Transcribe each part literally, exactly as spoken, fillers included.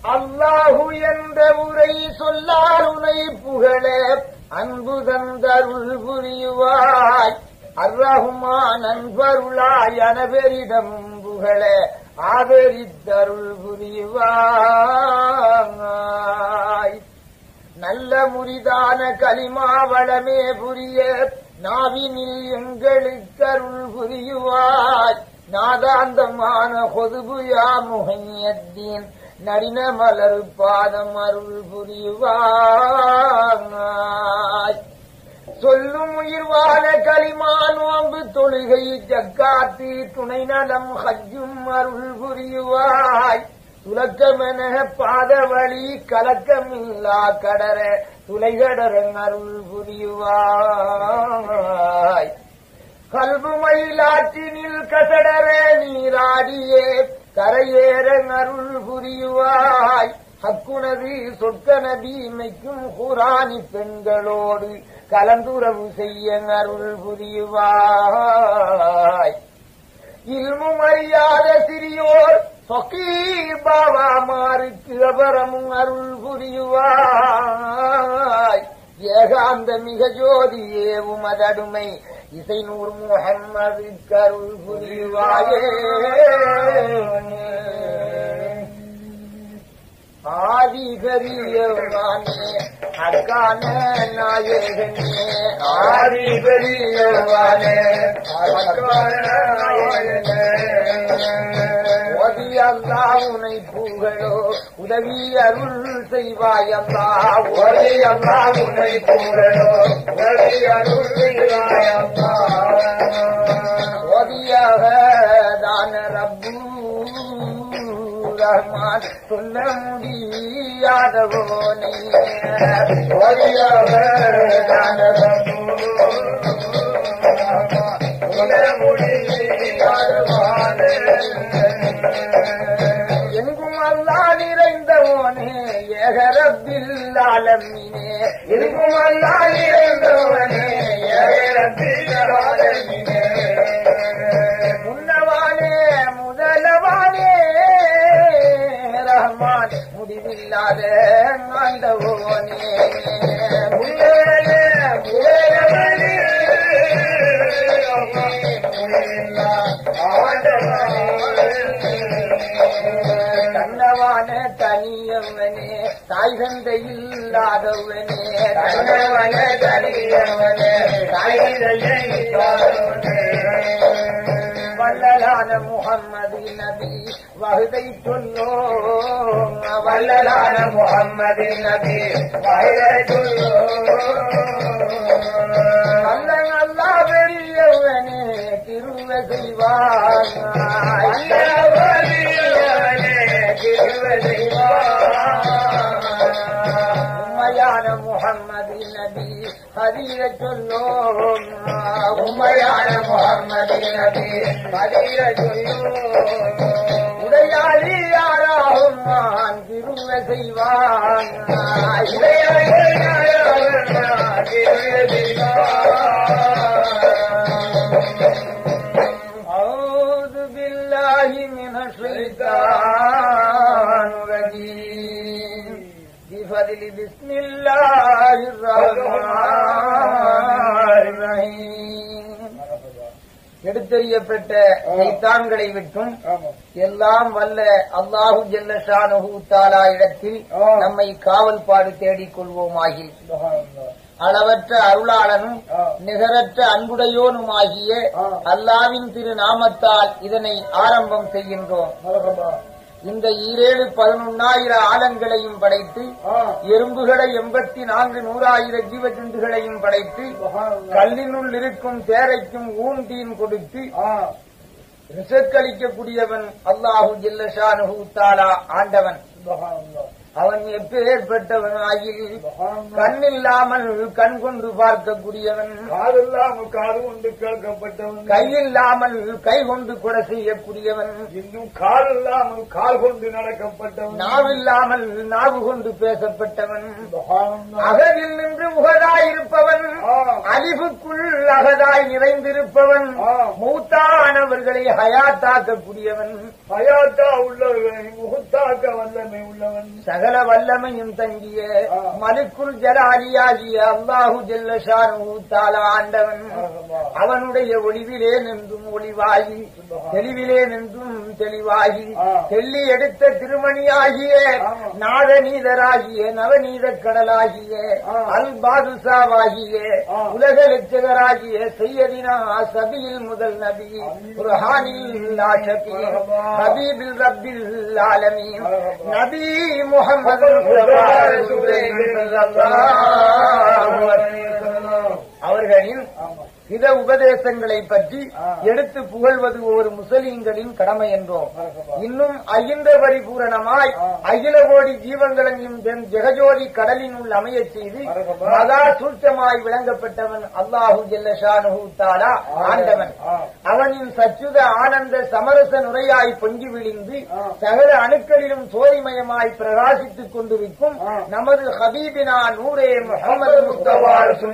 அல்லாஹு என்ற உரை சொல்லால் உனை புகழ அன்பு தந்தருள் புரியுவாய். அர்ரஹ்மான் அன்பருளாய் அனபெரிடம் புகழ ஆதரித்தருள் புரியுவாய். நல்ல முரிதான கலிமா வளமே புரிய நாவினில் எங்களுக்கு அருள் புரியுவாய். நாதாந்தமான கொதுபுயா முஹையத்தீன் நரின மலர் பாதம் அருள் புரியுவாய். சொல்லும் உயிர்வான கலிமா நோம்பு தொழுகை ஜக்காத்து துணை நலம் ஹஜ்ஜும் அருள் புரியுவாய். துலக்கமென பாதவழி கலக்கமில்லா கடர துளைகடரன் அருள் புரியுவாய். கல்பு மயிலாற்றினில் கசடர நீராடியே கரையேற அருள் புரியுவாய். ஹக்குனது சொற்க நபீமைக்கும் குரானி பெண்களோடு கலந்துறவு செய்ய அருள் புரியுவாய். இல்மும் அறியாத சிறியோர் ஃபகீர் பாவாமாருக்கு அபரமும் அருள் புரியுவாய். ஏகாந்த மிக ஜோதியே உமதடுமை இசை நூர் முஹம்மதுக்கு அருள் புரிவாயே. ஆதிகரியவானே அக்கான நாயகனே ஆதிகரியவானே அக்கான நாயகனே ஓதி அல்லாஹ் உனை புகழோ உதவி அருள் செய்வாய். அல்லாஹ் ஓதி அல்லாஹ் உனை புகழோ உதவி அருள் செய்வாய். அல்லாஹ் ஓதியாக தான ரப்பு ரஹ்மான் சொல்ல முடியாதவோனே ஓதியாக தான ரப்பு சொல்ல முடியாதவானே எங்கும் அல்லாஹ் நிறைந்தவோனே ஏகரப்பில் ஆலமீனே எங்கும் அல்லாஹ் நிறைந்தவனே ஏகரப்பில் ஆலமீனே முன்னவானே முதலவானே ரஹ்மான் முடிவில்லாத ஆண்டவோனே முன்னே முதலவனே தன்னவான தனியவனே தாய் தந்தை இல்லாதவனே தன்னவன தனியவனே தாய் தந்தை இல்லாதவனே வல்லலான முஹம்மது நபி வஹதை சொல்லோ வல்லலான முஹம்மது நபி வஹதை சொல்லோ அல்ல அல்லாஹ் பெரியவனே திருவ செய்வான் உம்மையான முஹம்மது நபி ஹதீர சொல்லோ உம்மையான முஹம்மது நபி ஹதீர சொல்லோ உடையாளி யாராகும் நான் திருவ செய்வான் உடையாளி யாராகும் நான் திருவ செய்வான். அஊது பில்லாஹி மினஷ் ஷைத்தானிர் ரஜீம் பிஃத்லி பிஸ்மில்லாஹிர் ரஹ்மானிர் ரஹீம். எடுத்தறியப்பட்ட சைத்தான்களை விட்டும் எல்லாம் வல்ல அல்லாஹு ஜல்ல ஷானஹு தஆலா இடத்தில் நம்மை காவல் பாடு தேடிக் கொள்வோமாகி அளவற்ற அருளாளனும் நிகரற்ற அன்புடையோனுமாகிய அல்லாவின் திரு நாமத்தால் இதனை ஆரம்பம் செய்கின்றோம். இந்த ஈரேழு பதினொன்னாயிரம் ஆலங்களையும் படைத்து எறும்புகளை எண்பத்தி நான்கு நூறாயிரம் ஜீவஜந்துகளையும் படைத்து கல்லினுள் இருக்கும் தேரைக்கும் ஊன்தீன் கொடுத்து ரிசக்களிக்கக்கூடியவன் அல்லாஹு ஜல்ல ஷானஹு தஆலா ஆண்டவன். அவன் எப்பேற்பட்டவனாயில் கண்ணில்லாமல் கண் கொண்டு பார்க்கக்கூடியவன், காதில்லாமல் காது கொண்டு கேட்கப்பட்டவன், கையில்லாமல் கை கொண்டு கொலை செய்யக்கூடியவன், இன்னும் கால் இல்லாமல் கால் கொண்டு நடக்கப்பட்டவன், நாவில்லாமல் நாவு கொண்டு பேசப்பட்டவன், அகதில் நின்று முகதாயிருப்பவன், அலிவுக்குள் அகதாய் நிறைந்திருப்பவன், மூத்தானவர்களை ஹயாத்தாக்கக்கூடியவன், ஹயாத்தா உள்ளவர்களை முகத்தாக்க வல்லமை உள்ளவன், சகல வல்லமையும் தங்கிய மலிக்குல் ஜலாலியாகிய அல்லாஹு ஜல்லஷானஹு தஆலா ஆண்டவன். அவனுடைய ஒளிவிலே நின்றும் ஒளிவாகி, தெளிவிலே நின்றும் தெளிவாகி, தெள்ளி எடுத்த திருமணியாகிய நாதநீதராகிய நவநீத கடலாகிய அல் பாதுசாவாகிய உலக லட்சகராகிய சையதினா சபியில் முதல் நபி ருஹானில் ஆஷகி ஹபீபில் ரப்பில் ஆலமீன் நபி முஹம்மது அவர்களின் இத உபதேசங்களை பற்றி எடுத்து புகழ்வது ஒரு முஸ்லிம்களின் கடமை என்றோம். இன்னும் அகிந்த பரிபூரணமாய் அகில கோடி ஜீவங்களையும் ஜெகஜோதி கடலின் உள் அமைய செய்து மகா சூட்சமாய் விளங்கப்பட்டவன் அல்லாஹு ஜல்லஷானஹு தஆலா ஆண்டவன். அவனின் சச்சுத ஆனந்த சமரச நுரையாய் பொங்கி விழிந்து சகல அணுக்களிலும் சோதிமயமாய் பிரகாசித்துக் கொண்டிருக்கும் நமது ஹபீபினா நூரே முஹம்மது முஸ்தபா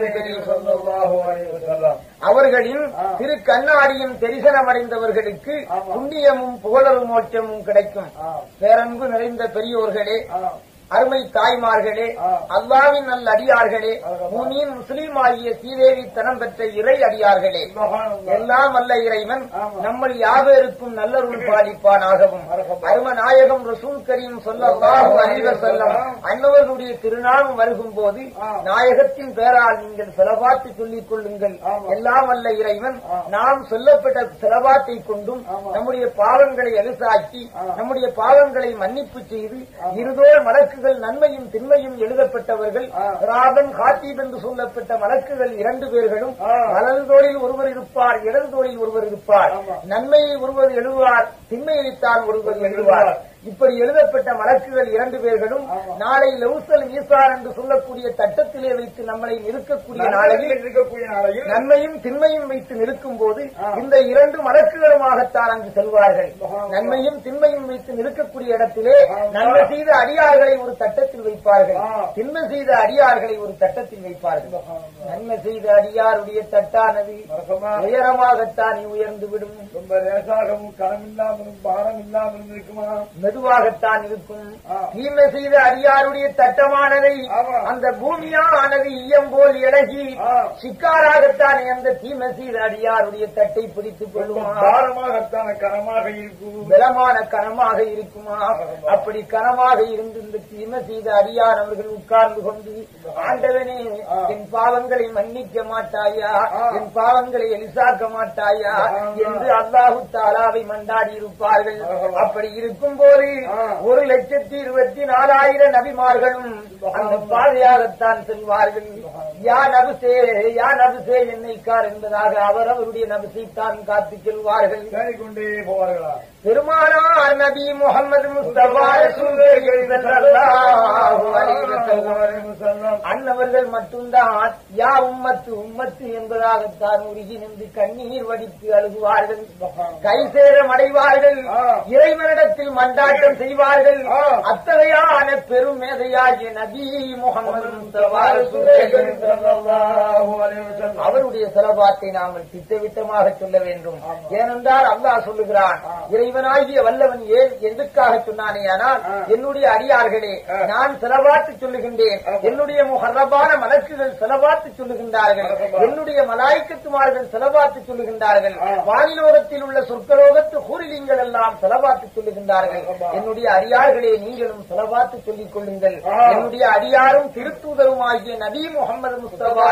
ஸல்லல்லாஹு அலைஹி வஸல்லம் அவர்களின் திரு கண்ணாடியும் தரிசனமடைந்தவர்களுக்கு புண்ணியமும் புகழரும் மோட்சமும் கிடைக்கும். பேரன்பு நிறைந்த பெரியோர்களே, அருமை தாய்மார்களே, அல்லாவின் நல்ல அடியார்களே, முனீன் முஸ்லீம் ஆகிய சீதேவி தனம் பெற்ற இறை அடியார்களே, எல்லாம் அல்ல இறைவன் நம்மள் யாவருக்கும் நல்லருள் பாலிப்பானாகவும் அரும நாயகம் ரசூல் கரீம் ஸல்லல்லாஹு அலைஹி வஸல்லம் அன்னவர்களுடைய திருநாமம் வருகும் போது நாயகத்தின் பெயரால் நீங்கள் செலவாத்து சொல்லிக் கொள்ளுங்கள். எல்லாம் அல்ல இறைவன் நாம் சொல்லப்பட்ட செலவாத்தை கொண்டும் நம்முடைய பாவங்களை அலுசாக்கி நம்முடைய பாவங்களை மன்னிப்பு செய்து இருதோர் மலக்கு நன்மையும் திண்மையும் எழுதப்பட்டவர்கள் ராபன் ஹாத்தீப் என்று சொல்லப்பட்ட மலக்குகள் இரண்டு பேர்களும் வலது தோளில் ஒருவர் இருப்பார், இடது தோளில் ஒருவர் இருப்பார். நன்மையை ஒருவர் எழுதுவார், திண்மையைத்தான் ஒருவர் எழுதுவார். இப்படி எழுதப்பட்ட மலக்குகள் இரண்டு பேர்களும் நாளை லவுசல் ஈசார் என்று சொல்லக்கூடிய தட்டத்திலே வைத்து நம்மளை நிற்கக்கூடிய நாளையில் இருக்கக்கூடிய நாளையில் நன்மையும் திண்மையும் வைத்து நிற்கும் போது இந்த இரண்டு மலக்குகளுமாகத்தான் அங்கு செல்வார்கள். நன்மையும் திண்மையும் வைத்து நிற்கக்கூடிய இடத்திலே நன்மை செய்த அடியார்களை ஒரு தட்டத்தில் வைப்பார்கள், திண்மை செய்த அடியார்களை ஒரு தட்டத்தில் வைப்பார்கள். நன்மை செய்த அடியாருடைய தட்டானது உயரமாகத்தான் உயர்ந்து விடும். ரொம்ப லேசாகவும் கனம் இல்லாமலும் பாரம் இல்லாமலும் இருக்குமா? மெதுவாகத்தான் இருக்கும். தீமை செய்த அடியாருடைய தட்டமானதை அந்த பூமியானது ஈயம்போல் இழகி சிக்காராகத்தான் அந்த தீமை செய்த அடியாருடைய தட்டை பிடித்துக் கொள்ளுமா? பாரமாகத்தான் கனமாக இருக்கும், பலமான கனமாக இருக்குமா? அப்படி கனமாக இருந்து இந்த தீமை செய்த அடியார் அவர்கள் உட்கார்ந்து கொண்டு ஆண்டவனே என் பாவங்களை மன்னிக்க மாட்டாயா, என் பாவங்களை எலிசாக்க மாட்டாயா என்று அல்லாஹு தஆலாவை மண்டாடி இருப்பார்கள். அப்படி இருக்கும் போது ஒரு லட்சத்தி இருபத்தி நாலாயிரம் நபிமார்களும் அந்த பாதையாகத்தான் செல்வார்கள். யா நபிசே யா நபிசே என்னைக்கார் என்பதாக அவர் அவருடைய நபிசைத்தான் காத்து செல்வார்கள். கொண்டே போவார்களா? பெருமானார் நபி முஹம்மது முஸ்தபா ஸல்லல்லாஹு அலைஹி வஸல்லம் அன்னவர்கள் மட்டும்தான் யா உம்மத்து உம்மத்து என்பதாகத்தான் உருகி நின்று கண்ணீர் வடித்து அழுகுவார்கள், கைசேரம் அடைவார்கள், இறைவனிடத்தில் மண்டாட்டம் செய்வார்கள். அத்தகையான பெரும் மேதையாகிய நபி முஹம்மது முஸ்தபா ஸல்லல்லாஹு அலைஹி வஸல்லம் அவருடைய செலவாத்தை நாங்கள் திட்டவிட்டமாக சொல்ல வேண்டும். ஏனென்றால் அல்லாஹ் சொல்லுகிறான், இறைவனாகிய வல்லவன் ஏன் எதற்காக சொன்னானே ஆனால் என்னுடைய அடியார்களே நான் செலவாத்து சொல்லுகின்றேன், என்னுடைய முஹர்ரபான மலக்குகள் செலவாத்து சொல்லுகின்றார்கள், என்னுடைய மலாய்க்கத்துமார்கள் செலவாத்து சொல்லுகின்றார்கள், வானிலோகத்தில் உள்ள சொற்கலோகத்து கூறிலிங்கள் எல்லாம் செலவாத்து சொல்லுகின்றார்கள். என்னுடைய அடியார்களே நீங்களும் செலவாத்து சொல்லிக் கொள்ளுங்கள். என்னுடைய அடியாரும் திருத்தூதரும் ஆகிய நபி முஹம்மது முஸ்தபா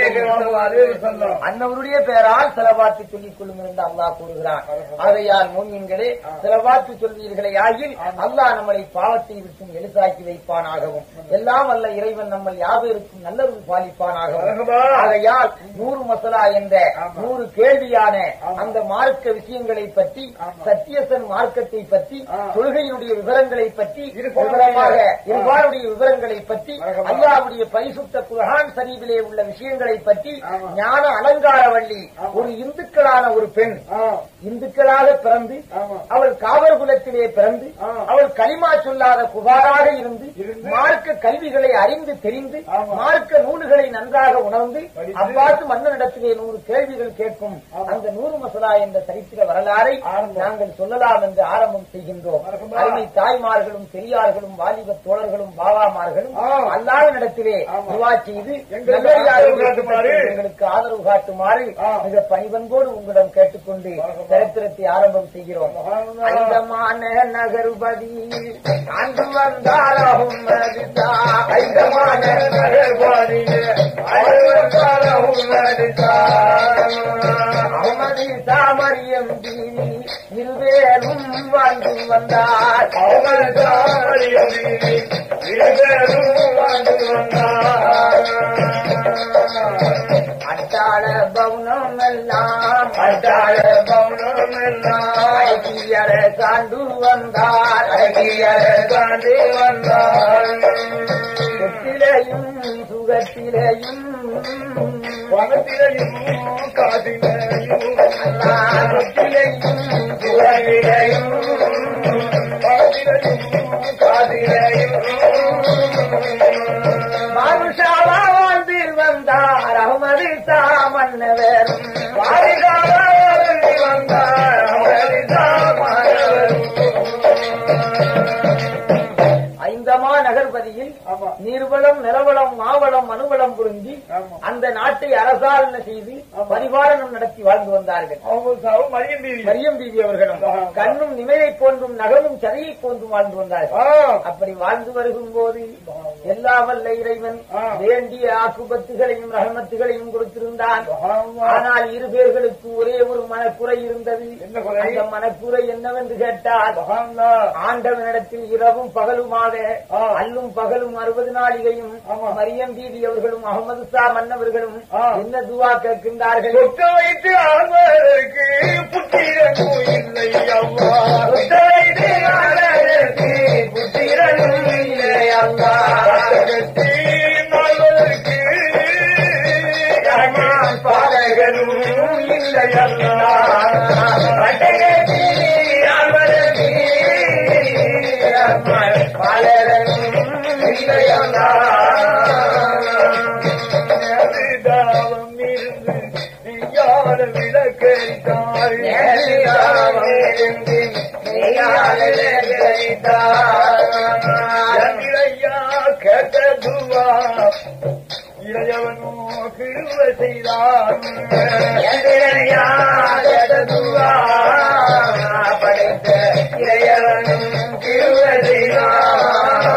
அன்னவருடைய பெயரால் செலவாத்து சொல்லிக் கொள்ளுங்கள் என்று அல்லாஹ் கூறுகிறான். ஆகையால் மூமின்களே செலவாத்து சொல்வீர்களே ஆகில் அல்லாஹ் நம்மளை பாவத்தை விட்டும் எளிதாக்கி வைப்பானாகவும் எல்லாம் அல்ல இறைவன் நம்ம யாவருக்கும் நல்லருள் பாலிப்பானாகவும். ஆகையால் நூறு மசலா என்ற நூறு கேள்வியான அந்த மார்க்க விஷயங்களை பற்றி, சத்தியசன் மார்க்கத்தை பற்றி, தொழுகையினுடைய விவரங்களை பற்றி விவரமாக குர்ஆனுடைய விவரங்களை பற்றி, அல்லாஹ்வுடைய பரிசுத்த குர்ஆன் ஷரீஃபிலே உள்ள விஷயங்களை பற்றி ஞான அலங்காரவள்ளி ஒரு இந்துக்களான ஒரு பெண் இந்துக்களாக பிறந்து அவள் காவல் குலத்திலே பிறந்து அவள் களிமா சொல்லாத குபாராக இருந்து மார்க்க கல்விகளை அறிந்து தெரிந்து மார்க்க நூல்களை நன்றாக உணர்ந்து அவ்வாறு மன்னனிடத்திலே நூறு கேள்விகள் கேட்கும் அந்த நூறு மசலா என்ற சரித்திர வரலாறை நாங்கள் சொல்லலாம் என்று ஆரம்பம் செய்கின்றோம். அருமை தாய்மார்களும் பெரியார்களும் வாலிப தோழர்களும் பாபாமார்களும் அல்லாஹ்விடத்திலே துஆ செய்து எங்களுக்கு ஆதரவு காட்டுமாறு மிக பணிவன்போடு உங்களிடம் கேட்டுக்கொண்டு சரித்திரத்தை ஆரம்பம் செய்கிறோம். ஐந்தமான நகர்பதி ஆண்டு வந்தாரகும் ஐந்தமான நகர்பதி அகமதி தாமரியம் தீனி இருவேலும் வாழ்ந்து வந்தார். அகமதி தாமரியம் தீனி இருவேலும் வாழ்ந்து வந்தார். அட்டாள பவுனம் எல்லாம் அட்டாள பவுனம் எல்லாம் அழகியர காண்டு வந்தார். அழகியர காண்டு வந்தார். சொத்திலையும் சுகத்திலையும் வனத்திலையும் காதிலையும் சொத்திலையும் சுகத்திலையும் வனத்திலையும் காதிலையும் மானுஷாவா வாழ்ந்து வந்தார். அகமது தாமன்னவரும் வாரிகாவா வாழ்ந்து வந்தார். அகமது தாமன்னவரும் ஐந்தமா நகர்பதியில் நீர்வளம் நிலவளம் மாவளம் மனுவளம் புரிஞ்சி அந்த நாட்டை அரசாரணை செய்து பரிபாலனம் நடத்தி வாழ்ந்து வந்தார்கள். மரியம் பீவி அவர்களும் கண்ணும் நிமையை போன்றும் நகமும் சதையை போன்றும் வாழ்ந்து வந்தார்கள். அப்படி வாழ்ந்து வருகும் போது எல்லா வல்ல இறைவன் வேண்டிய ஆக்குபத்துகளையும் ரஹமத்துகளையும் கொடுத்திருந்தான். ஆனால் இரு பேர்களுக்கு ஒரே ஒரு மனக்குறை இருந்தது. அந்த மனக்குறை என்னவென்று கேட்டால், ஆண்டவனிடத்தில் இரவும் பகலுமாக அல்லும் பகலும் அறுபது நாளிகையும் மரியம் பீவி அவர்களும் அகமது ஷா மன்னவர்களும் என்ன துவா கேட்கின்றார்கள்? வைத்து ஆழ்வதற்கு புத்திரனும் இல்லை அவ்வா, புத்திரனும் இல்லை அவ்வா, நாள்வதற்கு பாலகனும் இல்லை அல்லா, தாவம் இருந்து யார விளக்கைத்தார் கேட்டதுவா இளையவனோ கிருவ செய்தான். படைத்த இளையவனும் கிருவ செய்தான்.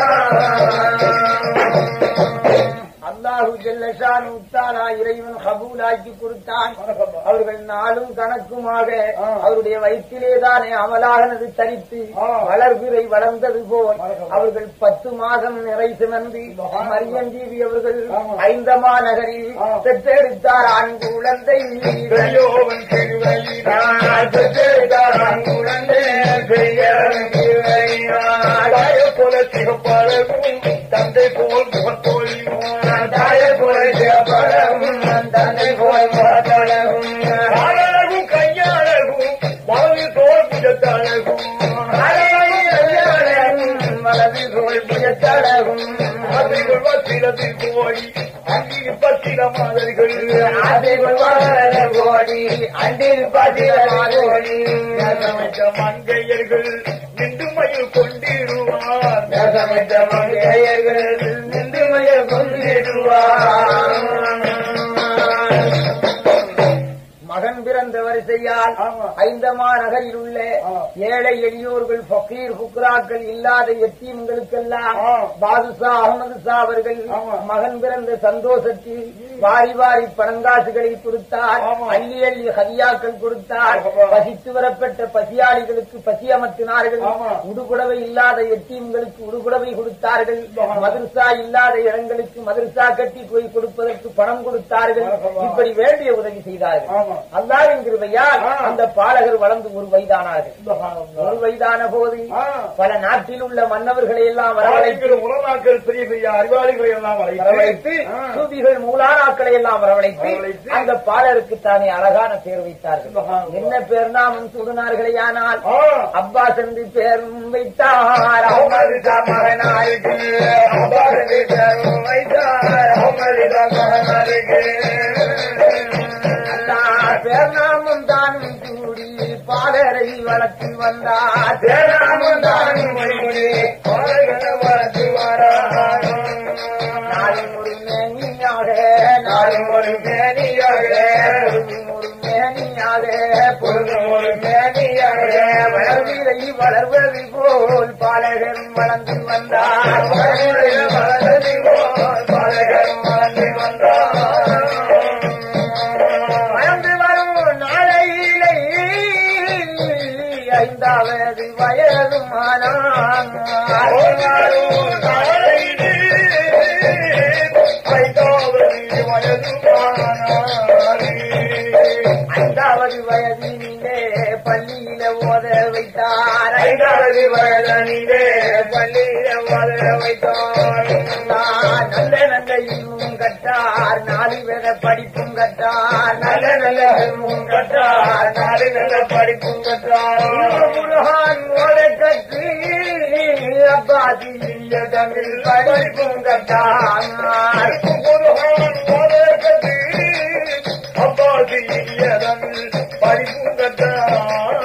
அல்லாஹு ஜல்லஷான் உத்தாலா இறைவன் கபூலாக்கி கொடுத்தான். அவர்கள் நாளும் கணக்குமாக அவருடைய வயிற்றிலேதானே அமலாகனது தரித்து வளர்பிறை வளர்ந்தது போல் அவர்கள் பத்து மாதம் நிறை சுமந்து மரியம் பீவி அவர்கள் ஐந்தமா நகரில் பெற்றெடுத்தார் ஆண் குழந்தை. பெற்றெடுத்தார் ஆண் குழந்தை போல சிகப்பழகும் தந்தை போல் முகத்தோழியும் தந்தை போல் முகத்தழகும் அழகும் கையாளகும் வலது தோல் புஜத்தழகும் வலது தோல் புஜத்தழகும் அதை கொள்வார் சிலத்தில் கோடி அன்றில் பத்திர மாதர்கள் அதை கொள்வார் கோடி அன்றில் பத்திர மாதோடி சமைத்த மங்கையர்கள் நின்று மயில் கொண்டிடுவார். சமைத்த மங்கையர்கள் நின்று மயில் கொண்டிடுவார். மகன் பிறந்த வரிசையால் ஐந்தமா நகரில் உள்ள ஏழை எளியோர்கள் பக்கீர் புக்ராக்கள் இல்லாத எத்தீம்களுக்கெல்லாம் பாதுஷா அகமது ஷா அவர்கள் மகன் பிறந்த சந்தோஷத்தில் வாரி வாரி பணங்காசுகளை கொடுத்தார். அள்ளி அள்ளி ஹதியாக்கள் கொடுத்தார். பசித்து வரப்பட்ட பசியாளிகளுக்கு பசி அமர்த்தினார்கள். உடுகுடவை இல்லாத எத்தீம்களுக்கு உடுகுடவை கொடுத்தார்கள். மதரசா இல்லாத இடங்களுக்கு மதரசா கட்டி போய் கொடுப்பதற்கு பணம் கொடுத்தார்கள். இப்படி வேண்டிய உதவி செய்தார்கள். அல்லாஹ்வின் கிருபையால் ஆகையால் அந்த பாலகர் வளர்ந்து ஒரு வயதானார்கள். ஒரு வயதான போது பல நாட்டில் உள்ள மன்னவர்களை எல்லாம் வரவழைத்து உலமாக்கள் பெரிய பெரிய அறிவாளிகளை எல்லாம் வரவழைத்து சூதிகள் மூலானாக்களை எல்லாம் வரவழைத்து அந்த பாலருக்கு தானே அழகான பேர் வைத்தார்கள். என்ன பேர் நாமும் சூடினார்களே ஆனால் அப்பாஸ் என்று பேரும் வைத்தார். மகனாருக்கு அப்பாஸ் என்று பேரும் வைத்தார். பேர் நாமும் தானும் கூடி பாலரை வளர்த்து வந்தார். பேர் நாமும் தானும் பாலரை வளர்த்து வரார். நாளும் ஒரு மேனியாக நாளும் ஒரு மேனியாக ஒரு மேனியாக பொருளும் ஒரு மேனியாக வளர்விலை வளர்வது போல் பாலகரும் வளர்ந்து வந்தார். வளர்வது போல் பாலகரும் வளர்ந்து வந்தார். வளர்ந்து வரும் நாளையிலே ஐந்தாவது வயதும் ஆனார். ஐந்தாவது வயதினிலே பள்ளியில ஓத வைத்தார். ஐந்தாவது வயதினிலே பள்ளியில ஓத வைத்தார். நல்ல நல்ல இன்னும் கட்டார். நாலு வேத படிப்பும் கட்டார். நல்ல நல்ல இன்னும் கட்டார். நாலு நல்ல படிப்பும் கட்டார். முருகான் ஓத கற்று அப்பாசி தமிழ் படிப்பும் கட்டார். முருகான் ஓத கற்று அப்பாசி தமிழ் படிப்பும் கட்டார்.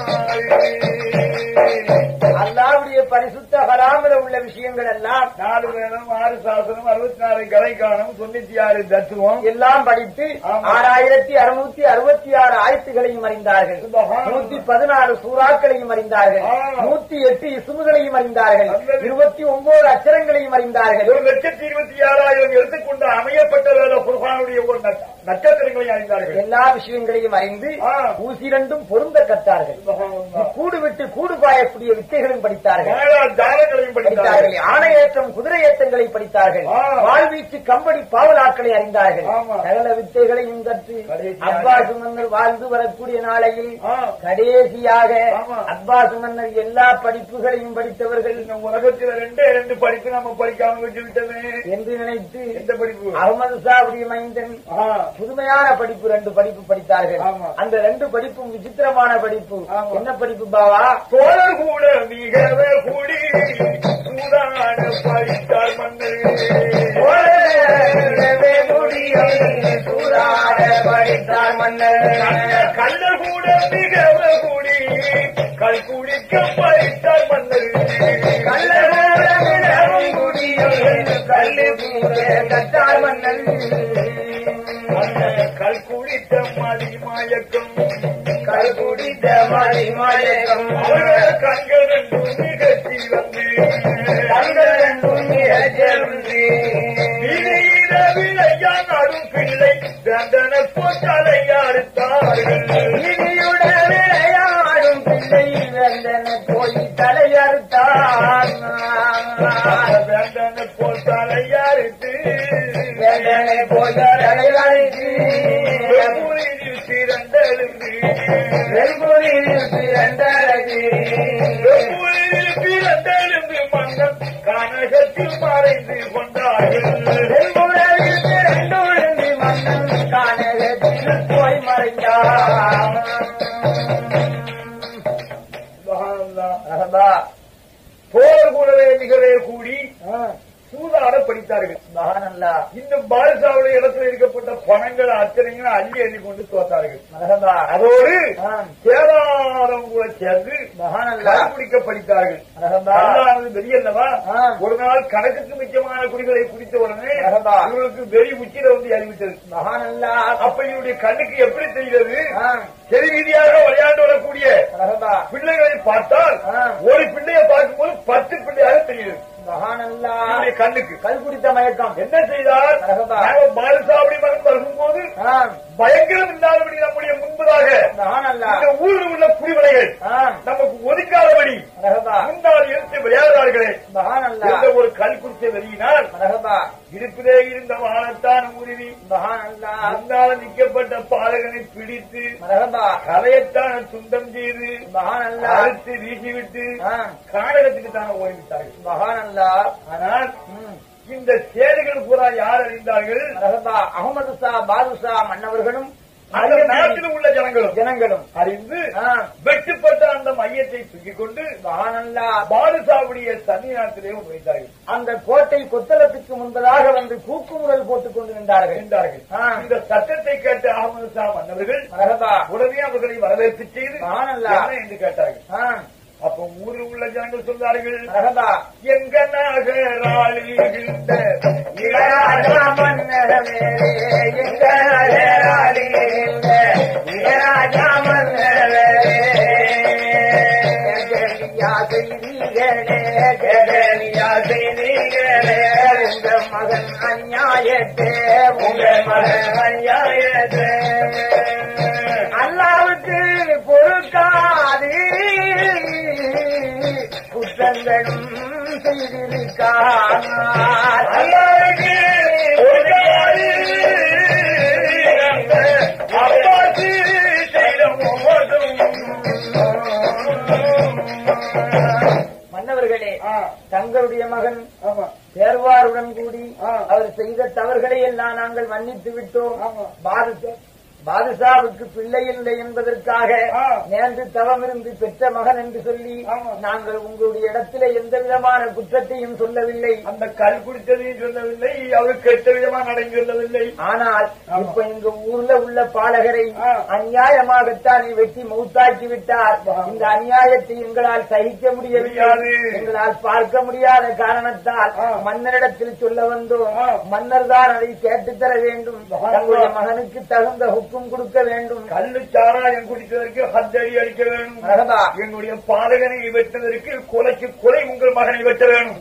அல்லாவுடைய பரிசுத்த ஹராமில் உள்ள விஷயங்கள் எல்லாம் நாலு வேதம் ஆறு சாசனம் அறுபத்தி நாலு கலைக்கானம் தொண்ணூத்தி ஆறு தத்துவம் எல்லாம் படித்து ஆறாயிரத்தி அறுநூத்தி அறுபத்தி ஆறு ஆயத்துகளையும் அறிந்தார்கள். நூத்தி பதினாறு சூறாக்களையும் அறிந்தார்கள். நூத்தி எட்டு இசுமுகளையும் அறிந்தார்கள். இருபத்தி ஒன்பது அச்சரங்களையும் அறிந்தார்கள். ஒரு லட்சத்தி இருபத்தி ஆறாயிரம் எடுத்துக்கொண்டு அமையப்பட்ட குர்ஆனுடைய ஒரு நட்சத்திரங்களையும் அறிந்தார்கள். எல்லா விஷயங்களையும் அறிந்து ஊசிரண்டும் பொருந்த கற்றார்கள். கூடு விட்டு கூடு பாயக்கூடிய வித்தைகளும் படித்தார்கள். படித்தார்கள். ஆணையேற்றம் குதிரை ஏற்றங்களை படித்தார்கள். வாழ்வீச்சு கம்படி பாவலாக்களை அறிந்தார்கள். சகல வித்தைகளையும் கற்று அப்பாஸ் மன்னர் வாழ்ந்து வரக்கூடிய நாளையில் கடைசியாக அப்பாஸ் மன்னர் எல்லா படிப்புகளையும் படித்தவர்கள் உலகத்தில் ரெண்டே ரெண்டு படிப்பு நம்ம படிக்காம விட்டு விட்டோமே என்று நினைத்து எந்த படிப்பு அகமது ஷாவுடைய மைந்தன் புதுமையான படிப்பு ரெண்டு படிப்பு படித்தார்கள். அந்த ரெண்டு படிப்பும் விசித்திரமான படிப்பு. என்ன படிப்பு பாவா? தோழர் கூட மிகவே கூடி சூதான படித்தார் மன்னர். சூதாட படித்தார் மன்னர். கல்லர் கூட மிகவே கூடி கல் குடிக்க படித்தார் மன்னர். கல்லர் கூட மிகவும் கூடி கல்லு கற்றார் மன்னர். கல் குடித்த மதி மாயக்கம் கல் குடித்த மதி மாயக்கம் கண்கள் ரெண்டும் நிகழ்ச்சி வந்து கண்கள் ரெண்டும் நிகழ்ச்சி விளையான் அரும் பிள்ளை தண்டன போட்டாலை அறுத்தார்கள். இனியுடன் விளையாடும் பிள்ளை வேந்தன போய் தலையறுத்தார். வேந்தன போட்டாலை அறுத்து வேந்தனை போய் தலையறுத்து பிறந்தெழுந்து வெண்புரியில் பிறந்தழகு பிறந்தெழுந்து மன்னன் கனகத்தில் மறைந்து கொண்டார்கள். வெண்புரியில் பிறந்தொழுந்து மன்னன் கானகத்தில் போய் மறைந்தார். போர் கூடவே மிகவே கூடி சூதாட படித்தார்கள். மகானல்லா இந்த பாதுஷாவுடைய இடத்துல இருக்கப்பட்ட பணங்கள் அத்தனையும் அள்ளி அள்ளி கொண்டு தோத்தார்கள். அதோடு சேதாரம் கூட சேர்ந்து மகானல்லா குடிக்க படித்தார்கள். வெறியல்லவா ஒரு நாள் கணக்குக்கு முக்கியமான குடிகளை குடித்த உடனே இவர்களுக்கு வெறி உச்சியில வந்து அறிவித்தது. மகானல்லா அப்ப இவருடைய கண்ணுக்கு எப்படி தெரிகிறது? செறி ரீதியாக விளையாண்டு வரக்கூடிய பிள்ளைகளை பார்த்தால் ஒரு பிள்ளையை பார்க்கும்போது பத்து பிள்ளையாக தெரியுது. மகானல்லா கண்ணுக்கு கல் குடித்த மயக்கம். என்ன செய்தார்? பாதுஷாவுடைய மகன் வரும்போது பயங்கரம் இல்லாதபடி நம்முடைய முன்பதாக இந்த ஊரில் உள்ள குடிமலைகள் நமக்கு ஒதுக்காதபடி முன்னால் எடுத்து விளையாடுறார்களே எந்த ஒரு கல் குடிச்ச வெளியினால் இருப்பிலே இருந்த வானத்தான் உருவி முன்னால் நிற்கப்பட்ட பாலகனை பிடித்து கலையத்தான துண்டம் செய்து அறுத்து வீசிவிட்டு காடகத்துக்கு தானே ஓய்விட்டார்கள். ஆனால் இந்த சேவைகள் பூரா யார் அறிந்தார்கள்? அகமது ஷா பாதுஷா மன்னவர்களும் அந்த நாட்டில் உள்ள ஜனங்களும் ஜனங்களும் அறிந்து வெட்டுப்பட்ட அந்த மையத்தை தூக்கிக் கொண்டு பாதுஷாவுடைய சன்னியாசத்திலே வைத்தார்கள். அந்த கோட்டை கொத்தளத்துக்கு முன்பதாக வந்து கூக்குமுதல் போட்டுக் கொண்டு நின்றார்கள் நின்றார்கள் இந்த சட்டத்தை கேட்ட அகமது ஷா மன்னவர்கள் உடனே அவர்களை வரவேற்பு செய்து என்று கேட்டார்கள். அப்ப ஊரில் உள்ள ஜனங்கள் சொல்றார்கள், எங்க நகராளி இருந்த இளையராஜா மன்னரே, எங்க நகராளி இருந்த இளையராஜா மன்னரே, ஜெகலியா செய்திகளே ஜெகலியா செய்திகளே, உங்க மகன் அநியாயத்தே உங்க மகன் அநியாயத்தே அல்லாவுக்கு பொறுக்காது குற்றங்களும் செய்திருக்கார். அல்லாவுக்கு பொறுக்காது அப்பாசி செய்த மோதும். மன்னவர்களே, தங்களுடைய மகன் தேர்வாருடன் கூடி அவர் செய்த தவறுகளை எல்லாம் நாங்கள் மன்னித்து விட்டோம். பாரத பாதுஷாவுக்கு பிள்ளை இல்லை என்பதற்காக நேர்ந்து தவம் இருந்து பெற்ற மகன் என்று சொல்லி நாங்கள் உங்களுடைய இடத்திலே எந்த விதமான குற்றத்தையும் சொல்லவில்லை, அந்த கல் குடித்ததையும் சொல்லவில்லை, அவருக்கு கெட்ட விதமாக நடந்து சொல்லவில்லை. ஆனால் இப்ப எங்க ஊர்ல உள்ள பாலகரை அநியாயமாகத்தான் வெட்டி மௌத்தாக்கி விட்டார். இந்த அநியாயத்தை எங்களால் சகிக்க முடியவில்லை, எங்களால் பார்க்க முடியாத காரணத்தால் மன்னரிடத்தில் சொல்ல வந்தோம். மன்னர் தான் அதை கேட்டுத்தர வேண்டும், தங்களுடைய மகனுக்கு தகுந்த கொடுக்க வேண்டும். கல்லு சாராயம் குடித்ததற்கு ஹத்தடி அடிக்க வேண்டும். என்னுடைய பாலகனை வெட்டதற்கு கொலைக்கு கொலை உங்கள் மகனை வெட்ட வேண்டும்.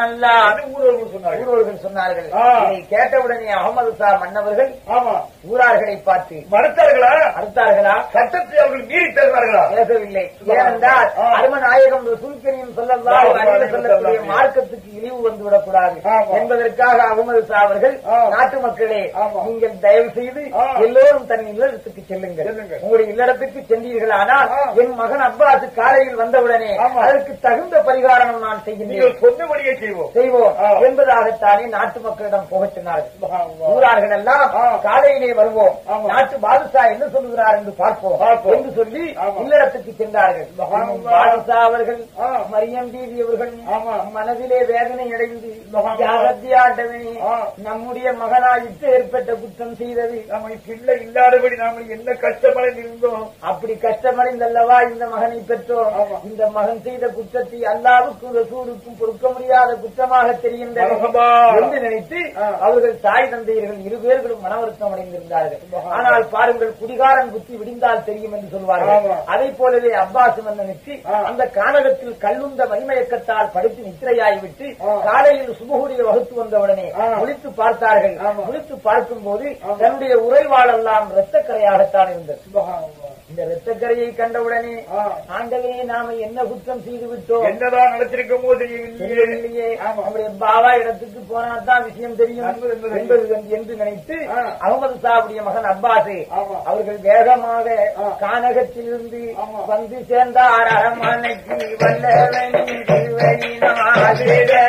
ஊரவர்கள் சொன்னார்கள். இதை கேட்டவுடனே அகமது ஷா மன்னவர்கள் ஆமா ஊரார்களை பார்த்து மறுத்தார்களா அறுத்தார்களா சட்டத்தை அவர்கள் மீறி தருவார்களா? பேசவில்லை. ஏனென்றால் அருமநாயகம் ரசூல்கரீம் ஸல்லல்லாஹு அலைஹி வஸல்லம் மார்க்கத்துக்கு இழிவு வந்துவிடக் கூடாது என்பதற்காக அகமது ஷா அவர்கள் நாட்டு மக்களே, நீங்கள் தயவு செய்து எல்லோரும் தன் இல்லத்துக்கு செல்லுங்கள். உங்களுடைய இல்லடத்துக்கு சென்றீர்கள். ஆனால் என் மகன் அப்பாஸ் காலையில் வந்தவுடனே அதற்கு தகுந்த பரிகாரம் நான் செய்கின்றேன், சொன்னபடியே செய்வோம் செய்வோம் என்பதாகத்தானே நாட்டு மக்களிடம் போகச் சொன்னார்கள். ஊரார்கள் எல்லாம் காலையிலே வருவோம், நாட்டு பாதுஷா என்ன சொல்லுகிறார் என்று பார்ப்போம் என்று சொல்லி இல்லடத்துக்கு சென்றார்கள். பாதுஷா அவர்கள் மரியம் தேவி அவர்கள் மனதிலே வேதனை அடைந்து ஆண்டவனே, நம்முடைய மகனாயிட்டு ஏற்பட்ட குற்றம் செய்தது, நம்மை பிள்ளை இல்லாதபடி நாம என்ன கஷ்டமடைந்து இருந்தோம், அப்படி கஷ்டமடைந்தல்லவா இந்த மகனை பெற்றோம். இந்த மகன் செய்த குற்றத்தை அல்லாவுக்கும் ரசூலுக்கும் பொறுக்க முடியாத குற்றமாக தெரிகின்றது என்று நினைத்து அவர்கள் தாய் தந்தையர்கள் இரு பேர்களும் மன வருத்தம் அடைந்திருந்தார்கள். ஆனால் பாருங்கள், குடிகாரன் புத்தி விடிந்தால் தெரியும் என்று சொல்வார்கள். அதை போலவே அப்பாஸ் மன்னனுக்கு அந்த கானகத்தில் கல்லுந்த மணிமயக்கத்தால் படுத்து நித்திரையாகிவிட்டு காலையில் சுபகுடைய வகுத்து வந்தவுடனே முழித்து பார்த்தார்கள். முழித்து பார்க்கும் போது தன்னுடைய உறைவாளெல்லாம் இரத்தக்கரையாகத்தான் இருந்தது. இந்த இரத்தக்கரையை கண்டவுடனே ஆண்டவரே, நாம என்ன குற்றம் செய்து விட்டோம், என்னதான் நடத்திருக்கும் போது தெரியவில்லையே, நம்முடைய பாபா இடத்துக்கு போனால்தான் விஷயம் தெரியும் என்று நினைத்து அகமது ஷாவுடைய மகன் அப்பாஸ் அவர்கள் வேகமாக கானகத்திலிருந்து வந்து சேர்ந்தார். அரண்மனைக்கு வல்லவனின் திருவழினாது,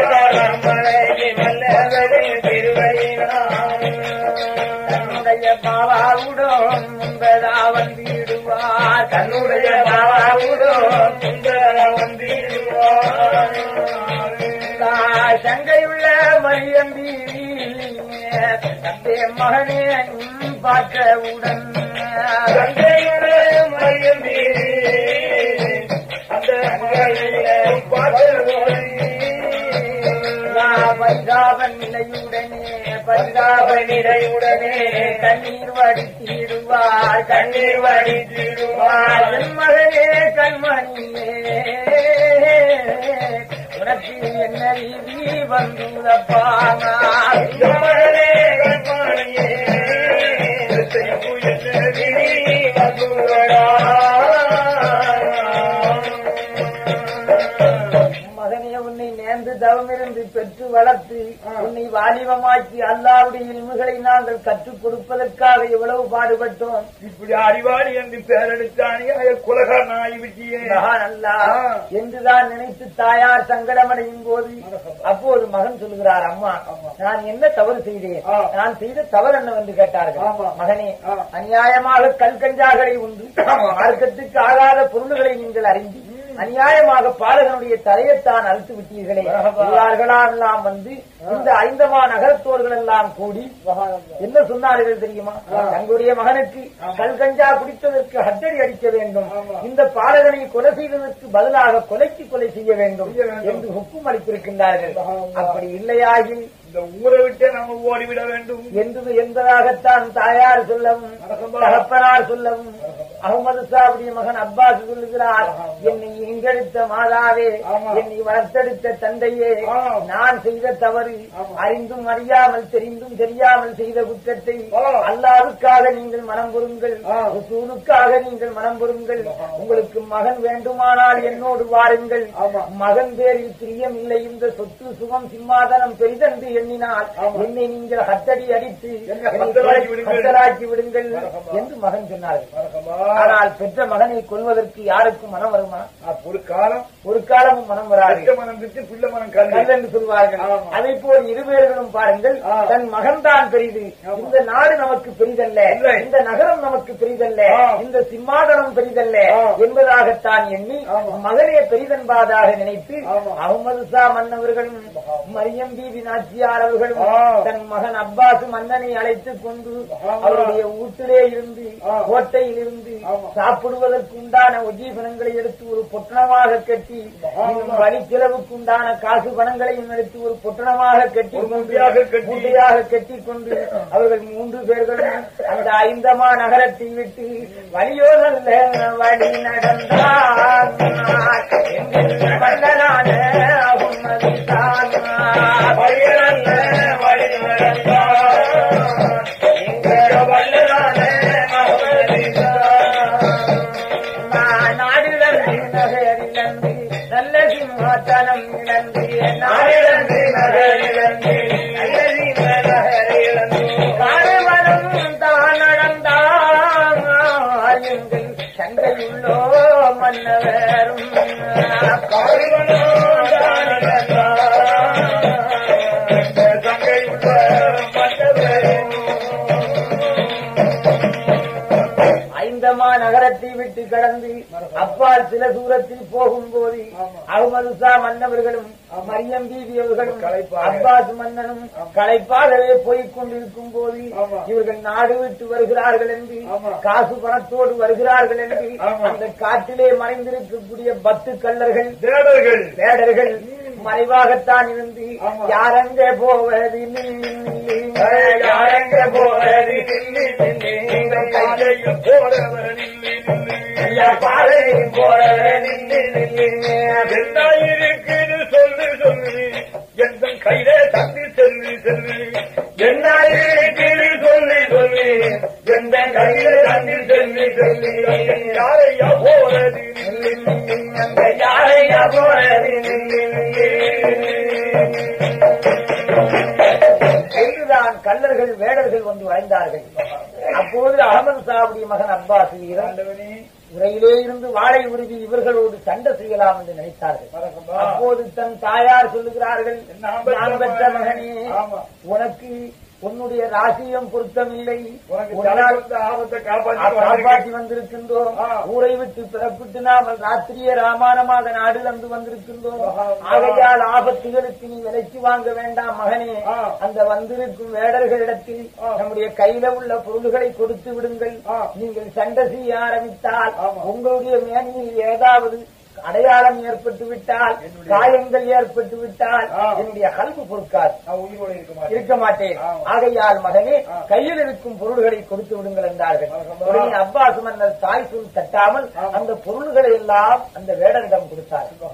வல்லவனின் திருவழினாது தன்னுடைய பாபாவுடன் முன்பதா வந்திடுவார், தன்னுடைய பாபாவுடன் முன்பதா வந்திடுவார். சங்கையுள்ள மரியம்பி தந்தை மகனே பார்த்தவுடன் சங்கையுள்ள மரியம்பி அந்த பார்த்தவுடன் பரிதாப நிலையுடனே பரிதாப நிலையுடனே கண்ணீர் வடித்திடுவார், கண்ணீர் வடித்திடுவார். என் மகனே கண்மணியே, உனக்கு என்ன ரீதி வந்துள்ளப்பா, மகனே கண்மணியே, பெற்று வளர்த்து உன்னை வாலிபமாக்கி அல்லாவுடைய இல்முகளை நாங்கள் கற்றுக் கொடுப்பதற்காக எவ்வளவு பாடுபட்டோம். இப்படி அறிவாளி என்று பெயரெடுத்தானே குலகாரன் ஆகிவிட்டியே அல்லா என்றுதான் நினைத்து தாயார் சங்கடமடையும் போது அப்போது மகன் சொல்லுகிறார், அம்மா நான் என்ன தவறு செய்தேன், நான் செய்த தவறு என்னவென்று கேட்டார்கள். மகனே, அநியாயமாக கல்கஞ்சாகளை உண்டு மார்க்கத்துக்கு ஆகாத பொருள்களை நீங்கள் அறிந்து அநியாயமாக பாலகனுடைய தலையத்தான் அழுத்து விட்டீர்களே. எல்லார்களெல்லாம் வந்து இந்த ஐந்தமா நகரத்தோர்கள் எல்லாம் கூடி என்ன சொன்னார்கள் தெரியுமா? தங்களுடைய மகனுக்கு கல்கஞ்சா குடித்ததற்கு ஹத்தடி அடிக்க வேண்டும், இந்த பாலகனை கொலை செய்ததற்கு பதிலாக கொலைக்கு கொலை செய்ய வேண்டும் என்று ஹுக்கும் அளித்திருக்கின்றார்கள். அப்படி இல்லையாகி இந்த ஊரை விட்டு நாம ஓடிவிட வேண்டும் என்று என்பதாகத்தான் தாயார் சொல்லவும் தகப்பனார் சொல்லவும் அகமது சாவுடைய மகன் அப்பாஸ் சொல்லுகிறார், என்னை இங்கெடுத்த மாதாவே, என்னை வளர்த்தெடுத்த தந்தையே, நான் செய்த தவறு அறிந்தும் அறியாமல் தெரிந்தும் தெரியாமல் செய்த குற்றத்தை அல்லாஹ்வுக்காக நீங்கள் மனம் பொருங்கள், ரசூலுக்காக நீங்கள் மனம் பொருங்கள். உங்களுக்கு மகன் வேண்டுமானால் என்னோடு வாருங்கள். மகன் பேரில் பிரியம் இல்லை, இந்த சொத்து சுகம் சிம்மாதனம் பெரிதென்று எண்ணினால் என்னை நீங்கள் ஹத்தடி அடித்து ஹத்தலாக்கி விடுங்கள் என்று மகன் சொன்னார்கள். ஆனால் பெற்ற மகனை கொல்வதற்கு யாருக்கும் மனம் வருமா? ஒரு காலம் ஒரு காலமும் மனம் வராது. மனம் விட்டு பிள்ளை மனம் கல் என்று சொல்வார்கள். அதை போல் இருவேர்களும் பாருங்கள், தன் மகன் தான் பெரிது, இந்த நாடு நமக்கு பெரிதல்ல, இந்த நகரம் நமக்கு பெரிதல்ல, இந்த சிம்மாதனம் பெரிதல்ல என்பதாகத்தான் எண்ணி மகனே பெரிதென்பதாக நினைத்து அகமது ஷா மன்னவர்களும் மரியம் பீவி நாச்சியார் அவர்களும் தன் மகன் அப்பாஸ் மன்னனை அழைத்துக் கொண்டு அவருடைய வீட்டிலே இருந்து கோட்டையில் இருந்து சாப்பிடுவதற்கு உண்டான ஒஜீபனங்களை எடுத்து ஒரு பொட்டணமாக கட்டி வழி செலவுக்கு உண்டான காசு பணங்களையும் எடுத்து ஒரு பொட்டணமாக கட்டி முட்டையாக கட்டி கொண்டு அவர்கள் மூன்று பேர்களும் அந்த ஐந்தமா நகரத்தை விட்டு வழியோதல்ல வழி நடந்தார் வல்லனான அகமது தான் வழி நடந்தார் வல்லனான நல்ல சிம்மாசனம் இழந்து நாளிழந்து நகரிழந்து காலவரம் தான் நடந்தால் எங்கள் சங்கையுள்ளோ மன்னவரும் காலவரம் தான் நடந்தால் சங்கையுள்ளோ மன்னவரும் ஐந்தமா நகரத்தை விட்டு கடந்து அப்பால் சில தூரத்தில் போகும்போது அகமது ஷா மன்னவர்களும் மரியம் பீவி அவர்களும் அப்பாஸ் மன்னனும் களைப்பாகவே போய்க் கொண்டிருக்கும் போது இவர்கள் நாடு விட்டு வருகிறார்கள் என்று காசு பணத்தோடு வருகிறார்கள் என்று அந்த காட்டிலே மறைந்திருக்கக்கூடிய பத்து கள்ளர்கள் வேடர்கள் வேடர்கள் மறைவாகத்தான் இருந்து யாரங்க போவது யாரங்க போவது பாதையும் போறது சொல்லு சொல்லு எந்த கையிலே தண்ணி செல்லு செல்லு என்ன சொல்லி சொல்லி எந்த கையிலே தண்ணி செல்லி சொல்லி யாரையா போறது யாரையா போறது என்றுதான் கள்ளர்கள் வேடர்கள் வந்து வரைந்தார்கள். அப்போது அகமது ஷாவுடைய மகன் அப்பாஸ் உரையிலே இருந்து வாழை உருவி இவர்களோடு சண்டை செய்யலாம் என்று நினைத்தார்கள். அப்போது தன் தாயார் சொல்லுகிறார்கள், நான் பெற்ற மகனே, உனக்கு உன்னுடைய ராசியம் பொருத்தமில்லை, ஆபத்தை காப்பாற்றி வந்திருக்கின்றோம், ஊரை விட்டு பிறப்பிட்டு நாமல் ராத்திரிய ராமாயணமாக நாடு வந்து வந்திருக்கின்றோம். ஆகையால் ஆபத்துகளுக்கு நீ விலைக்கு வாங்க வேண்டாம் மகனே, அந்த வந்திருக்கும் வேடர்களிடத்தில் நம்முடைய கையில உள்ள பொருள்களை கொடுத்து விடுங்கள். நீங்கள் சண்டை செய்ய ஆரம்பித்தால் உங்களுடைய மேனியில் ஏதாவது அடையாளம் ஏற்பட்டு விட்டால், காயங்கள் ஏற்பட்டு விட்டால் என்னுடைய கல்வி பொறுக்காது, இருக்க மாட்டேன். ஆகையால் மகனே, கையில் இருக்கும் பொருள்களை கொடுத்து விடுங்கள் என்றார்கள். உடனே அப்பாஸ் மன்னர் தாய் சொல் தட்டாமல் அந்த பொருள்களை எல்லாம் அந்த வேடரிடம் கொடுத்தார்.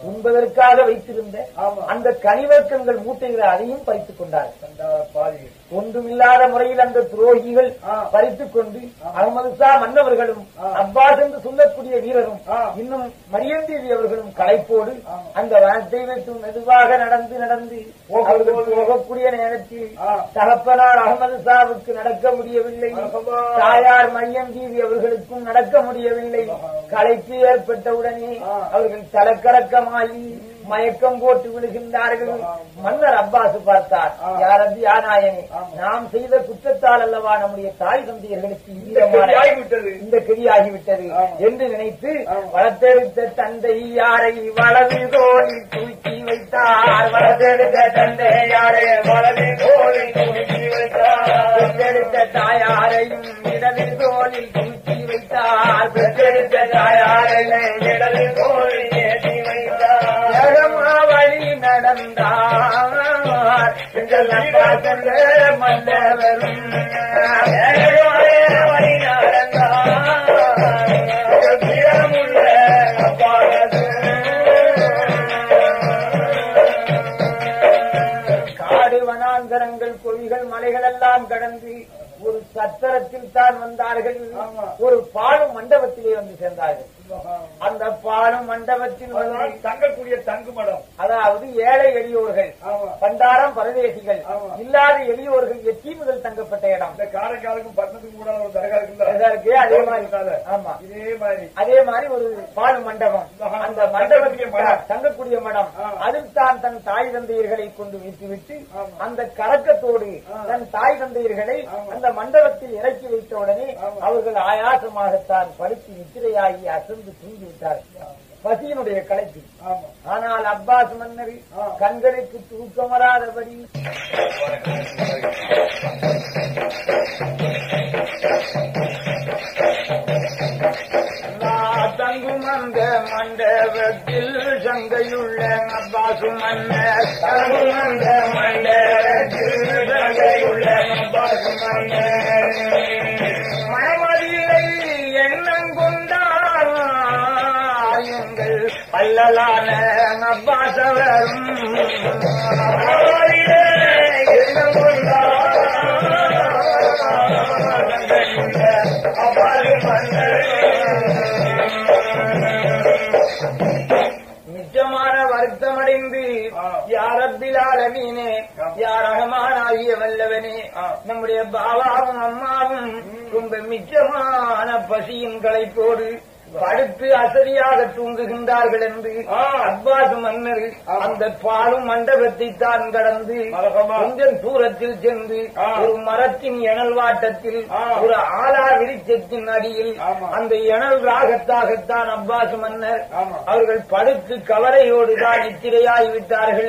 உண்பதற்காக வைத்திருந்த அந்த கனிவர்க்கங்கள் மூட்டைகளை அதையும் பறித்துக் கொண்டார்கள். ஒன்றுமில்லாத முறையில் அந்த துரோகிகள் பறித்துக் கொண்டு அகமது ஷா மன்னவர்களும் அப்பாஸ் என்று சொல்லக்கூடிய வீரரும் இன்னும் மரியன் தேவி அவர்களும் களைப்போடு அந்த வனத்தை வைத்து மெதுவாக நடந்து நடந்து அவர்கள் போகக்கூடிய நேரத்தில் தகப்பனார் அகமது ஷாவுக்கு நடக்க முடியவில்லை, தாயார் மரியன் தேவி அவர்களுக்கும் நடக்க முடியவில்லை. களைப்பு ஏற்பட்டவுடனே அவர்கள் தலக்கரக்கமாகி மயக்கம் போட்டு விழுகின்றார்கள். மன்னர் அப்பாஸ் பார்த்தார், யாரது யானாயனே, நாம் செய்த குற்றத்தால் அல்லவா நம்முடைய தாய் தந்தையர்களுக்கு இந்த கெதியாகிவிட்டது என்று நினைத்து வளர்த்தெடுத்த தந்தை யாரை வலது தோழி தூக்கி வைத்தார். வளர்த்தெடுத்த தந்தை யாரை வலது தோழி தூக்கி வைத்தார். பெற்றெடுத்த தாயாரையும் இடது தோழி தூக்கி வைத்தார். பெற்றெடுத்த தாயாரையும் இடது தோழி ஏற்றி வைத்தார். வழி நடந்தார் எங்கள் மன்னவரும் வழி நடந்தார் காடு வனாந்தரங்கள் கொடிகள் மலைகள் எல்லாம் கடந்து ஒரு சத்திரத்தில் தான் வந்தார்கள். ஒரு பாலும் மண்டபத்திலே வந்து சேர்ந்தார்கள். அந்த பாலும் மண்டபத்தில் தங்கக்கூடிய தங்கு மடம், அதாவது ஏழை எளியோர்கள், பண்டாரம் பரதேசிகள் இல்லாத எளியோர்கள் எத்தீமுதல் தங்கப்பட்ட இடம். இந்த காரைக்காலுக்கும் பட்டணத்துக்கும் கூட ஒரு தரகா இருக்கு. அதே மாதிரி ஆமா இதே மாதிரி அதே மாதிரி ஒரு பால் மண்டபம், அந்த மண்டபத்திலே தங்கக்கூடிய மடம். அதில் தான் தன் தாய் தந்தையர்களை கொண்டு வைத்துவிட்டு அந்த கலக்கத்தோடு தன் தாய் தந்தையர்களை அந்த மண்டபத்தில் இறக்கி வைத்த உடனே அவர்கள் ஆயாசமாகத்தான் படுத்தி நித்திரையாகி அசந்து தூங்கிவிட்டார்கள் பசியினுடைய கலைப்பு. ஆனால் அப்பாஸ் மன்னர் கண்களுக்கு தூக்கம் வராதபடி தங்கும் அந்த மண்டபத்தில் சங்கையுள்ள அப்பாசு மன்னர். தங்கும் அந்த மண்டபத்தில் சங்கையுள்ள அப்பாசு மன்னர் மனமதிலை எண்ணம் கொண்டார் எங்கள் அல்லலான அப்பாசவரும் எண்ணம் கொண்டார் அப்பாசு மன்னர் நிஜமான வருத்தமடைந்து யார் ரப்பில் ஆலமீனே, யார் ரஹ்மான் ஆகிய வல்லவனே, நம்முடைய பாபாவும் அம்மாவும் ரொம்ப மிச்சமான பசியின் களைப்போடு படுத்து அசதியாக தூங்குகின்றார்கள் என்று அப்பாஸ் மன்னர் அந்த பாலும் மண்டபத்தை தான் கடந்து கொஞ்சம் தூரத்தில் சென்று ஒரு மரத்தின் எணல் வாட்டத்தில் ஒரு ஆலா விருட்சத்தின் அடியில் அந்த எணல் ராகத்தாகத்தான் அப்பாஸ் மன்னர் அவர்கள் படுத்து கவலையோடு தான் நித்திரையாகிவிட்டார்கள்.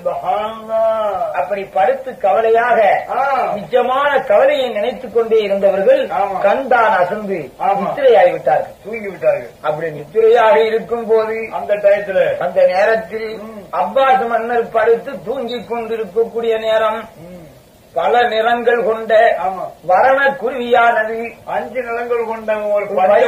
அப்படி படுத்து கவலையாக நிச்சயமான கவலையை நினைத்துக் கொண்டே இருந்தவர்கள் கண் தான் அசந்து நித்திரையாகிவிட்டார்கள், தூங்கிவிட்டார்கள். அப்படி நித்திரையாக இருக்கும் போது அந்த டயத்துல அந்த நேரத்தில் அப்பாஸ் மன்னர் படுத்து தூங்கிக் கொண்டிருக்கக்கூடிய நேரம் பல நிறங்கள் கொண்ட வரண குருவியானது அஞ்சு நிறங்கள் கொண்ட ஒரு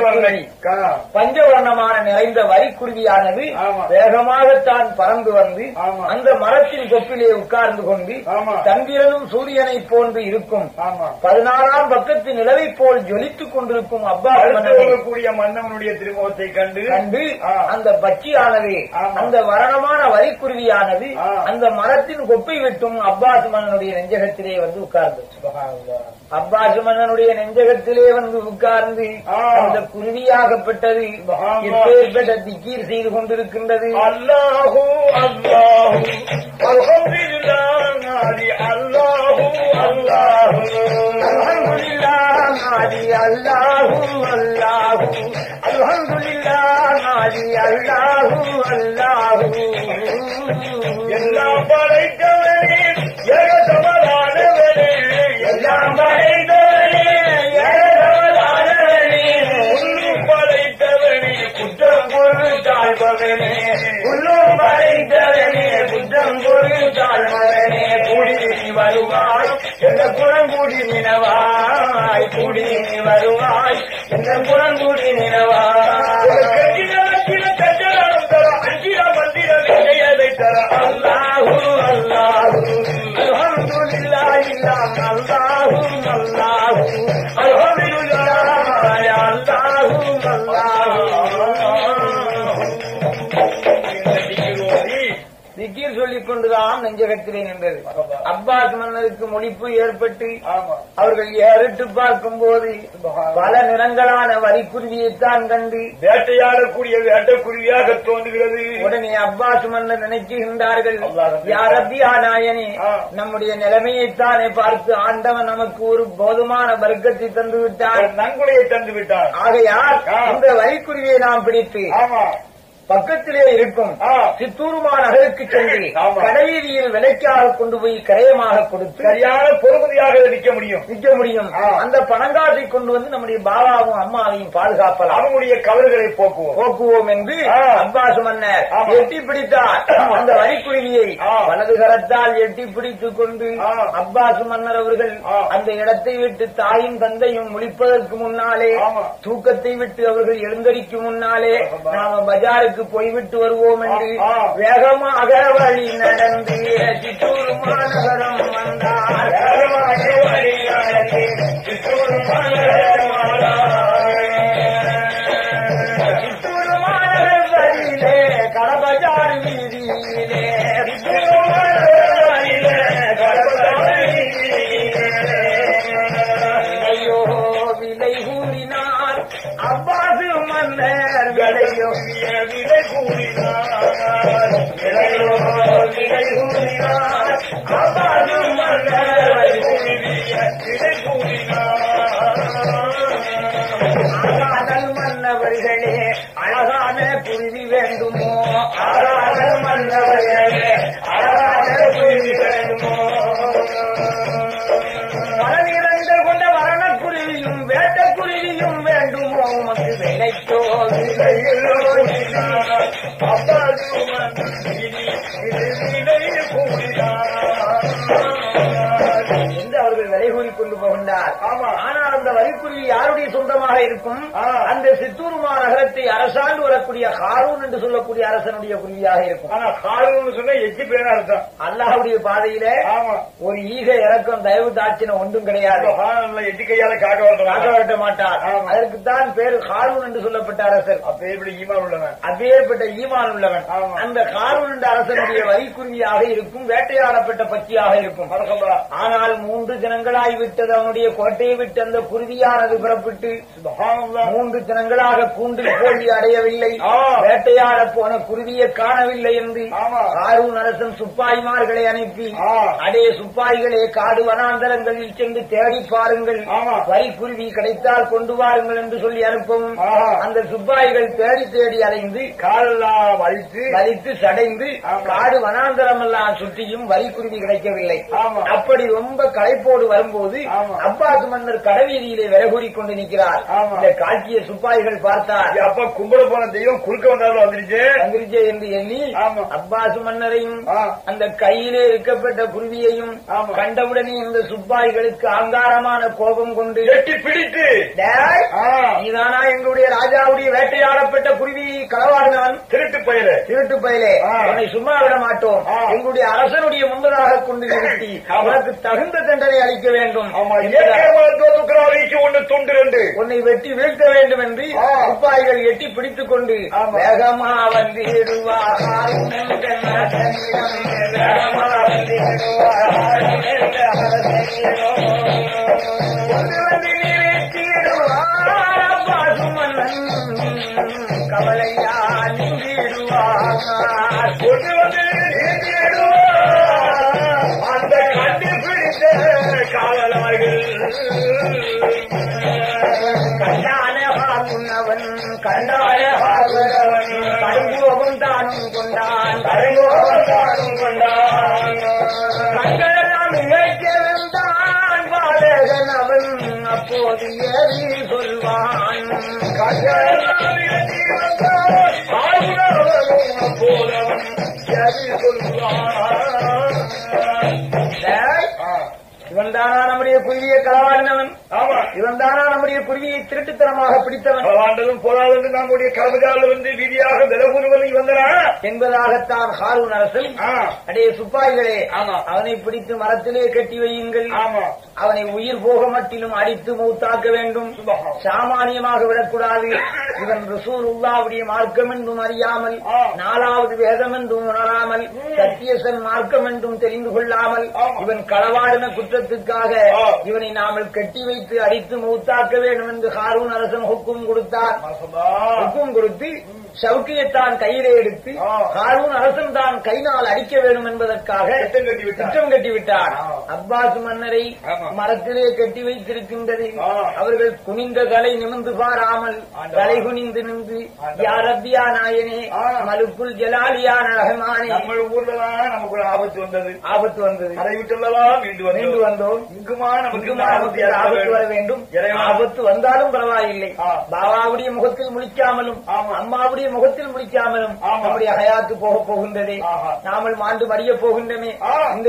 பஞ்சவர்ணமான நிறைந்த வரிக்குருவியானது வேகமாகத்தான் பறந்து வந்து அந்த மரத்தின் கொப்பிலே உட்கார்ந்து கொண்டு சந்திரனும் சூரியனை போன்று இருக்கும் பதினாறாம் பக்கத்து நிலவை போல் ஜொலித்துக் கொண்டிருக்கும் அப்பாஸ் கூடிய மன்னவனுடைய திருமுகத்தை கண்டு கண்டு அந்த பட்சியானது அந்த வரணமான வரிக்குருவியானது அந்த மரத்தின் கொப்பை விட்டும் அப்பாஸ் மன்னனுடைய நெஞ்சகத்திலே வந்து உட்கார்ந்து அப்பாஸ் மன்னனுடைய நெஞ்சகத்திலே வந்து உட்கார்ந்து அந்த குருவியாகப்பட்டது எப்பேற்பட்ட திக்கீர் செய்து கொண்டிருக்கின்றது. அல்லாஹு அல்லாஹு அல்ஹம்துலில்லாஹ் அல்லாஹு அல்லாஹு அல்ஹம்துலில்லாஹ் அல்லாஹு அல்லாஹு அல்ஹம்துலில்லாஹ் அல்லாஹு அல்லாஹு எல்லாம் படைத்தவனே ஏகசமதானவனே, எல்லாம் படைத்தவனே ஏகசமதானவனே, உள்ளும் படைத்தவனே குற்றம் பொருள் தாழ்பவனே, உள்ளும் படைத்தவனே குற்றம் பொருள் தாழ்பவனே, கூடி வருவாய் என்ற குணங்குடி நினவாய், கூடி வருவாய் என்ற குணங்குடி நினவாய். அஞ்சிர மந்திர அல்ஹம்துலில்லாஹ் இல்லாம் அல்லாஹு அல்லாஹு அல்ஹம்துலில்லாஹ் அல்லாஹு அல்லாஹு திக்கீர் சொல்லிக் கொண்டுதான் நெஞ்சகத்திலே நின்றது. அப்பாஸ் மன்னருக்கு மொழிப்பு ஏற்பட்டு அவர்கள் ஏறிட்டு பார்க்கும் போது பல நிறங்களான வரிக்குருவியைத்தான் கண்டு வேட்டையாடக்கூடிய வேட்டைக்குருவியாக தோன்றுகிறது. உடனே அப்பாஸ் மன்னர் நினைக்குகின்றார்கள், யாரப்பியா நாயனே, நம்முடைய நிலைமையைத்தானே பார்த்து ஆண்டவன் நமக்கு ஒரு போதுமான வர்க்கத்தை தந்து விட்டார், நன்கொடையை தந்து விட்டார். ஆகையால் இந்த வரிக்குருவியை நாம் பிடித்து பக்கத்திலே இருக்கும் சித்தூருமா நகருக்கு சென்று கடைவீதியில் விலைக்காக கொண்டு போய் கரையமாக கொடுத்து சரியான பொறுமதியாக விற்க முடியும் விற்க முடியும். அந்த பணங்காசை கொண்டு வந்து நம்முடைய பாபாவும் அம்மாவையும் பாதுகாப்பலாம், அவனுடைய கவல்களை போக்குவோம் போக்குவோம் என்று அப்பாஸ் மன்னர் எட்டி பிடித்தார். அந்த வரிக்குருவியை வலது கரத்தால் எட்டி பிடித்துக் கொண்டு அப்பாஸ் மன்னர் அவர்கள் அந்த இடத்தை விட்டு தாயும் தந்தையும் முழிப்பதற்கு முன்னாலே, தூக்கத்தை விட்டு அவர்கள் எழுந்தரிக்கும் முன்னாலே நாம பஜாருக்கு போய்விட்டு வருவோம் என்று வேகமாக வழி நடந்து சித்தூர் மாநகரம் வந்தார். சித்தூர் மாநகர் வழியிலே கடபஜார் வீதியிலே ஐயோ விலை கூறினார் அப்பாசு மன்னர், விலையோ விலை கூறினார் விலையோ விலை கூறினார் அப்பாசு மன்னர், விலை கூறினார். ஆகாதல் மன்னவர்களே அழகான குருவி வேண்டுமோ, ஆகாதல் மன்னவர்களே அழகான குருவி வேண்டுமோ, மரநிறந்த கொண்ட மரணக்குருவியும் வேட்டக்குருவியும் வேண்டுமோ, உமக்கு விலைக்கோ விலையிலோ என்று அவர்கள் விலை கூறிக் கொண்டு போகின்றார். ஆனால் அந்த வரிக்குருவி யாருடைய சொந்தமாக இருக்கும்? அந்த சித்தூருமா நகரத்தை அரசாண்டு வரக்கூடிய ஹாரூன் என்று சொல்லக்கூடிய அரசனுடைய குருவியாக இருக்கும். ஆனா ஹாரூன் சொன்னா எச்சி பேரா அர்த்தம். அல்லாஹ்வுடைய பாதையிலே ஒரு ஈக இறக்கம் தயவு தாட்சினம் ஒன்றும் கிடையாது. எட்டு கையால காக்க காக்க வரட்ட மாட்டார். அதற்குத்தான் பேரு ஹாரூன் என்று சொல்லப்பட்ட அரசர். அப்பேற்பட்ட ஈமான் உள்ளவன், அப்பேற்பட்ட ஈமான் உள்ளவன். அந்த ஹாரூன் என்ற அரசனுடைய வரிக்குருவியாக இருக்கும், வேட்டையாடப்பட்ட பட்சியாக இருக்கும். ஆனால் மூன்று தினங்களாய் விட்டது அவனுடைய கோட்டையை விட்டு அந்த குருவியானது புறப்பட்டு மூன்று தினங்களாக கூண்டில் போய் அடையவில்லை, வேட்டையாட போன குருவியை காணவில்லை என்று ஹாரூன் அரசன் சுப்பாய்மார்களை அனுப்பி, அடே சுப்பாய்களே, காடு வனாந்தரங்களில் சென்று தேடி பாருங்கள், வரிக்குருவி கிடைத்தால் கொண்டு வாருங்கள் என்று சொல்லி அனுப்பவும் அந்த சுப்பாய்கள் தேடி தேடி அலைந்து காலெல்லாம் வலித்து வலித்து சடைந்து காடு வனாந்தரம் எல்லாம் சுற்றியும் வரிக்குருவி கிடைக்கவில்லை. அப்படி ரொம்ப களைப்போடு வரும்போது அப்பாஸ் மன்னர் கடைவீதியிலே விலகூறி கொண்டு நிற்கிறார். இந்த காட்சியை சுப்பாய்கள் பார்த்தார். அப்ப கும்பிட போன தெய்வம் குறுக்க வந்தாலும் வந்துருச்சு வந்துருச்சே என்று எண்ணி அப்பாஸ் மன்னரையும் அந்த கையிலே இருக்கப்பட்ட குருவியையும் கண்டவுடனே இந்த சுப்பாய்களுக்கு அங்காரமான கோபம் கொண்டு எட்டி பிடித்து, நீதானா எங்களுடைய ராஜாவுடைய வேட்டையாடப்பட்ட குருவி களவாடினவன்? திருட்டு பயில திருட்டு பயிலே, உன்னை சும்மா விட மாட்டோம். எங்களுடைய அரசனுடைய முன்பதாக கொண்டு நிறுத்தி அவனுக்கு தகுந்த தண்டனை அளிக்க வேண்டும், ஒன்று தொண்டு ரெண்டு உன்னை வெட்டி வீழ்த்த வேண்டும் என்று சிப்பாய்கள் எட்டி பிடித்துக் கொண்டு வேகமா வந்திடுவார். கவலையா நீங்கிடுவார், அந்த கண்டுபிடித்த காவலர்கள் கண்டான ஹாருனவன் கண்டான ஹாருனவன் கடுங்கோபம் தானும் கொண்டான், கடுங்கோபம் தானும் கொண்டான், கண்களெல்லாம் இழைக்கிருந்தான் பாலகன் அவன், அப்போது ஏறி சொல்வான், கண்களெல்லாம் இழைக்கிருந்தான் ஹாருனவன் போலவன் ஏறி சொல்வான். இவன் தானா நம்முடைய குருவியை களவாடினவன்? ஆமா. இவன் தானா நம்முடைய குருவியை திருட்டுத்தனமாக பிடித்தவன்? களவாண்டதும் போதாது நம்முடைய கலவுகால வந்து விதியாக விலகுருவதை வந்தனா என்பதாகத்தான் ஹாரூன் அரசன், அடே சுப்பாய்களே, அவனை பிடித்து மரத்திலே கட்டி வையுங்கள், அவனை உயிர் போக மட்டிலும் அடித்து மௌத்தாக்க வேண்டும், சாமானியமாக விடக்கூடாது. இவன் ரசூலுல்லாஹ்வுடைய மார்க்கம் என்றும் அறியாமல், நாலாவது வேதம் என்றும் உணராமல், சத்தியசன் மார்க்கம் என்றும் தெரிந்து கொள்ளாமல், இவன் களவாடின குற்றத்துக்காக இவனை நாமல் கட்டி வைத்து அடித்து மௌத்தாக்க வேண்டும் என்று ஹாரூன் அரசன் ஹுக்கும் கொடுத்தார். ஹுக்கும் கொடுத்து சவுக்கியத்தான் கையிலே எடுத்து ஹாரூன் அரசன் தான் கைனால் அடிக்க வேண்டும் என்பதற்காக திட்டம் கட்டிவிட்டார். அப்பாஸ் மன்னரை மரத்திலே கட்டி வைத்திருக்கின்றது. அவர்கள் குனிந்த தலை நிமிர்ந்து பாராமல் தலை குனிந்து நின்று, யார் ரப்பியா நாயனே, மலுக்குல் ஜலாலியான ரஹ்மானே, நம்ம ஊர்லதான் நமக்கு ஒரு ஆபத்து வந்தது ஆபத்து வந்தது அதை விட்டுள்ளதான் மீண்டு வந்தோம். இங்குமா நமக்கு ஆபத்து வர வேண்டும். ஆபத்து வந்தாலும் பரவாயில்லை, பாபாவுடைய முகத்தில் முழிக்காமலும் அம்மாவுடைய முகத்தில் முடிக்காமலும் நம்முடைய ஹயாத்து போக போகின்றதே, நாமல் மாண்டு மறிய போகின்றமே, இந்த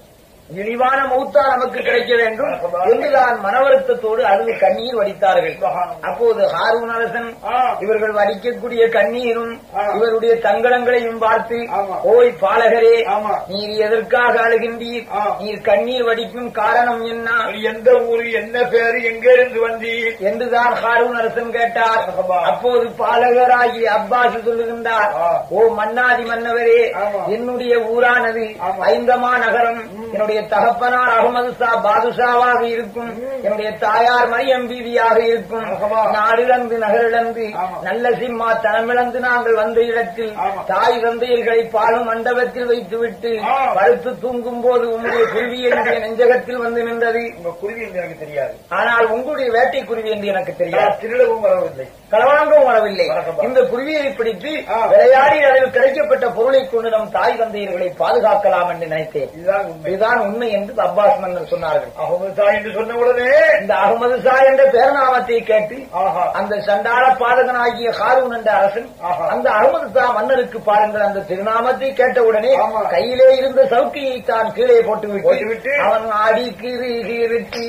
இழிவான மௌத்தா நமக்கு கிடைக்க வேண்டும் என்றுதான் மனவருத்தத்தோடு அழுது கண்ணீர் வடித்தார்கள். அப்போது ஹாரூன் அரசன் இவர்கள் வடிக்கக்கூடிய கண்ணீரும் இவருடைய தங்கடங்களையும் பார்த்து, ஓய் பாலகரே, நீர் எதற்காக அழுகின்றீர்? நீர் கண்ணீர் வடிக்கும் காரணம் என்ன? எந்த ஊரு, என்ன பேரு, எங்க இருந்து வந்தீர் என்றுதான் ஹாரூன் அரசன் கேட்டார். அப்போது பாலகராகி அப்பாஸ் சொல்லுகின்றார், ஓ மன்னாதி மன்னவரே, என்னுடைய ஊரானது ஐந்தமா நகரம், என்னுடைய தகப்பனார் அகமது ஷா பாதுஷாவாக இருக்கும், என்னுடைய தாயார் மரியம் பீவியாக இருக்கும். நாடிழந்து நகரிழந்து நல்ல சிம்மா தனமிழந்து நாங்கள் வந்த இடத்தில் தாய் தந்தையர்களை பாலும் மண்டபத்தில் வைத்துவிட்டு படுத்து தூங்கும் போது உங்களுடைய குருவி என்னுடைய நெஞ்சகத்தில் வந்து நின்றது. உங்க குருவி என்று எனக்கு தெரியாது, ஆனால் உங்களுடைய வேட்டை குருவி என்று எனக்கு தெரியாது. திருடவும் வரவில்லை, களவாங்கவும் வரவில்லை. இந்த குருவியை பிடித்து விளையாடி அதில் கிடைக்கப்பட்ட பொருளை கொண்டு நம் தாய் தந்தையர்களை பாதுகாக்கலாம் என்று நினைத்தேன். இதுதான் உண்மை என்று அப்பாஸ் மன்னர் சொன்னார்கள். அகமது ஷா என்று சொன்ன உடனே இந்த அகமது ஷா என்ற பேர்நாமத்தை கேட்டு அந்த சண்டாள பாதகனாகிய ஹாரூன் என்ற அரசன் அந்த அகமது ஷா மன்னருக்கு பாருங்கள், அந்த திருநாமத்தை கேட்டவுடனே கையிலே இருந்த சவுக்கியை தான் கீழே போட்டுவிட்டு அவன் ஆடி கிரு கிருட்டி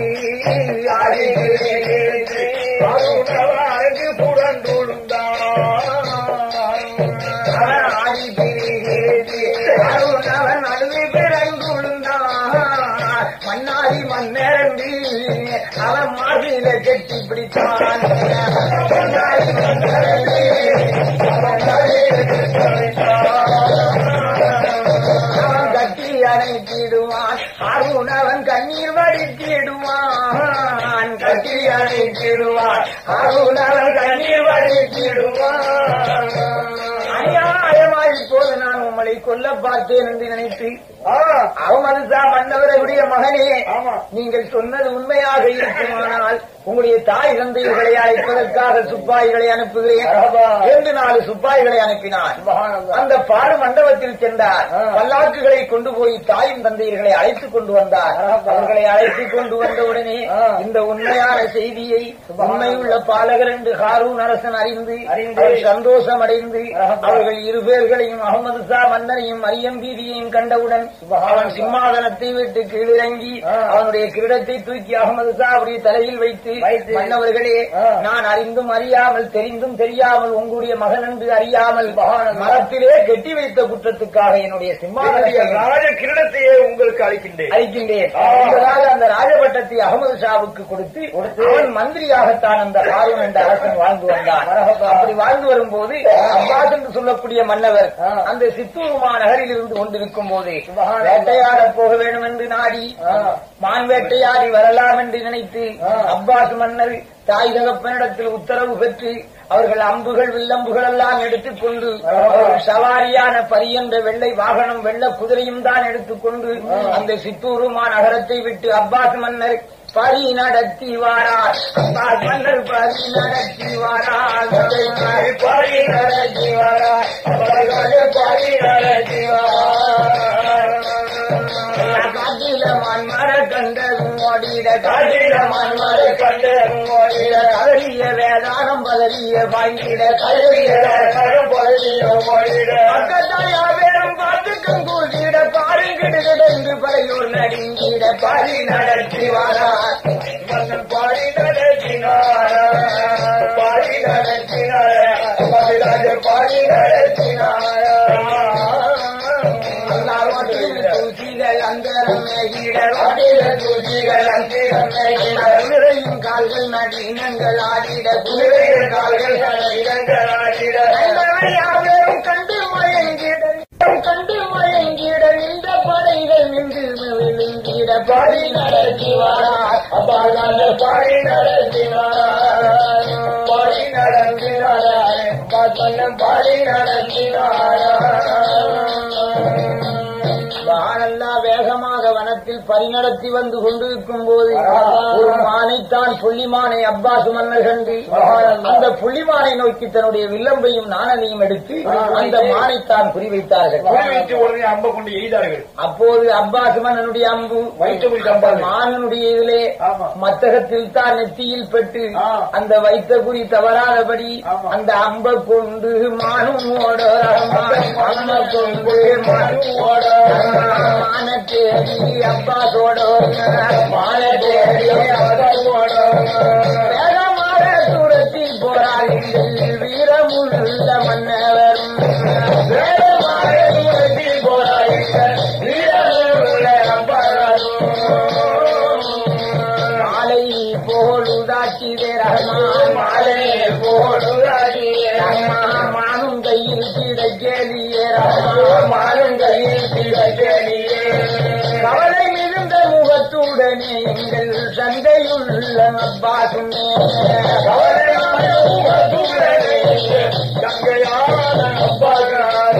ஆடி புறந்தோழுந்தான், அவன் ஆடி அவன் அழுது பிறந்துழுந்தான், மன்னாரி மன்னரண்டி அவன் மாதிரியில கெட்டி பிடித்தான், மன்னாரி மன்னரண்டி அவன் கட்டி அணைத்திடுவான், ஹாரூன் அவன் கண்ணீர் வடித்திடுவான், கட்டி அணைத்திடுவான், ஹாரூன் அவன் கண்ணீர் வடித்திடுவான். அநியாயமாய் இப்போது நான் உங்களை கொல்ல பார்த்தேன் என்று நினைத்து, அகமது ஷா மன்னவருடைய மகனே, நீங்கள் சொன்னது உண்மையாக இருக்குமானால் உங்களுடைய தாய் தந்தைகளை அழைப்பதற்காக சுப்பாய்களை அனுப்புகிறேன் என்று நாலு சுப்பாய்களை அனுப்பினார். அந்த பாடு மண்டபத்தில் சென்றார். பல்லாக்குகளை கொண்டு போய் தாயும் தந்தையர்களை அழைத்துக் கொண்டு வந்தார். அவர்களை அழைத்துக் கொண்டு வந்தவுடனே இந்த உண்மையான செய்தியை உண்மையுள்ள பாலகர் என்று ஹாரூன் அரசன் அறிந்து சந்தோஷம் அடைந்து அவர்கள் இரு பேர்களையும் அகமது ஷா மன்னரையும் மரியம் பீவியையும் கண்டவுடன் அவன் சிம்மாதனத்தை விட்டு கீழிறங்கி அவனுடைய கிரீடத்தை தூக்கி அகமது ஷா அவருடைய தலையில் வைத்து, மன்னவர்களே, நான் அறிந்தும் அறியாமல் தெரிந்தும் தெரியாமல் உங்களுடைய மகன் என்று அறியாமல் மரத்திலே கெட்டி வைத்த குற்றத்துக்காக என்னுடைய சிம்மாதனத்தை ராஜ கிரீடத்தையே உங்களுக்கு அளிக்கின்றேன் அளிக்கின்றேன் அந்த ராஜபட்டத்தை அகமது ஷாவுக்கு கொடுத்து அவன் மந்திரியாகத்தான் அந்த ஹாரூன் என்ற அரசன் வாழ்ந்து வந்தான். அப்படி வாழ்ந்து வரும்போது அப்பாஸ் என்று சொல்லக்கூடிய மன்னவர் அந்த சித்தூருமா நகரில் இருந்து கொண்டிருக்கும் போது வேட்டையாட போக வேண்டும் என்று நாடி மான் வேட்டையாடி வரலாம் என்று நினைத்து அப்பாஸ் மன்னர் தாய் தகப்பனிடத்தில் உத்தரவு பெற்று அவர்கள் அம்புகள் வில்லம்புகள் எல்லாம் எடுத்துக்கொண்டு சவாரியான பரியன்ற வெள்ளை வாகனம் வெள்ள குதிரையும் தான் எடுத்துக்கொண்டு அந்த சித்தூருமா நகரத்தை விட்டு அப்பாஸ் மன்னர் பரி நடத்தி வாரார். அப்பாஸ் மன்னர் பரி நடத்தி வாரார், பரி நடத்தி வாரார், பரி நடத்தி வாரார். காட்டில மன்மர கண்டதும் ஓடிட, காட்டில மன்மர கண்டதும் ஓடிட, கதறிய வேதானம் பதறிய பாய்ந்திட, கதறிய வேதானம் பதறிய ஓடிட, பக்கத்தாயா வேடம் பார்த்து கங்கூசிட, பாருங்க கிடுகிடென்று படையோர் நடுங்கிட பாடி நடத்திவாரார் மன்னன் பாடி நடத்தினார் பாடி நடத்தினார் பதிராஜ பாடி நடத்தினார் தூசிகள் அந்தரமேகிட தூசிகள் அந்தரமேகிடையும் கால்கள் நடினங்கள் ஆடிட குதிரைகள் கால்கள் நடினங்கள் ஆடிட யாவரும் கண்டு மயங்கிட கண்டு மயங்கிட நின்ற படைகள் நின்று விழுங்கிட பாடி நடத்திவாரார் அப்பால் பாடி நடத்தினார் பாடி நடத்தினார் சொன்ன பாடி நடத்தினார் வானல்லா வேகமாக வனத்தில் பரிநடத்தி வந்து கொண்டிருக்கும் போது ஒரு மானைத்தான் புள்ளிமானை அப்பாஸ் மன்னர் கண்டு அந்த புள்ளிமானை நோக்கி தன்னுடைய வில்லம்பையும் நாணனையும் எடுத்து அந்த மானைத்தான் குறிவைத்தார்கள். குறிவைத்து உடனே அம்பை கொண்டு எய்தார்கள். அப்போது அப்பாஸ் மன்னனுடைய அம்பு மானனுடைய இதிலே மத்தகத்தில் தான் நெத்தியில் பெற்று அந்த வைத்த குறி தவறாதபடி அந்த அம்பை கொண்டு மானும் ஓட அம்பை கொண்டு மானும் ஓட மானத்தேடி அப்பாசோட மானத்தேடி அப்பாசோட வேகமாக தூரத்தில் போராடுங்கள் வீரமுள்ள மன்னவரும் வேகமாக தூரத்தில் போராடுங்கள் வீரமுள்ள அப்பாரும் மாலை போலுதாட்சி ரஹ்மான் மாலை போலுதாட்சி ரஹ்மான் மானும் கையில் கிடைக்கலியே ரஹ்மான் மானும் கையில் கிடைக்கலியே கவலை மிகுந்த முகத்துடனே எங்கள் சந்தையுள்ள அப்பாசுமே கவலை முகத்துடனே சந்தையான அப்பாசார்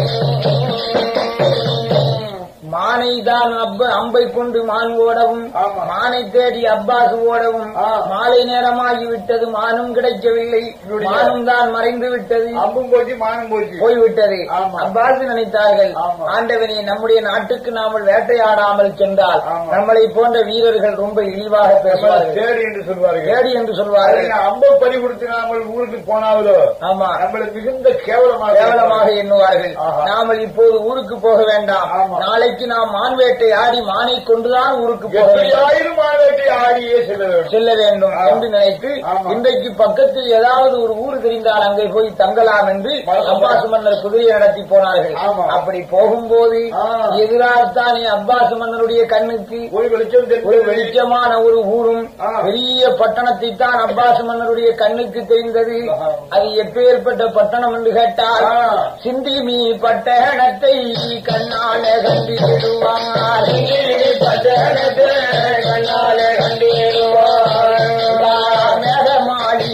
மானைதான் அம்பை கொண்டு மான் ஓடவும் மானை தேடி அப்பாஸ் ஓடவும் மாலை நேரமாகிவிட்டது. மானும் கிடைக்கவில்லை. மானும் தான் மறைந்து விட்டது. அம்பும் போச்சு மானும் போச்சு போய்விட்டது. அப்பாஸ் நினைத்தார்கள், ஆண்டவனே நம்முடைய நாட்டுக்கு நாமல் வேட்டையாடாமல் சென்றால் நம்மளை போன்ற வீரர்கள் ரொம்ப இழிவாக பேசுவார்கள், தேடி என்று சொல்வார்கள் தேடி என்று சொல்வார்கள். அம்பை பறி கொடுத்து நாமல் ஊருக்கு போனாவதோ ஆமா நம்மளை மிகுந்த கேவலமாக கேவலமாக எண்ணுவார்கள். நாமல் இப்போது ஊருக்கு போக வேண்டாம், நாளைக்கு நாம் மான் வேட்டை ஆடி மானை கொண்டுதான் ஊருக்கு போக வேண்டும், மான் வேட்டை ஆடியே செல்ல வேண்டும் என்று நினைத்து இன்றைக்கு பக்கத்தில் ஏதாவது ஒரு ஊர் தெரிந்தால் அங்கே போய் தங்கலாம் என்று அப்பாஸ் மன்னர் குதிரையை நடத்தி போனார்கள். அப்படி போகும்போது எதிராகத்தானே அப்பாஸ் மன்னருடைய கண்ணுக்கு ஒரு வெளிச்சம் ஒரு வெளிச்சமான ஒரு ஊரும் பெரிய பட்டணத்தை தான் அப்பாஸ் மன்னருடைய கண்ணுக்கு தெரிந்தது. அது எப்பேற்பட்ட பட்டணம் என்று கேட்டால் சிந்திமி பட்டணத்தை கண்ணால கண்டிடுவார், பட்டணத்தை கண்ணால கண்டிடுவார். மேகமாளி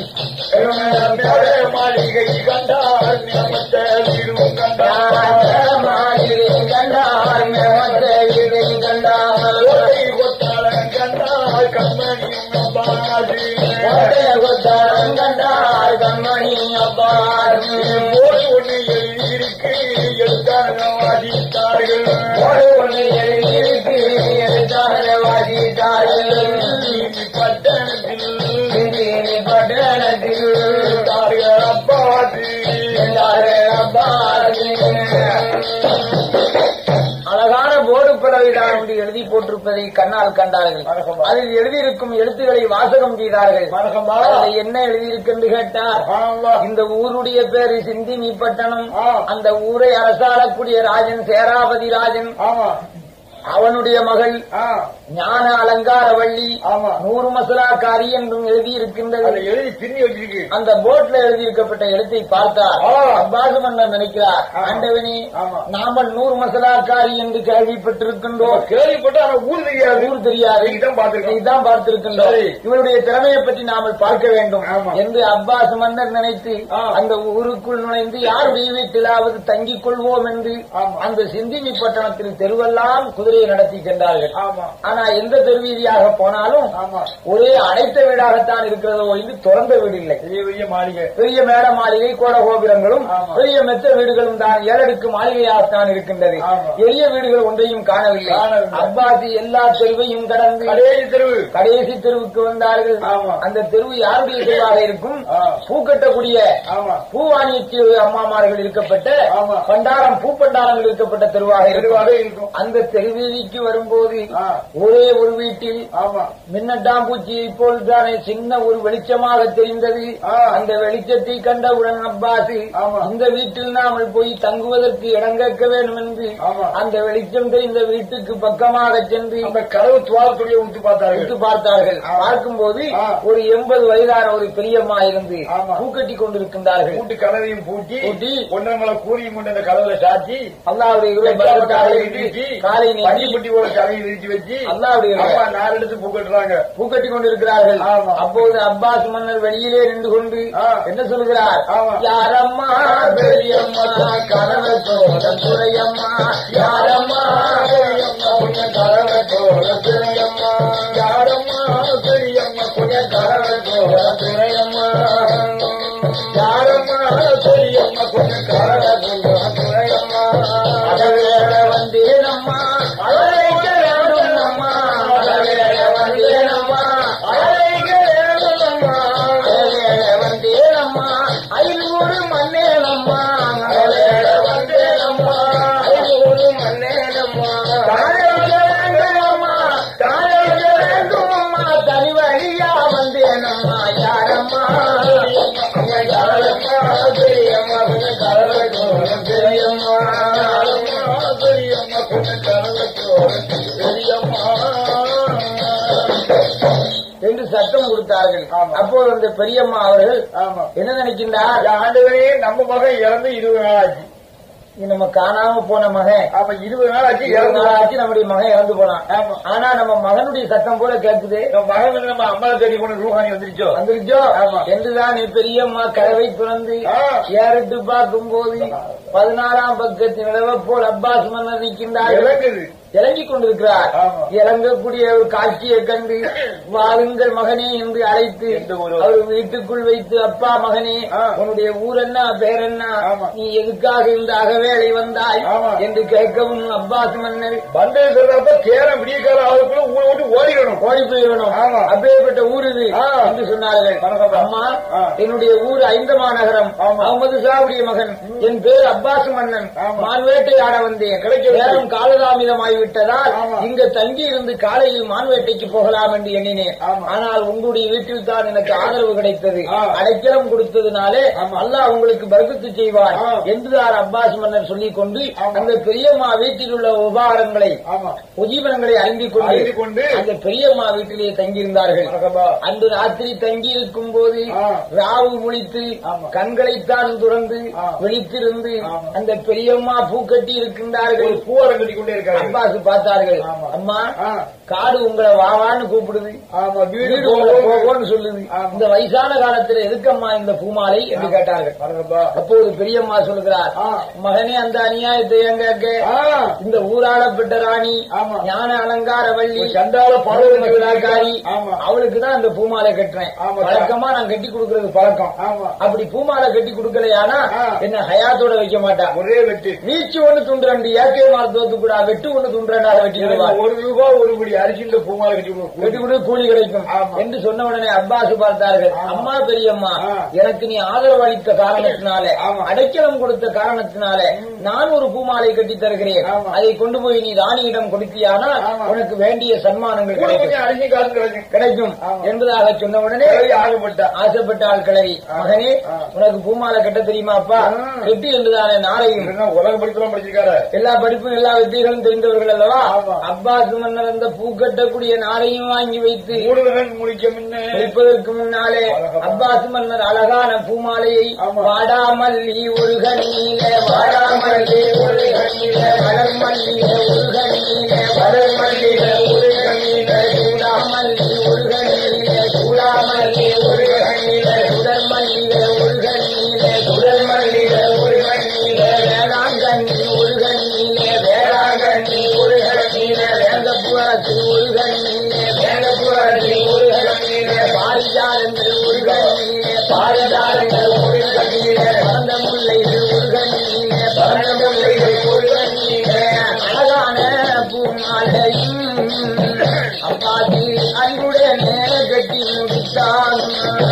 மாளிகை கண்டார் நியமத்த வீடும் கண்டார் மாளிகை கண்டார் மேமத்த வீடை கண்டார் கொத்தாளன் கண்டார் கண்மணியும் அப்பாது கொத்தாளன் கண்டார் கண்மணியும் அப்பாது போய் ஒன்று எழுதியிருக்கு எழுத்தான வாதித்தார்கள் ஒன்று எழுதியிருக்கு எழுத்தான வாதித்தார்கள். பட்டணத்தில் பட்டணத்தில் அப்பாது அப்பாது அழகான போர்டு பலவைதான் என்று எழுதி போட்டிருப்பதை கண்ணால் கண்டார்கள். அதில் எழுதியிருக்கும் எழுத்துக்களை வாசகம் செய்தார்கள். அதில் என்ன எழுதியிருக்கு என்று கேட்டார், இந்த ஊருடைய பேரு சிந்திமி பட்டணம், அந்த ஊரை அரசாளக்கூடிய ராஜன் சேராபதி ராஜன், அவனுடைய மகள் ஞான அலங்காரவள்ளி நூறு மசலாக்காரி என்றும் எழுதியிருக்கின்றது. எழுதி பின்னி வச்சிருக்கு. அந்த போட்ல எழுதியிருக்கப்பட்ட எழுத்தை பார்த்தார். அப்பாஸ் மன்னர் நினைக்கிறார், ஆண்டவனே நாமல் நூறு மசலாக்காரி என்று கேள்விப்பட்டிருக்கின்றோம். கேள்விப்பட்டு ஆனா ஊர் தெரியாது, ஊர் தெரியாது, இதான் பார்த்திருக்கின்றோம். இவருடைய திறமையை பற்றி நாமல் பார்க்க வேண்டும் என்று அப்பாஸ் மன்னர் நினைத்து அந்த ஊருக்குள் நுழைந்து யாருடைய வீட்டிலாவது தங்கிக் கொள்வோம் என்று அந்த சிந்திமி பட்டணத்தில் தெருவெல்லாம் குதிரையை நடத்தி சென்றார்கள். ஆனா ஆனா எந்த தெருவீதியாக போனாலும் ஒரே அடைத்த வீடாகத்தான் இருக்கிறதோ இது திறந்த வீடு இல்லை. பெரிய பெரிய மாளிகை, பெரிய மேட மாளிகை, கோட கோபுரங்களும் பெரிய மெத்த வீடுகளும் தான் ஏழடுக்கு மாளிகையாகத்தான் இருக்கின்றது. எளிய வீடுகள் ஒன்றையும் காணவில்லை. அப்பாசி எல்லா தெருவையும் கடந்து கடைசி தெருவு கடைசி தெருவுக்கு வந்தார்கள். அந்த தெருவு யாருடைய தெருவாக இருக்கும்? பூ கட்டக்கூடிய பூவாணியத்தி அம்மாமார்கள் இருக்கப்பட்ட பண்டாரம் பூ பண்டாரங்கள் இருக்கப்பட்ட தெருவாக இருக்கும். அந்த தெருவீதிக்கு வரும்போது ஒரே ஒரு வீட்டில் மின்னட்டாம்பூச்சியை போல்தானே சின்ன ஒரு வெளிச்சமாக தெரிந்தது. அந்த வெளிச்சத்தை கண்டவுடன் அப்பாசி இந்த வீட்டில் நாமல் போய் தங்குவதற்கு இடம் கேட்க வேண்டும் என்று அந்த வெளிச்சம் தெரிந்த வீட்டுக்கு பக்கமாக சென்று அந்த கதவு துவாரத்துடைய உத்து பார்த்தார்கள் உத்து பார்த்தார்கள். பார்க்கும்போது ஒரு எண்பது வயதான ஒரு பெரியம்மா இருந்து பூக்கட்டி கொண்டிருக்கின்றார்கள். பூட்டு கதவையும் பூட்டி பூட்டி ஒன்றங்களை கூறியும் கொண்டு அந்த கதவுல சாட்சி அல்லாவுடைய காலை பட்டி ஒரு கதையை விரிச்சு வச்சு அல்லாவுடைய நாலு எடுத்து பூ கட்டுறாங்க, பூ கட்டி கொண்டிருக்கிறார்கள். அப்போது அப்பாஸ் மன்னர் வெளியிலே நின்று கொண்டு என்ன சொல்கிறார்? யாரம்மா பெரியம்மா கனவு தோட துறையம்மா, யாரம்மா பெரியம்மா புண்ணிய கனவு தோட துறையம்மா, யாரம்மா பெரியம்மா புண்ணிய கனவு தோட துறையம்மா, யாரம்மா பெரியம்மா புண்ணிய கனவு தோட துறையம்மா. அடவேட வந்தேனம்மா அழைக்க வேண்டும் அம்மா, அடவேட வந்தேனம்மா அழைக்க வேண்டும் அம்மா, அடவேட வந்தேனம்மா ஐநூறு மண்ணேனம்மா, அடவேட வந்தேனம்மா ஐநூறு மண்ணேனம்மா, தாழைக்க வேண்டுமம்மா தாழைக்க வேண்டுமம்மா தனி வழியா வந்தேனம்மா, யாரம்மா யாரம்மா பெரியம்மா கொஞ்சம் கலவை தோறும் பெரியம்மா, பெரியம்மா கொஞ்சம் கலவை தோறும் பெரியம்மா என்று சத்தம் கொடுத்தார்கள். அப்போது அந்த பெரியம்மா அவர்கள் என்ன நினைக்கின்றார்? ஆண்டுகளே நம்ம மகன் இறந்து இருபது நாள் ஆச்சு, நம்ம காணாம போன மகன் ஆமா இருபது நாள் ஆச்சு, இருபது நாள் ஆச்சு நம்முடைய மகன் இறந்து போனான். ஆனா நம்ம மகனுடைய சத்தம் போல கேட்குது. மகன் வந்து நம்ம அம்மா தேடி கொண்டு ரூஹானி வந்துருச்சோ வந்துருச்சோ என்றுதான் பெரியம்மா கதவை திறந்து ஏறிட்டு பார்க்கும் போது பதினாறாம் பக்கத்தின் நிலவ போல் அப்பாஸ் மன்னர் நிற்கின்றார், இறங்கிக் கொண்டிருக்கிறார். இறங்கக்கூடிய ஒரு காட்சியை கண்டு வாருங்கள் மகனே என்று அழைத்து அவர் வீட்டுக்குள் வைத்து, அப்பா மகனே உன்னுடைய ஊர் என்ன பேர் என்ன, நீ எதுக்காக இந்த அகவேளை வந்தாய் என்று கேட்கவும் அப்பாஸ் மன்னர் வந்து சொல்றப்ப கேரம் விடிய காலம் அவருக்குள்ள ஊரை விட்டு ஓடிக்கணும் ஓடி போயிடணும், அப்பேற்பட்ட ஊர் இது என்று சொன்னார்கள். அம்மா என்னுடைய ஊர் ஐந்தமா நகரம், அகமது ஷாவுடைய மகன், என் பேர் அப்பாஸ் மன்னன், மான்வேட்டை ஆட வந்தேன், நேரம் காலதாமிதமாய் விட்டதால் இங்க தங்கி இருந்து காலையில் மான்வேட்டைக்கு போகலாம் என்று எண்ணினேன். ஆனால் உங்களுடைய வீட்டில் தான் எனக்கு ஆதரவு கிடைத்தது, அடைக்கலம் கொடுத்ததுனாலே அல்லாஹ் உங்களுக்கு பரக்கத்து செய்வார் என்றுதான் அப்பாஸ் மன்னர் சொல்லிக் கொண்டு அந்த பெரியம்மா வீட்டில் உள்ள உபகாரங்களை உஜீவனங்களை அறிந்து கொண்டு அந்த பெரியம்மா வீட்டிலேயே தங்கியிருந்தார்கள். அன்று ராத்திரி தங்கி இருக்கும் போது ராவு முழித்து கண்களைத்தான் துறந்து விழித்திருந்து அந்த பெரியம்மா பூக்கட்டி இருக்கின்றார்கள், பூவாரம் கட்டி கொண்டே இருக்காங்க. அப்பாஸ் பார்த்தார்கள், அம்மா காடு உங்களை வாவான்னு கூப்பிடுது, வீடு உங்களை போகோன்னு சொல்லுது, இந்த வயசான காலத்தில் எதுக்கம்மா இந்த பூமாலை என்று கேட்டார்கள். அப்போது பெரியம்மா சொல்லுகிறார், மகனே அந்த அநியாயத்தை எங்க இந்த ஊராளப்பட்ட ராணி ஞான அலங்கார வள்ளி சண்டால பாடகாரி அவளுக்குதான் அந்த பூமாலை கட்டுறேன், வழக்கமா நான் கட்டி கொடுக்கறது பழக்கம், அப்படி பூமாலை கட்டி கொடுக்கலையானா என்ன ஹயாத்தோட வைக்க மாட்டா, ஒரே வெட்டு வீச்சு ஒண்ணு துண்டுறண்டு இயற்கை மருத்துவத்து கூட வெட்டு ஒண்ணு துண்டுறா வெட்டி ஒரு ரூபாய் ஒரு படி அரிசியில பூமாலை கட்டி வெட்டி கொடு கூலி கிடைக்கும் என்று சொன்ன உடனே அப்பாஸ் பார்த்தார்கள், அம்மா பெரியம்மா எனக்கு நீ ஆதரவு அளித்த காரணத்தினாலே அடைக்கலம் கொடுத்த காரணத்தினாலே நான் ஒரு பூமாலை கட்டி தருகிறேன், அதை கொண்டு போய் நீ ராணியிடம் கொடுத்தியானால் உனக்கு வேண்டிய சன்மானங்கள் கிடைக்கும் என்பதாக சொன்ன உடனே ஆசைப்பட்ட ஆள் கிளவி, மகனே உனக்கு பூமாலை கட்ட தெரியுமா அப்பா, கெட்டி என்றுதானே நாளையும் உலக படிப்புலாம் படிச்சிருக்காரு, எல்லா படிப்பும் எல்லா வித்தியர்களும் தெரிந்தவர்கள் அல்லவா. அப்பாஸ் மன்னர் அந்த பூ கட்டக்கூடிய நாளையும் வாங்கி வைத்து முடிப்பதற்கு முன்னாலே அப்பாஸ் மன்னர் அழகான பூமாலையை வாடாமல்லி ஒழுகணியில வாடாமல்லி ஒழுகணியில வளர்மல்லிய ஒழுகணியில வளர்மல்லிய ஒழுகணியில சூடாமல்லி ஒழுகணியில சூடாமல்லி ஒழுகணியில சுடர்மல்லிய ஒழுகணியில சுடர்மல்லிய ஒழுகணியில வேளாங்கண்ணி ஒழுகணியில வேளாங்கண்ணி ஒழுகணியில வேந்த புறத்தில் ஒரு கண்ணிலே மேலப்புறத்தில் ஒரு கண்ணிலே பாரிஜாலங்கள் ஒரு கண்ணிலே பாரிஜாலங்கள் ஒரு கண்ணிலே பரந்த முல்லைகள் ஒரு கண்ணிலே பரந்த முல்லைகள் ஒரு கண்ணிலே அழகான பூமாலையும் அப்பாதி அன்புடனே கட்டி முடித்தான்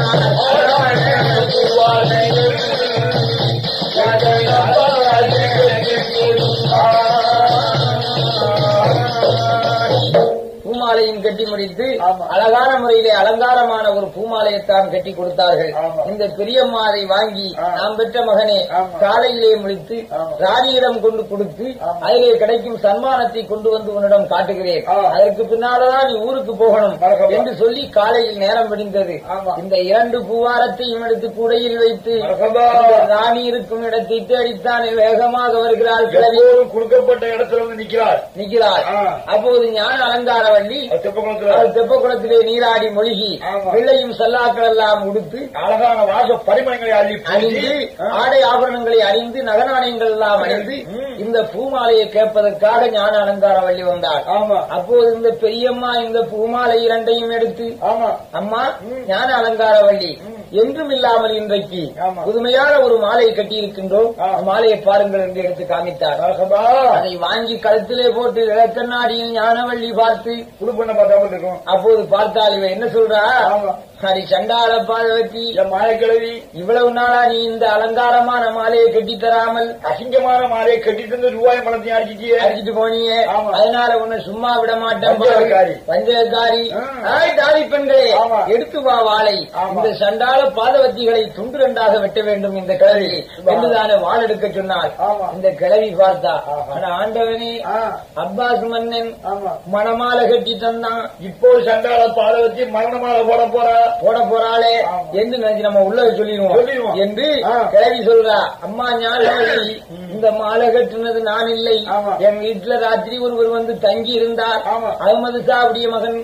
பூமாலையும் கட்டி முடித்து அழகான முறையிலே அலங்காரமான ஒரு பூமாலையத்தான் கட்டி கொடுத்தார்கள். இந்த பெரியம்மாதை வாங்கி நாம் பெற்ற மகனே காலையிலே முடித்து ராணியிடம் கொண்டு கொடுத்து அதிலே கிடைக்கும் சன்மானத்தை கொண்டு வந்து உன்னிடம் காட்டுகிறேன். அதற்கு பின்னால்தான் நீ ஊருக்கு போகணும் என்று சொல்லி காலையில் நேரம் விடிந்தது. இந்த இரண்டு பூவாரத்தையும் எடுத்து கூடையில் வைத்து ராணி இருக்கும் இடத்தை தேடித்தான் வேகமாக வருகிறாள். கிளவி கொடுக்கப்பட்ட இடத்துல வந்து நிற்கிறார் நிற்கிறாள். அப்போது ஞான அலங்காரவள்ளி தெப்பக்குளத்திலே நீராடி மொழிகி வெள்ளையும் சல்லாக்கள் எல்லாம் உடுத்து அழகான வாச பரிமளங்களை அணிந்து ஆடை ஆபரணங்களை அணிந்து நகநாணயங்கள் எல்லாம் அணிந்து இந்த பூமாலையை கேட்பதற்காக ஞான அலங்காரவள்ளி வந்தாள். அப்போது இந்த பெரியம்மா இந்த பூமாலை இரண்டையும் எடுத்து அம்மா ஞான அலங்காரவள்ளி என்றும் இல்லாமல் இன்றைக்கு புதுமையான ஒரு மாலையை கட்டியிருக்கின்றோம், மாலையை பாருங்கள் என்று எடுத்து காமித்தார். அதை வாங்கி கழுத்திலே போட்டு இளக்கண்ணாடியில் ஞானவள்ளி பார்த்து புதுப்பண்ண பார்த்தாமல் இருக்கும். அப்போது பார்த்தால் இவன் என்ன சொல்றா, ஹரி சண்டாள பார்வதி மாலைக்கிழவி இவ்வளவு நாளா நீ இந்த அலங்காரமான மாலையை கட்டி தராமல் அசிங்கமான மாலையை கட்டி தந்து ரூபாய் பணத்தையும் அடிச்சிட்டியே அடிச்சிட்டு போனியே, அதனால உன்னை சும்மா விட மாட்டேன் பஞ்சகாரி தாவி பெண்களே எடுத்து வா வாளை, இந்த சண்டாள பாதவத்திகளை துண்டு ரெண்டாக வெட்ட வேண்டும் இந்த கிழவி என்றுதானே வாள் எடுக்க சொன்னாள். இந்த கிழவி பார்த்தா ஆண்டவனே அப்பாஸ் மன்னன் மணமாலை கட்டி தந்தான், இப்போ சண்டாள பாதவத்தி மரணமாலை போட போறா போட போறாளே என்று நினைச்சு நம்ம உள்ள சொல்லிடுவோம் என்று கிழவி சொல்றா. அம்மா ஞானவள்ளி இந்த மாலை கட்டுனது நான் இல்லை, என் வீட்டுல ராத்திரி ஒருவர் வந்து தங்கி இருந்தார். அகமது சாவுடைய மகன்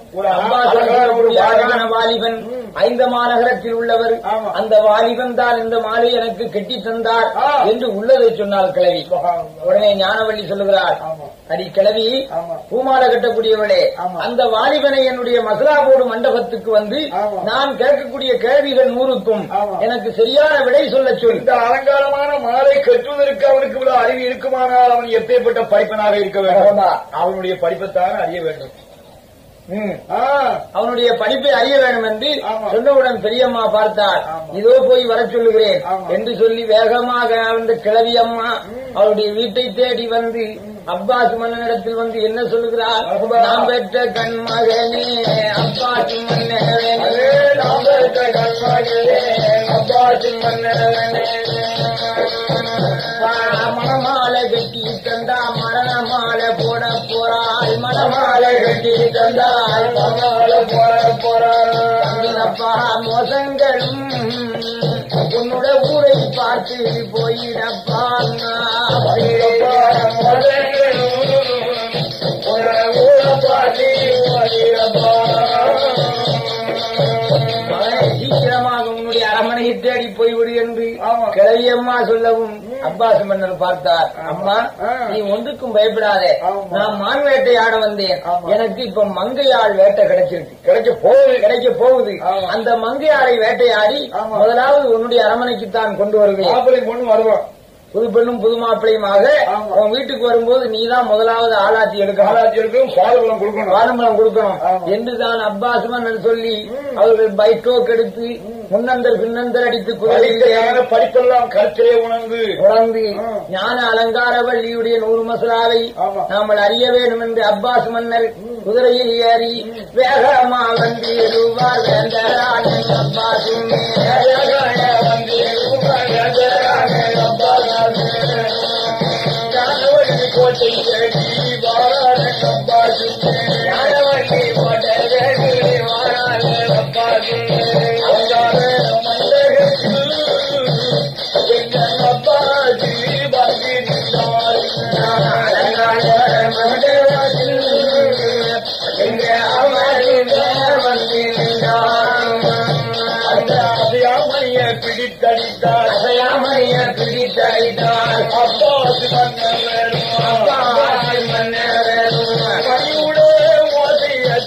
அழகான வாலிபன் ஐந்த மாநகரத்தில் உள்ளவர், அந்த வாலிபன் தான் இந்த மாலை எனக்கு கட்டி தந்தார் என்று உள்ளதை சொன்னால் கிழவி. உடனே ஞானவள்ளி சொல்லுகிறார், அடி கிழவி பூமாலை கட்டக்கூடியவளே, அந்த வாலிபனை என்னுடைய மசலா போடு மண்டபத்துக்கு வந்து நான் கேட்கக்கூடிய கேள்விகள் நூறுக்கும் எனக்கு சரியான விடை சொல்ல சொல். இந்த அலங்காரமான மாலை கட்டுவதற்கு அவனுக்கு இவ்வளவு அறிவு இருக்குமானால் அவன் எப்பேற்பட்ட படிப்பனாக இருக்க வேண்டும், அவனுடைய படிப்பைத்தான் அறிய வேண்டும். அவனுடைய படிப்பை அறிய வேண்டும் என்று சொன்னவுடன் பெரியம்மா பார்த்தார். இதோ போய் வர சொல்லுகிறேன் என்று சொல்லி வேகமாக அந்த கிழவி அம்மா அவருடைய வீட்டை தேடி வந்து அப்பாஸ் மன்னனிடத்தில் வந்து என்ன சொல்லுகிறார், நாம் பெற்ற கண்மகனே அப்பாஸ் மன்னனே, நாம் பெற்ற கண்மகனே அப்பாஸ் மன்னனே, மணமாலை கட்டி தந்தா மரணமாலை போட போறாள், மணமாலை கட்டி தந்தாள் மணமாலை போட போறாள். அப்பா மோசங்களும் உன்னோட ஊரை பார்த்து போயிடப்பா, சீக்கிரமாக உன்னுடைய அரமனையை தேடி போய்விடு என்று கிழவி அம்மா சொல்லவும் அப்பாஸ் மன்னர் பார்த்தார். அம்மா நீ ஒன்றுக்கும் பயப்படாதே, நான் மான் வேட்டை ஆட வந்தேன், எனக்கு இப்ப மங்கையாள் வேட்டை கிடைச்சிருக்கு, கிடைக்க போகுது கிடைக்க போகுது அந்த மங்கையாளை வேட்டையாடி முதலாவது உன்னுடைய அரமனைக்குத்தான் கொண்டு வருவேன், கொண்டு வருவோம். புது பெண்ணும் புது மாப்பிளையுமாக உன் வீட்டுக்கு வரும்போது நீதான் முதலாவது ஆளாத்தி எடுக்க ஆளாத்தி எடுக்கும் பாலுபலம் கொடுக்கணும் பாலுபலம் கொடுக்கணும் என்றுதான் அப்பாஸ் மன்னர் சொல்லி அவர்கள் பைக்கோக் எடுத்து முன்னந்தர் பின்னந்தர் அடித்து குதிரையான படிப்பெல்லாம் கருத்திலே உணர்ந்து உணர்ந்து ஞான அலங்கார வள்ளியுடைய நூறு மசாலாவை நாமல் அறிய வேண்டும் என்று அப்பாஸ் மன்னர் குதிரையில் ஏறி வேகமா வந்து ரூபாய் வேந்தரான அப்பாசும் கோட்டை வாரான அப்பாசு பிடித்தடித்தார் அசையாமணிய பிடித்தடித்தார் அப்பாசு மன்னர் அப்பாசு மன்னர் பணியுடைய ஓசைய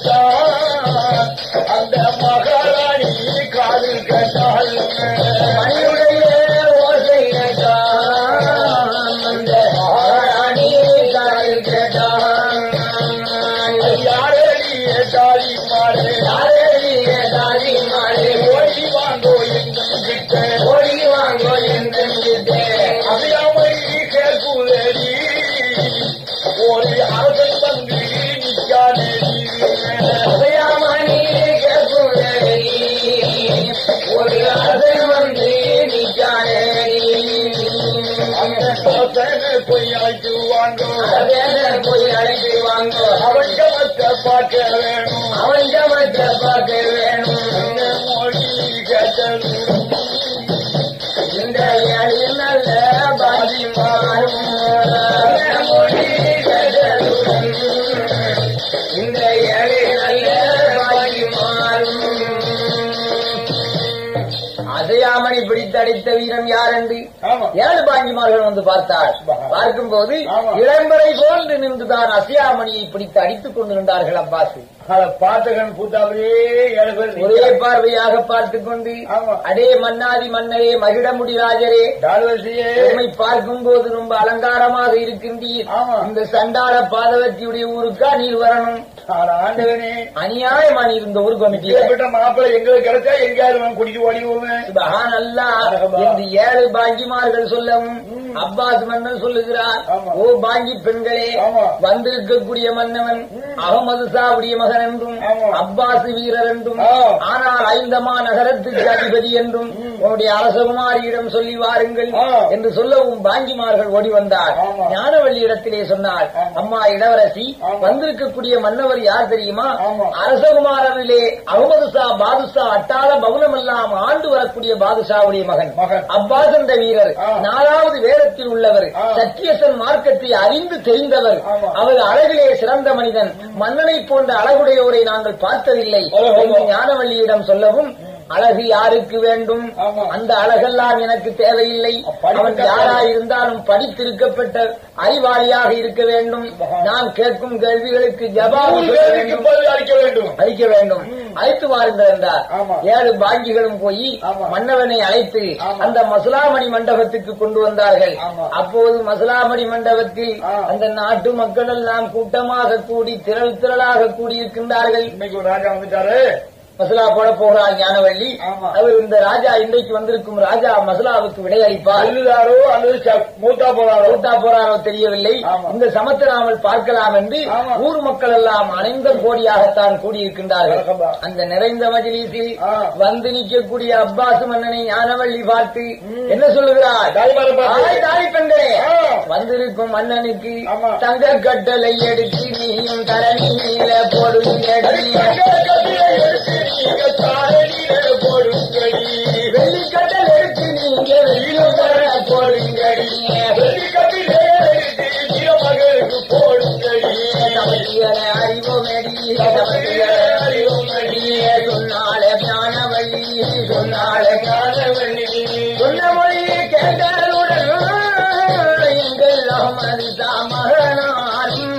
பார்க்க பார்க்க வேணும் மொழி கேட்டதும் இந்த ஏழில் நல்ல பாதி மாறும் மொழி கேட்டதும் இந்த ஏழில் நல்ல பாதி மாறும். அசையாமணி பிடித்தடித்த வீரம் யார் என்று ஏழு பாங்கிமார்கள் வந்து பார்த்தார். பார்க்கும் போது இளம்பரை போன்று நின்றுதான் அசையாமணியை பிடித்து அடித்துக் கொண்டிருந்தார்கள் அப்பாசு. பார்த்தகன் பூத்தாவே ஏழு பேர் ஒரே பார்வையாக பார்த்துக் கொண்டு அடே மன்னாதி மன்னரே மகிழமுடி ராஜரே உம்மை பார்க்கும் போது ரொம்ப அலங்காரமாக இருக்கின்றீர். இந்த சண்டாள பாதவத்தியுடைய ஊருக்கா நீர் வரணும். ஆண்டவனே அநியாயமா நீர் இந்த ஊருக்கு வந்துட்டீங்க. மாப்பிள்ளை எங்களுக்கு கிடைச்சா எங்கேயாவது குடிச்சு ஓடிவோமே நல்லா என்று ஏழு பாங்கிமார்கள் சொல்லவும் அப்பாஸ் மன்னன் சொல்லுகிறார். ஓ பாங்கி பெண்களே, வந்திருக்கக்கூடிய மன்னவன் அகமது சாவுடைய மகன் என்றும் அப்பாஸ் வீரர் என்றும் ஆனால் ஐந்தமா நகரத்துக்கு அதிபதி என்றும் உன்னுடைய அரசகுமாரியிடம் சொல்லி வாருங்கள் என்று சொல்லவும் பாங்கிமார்கள் ஓடி வந்தார். ஞானவள்ளி இடத்திலே சொன்னார், அம்மா இளவரசி, வந்திருக்கக்கூடிய மன்னவர் யார் தெரியுமா? அரசகுமாரனிலே அகமது சா பாதுஷா அட்டாள பவுனம் எல்லாம் ஆண்டு வரக்கூடிய பாதுஷாவுடைய மகன் அப்பாஸ் என்ற வீரர். நாலாவது வேதத்தில் உள்ளவர், சத்தியசன் மார்க்கத்தை அறிந்து தெரிந்தவர். அவர் அழகிலே சிறந்த மனிதன். மன்னனை போன்ற அழகுடையோரை நாங்கள் பார்த்ததில்லை என்று ஞானவள்ளியிடம் சொல்லவும், அழகு யாருக்கு வேண்டும்? அந்த அழகெல்லாம் எனக்கு தேவையில்லை. அவன் யாராயிருந்தாலும் படித்திருக்கப்பட்ட அறிவாளியாக இருக்க வேண்டும். நான் கேட்கும் கேள்விகளுக்கு ஜவாபு அளிக்க வேண்டும் அளிக்க வேண்டும் அழைத்து வாருங்கள் என்றார். ஏழு பாங்கிகளும் போய் மன்னவனை அழைத்து அந்த மசுலாமணி மண்டபத்துக்கு கொண்டு வந்தார்கள். அப்போது மசுலாமணி மண்டபத்தில் அந்த நாட்டு மக்கள் எல்லாம் கூட்டமாக கூடி திரள் திரளாக கூடியிருக்கின்றார்கள். இன்னைக்கு ராஜா வந்துட்டாரு, மசலா போட போகிறார் ஞானவள்ளி. அவர் இந்த ராஜா இன்றைக்கு வந்திருக்கும் ராஜா மசலாவுக்கு விடையளிப்பார். அல்லுதாரோ அல்லது மூத்தா போறாரோ மூத்தா போறாரோ தெரியவில்லை. இந்த சமத்தை நாமல் பார்க்கலாம் என்று ஊர் மக்கள் எல்லாம் அனைந்த கோடியாகத்தான் கூடியிருக்கின்றார்கள். அந்த நிறைந்த மஜ்லிஸில் வந்து நிற்கக்கூடிய அப்பாஸ் மன்னனை ஞானவள்ளி பார்த்து என்ன சொல்லுகிறார்? தாய் பெண்களே, வந்திருக்கும் மன்னனுக்கு தங்க கட்டளை எடுத்து நீயும் தரணியில போடுங்க, வெள்ளிக்கட்டல் எடுத்து நீங்க வெளியிலும் போடுங்கடி, மகளுக்கு போடுங்கடி, அறிவோமடி அறிவோமடி சொன்னாலே ஞானவள்ளி சொன்னாலே ஞானவள்ளி சொன்ன மொழியை கேட்டவுடன் எங்கள் அகமது மகனாரும்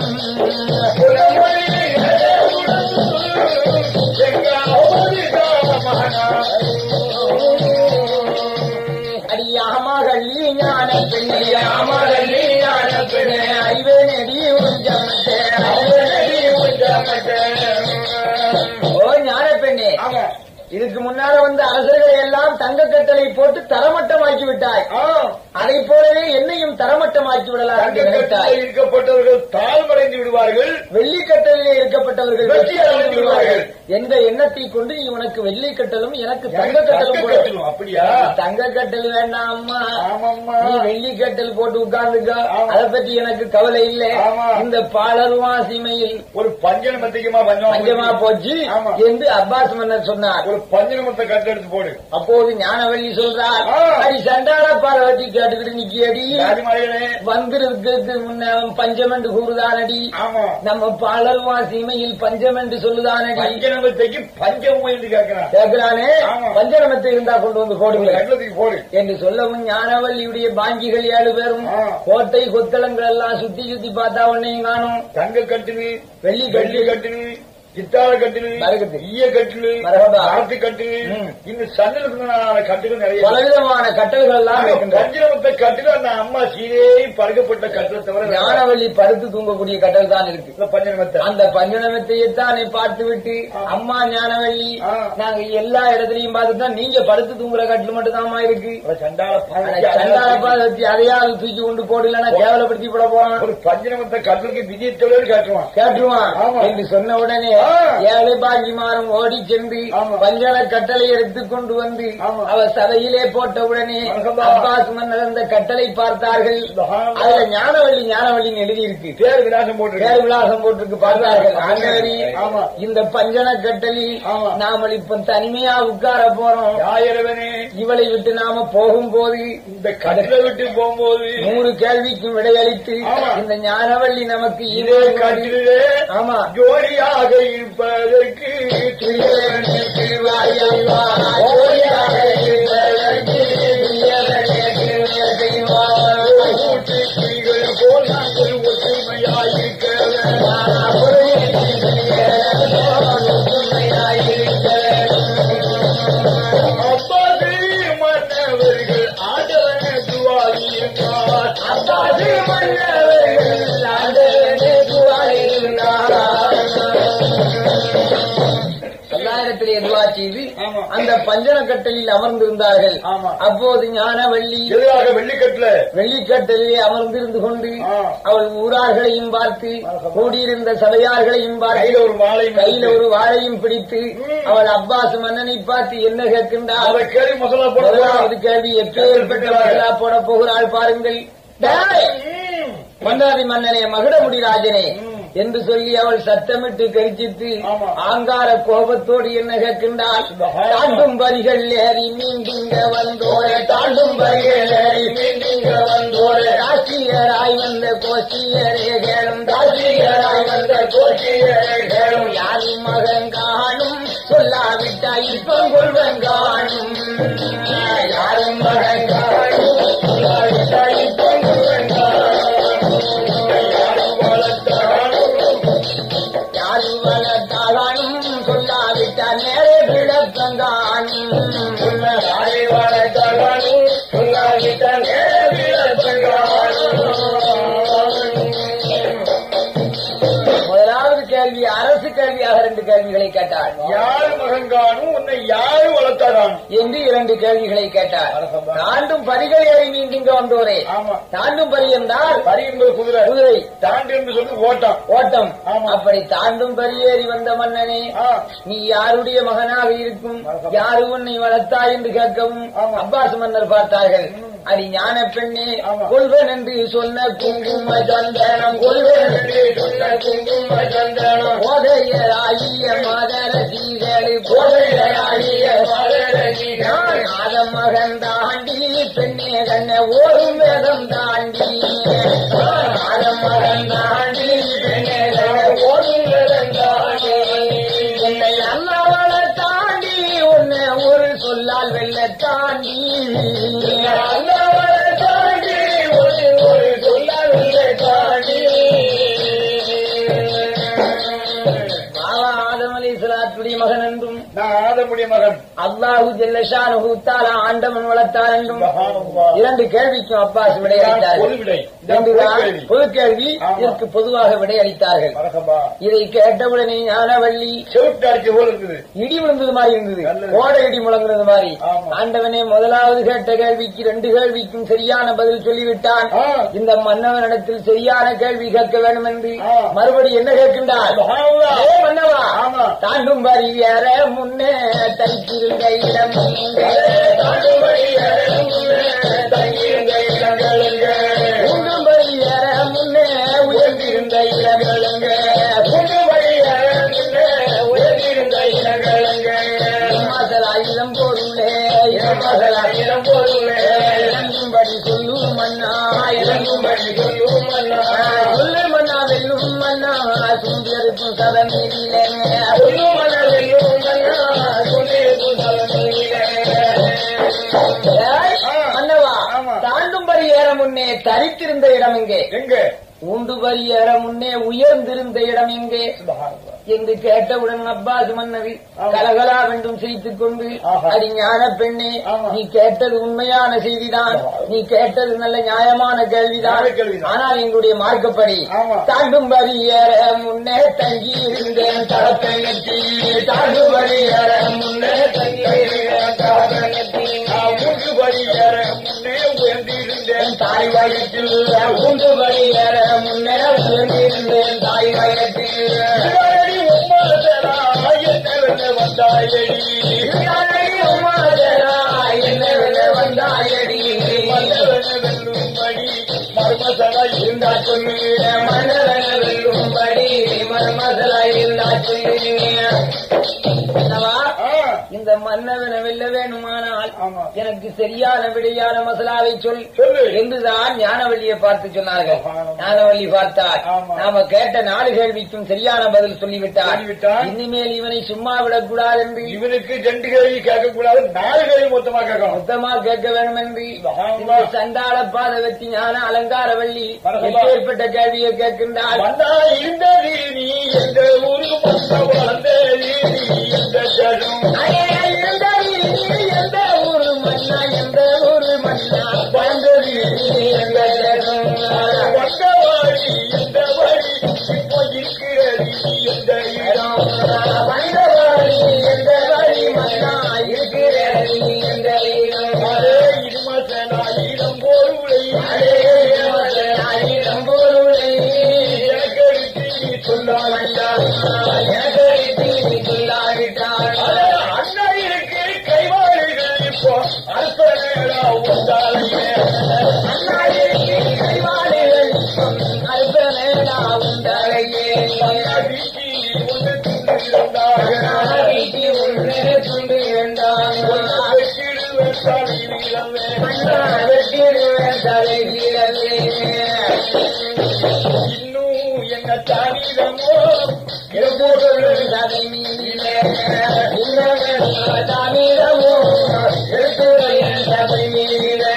அடியாமகள்ளி ஞான பெண்ணே யாமகள்ளி ஞான பெண்ணே அறிவேனடி உஞ்சமட்டே அறிவேனடி உஞ்சமட்டே. ஓ ஞான பெண்ணே, இதுக்கு முன்னால வந்த அரசர்களை எல்லாம் தங்க கட்டளை போட்டு தரமட்டமாக்கி விட்டாய். அதை போலவே என்னையும் தரமட்டமாக்கி விடலாம் என்று நினைத்தாய். இருக்கப்பட்டவர்கள் தாழ்வடைந்து விடுவார்கள், வெள்ளிக்கட்டலிலே இருக்கப்பட்டவர்கள் வெற்றி அடைந்து விடுவார்கள் என்ற எண்ணத்தை கொண்டு நீ உனக்கு வெள்ளிக்கட்டலும் எனக்கு தங்க கட்டலும். அப்படியா? தங்க கட்டல் வேண்டாம் அம்மா, நீ வெள்ளிக்கட்டல் போட்டு உட்கார்ந்துக்க, அதை பற்றி எனக்கு கவலை இல்லை. இந்த பாலருவா சீமையில் ஒரு பஞ்சனமத்திக்குமா பஞ்சமா போச்சு என்று அப்பாஸ் மன்னர் சொன்னார். ஒரு பஞ்சனமத்தை கட்ட எடுத்து போடு. அப்போது ஞானவள்ளி சொல்றார், அடி சண்டாள பார்வதி கேட்டுக்கிட்டு நிக்கியடி, வந்திருக்கு முன்ன பஞ்சம் என்று கூறுதானடி, நம்ம பாலருவா சீமையில் பஞ்சம் என்று சொல்லுதானடி. பஞ்சனமத்தைக்கு பஞ்சம் என்று கேட்கிறான் கேட்கிறானே, பஞ்சனமத்தை இருந்தா கொண்டு வந்து போடுங்க போடு என்று சொல்லவும் ஞானவள்ளியுடைய பாங்கிகள் ஏழு பேரும் கோட்டை கொத்தளங்கள் எல்லாம் சுத்தி சுத்தி பார்த்தா உன்னையும் காணும். தங்க கட்டினு, வெள்ளி வெள்ளி கட்டினு, கித்தாள கட்டினு, ஈய கட்டினு, ஆர்த்தி கட்டினு, இந்த சன்னலுக்கு கட்டுகள் நிறைய பலவிதமான கட்டல்கள் எல்லாம் பஞ்சனமத்தை கட்டில அந்த அம்மா சீரே பறக்கப்பட்ட கட்டளை தவிர ஞானவள்ளி படுத்து தூங்கக்கூடிய கட்டல் தான் இருக்கு பஞ்சனமத்தை. அந்த பஞ்சனமத்தையத்தானே பார்த்து விட்டு அம்மா ஞானவள்ளி, நாங்க எல்லா இடத்துலயும் பார்த்துட்டா நீங்க படுத்து தூங்குற கட்டில் மட்டும் தாமா இருக்கு. சண்டாள பாதத்தி அதையாவது தூக்கி கொண்டு போடலன்னா கேவலப்படுத்தி போட போறான். ஒரு பஞ்சனமத்தை கட்டலுக்கு விதியை தவிர கேட்டுருவான் கேட்டுருவான் என்று சொன்ன உடனே ஏழை பாங்கிமாரும் ஓடி சென்று பஞ்சன கட்டளை எடுத்துக் கொண்டு வந்து அவர் சபையிலே போட்டவுடனே அப்பாஸ் மன்னர் அந்த கட்டளை பார்த்தார்கள். அதுல ஞானவள்ளி ஞானவள்ளின்னு எழுதியிருக்கு, பேர் விலாசம் போட்டு பேர் விலாசம் போட்டிருக்கு. பார்த்தார்கள் ஆண்டவரி இந்த பஞ்சன கட்டளை நாம இப்ப தனிமையா உட்கார போறோம். இவளை விட்டு நாம போகும்போது இந்த கட்டளை விட்டு போகும்போது நூறு கேள்விக்கும் விடையளித்து இந்த ஞானவள்ளி நமக்கு இதே கட்டிலே ஆமா ஜோடியாக இருப்பதற்கு போல் நாங்கள் ஒற்றுமையாயிருக்க அப்பாது மன்னவர்கள் ஆதரன துவாரியிருந்தார். அப்பாது மன்னவர்கள் ஆதரன துவாரியிருந்தார். பல்லாயிரத்தில் எதுவா செய்து அந்த பஞ்சன கட்டலில் அமர்ந்திருந்தார்கள். அப்போது ஞானவள்ளி எதிராக வெள்ளிக்கட்டில வெள்ளிக்கட்டலில் அமர்ந்திருந்து கொண்டு அவள் ஊரார்களையும் பார்த்து கூடியிருந்த சபையார்களையும் பார்த்து ஒரு வாழை கையில ஒரு வாழையும் பிடித்து அவள் அப்பாஸ் மன்னனை பார்த்து என்ன கேட்கின்றார்? அவர் கேள்வி மசாலா போட முதலாவது கேள்வி எப்பேற்பட்ட மசாலா போட போகிறாள் பாருங்கள். மன்னாதி மன்னனே மகுடமுடி ராஜனே என்று சொல்லி அவள் சத்தமிட்டு கரிச்சித்து ஆங்கார கோபத்தோடு என்ன கேட்கின்றாள்? தாண்டும் வரிகள் ஏறி மீண்டிங்க வந்தோரே, தாண்டும் வரிகள் ஏறி மீண்டிங்க வந்தோரே, ராசியராய் வந்த கோஷியரே கேளும், ராசியராய் வந்த கோஷியரே கேளும், யாரும் மகன் காணும் சொல்லாவிட்டாய் இப்பம் கொள்வன் காணும், யாரும் மகன் காணும் சொல்லாவிட்டாய் இப்பம் கொள்வன் காணும், வளர்த்தாலும் சொல்லாவிட்டால் நேரே விளப்பங்கானும், வளர்த்தாலும் சொல்லாவிட்டால் நேரே விளப்பங்கானும். முதலாவது கேள்வி அரசு கேள்வியாக ரெண்டு கேள்விகளை கேட்டார். யாரு மகன்கானும் உன்னை யாரு வளர்த்தாரான் என்று இரண்டு கேள்விகளை கேட்டார். தாண்டும் பரிகள் ஏறி மீண்டிங்க வந்தோரே, தாண்டும் பரி என்றால் பரி என்பது குதிரை, குதிரை தாண்டு என்று சொல்லி ஓட்டம் ஓட்டம். அப்படி தாண்டும் பரியேறி வந்த மன்னனே நீ யாருடைய மகனாக இருக்கும், யாரு உன்னை வளர்த்தா என்று கேட்கவும் அப்பாஸ் மன்னர் பார்த்தார்கள். அது ஞான பெண்ணே கொள்வன் என்று சொன்ன குங்கும சந்தனம், கொள்வன் என்று சொன்ன குங்கும சந்தனம், போதையராகிய மதர சீரழு, போதையராகிய மதர சீரழு, நாதம் மகன் தாண்டி பெண்ணே கண்ண ஓடும் வேதம் தாண்டி, நாதம் மகன் தாண்டி பெண்ணே கண்ண ஓடும் வேதம் தாண்டி, என்னை அல்லாவள தாண்டி உன்னை ஒரு சொல்லால் வெள்ள தாண்டி, அல்லாவள தாண்டி ஒரு ஒரு சொல்லால் வெள்ள தாண்டி. பாபா ஆதம் அலைஹிஸ்ஸலாத்துடைய மகன் என்றும் நான் ஆதமுடைய மகன் அல்லாஹு ஜல்லஷானஹு தஆலா ஆண்டவன் வளர்த்தார் என்றும் இரண்டு கேள்விக்கும் அப்பாஸ் விடையளித்தார்கள். பொது கேள்வி இதற்கு பொதுவாக விடையளித்தார்கள். இதை கேட்டவுடனே ஞானவள்ளி செவிட்டாட்சி போல இருக்குது, இடி விழுந்தது மாதிரி இருந்தது, கோடை இடி முழங்குறது மாதிரி. ஆண்டவனே முதலாவது கேட்ட கேள்விக்கு ரெண்டு கேள்விக்கும் சரியான பதில் சொல்லிவிட்டான். இந்த மன்னவனிடத்தில் சரியான கேள்வி கேட்க வேண்டும் என்று மறுபடி என்ன கேட்கின்றார்? மன்னவா தாண்டும் வரி ஏற முன்னே தைத்திருந்த இடம், தாண்டும் வரி ஏற முன்னே தைத்திருந்த இடங்களுங்க, உண்டும் வரி ஏற முன்னே உயர்ந்திருந்த இடங்களுங்க, உண்டும் வரி ஏற முன்னே உயர்ந்திருந்த இடங்களுங்க, மசலாயிரம் பொருளே மசலாயிரம் பொருளே இறங்கும்படி சொல்லும் மன்னா, இறங்கும்படி சொல்லும் மன்னா, சொல்லு மன்னா வெல்லும் மன்னா சுந்திருக்கும் சதமீதிலே, சொல்லும் மன்னா வெல்லும் மன்னா சுந்திருக்கும் சதமீதிலே. மன்னவா தாண்டும் பரி ஏற முன்னே தரித்திருந்த இடம் எங்கே? எங்க? உண்டு பரி ஏற முன்னே உயர்ந்திருந்த இடம் எங்கே என்று கேட்டவுடன் அப்பாஸ் மன்னவி கலகலா வென்றும் சிரித்துக் கொண்டு, அடி ஞான பெண்ணே நீ கேட்டது உண்மையான செய்திதான், நீ கேட்டது நல்ல நியாயமான கேள்விதான். ஆனால் எங்களுடைய மார்க்கப்படி தாண்டும் வரி ஏற முன்னே தங்கி இருந்தேன் தளப்பெண்ணத்தி, தாண்டும் வரி ஏற முன்னே தங்கி இருந்தேன் தளப்பெண்ணத்தி, மூன்று வரி ஏற முன்னே உயர்ந்திருந்தேன் தாய் வயத்தில், உண்டு வரி ஏற முன்னே உயர்ந்திருந்தேன் தாய் வயத்தில், ஒன்பது வந்தாயடி என்ன வந்தாயடி வெல்லும்படி மர்மசலா இருந்தா சொல்லு மன்னவன வெல்லும்படி மர்மசலா இருந்தா சொல்லு. இந்த மன்னவனை வெல்ல வேணுமானால் எனக்கு சரியான விடையான மசாலாவை சொல் என்றுதான் ஞானவள்ளியை பார்த்து சொன்னார்கள். ஞானவள்ளி பார்த்தார், நாம கேட்ட நாலு கேள்விக்கும் சரியான பதில் சொல்லிவிட்டார். இனிமேல் இவனை சும்மா விடக்கூடாது என்று இவனுக்கு ரெண்டு கேள்வி கேட்கக்கூடாது, நாலு கேள்வி மொத்தமா கேட்கணும், மொத்தமா கேட்க வேண்டும் என்று சண்டாள பாத வெற்றி ஞான அலங்காரவள்ளி ஏற்பட்ட கேள்வியை கேட்கின்றார். இருந்தது நீ எந்த ஊருக்கு வந்தேரி எந்த ஜனம் எந்த ஊரு மன்னா எந்த ஊரு மன்னா வந்தது எந்த வந்தவாடி எந்த வழி இப்போ இருக்கிறது எந்த இடம் வந்தவாடி எந்த வழி மன்னா இருக்கிறது எந்த இடம் அதே இருமசனாயிரம் பொருளை அதே இருமசனாயிரம் பொருளை எனக்கெடுத்து சொல்லாவிட்டார் எனக்கெடுத்து சொல்லாவிட்டார். அண்ணனுக்கு கைவாளிகள் இப்போ அற்பனேடா உண்டாலையே அண்ணாயிருக்கு கைவாளிகள் அற்பனேடா உண்டாலையே வீட்டி ஒன்று துண்டு இருந்தார்கள் வீட்டி ஒன்று துண்டு இருந்தாங்க வெற்றிடுவேன் தலை கீழவே. இன்னும் என்ன தானிடமோ தலை மீதிலே தானிடமோ எடுத்துரையன் தலை மீதிலே.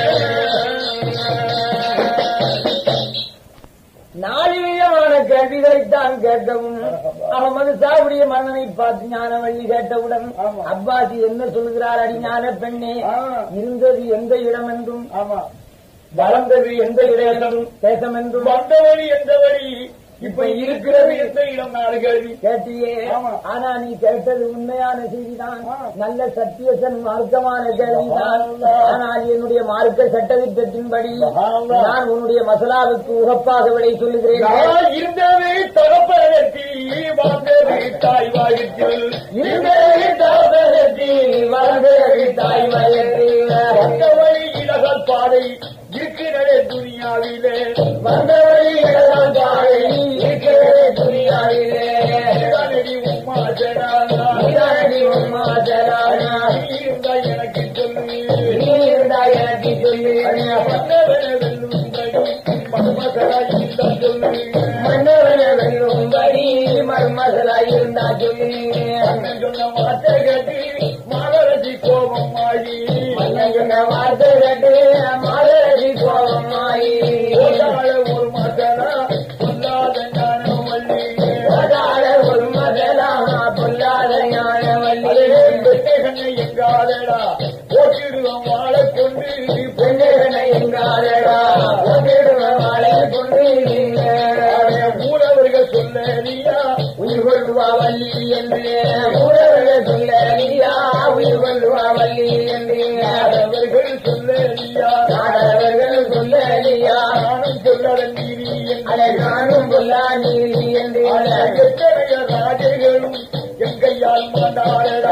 நாலு விதமான கேள்விகளைத்தான் கேட்கவும் அகமது சாவுடைய மன்னனை பார்த்து ஞானவள்ளி கேட்டவுடன் அப்பாசி என்ன சொல்கிறார்? அடி ஞான பெண்ணே, இருந்தது எந்த இடம் என்றும் வளர்ந்தது எந்த இடம் என்றும் தேசம் என்றும் வந்தவழி எந்த வழி இப்ப இருக்கிறது எந்த இடம் நாலு கேள்வி கேட்டியே. ஆனா நீ கேட்டது உண்மையான செய்திதான், நல்ல சத்தியசன் மார்க்கமான கேள்விதான். ஆனால் என்னுடைய மார்க்க சட்டத்திட்டத்தின்படி நான் உன்னுடைய மசாலாவுக்கு உகப்பாக விடை சொல்லுகிறேன். இருந்தது தகப்பனத்தி வாழ்ந்தது தாய் வாயத்தில் இருந்தது தகப்பனத்தி வாழ்ந்தது தாய் வாயத்தில் வந்தவழி இலகல் பாதை இருக்கிறதே துனியாவிலே வந்தவழி இலகல் பாதை இருக்கிறதே துனியாவிலே இதானடி உம்மா ஜனானா இதானடி உம்மா ஜனானா நீ இருந்தா எனக்கு சொல்லு நீ இருந்தா எனக்கு சொல்லு மன்னவன வெல்லும்படி மர்மசலா இருந்தா சொல்லு மன்னவன வெல்லும்படி மர்மசலா இருந்தா சொல்லு. அண்ணன் சொன்ன வார்த்தை கேட்டு மாதரசி கோபம் ஆகி மன்னன் சொன்ன வார்த்தை கேட்டு மாதரசி கோபம் ஆகி ஒரு மசலா சொல்லாத ஞானம் வள்ளி ஒரு மசலா பொல்லாத ஞானவள்ளி பெண்ணை எங்காதடா போட்டிடுவோம் வாழை கொண்டு பெண்ணை எங்காதடா போட்டிடுவோம் வாழை கொண்டு ஊரவர்கள் சொல்லறியா உயிர் கொள்வா வள்ளி என்று ஊரவர்கள் சொல்லறியா உயிர் கொள்வா வள்ளி என்று அவர்கள் சொல்லறியா அவர்கள் சொல்லறியா நானும் சொல்லற நீதி அதை நானும் கொல்லா நீதி என்று எத்தனைய ராஜர்களும் எங்கையால் மாண்டாடடா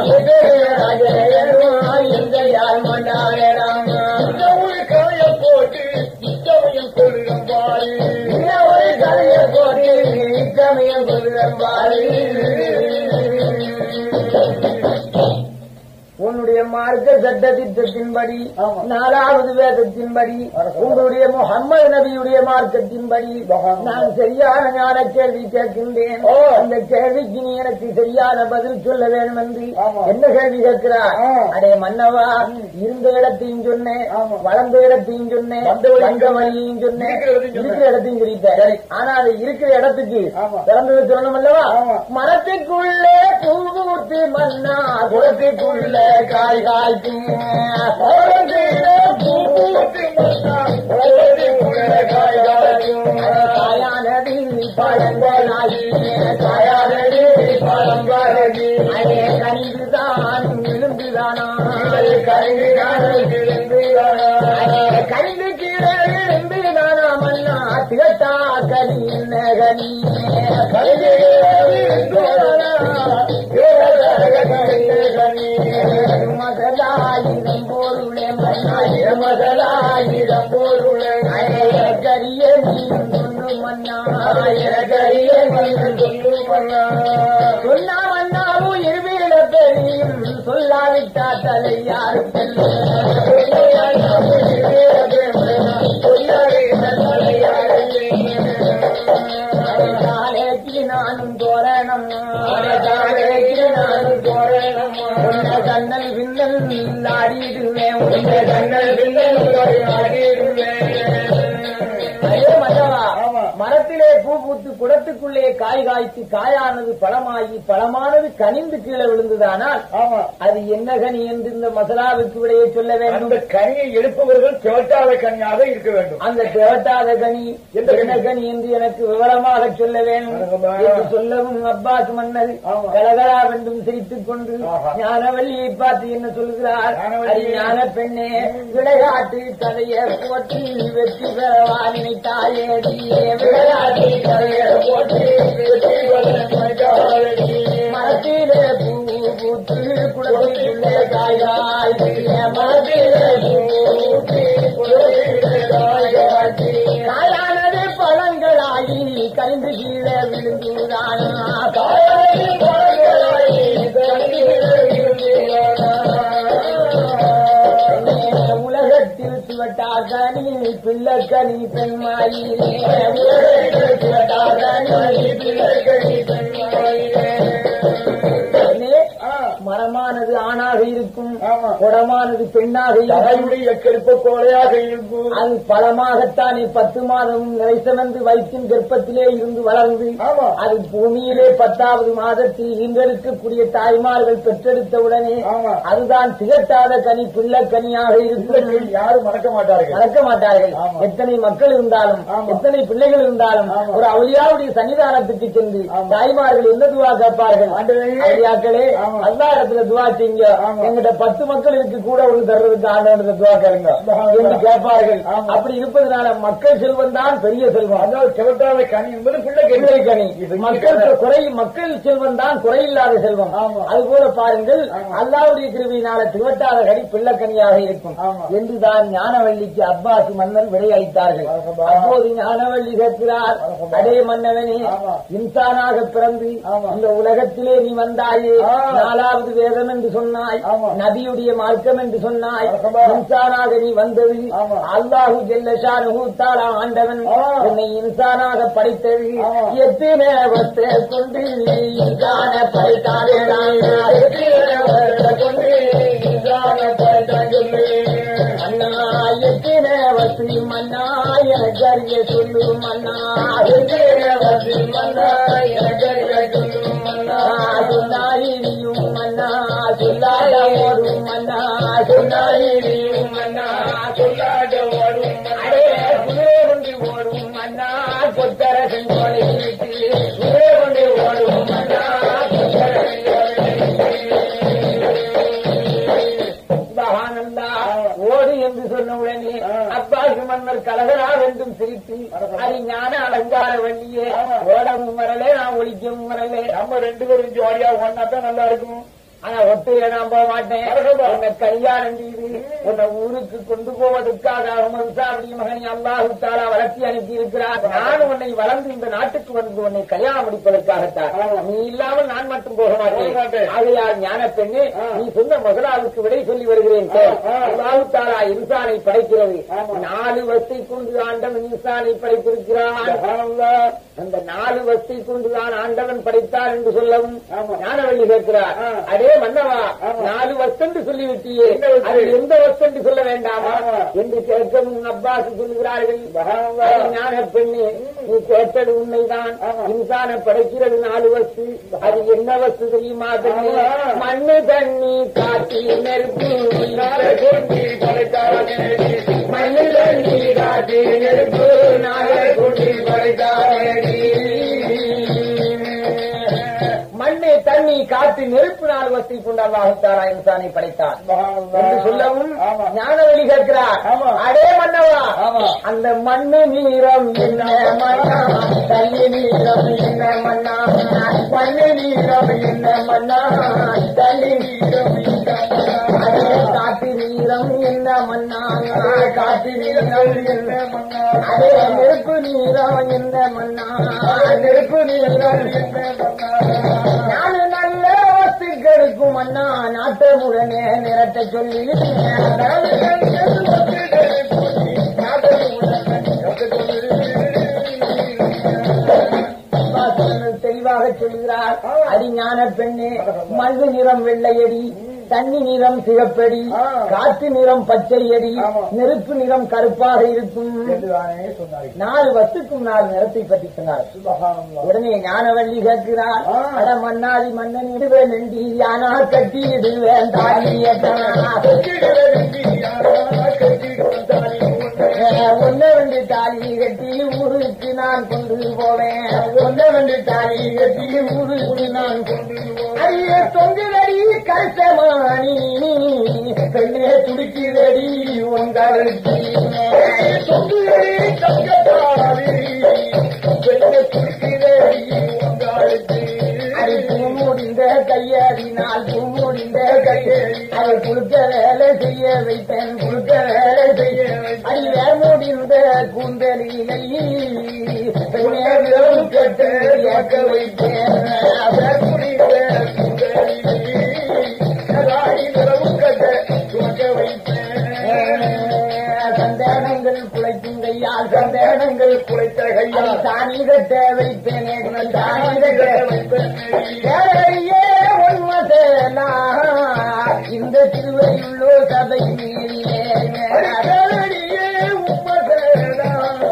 எங்கையால் மண்டாடலாம் ஒரு காய போட்டு இத்தமையம் கொள்ளும் பாரு ஒரு கலைய போட்டு இத்தமையம் கொள்ளும் பாரு. உன்னுடைய மார்க்க சட்ட திட்டத்தின்படி நாலாவது வேதத்தின்படி உங்களுடைய முகம்மது நபியுடைய மார்க்கத்தின்படி நான் சரியான ஞான கேள்வி கேட்கின்றேன். அந்த கேள்விக்கு நீ எனக்கு சரியான பதில் சொல்ல வேண்டும் என்று என்ன கேள்வி கேட்கிறார்? அடே மன்னவா, இருந்த இடத்தையும் சொன்னேன், வளர்ந்த இடத்தையும் சொன்னேன், வந்த வழியையும் சொன்னேன், இருக்கிற இடத்தையும் சொல்லிட்டேன். ஆனா அது இருக்கிற இடத்துக்கு பிறந்தது சொல்லணும் அல்லவா? மரத்துக்குள்ளே பூவூத்து மன்னா குளத்துக்குள்ள காய் காய்க்கும் காய் காய்க்கும் காயானது பழங்களாகி காயானது பழங்காகி அதே கனிந்துதான் விழுந்துதானா கனிந்துதான் விழுந்துதானா கனிந்து கீழே விழுந்துதானா மன்னா திகட்டா கனி நகனி மதலாயிரம் பொருளே மன்னாயிரம் மதலாயிரம் பொருளே கரிய நீயும் சொல்லு மன்னா கரிய நீயும் சொல்லு மன்னா சொன்னா மன்னாவும் இருவீட பெரியும் சொல்லாவிட்டா தலை யாரும் காலேக்கு நானும் தோரணம் காலேக்கு நானும் தோரணம் கண்ணல் விண்ணல் ஆடிடுவேன் கண்ணல் விண்ணல் ஆடிடுவேன். அதே மன்னவா மரத்திலே பூ பூத்து குடத்துக்குள்ளே காய் காய்த்து காயானது பழமாகி பழமானது கனிந்து கீழே விழுந்ததானால் அது என்ன கனி என்று இந்த மசாலாவுக்கு விடையே சொல்ல வேண்டும். அந்த கனியை எழுப்பவர்கள் திவட்டாத கனியாக இருக்க வேண்டும். அந்த திவட்டாத கனி என்ன கனி என்று எனக்கு விவரமாக சொல்ல வேண்டும் என்று சொல்லவும் அப்பாஸ் மன்னர் கலகலா வென்றும் சிரித்துக் கொண்டு ஞானவல்லியை பார்த்து என்ன சொல்கிறார்? ஞான பெண்ணே விளையாட்டு கதையை போற்றி வெற்றி பெறவா நினைத்தாயேடி விளையாட்டு கதையை போற்றி மரத்திலே பூ பூத்து குடத்திலே காயாய் மரத்திலே காயானது பழங்களாகி கரைந்து கீழே விழுந்துதானா உலகத்தில் சுவட்டாகனி பிள்ளைக்கனி பெண்மாயிலே உலகத்தில் சுவட்டாகனி பிள்ளைக்கனி பெண்மாயிலே மரமானது ஆணாக இருக்கும் குடமானது பெண்ணாக இருக்கும் கருப்ப கோலையாக இருக்கும். அது பலமாகத்தானே பத்து மாதம் நிறைசமந்து வயிற்றின் கர்ப்பத்திலே இருந்து வளர்ந்து அது பூமியிலே பத்தாவது மாதத்தில் ஈன்றெடுக்கக்கூடிய தாய்மார்கள் பெற்றெடுத்தவுடனே அதுதான் திகட்டாத கனி பிள்ளை கனியாக இருக்கும். யாரும் மறக்க மாட்டார்கள் மறக்க மாட்டார்கள். எத்தனை மக்கள் இருந்தாலும் எத்தனை பிள்ளைகள் இருந்தாலும் ஒரு அவுளியாவுடைய சன்னிதானத்துக்கு சென்று தாய்மார்கள் என்ன துவா கேட்பார்கள்? அவுளியாக்களே அல்லா இடத்துல துவா செய்யுங்க, எங்கிட்ட பத்து மக்களுக்கு கூட ஒரு தர்றதுக்கு ஆண்டு துவா கேளுங்க என்று கேட்பார்கள். அப்படி இருப்பதனால மக்கள் செல்வம் தான் பெரிய செல்வம். அதாவது திவட்டாத கனி என்பது பிள்ளை பிள்ளை கனி. மக்கள் குறை மக்கள் செல்வம் தான் குறையில்லாத செல்வம். அதுபோல பாருங்கள் அல்லாவுடைய கிருபையினால திவட்டாத கனி பிள்ளை கனியாக இருக்கும் என்றுதான் ஞானவல்லிக்கு அப்பாஸ் மன்னர் விடையளித்தார்கள். அப்போது ஞானவல்லி கேட்கிறார், அடே மன்னவனே, இன்சானாக பிறந்து இந்த உலகத்திலே நீ வந்தாயே, நாலாவது வேதம் என்று சொன்னாய், நபியுடைய மார்க்கம் என்று சொன்னாய், இன்சானாக நீ வந்தது அல்லாஹு ஜல்ல ஷானுஹு தஆலா ஆண்டவன் உன்னை இன்சானாக படைத்தது எத்தனை வத்தை கொண்டு இன்சான படைத்தானே கொண்டு இன்சான படைத்தானே அண்ணா எத்தனை வசி மன்னா எனக்கு அறிய சொல்லு மன்னா எத்தனை வசி மன்னா எனக்கு அறிய சொல்லு மன்னா சொன்னாயிரியும் மன்னா சொல்லாத ஓடும் மன்னா சொன்னாயிரியும் மன்னா சொல்லாத ஓடும் அடே குதிரை கொண்டு ஓடும் மன்னா கொத்தரசன் கோலை விட்டு குதிரை கொண்டு ஓடும் மன்னா கொத்தரசன் ஓடு என்று சொன்ன உடனே அப்பாஸ் மன்னர் கலகரா என்றும் சிரித்து அது ஞான அலங்கார வண்டியே ஓடவும் வரலே நான் ஒழிக்கவும் வரலே, நம்ம ரெண்டு பேரும் ஜோடியா ஒன்னாத்தான் நல்லா இருக்கும். ஆனா ஒத்தையில நான் போக மாட்டேன். உன்னை கல்யாணம் செய்து உன்னை ஊருக்கு கொண்டு போவதற்காக அப்படி மகனை அல்லாஹு தஆலா வளர்ச்சி அனுப்பி இருக்கிறார். நான் உன்னை வளர்ந்து இந்த நாட்டுக்கு வந்து உன்னை கல்யாணம் முடிப்பதற்காகத்தான். நீ இல்லாமல் நான் மட்டும் போக மாட்டேன். ஆகையால் ஞான பெண்ணே, நீ சொன்ன மகளாவுக்கு விடை சொல்லி வருகிறேன். அல்லாஹு தஆலா இன்சானை படைக்கிறது. நாலு வசை கொண்டு ஆண்டவன் இன்சானை படைத்திருக்கிறான். அந்த நாலு வசை கொண்டுதான் ஆண்டவன் படைத்தார் என்று சொல்லவும் ஞானவல்லி கேட்கிறார், அடே மன்னவா, நாலு வசந்து சொல்லிவிட்டியே, அது எந்த வசந்து சொல்ல வேண்டாமா என்று கேட்கவும் அப்பாஸ் சொல்லுகிறார்கள், ஞான பெண்ணே, நீ கேட்டது உண்மைதான். இன்சான படைக்கிறது நாலு வஸ்து. அது என்ன வஸ்து தெரியுமா? மண்ணு தண்ணி காட்டி நெருப்பு மண்ணு தண்ணி காட்டி நெருப்பு நாளை கொண்டு படைத்தாரே. மண்ணு தண்ணி காற்று காத்து நெருப்பு நாலு வசதி கொண்டு அல்லாஹுத்தாரா இன்சானை படைத்தார் என்று சொல்லவும் ஞானவெளி கேட்கிறார். அடே மன்னவா, அந்த மண்ணு நீரம் என்ன மண்ணா, தண்ணி நீரம் என்ன மண்ணா, மண்ணு நீரம் என்ன மண்ணா, தண்ணி நீரம் என்ன மண்ணா, அதே காட்டு நீரம் என்ன மண்ணா, காட்டு நீரம் என்ன மண்ணா, அதே நெருப்பு நீரம் என்ன மண்ணா, நெருப்பு நீரம் என்ன மண்ணா. நாலு நல்ல வஸ்துக்களுக்கும் மண்ணா நாட்டமுடனே நிரட்ட சொல்லி தெளிவாக சொல்கிறார். அடிஞான பெண்ணே, மண்ணு நிறம் வெள்ளையடி, தண்ணி நிறம் சிவப்படி, காற்று நிறம் பச்சையடி, நெருப்பு நிறம் கருப்பாக இருக்கும். நாலு வஸ்துக்கும் நாலு நிறத்தை பற்றி சொன்னார். உடனே ஞானவள்ளி கேட்கிறார். அட மன்னாதி மன்னன் இடுவேன் நன்றி யானா கட்டி இடுவேன் ஒன்ன ரெண்டு தாலி கட்டி ஊருக்கு நான் கொண்டு போவேன், ஒன்ன ரெண்டு தாலி கட்டி ஊருக்கு நான் கொண்டு போவேன். தொங்குதடி கருத்தமானி பெண்ணே துடிக்கிறடி உங்களுக்கு தொங்குதடி தங்கத்தாளி பெண்ணே துடிக்கிறடி உங்களுக்கு. அது பூமுடிந்த கையடினால் பூமுடிந்த கையடி அதை குழுக்க வேலை செய்ய வைப்பேன், குழுக்க வேலை செய்ய அது வேமுடிந்த கூந்தலினை பெண்ணே விரவு கட்டு ஏற்க வைப்பேன், வேமுடிந்த கூந்தலினை விரவு கட்டு துவக்க வைப்பேன். சந்தேகங்கள் குலைக்கும் கையால் சந்தேகங்கள் குலைத்த கையால் தானி கட்ட வைப்பேனே, தானி கட்ட வைப்பேன். உண்மதேனா இந்த திருவையுள்ளோ சபை மீறியே உண்மதேனா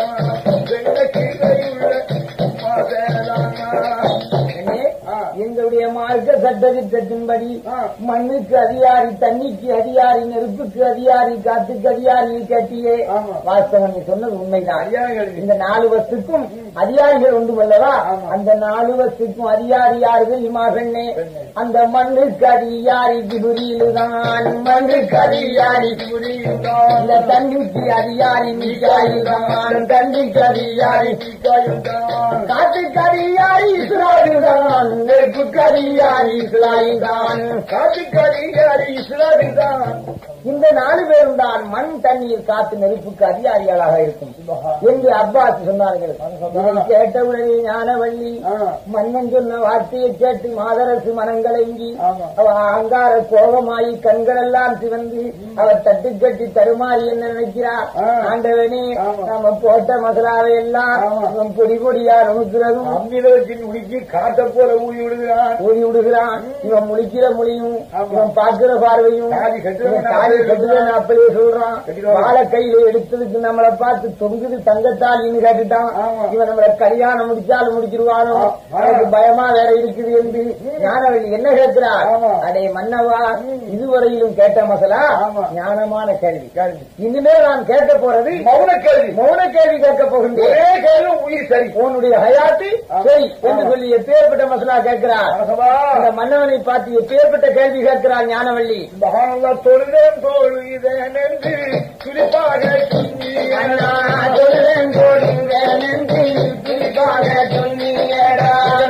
எங்களுடைய மார்க்க சட்டத்திட்டத்தின்படி மண்ணுக்கு அதிகாரி, தண்ணிக்கு அதிகாரி, நெருப்புக்கு அதிகாரி, காத்துக்கு அதிகாரி கட்டியே வாஸ்தவன் நீ சொன்னது உண்மைதான். இந்த நாலு வஸ்துக்கும் அதிகாரிகள் உண்டு அல்லவா? அந்த நாலு வஸ்துக்கும் அதிகாரி யார்கள் இமாகண்ணே? அந்த மண்ணுக்கு அதிகாரி ஜிபுரீலுதான், மண்ணுக்கு அதிகாரி ஜிபுரீலுதான். இந்த தண்ணிக்கு அதிகாரி மிகாயில்தான், தண்ணிக்கு அதிகாரி மிகாயில்தான். காத்துக்கு அதிகாரி இஸ்ராயேல்தான், நெருப்புக்கு அதிகாரி இஸ்ராயேல்தான், காத்துக்கு அதிகாரி இஸ்ராயேல்தான். இந்த நாலு பேரும் தான் மண், தண்ணீர், காத்து, நெருப்புக்கு அதிகாரிகளாக இருக்கும் என்று அப்பாஸ் சொன்னார்கள். கேட்டவுடனே ஞானவள்ளி மன்னன் சொன்ன வார்த்தையை கேட்டு மாதரசு மனங்களங்கி அவ அங்கார கோபமாயி கண்கள் எல்லாம் சிவந்து அவர் தட்டு கட்டி தருமாறி என்ன நினைக்கிறார். ஆண்டவனே, நாம போட்ட மசாலாவை எல்லாம் பொடி பொடியா நுணுக்கிறதும் அம்மிதத்தின் முடிச்சு காட்ட போல ஊதி விடுகிறான் ஊதி விடுகிறான் இவன் முழிக்கிற மொழியும் இவன் பார்க்கிற பார்வையும் அப்படியே சொல்றான். வாழை கையில எடுத்ததுக்கு நம்மளை பார்த்து தொங்குது தங்கத்தால் இன்னு கேட்டுட்டான். இவன் நம்மளை கல்யாணம் முடிச்சாலும் முடிச்சிருவானோ, எனக்கு பயமா வேற இருக்குது என்று ஞானவள்ளி என்ன கேட்கிறார். அடே மன்னவா, இதுவரையிலும் கேட்ட மசலா ஞானமான கேள்வி. இனிமே நான் கேட்க போறது மௌன கேள்வி. மௌன கேள்வி கேட்க போகின்றேன். உயிர் சரி, உன்னுடைய ஹயாத்து சரி என்று சொல்லி எப்பேற்பட்ட மசலா கேட்கிறார். அந்த மன்னவனை பார்த்து எப்பேற்பட்ட கேள்வி கேட்கிறார் ஞானவள்ளி. தொழுதேன் தோழுதேன் என்று குறிப்பாக தொழுதேன் தோழுதேன் என்று குறிப்பாக சொன்னீடா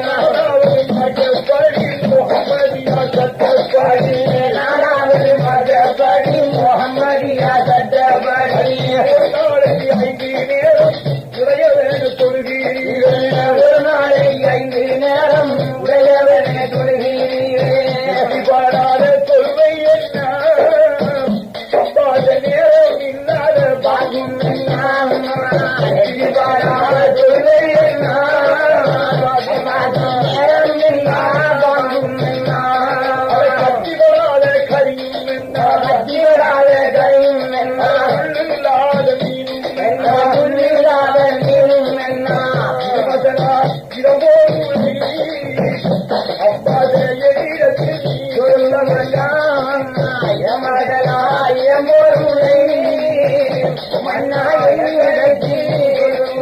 முகமதியா சட்டப்படி நாலாவது மதப்படி முகமதியா சட்டப்படி ஐந்து நேரம் உடைய வேண்டும் தொழுகிறீர்கள், ஒரு நாளைக்கு ஐந்து நேரம் உடைய வேண்டும் தொழுகிறீர்கள். பாடாத தொழுவை என்ன நேரம் இல்லாத பாகும் பாடாத தொழுவை என்ன நேரம் இல்லா பாகும் கத்திவராத கரியும் என்ன கத்திவராத கரியும் என்ன இல்லாத மீனும் என்ன இல்லாத மீனும் என்ன இரவோடு அப்பாத எதிரத்தில் சொல்லமல்லா யமகலாயமொருளை மன்னாயிரத்தி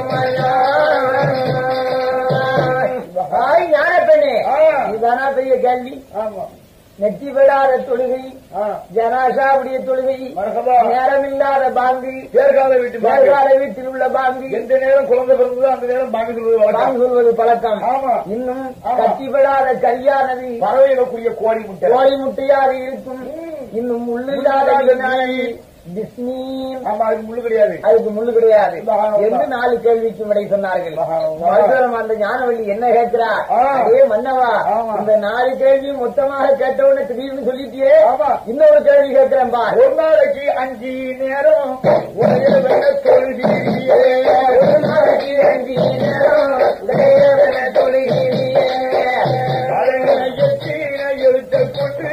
ஞான பெண்ணே, இதுதானா பெரிய கேள்வி. நெற்றி விடாத தொழுகை, ஜனாசாவுடைய தொழுகை, நேரமில்லாத பாங்கு, பேர்கால வீட்டு பேர்கால வீட்டில் உள்ள பாங்கு, எந்த நேரம் குழந்தை பிறந்ததோ அந்த நேரம் பாங்கு சொல்வது பாங்கு சொல்வது பழக்கம். ஆமா. இன்னும் கட்டி விடாத கல்யாணது பறவையிடக்கூடிய கோழி முட்டை கோழி முட்டையாக இருக்கும். இன்னும் முள்ளில்லாத விநாயகி டிஸ்னி. ஆமா, அதுக்கு முள்ளு கிடையாது, அதுக்கு முள்ளு கிடையாது என்று நாலு கேள்விக்கு விடை சொன்னார்கள். அந்த ஞானவள்ளி என்ன கேட்கிறா? அதே மன்னவா, இந்த நாலு கேள்வி மொத்தமாக கேட்டவுடனே திடீர்னு சொல்லிட்டியே, இன்னொரு கேள்வி கேட்கிறேன் பா. ஒரு நாளைக்கு அஞ்சு நேரம் தொழுகிறியே, ஒரு நாளைக்கு அஞ்சு நேரம் தொழுகிறியே, எழுத்த கொண்டு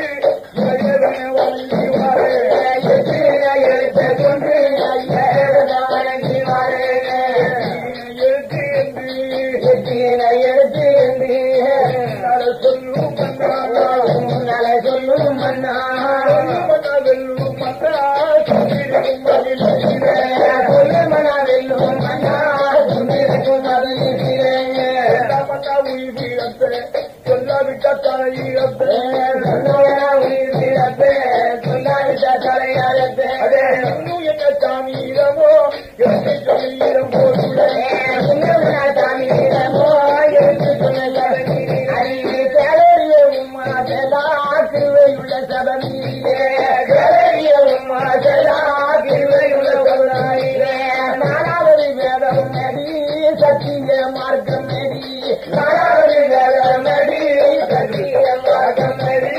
சொல்லும் மன்னா வெல்லும் மன்னா சொல்லிருக்கும் மன்னா வெல்லும் மன்னா சொல்லிருக்கும் மன்னா உயிர் வீரத்தை சொல்லாவிட்ட தலையிடத்தை உயிர் வீரத்தை சொல்லாவிட்ட தலையாரத்தை அதே என்ன சாமியிடமோ எனக்கு சொல்லியிடம் போதுள்ள சாமியிடமோ எனக்கு சொன்ன அறிவு தேவைய உம்மா செலா திருவையுள்ள சபமியிலே தேவைய உம்மா செலா திருவையுள்ள சபமியிலே நாலாவது வேதம் நடி சத்திய மார்க்கம் நடி நாலாவது வேதம் நடி சத்திய மார்க்கம் நடி.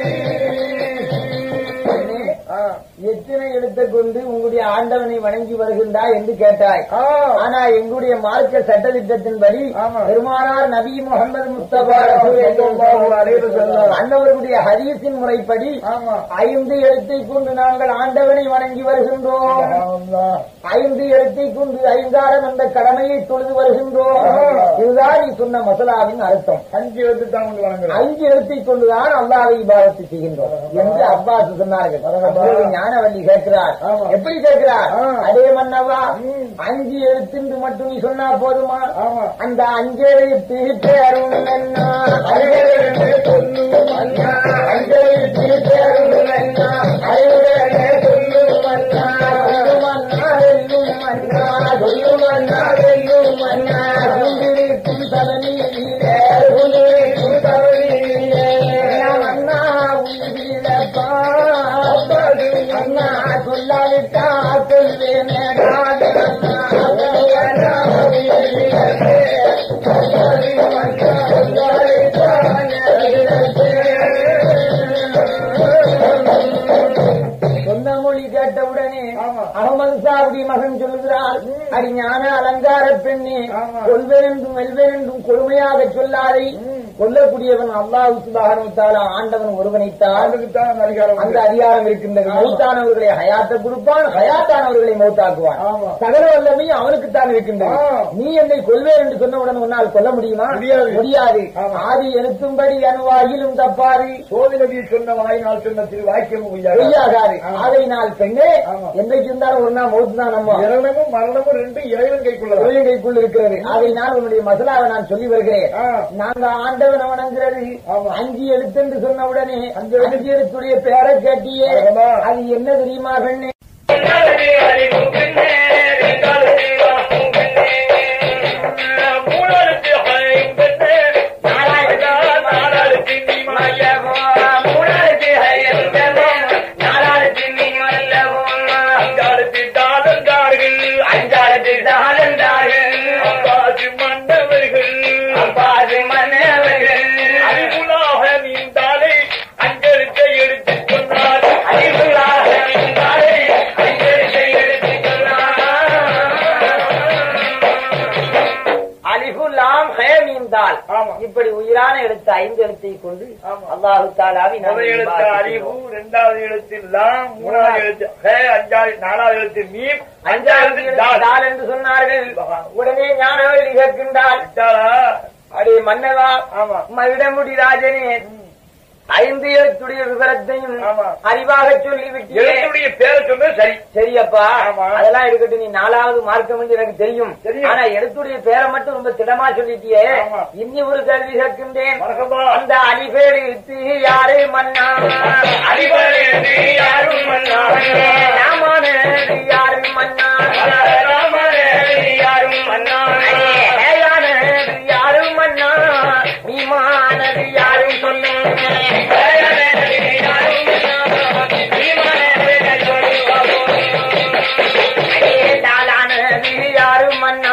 எத்தனை எடுத்து கொண்டு உங்களுடைய ஆண்டவனை வணங்கி வருகின்றா என்று கேட்டாய். ஆனா எங்களுடைய மார்க்க சட்டத்திட்டத்தின்படி பெருமானார் நபி முகமது முஸ்தபா அன்னவர்களுடைய ஹதீஸின் முறைப்படி ஐந்து எழுத்தை கொண்டு நாங்கள் ஆண்டவனை வணங்கி வருகின்றோம். ஐந்து எழுத்தை கொண்டு ஐந்தாரம் அந்த கடமையை தொழுது வருகின்றோம். இதுதான் நீ சொன்ன மசலாவின் அர்த்தம். அஞ்சு எழுத்து தான் அஞ்சு எழுத்தை கொண்டுதான் அல்லாஹ்வை இபாதத்து செய்கின்றோம் என்று அப்பாஸ் சொன்னார்கள். ஞானவள்ளி கேட்கிறார், எப்படி கேட்கிறார்? அதே மன்னவா, அஞ்சு எழுத்து மட்டும் நீ சொன்னா போதுமா? அந்த அஞ்சு எழுத்து பேரும் என்ன சொல்லும் மன்னா, அஞ்சு எழுத்து பேரும் என்ன அறிவுடனே சொல்லும் மன்னா, சொல்லும் மன்னா வெல்லும் மன்னா, சொல்லும் மன்னா வெல்லும் மன்னா, சொல்லிருக்கும் தவனியிலே சொல்லிருக்கும் தவனியிலே மன்னா உயிரிழப்பா அண்ணா சொல்லாவிட்டா சொல்வேன் சொந்த மொழி கேட்டவுடனே அகமது சாவுடைய மகன் சொல்லுகிறார், அடி ஞான அலங்கார பெண்ணே, கொள்வென்றும் வெல்வென்றும் கொடுமையாக சொல்லாதை. கொல்லக்கூடியவன் அல்லாஹ் சுப்ஹானஹு வ தஆலா ஆண்டவன் ஒருவனைத்தான் அந்த அதிகாரம் இருக்கின்றது. மௌத்தானவர்களை ஹயாத்தை கொடுப்பான், ஹயாத்தானவர்களை மௌத்தாக்குவான். சகல வல்லமையும் அவனுக்குத்தான் இருக்கின்றது. நீ என்னை கொள்வேன் என்று சொன்னவுடன் உன்னால் கொல்ல முடியுமா? முடியாது. ஆதி எழுத்தும்படி அணுவாயிலும் தப்பாது. சோதனை சொன்ன வாயினால் சொன்ன திரு வாக்கியம் பொய்யாகாது. ஆகையினால் பெண்ணே, என்றைக்கு இருந்தாலும் ஒரு நாள் மௌத்து தான். நம்ம இறைவனும் மரணமும் ரெண்டு இறைவன் கைக்குள்ள இறைவன் கைக்குள் இருக்கிறது. ஆகையினால் உன்னுடைய மசலாவை நான் சொல்லி வருகிறேன். நாங்க ஆண்ட வணங்குறது அஞ்சு எழுத்து என்று சொன்ன உடனே அஞ்சு எழுத்துடைய பேரை கேட்டியே, அது என்ன தெரியுமா பெண்ணே? இப்படி உயிரான எழுத்து ஐந்து எழுத்தை கொண்டு அல்லாஹு தஆலாவின் அறிவு, இரண்டாவது எழுத்தில் லாம், மூணாவது எழுத்து அஞ்சாவது, நாலாவது எழுத்து மீம், அஞ்சாவது தால் என்று சொன்னார்கள். உடனே ஞானவள்ளி கேட்கின்றார், அடே மன்னவா, மவிடமுடி ராஜனே, ஐந்து எழுத்துடைய விவரத்தையும் அறிவாக சொல்லிவிட்டு எழுத்துடைய பேரை சொன்ன சரி சரியப்பா அதெல்லாம் இருக்கட்டும். நீ நாலாவது மார்க்கம் என்று எனக்கு தெரியும். ஆனா எழுத்துடைய பேரை மட்டும் ரொம்ப திடமா சொல்லிட்டியே. இன்னி ஒரு கேள்வி கேட்கின்றேன். அந்த அலிபேடு யாரு மன்னா? அலிபேடு யாரும் மன்னா? ராமானது யாரு மன்னா? ராமானது யாரும் மன்னா? ஏயானது யாரு மன்னா? மீமானது யாரும் சொன்ன? யாரும் மன்னா?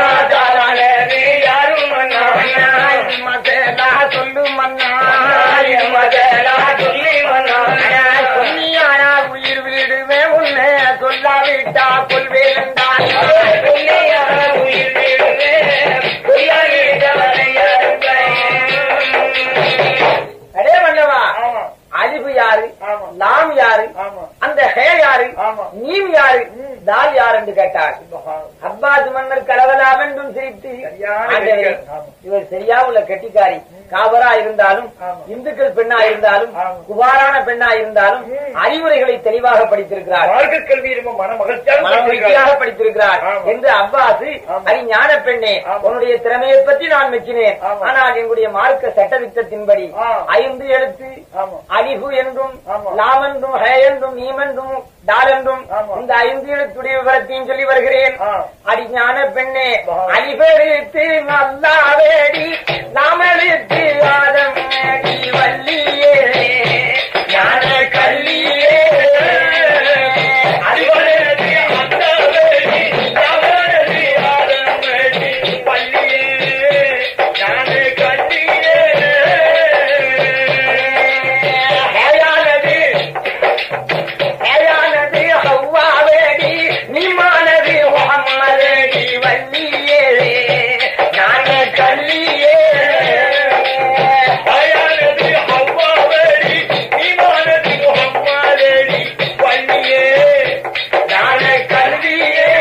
யாரும் மன்னா? மதலா சொல்லு மன்னா? மதலா சொல்லி மன்னா? சொன்னியானா உயிர் வீடுமே உன்னை சொல்லாவிட்டா கொள்வேன் உயிர் வீடுமே அடே மன்னவா, அலிபு யாரு, லாம் யாரு, அந்த ஹே யாரு, நீம் யாரு, தால் யார் என்று கேட்டார். அப்பாஸ் மன்னர் கலவலாவென்றும் சிரித்து இவர் சரியா உள்ள கெட்டிக்காரி. காவரா இருந்தாலும் இந்துக்கள் பெண்ணா இருந்தாலும் குபாரான பெண்ணா இருந்தாலும் அறிவுரைகளை தெளிவாக படித்திருக்கிறார். மார்க்க கல்வி மன மகிழ்ச்சியாக படித்திருக்கிறார் என்று அப்பாஸ் அரி ஞான பெண்ணே உன்னுடைய திறமையை பற்றி நான் மெச்சினேன். ஆனால் எங்களுடைய மார்க்க சட்டத்திட்டத்தின்படி ஐந்து எழுத்து அலிபு என்றும் லாம் என்றும் ஹே என்றும் நீம் என்றும் தால் என்றும் இந்த ஐந்து எழுத்துடைய விவரத்தையும் சொல்லி வருகிறேன். அடி ஞான பெண்ணே அலிபெழுத்து நல்லாவேடி நாமெழுத்து ஆதம் வள்ளியே ஞான கல்லியே அறிவழகு அந்த ஆதம் பள்ளியே ஞான கல்லியே ஹேயானது ஹவ்வாவேடி நீமானது முஹம்மதேடி வள்ளியே ஞான கல்லியே அயானது ஹவ்வாவேடி நீமானது முஹம்மதேடி வள்ளியே ஞான கல்வியே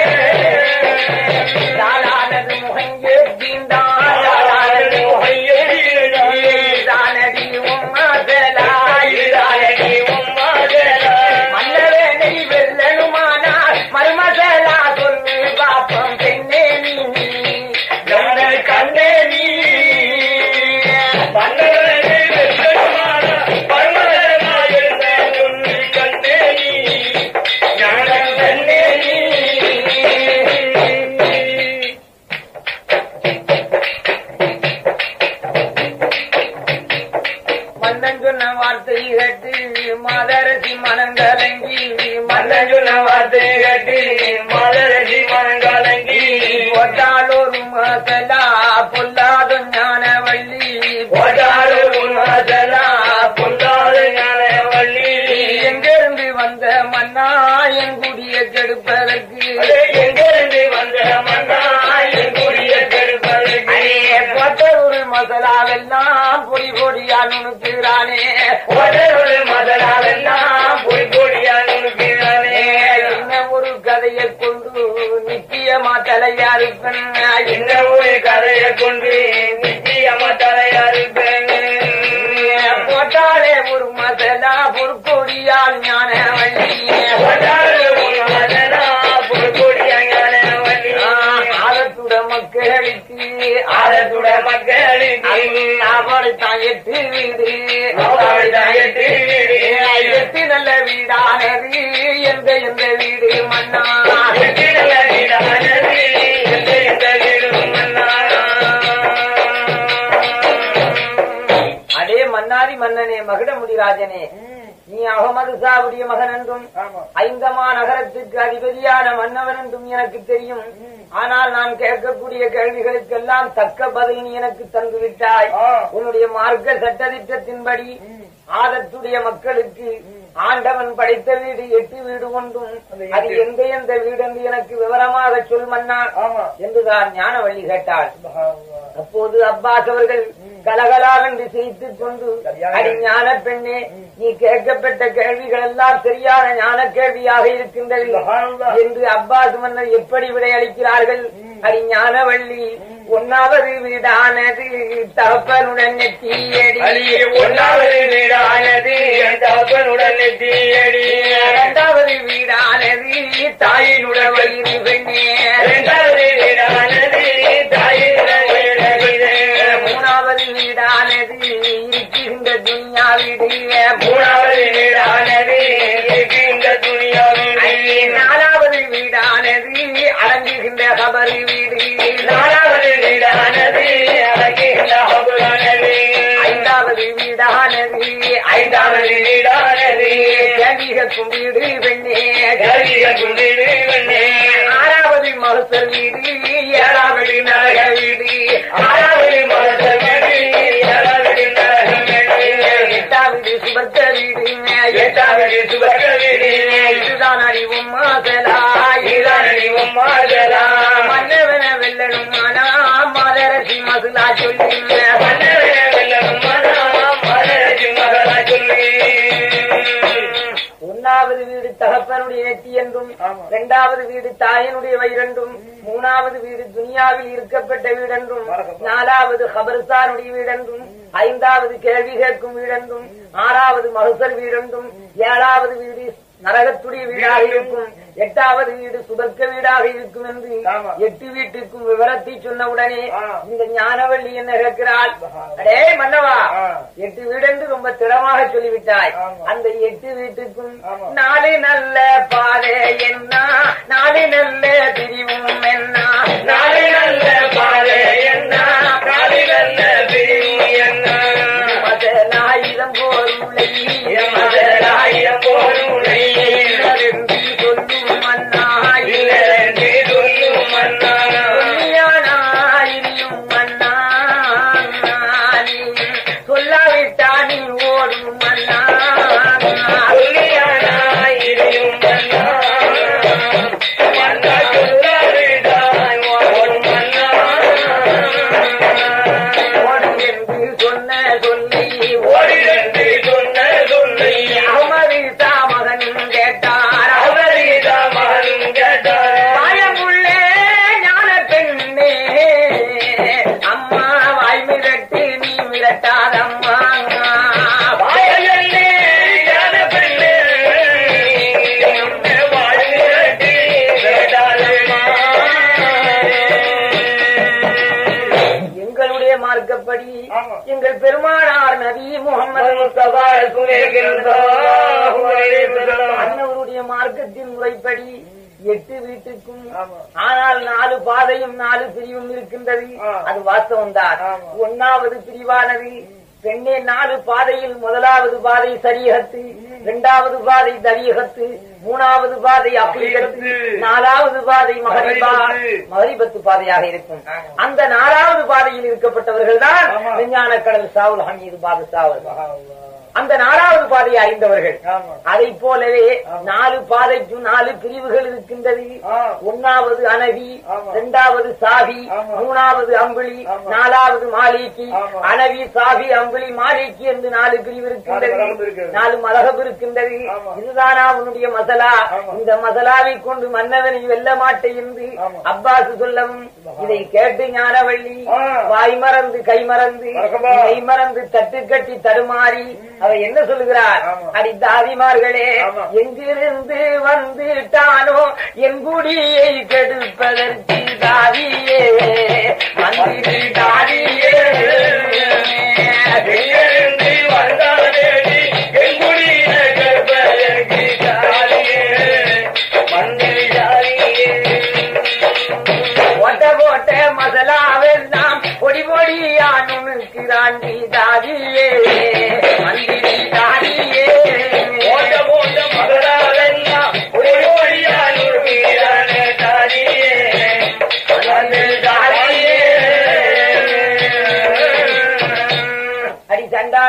தாலானது முகங்கே தீந்தான் தாலானது முகங்கே தீந்தான் தானடி உம்மதலா தானடி உம்மதலா மன்னவேனை வெல்லனுமானால் மருமதலா சொல்லு பாப்பம் பெண்ணே நீ ஞான கண்ணே நீ மன்னவனை வெல்லனுமான பரமதலா என்ற சொல்லு கண்ணே நீ ஞான கண்ணே நீ மன்னன் சொன்ன வார்த்தை கேட்டு மாதரசி மனங்கலங்கி மன்னன் சொன்ன வார்த்தை கேட்டு மாதரசி மனங்கலங்கி ஒட்டாளோரு மசலா பொல்லாத ஞானவள்ளி ஒட்டாளோரு மசலா பொல்லாத ஞானவள்ளி எங்கிருந்து வந்த மன்னா என் குடிய கெடுப்பதற்கு எங்கிருந்து வந்த மன்னா என் குடிய கெடுப்பதற்கு ஒட்டொரு மசலாவெல்லாம் பொடி பொடியா நுணுக்குறானே ஒட்டொரு மசலாவெல்லாம் பொடி பொடியா நுணுக்குறானே என்ன ஒரு கதையை கொண்டு நிச்சயமா தலையாருப்பேன் என்ன ஒரு கதையை கொண்டு நிச்சயமா தலையாருப்பேன் போட்டாலே ஒரு மசலா பொறுக்கொடியால் ஞான வள்ளி போட்டாலே ஒரு மசலா பொறுக்கொடியா ஞான வள்ளி ஆழத்துட மக்களுக்கு ஆழத்துட மக்களுக்கு அவளைத்தான் எட்டு வீடு அவளைத்தான் எட்டு வீடு எட்டு நல்ல வீடானது எந்த எந்த வீடு மன்னா எட்டு நல்ல வீடானது எந்த எந்த வீடு மன்னா அடே மன்னாதி மன்னனே மகிடமுடி ராஜனே நீ அகமது சாவுடைய மகன் என்றும் ஐந்தமா நகரத்துக்கு அதிபதியான மன்னவன் என்றும் எனக்கு தெரியும். ஆனால் நான் கேட்கக்கூடிய கேள்விகளுக்கெல்லாம் தக்க பதில் நீ எனக்கு தந்து விட்டாய். உன்னுடைய மார்க்க சட்டத்திட்டத்தின்படி ஆதத்துடைய மக்களுக்கு ஆண்டவன் படைத்த வீடு எட்டு வீடு கொண்டும் அது எந்த எந்த வீடு என்று எனக்கு விவரமாக சொல் மன்னா என்றுதான் ஞானவள்ளி கேட்டாள். அப்போது அப்பாஸ் அவர்கள் கலகலாவென்று சிரித்துக் கொண்டு அடி ஞான பெண்ணே, நீ கேட்கப்பட்ட கேள்விகள் எல்லாம் சரியான ஞான கேள்வியாக இருக்கின்றது என்று அப்பாஸ் மன்னர் எப்படி விடையளிக்கிறார்கள். அடி ஞானவள்ளி, ஒன்னாவது வீடானது தகப்பனுடன் நெத்தியடி, ஒன்னாவது வீடானது தகப்பனுடன் நெத்தியடி, இரண்டாவது வீடானது தாயினுடன் வயிறு பெண்ணே, இரண்டாவது வீடானது தாயினுடன் வயிறு, மூணாவது வீடானது இருக்கின்ற துனியா வீடு, மூணாவது வீடானது இருக்கின்ற துனியா வீடு, நாலாவது வீடானது அடங்குகின்ற கபரு வீடு, நாலாவது வீடானது அடங்குகின்ற கபரானது, ஐந்தாவது வீடானது ஐந்தாவது வீடானது கேள்விகக்கும் வீடு பெண்ணே, கேள்விகக்கும் வீடு பெண்ணே, ஆறாவது மகசர் வீடு, ஏழாவது நரக வீடு, ஆறாவது மகசர் வீடு, ஏழாவது நரக வீடு, எட்டாவது சுபர்க்க வீடு, எட்டாவது சுபர்க்க வீடு, இதுதான் அறிவும் மாதலா, இதுதான் அறிவும் மாதலா, மன்னவன வெல்லணும் மனா மதரசி மசுலா சொல்லி, மன்னவன வெல்லணும் மனா மதரசி மசுலா சொல்லி. ஒன்னாவது வீடு தகப்பனுடைய நெத்தி என்றும், இரண்டாவது வீடு தாயனுடைய வயிறென்றும், மூணாவது வீடு துனியாவில் இருக்கப்பட்ட வீடென்றும், நாலாவது கபர்ஸ்தானுடைய வீடென்றும், ஐந்தாவது கேள்வி கேட்கும் வீடென்றும், ஆறாவது மகசர் வீடென்றும், ஏழாவது வீடு நரகத்துடைய வீடாக இருக்கும், எட்டாவது வீடு சுபர்க்க வீடாக இருக்கும் என்று எட்டு வீட்டுக்கும் விவரத்தை சொன்ன உடனே இந்த ஞானவள்ளி என்ன கேட்கிறாள். அடே மன்னவா, எட்டு வீடு என்று ரொம்ப திடமாக சொல்லிவிட்டாய். அந்த எட்டு வீட்டுக்கும் நாலு நல்ல பாதை என்ன, நாலு நல்ல பிரிவும் என்ன, நாலு நல்ல பாதை என்ன, நாலு நல்ல பிரிவும் என்ன, மதலாயிரம் போருளை, மதலாயிரம் போருளை, சொல்லும் மன்னா, சொல்லும் மன்னா, இனியும் மன்னா, சொல்லாவிட்டா நீ ஓடும் மன்னா, இனியும் மன்னா, மன்னா சொல்லாவிட்டாய் ஓடும் மன்னா, ஓடு என்று சொன்ன சொல்லை, ஓடி என்று சொன்ன சொல்லை, அமரி தாமகன் கேட்டார், அவரிதா மகன் கேட்டார், மாயமுள்ளே ஞான பெண்ணே, அம்மா வாய் மிரட்டு நீ மிரட்டாதம்மா, வாயலே ஞான பெண்ணே, வாழ்விரட்டி கேட்டாலம்மா. எங்களுடைய மார்க்கப்படி எங்கள் பெருமானார் நபி முகமது முஸ்தபா அன்னவருடைய மார்க்கத்தின் முறைப்படி எட்டு வீட்டுக்கும் ஆனால் நாலு பாதையும் நாலு பிரிவும் இருக்கின்றது. அது வாஸ்தவம் தான். ஒன்னாவது பிரிவானது பெண்ணே, நாலு பாதையில் முதலாவது பாதை சரீகத்து, இரண்டாவது பாதை தரீகத்து, மூணாவது பாதை அக்லீகத்து, நாலாவது பாதை மகரிபா மகரிபத்து பாதையாக இருக்கும். அந்த நாலாவது பாதையில் இருக்கப்பட்டவர்கள் தான் விஞ்ஞான கடல் சாவுல் ஹமீது பாதுஷா அவர்கள். அந்த நாலாவது பாதையை அறிந்தவர்கள். அதை போலவே நாலு பாதைக்கும் நாலு பிரிவுகள் இருக்கின்றது. ஒன்னாவது அனவி, இரண்டாவது சாவி, மூணாவது அம்புலி, நாலாவது மாலிகி. அனவி, சாவி, அம்புலி, மாலிகி என்று நாலு பிரிவு இருக்கின்றது. நாலு மதகப் இருக்கின்றது. இதுதானா உன்னுடைய மசலா? இந்த மசலாவை கொண்டு மன்னவனை வெல்ல மாட்டேன் என்று அப்பாஸ் சொல்லவும் இதை கேட்டு ஞானவள்ளி வாய் மறந்து கை மறந்து கை மறந்து தட்டு கட்டி தடுமாறி அவர் என்ன சொல்லுகிறார்? அடி தாதிமார்களே, எங்கிருந்து வந்துட்டானோ என் குடியை கெடுப்பதற்கு தாதியே மந்திரி தாதியே எங்கிருந்து வந்தாலே என் குடியை கெடுப்பதற்கு தாதியே மந்திரி தாதியே. ஓட்ட போட்ட மசலாவெல்லாம் பொடி பொடியா நுணுக்கிறான் தாதியே மந்திரி தாதியே. ஓட்ட போட்ட மகளாவெல்லாம் ஒரு ஓடியா நுணுக்கிறான் தாதியே மந்திரி தாதியே. அடி சண்டா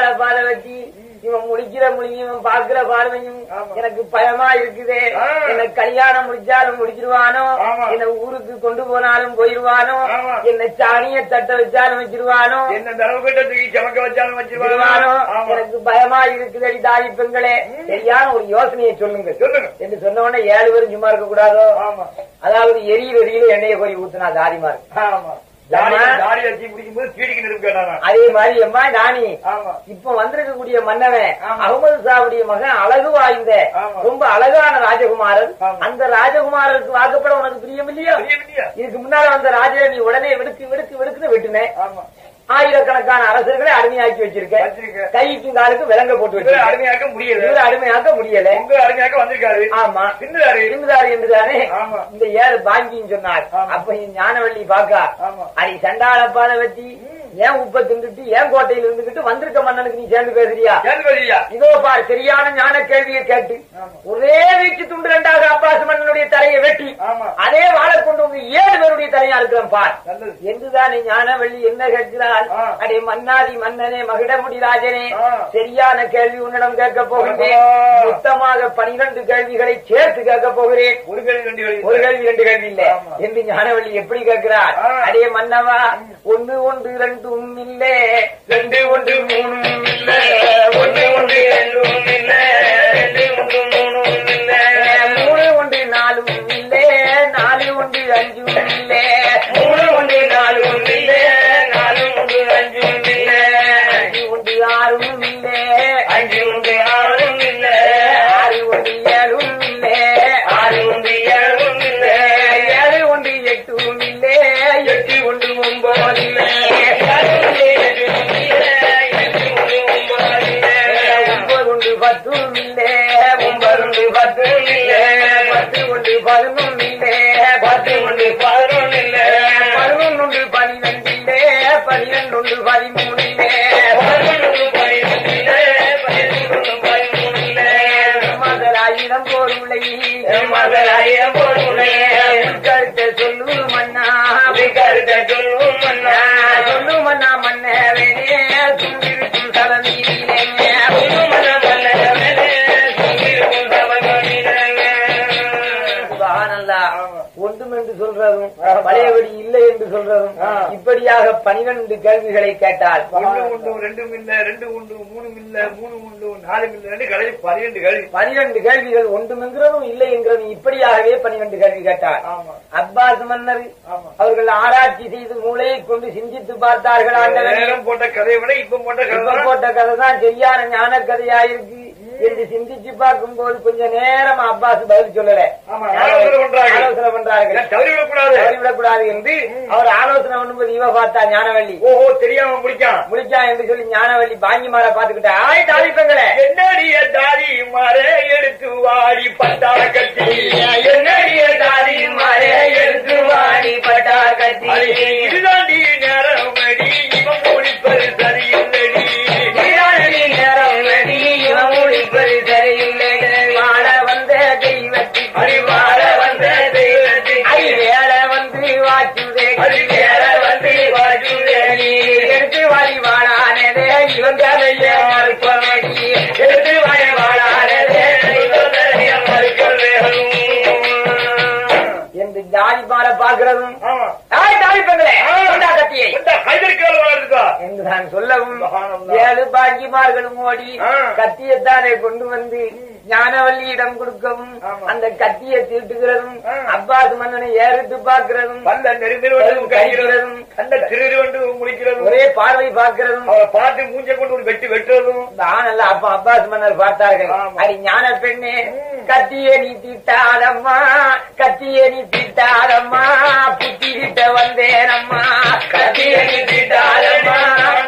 அவன் பாக்குற பார்வையும் எனக்கு பயமா இருக்குதே. என்ன கல்யாணம் முடிச்சாலும் முடிச்சிருவானோ, என்ன ஊருக்கு கொண்டு போனாலும் போயிருவானோ, என்ன சாணிய தட்ட வச்சாலும் வச்சிருவானோ, என்ன தரவுகிட்ட சமக்க வச்சாலும் வச்சிருவானோ, எனக்கு பயமா இருக்குதடி தாய் பெண்களே, சரியான ஒரு யோசனையை சொல்லுங்க சொல்லுங்க என்று சொன்ன உடனே ஏழு பேரும் சும்மா இருக்க கூடாதோ. அதாவது எரியில எரியில எண்ணெயை கோரி ஊத்துனா தாரிமார். அதே மாதிரி எம்மா நானி இப்ப வந்திருக்கக்கூடிய மன்னவன் அகமது சாவுடைய மகன் அழகு வாய்ந்த ரொம்ப அழகான ராஜகுமாரன். அந்த ராஜகுமாரருக்கு வாக்கப்பட உனக்கு பிரியம் இல்லையா? இதுக்கு முன்னால வந்த ராஜா நீ உடனே வெடுக்கு வெடுக்கு வெடுக்குன்னு வெட்டுனேன். ஆயிரக்கணக்கான அரசர்களை அடிமையாக்கி வச்சிருக்கேன். கைக்கும் காலுக்கும் விலங்க போட்டு வச்சு அடிமையாக்க முடியல, அடிமையாக்க முடியல. அடிமையாக்க வந்திருக்காரு. ஆமா, சிந்துதாரி என்றுதானே இந்த ஏழு பாங்கின்னு சொன்னார். அப்ப ஞானவள்ளி பாக்கா அடி சண்டாள பாதை வச்சு ஏன் உப்ப தின்னுட்டு ஏன் கோட்டையில் இருந்துகிட்டு வந்திருக்க மன்னனுக்கு நீ சேர்ந்து பேசுறியா? இதோ பார், சரியான ஞான கேள்வியை கேட்டு ஒரே வீச்சு துண்டு ரெண்டாக அப்பாஸ் மன்னனுடைய தலையை வெட்டி அதே வாழை கொண்டு வந்து ஏழு பேருடைய தலையா இருக்கிறோம் பார் என்றுதானே ஞானவள்ளி என்ன கேட்கிறார். அடே மன்னாதி மன்னனே மகிடமுடி ராஜனே, சரியான கேள்வி உன்னிடம் கேட்க போகின்றேன். மொத்தமாக பனிரெண்டு கேள்விகளை சேர்த்து கேட்க போகிறேன். ஒரு கேள்வி ரெண்டு கேள்வி இல்ல என்று ஞானவள்ளி எப்படி கேட்கிறார். அடே மன்னவா, ஒன்று ஒன்று ரெண்டும் இல்லே, ரெண்டு ஒன்று மூணும் இல்ல, ஒன்று ஒன்று ரெண்டும் இல்ல, ரெண்டு ஒன்று மூணும் இல்ல, மூணு ஒன்று நாலும் இல்லே, நாலு ஒன்று அஞ்சும் இல்லே, மூணு ஒன்று நாலு ஒன்று இல்லே, நாலு ஒன்று அஞ்சும் இல்ல, அஞ்சு ஒன்று ஆறும் இல்லே, அஞ்சு ஒன்று ஆறும் இல்ல, ஆறு ஒன்று ஏழும் இல்லே, ஆறு ஒன்று ஏழும் இல்ல, ஏழு ஒன்று எட்டும் இல்லே, எட்டு ஒன்று ஒன்பது இல்ல, பத்தும் இல்லே, ஒன்பது ஒன்று பத்தும் இல்லே, பத்து ஒன்று பதினொன்று இல்லே, பத்து ஒன்று பதினொன்று இல்லே, பதினொன்று ஒன்று பனிரெண்டு இல்லே, பனிரெண்டு ஒன்று பதிமூணு இல்லே, பதினொன்று பதினொன்று இல்லே, பதினொன்று பதிமூணு இல்லே, மதராயிரம் பொருளை மதராயிரம் பொருளை கருத்தை சொல்லு மன்னா, கருத்தை சொல்லு மன்னா, சொல்லு மன்னா மன்னவே சுண்டிருக்கும் சலமீரிலே மன்னா ஒன்றும் என்று சொல்றதும் பழையபடி இல்லை என்று சொல்றதும் இப்படியாக பனிரெண்டு கேள்விகளை கேட்டால் ஒன்று உண்டு ரெண்டும் இல்ல, ரெண்டு உண்டு மூணும் இல்ல, மூணு உண்டு நாலு இல்ல, கடைசி பனிரெண்டு கேள்வி. பனிரெண்டு கேள்விகள் ஒன்றுமெங்கிறதும் இல்லை என்கிறதும் இப்படியாகவே பனிரெண்டு கேள்வி கேட்டார். அப்பாஸ் மன்னர் அவர்கள் ஆராய்ச்சி செய்து மூளையை கொண்டு சிந்தித்து பார்த்தார்கள். ஆண்டவன் போட்ட கதையை விட இப்ப போட்ட கதை போட்ட கதை தான் சரியான ஞான கதையாயிருக்கு என்று சிந்திச்சு பார்க்கும் போது கொஞ்ச நேரம் அப்பாஸ் பதில் சொல்லல, ஆலோசனை பண்றார்கள். தவறிவிடக்கூடாது என்று அவர் ஆலோசனை பண்ணும்போது இவ பார்த்தா ஞானவள்ளி, ஓஹோ தெரியாம முடிக்கான் முடிச்சா என்று சொல்லி ஞானவள்ளி பாங்கி மாற பாத்துக்கிட்டா, ஆய் தாலிப்பங்களே என்னடிய தாதி மாறே எடுத்து வாடி பட்டா கட்டி, என்னடிய தாதி மாறே எடுத்து வாடி பட்டா கட்டி, இதுதாண்டி நேரம் அடி இவன் முடிப்பது சரியில்லடி, இதுதாண்டி நேரம் அடி இவன் முடிப்பது சரியில்லை, வாழ வந்த தெய்வத்தி வாழ வந்த தெய்வத்தி வேலை வந்து வாச்சுதே, வேலை வந்து வாச்சுதே, எடுத்து வாடி வாழானதே இவன் தலைய மறுப்படி, எடுத்து வாடி வாழானதே என்று ஜாதி பாட பாக்குறதும் தாய்ப்பங்களே கத்தியை என்று நான் சொல்லவும் ஏழு பாக்கிமார்களும் ஓடி கத்தியத்தானே கொண்டு வந்து ஞானவள்ளியிடம் கொடுக்கவும் அந்த கத்தியை தீட்டுகிறதும் அப்பாஸ் மன்னனை ஏறிட்டு பார்க்கிறதும் கைகிறதும் முடிக்கிறதும் ஒரே பார்வை பார்க்கிறதும் பார்த்து மூஞ்சை கொண்டு ஒரு வெட்டி வெட்டுறதும் தானல்ல. அப்ப அப்பாஸ் மன்னர் பார்த்தார்கள். அடி ஞான பெண்ணே, கத்தியே நீ தீட்டாதம்மா, கத்தியே நீ தீட்டாதம்மா, புத்தி கிட்ட வந்தேனம்மா, கத்தியே நீ தீட்டாதம்மா,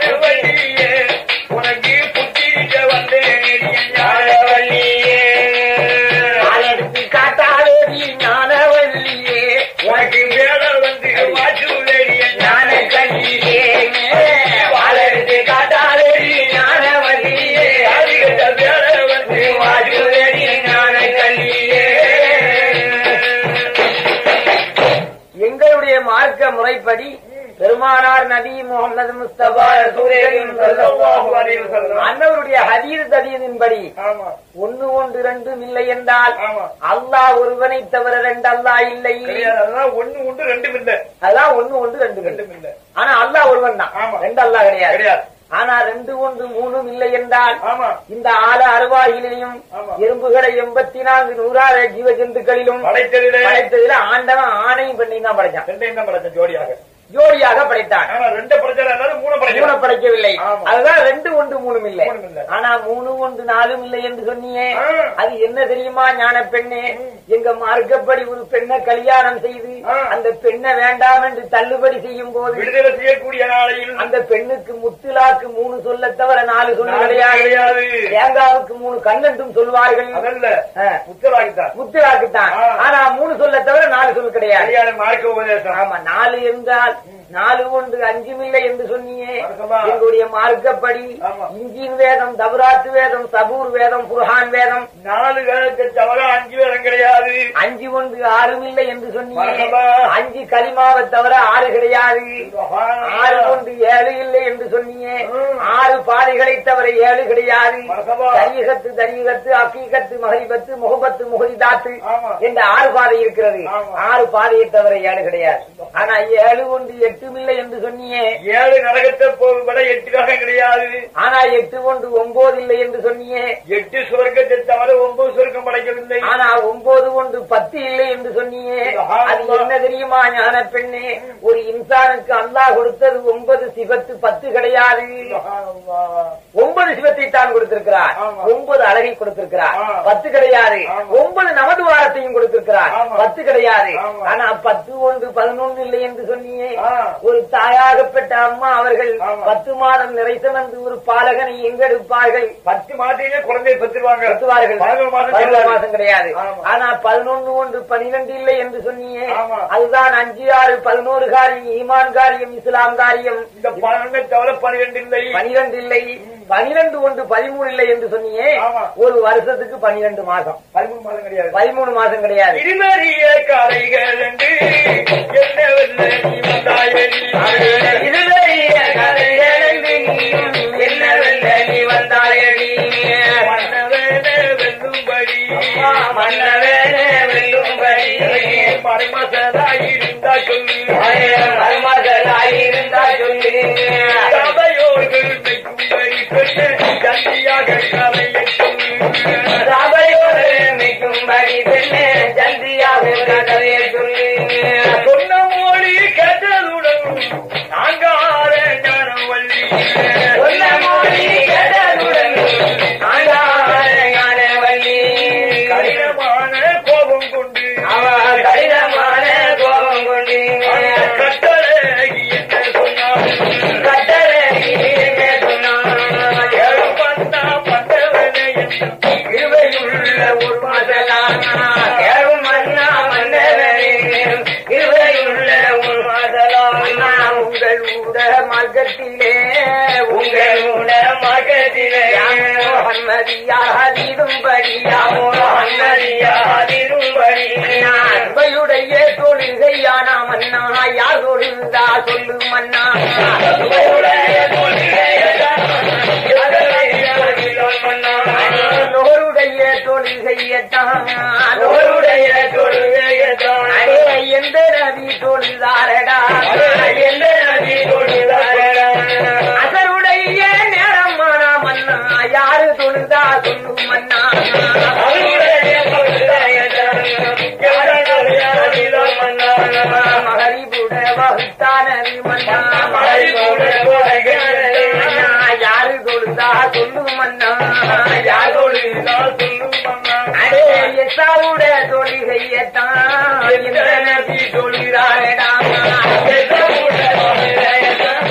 உனக்கு புத்தி கிட்ட வந்தேன் ஞானவள்ளியே, எடுத்து காட்டாலே நீ ஞானவள்ளியே, உனக்கு வேலை வந்து வாச்சுலேரிய ஞான கல்வியே, வாழெடுத்து காட்டாலே நீ ஞானவள்ளியே, அதிக வேலை வந்து வாச்சுலேரிய ஞான கல்வியே. எங்களுடைய மார்க்க முறைப்படி பெருமாள் பெருமானார் நபி முகமது முஸ்தபா அன்னவருடைய ஹதீஸ் ஹதீஸின்படி ஒன்னு ஒன்று ரெண்டும் இல்லை என்றால் அல்லாஹ் ஒருவனை தவிர ரெண்டு அல்லாஹ் இல்லை. ஒன்னு ஒன்று ரெண்டும் இல்லை. அதான் ஒன்னு ஒன்று ரெண்டு ரெண்டும் இல்லை. ஆனா அல்லாஹ் ஒருவன் தான், ரெண்டு அல்லாஹ் கிடையாது கிடையாது. ஆனா ரெண்டு ஒன்று மூணும் இல்லை என்றால் இந்த ஆல அருவாயிலையும் எறும்புகளை எண்பத்தி நான்கு நூறாத ஜீவ ஜந்துக்களிலும் படைத்ததில் ஆண்டவன் ஆணையும் பெண்ணையும் தான் படைச்சான். ரெண்டையும் தான் படைச்சான் ஜோடியாக ஜோடியாக படைத்தான். ரெண்டு படைச்சாலும் மூணு மூணு படைக்கவில்லை. அதுதான் ரெண்டு ஒன்று மூணும் இல்லை. ஆனா மூணு ஒன்று நாலும் இல்லை என்று சொன்னியே, அது என்ன தெரியுமா ஞான பெண்ணே? எங்க மார்க்கப்படி ஒரு பெண்ணை கல்யாணம் செய்து அந்த பெண்ணை வேண்டாம் என்று தள்ளுபடி செய்யும் போது விடுதலை செய்யக்கூடிய நாளையில் அந்த பெண்ணுக்கு முத்துலாக்கு மூணு சொல்ல தவிர நாலு சொல்ல கிடையாது. தேங்காவுக்கு மூணு கண்ணென்றும் சொல்வார்கள். அதல்ல முத்துலாக்குத்தான் முத்துலாக்குத்தான். ஆனா மூணு சொல்ல தவிர நாலு சொல் கிடையாது. மார்க்க உபதேசம். ஆமா, நாலு இருந்தால் நாலு ஒன்று அஞ்சுமில்லை என்று சொன்னியே. எங்களுடைய மார்க்கப்படி இஞ்சின் வேதம், தபராத்து வேதம், சபூர் வேதம், குர்ஆன் வேதம் நாலு வேதத்தை தவிர அஞ்சு வேதம் கிடையாது. அஞ்சு ஒன்று ஆறும் இல்லை என்று சொன்னியே. அஞ்சு கலிமாவை தவிர ஆறு கிடையாது. ஆறு ஒன்று ஏழு இல்லை என்று சொன்னியே. ஆறு பாதைகளை தவிர ஏழு கிடையாது. தரீகத்து தரீகத்து அக்கீகத்து மஹரிபத்து முகபத்து முகரிதாத்து என்ற ஆறு பாதை இருக்கிறது. ஆறு பாதையை தவிர ஏழு கிடையாது. ஆனா ஏழு ஒன்று எட்டு இல்லை என்று சொன்னியே. ஏழு நரகத்தை போகும்பட எட்டு ரகம் கிடையாது. ஆனா எட்டு ஒன்று ஒன்பது இல்லை என்று சொன்னியே. எட்டு சுவர்க்கத்தை தவிர ஒன்பது சுவர்க்கம் படைக்கவில்லை. ஆனா ஒன்பது ஒன்று பத்து இல்லை என்று சொன்னியே. அது என்ன தெரியுமா ஞான பெண்ணே? ஒரு இன்சானுக்கு அல்லாஹ் கொடுத்தது ஒன்பது சிவத்து, பத்து கிடையாது. ஒன்பது சிவத்தை தான் கொடுத்திருக்கிறார். ஒன்பது அழகை கொடுத்திருக்கிறார். பத்து கிடையாது. ஒன்பது நமதுவாரத்தையும் கொடுத்திருக்கிறார். பத்து கிடையாது. ஆனா பத்து ஒன்று பதினொன்று இல்லை என்று சொன்னியே. ஒரு தாயாகப்பட்ட அம்மா அவர்கள் பத்து மாதம் நிறை சுமந்து ஒரு பாலகனை எங்கெடுப்பார்கள்? பத்து மாதத்திலே குழந்தை பெற்றுவாங்க பெற்றுவார்கள். பதினோரு மாதம் கிடையாது. ஆனா பதினொன்று ஒன்று பனிரெண்டு இல்லை என்று சொன்னியே. அதுதான் அஞ்சு ஆறு பதினோரு காரியம், ஈமான் காரியம், இஸ்லாம் காரியம். இந்த பன்னெண்டு தவிர பனிரெண்டு இல்லை. பனிரெண்டு இல்லை. பனிரெண்டு ஒன்று பதிமூணு இல்லை என்று சொன்னியே. ஒரு வருஷத்துக்கு பனிரெண்டு மாசம். பதிமூணு மாதம் கிடையாது. பதிமூணு மாசம் கிடையாது. இருநறிய காலைகள் என்று என்னவெல்ல நீ வந்தாயடி. இருநறிய காலைகள் என்று என்னவெல்ல நீ வந்தாயடி. மன்னவேன வெல்லும்படி மன்னவேன வெல்லும்படி மருமசலாயிருந்தா சொல்லு. மருமசலாயிருந்தா சொல்லு. சபையோர்கள் மெய்க்கும்படி பெண்ணு ஜல்தியாக கதையை சொல்லு. சபையோர்கள் மெய்க்கும்படி பெண்ணு ஜல்தியாக கதையை சொல்லு. சொன்ன மொழி கேட்டதுடன் நாங்கார ஞானம் வள்ளி. சொன்ன மொழி கேட்டதுடன் நாங்கார ஞான வள்ளி. கடினமான கோபம் கொண்டு அவன் கடினமான கோபம் கொண்டு கட்டளை என்ன சொன்னார்? கட்டளை என்ன சொன்னார்? ஏழு பண்ணா பண்டவனே இருவையுள்ள ஒரு மதலானா கேளும் மன்னா மன்னவனே. இருவையுள்ள ஒரு மதலானா உங்கள் ஊட மார்க்கத்திலே உங்கள் ஊட மார்க்கத்திலே முகம்மதியாதிரும்படியாமோ முகம்மதியாதிரும்படியா அன்பையுடைய தொழுகையான மன்னா யார் தொழுந்தா சொல்லு மன்னா. நோருடைய தொழுகையத்தான் நோருடைய தொழுகையத்தான் எந்த நபி தொழுதாரடா எந்த நபி தொழுதாரடா. அதருடைய நேரமான மன்னா யாரு தொழுதா சொல்லு மன்னா. மகரிபுட வகுத்தானது மன்னா மகரிபுட யாரு தொழுதா சொல்லு மன்னா. யார் தொழுதா சொல்லு மன்னா. அடே எசாவுட தொழுகையத்தான் எந்த நபி தொழுகிறாரடா.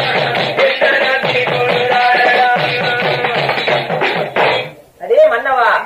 அடே மன்னவா,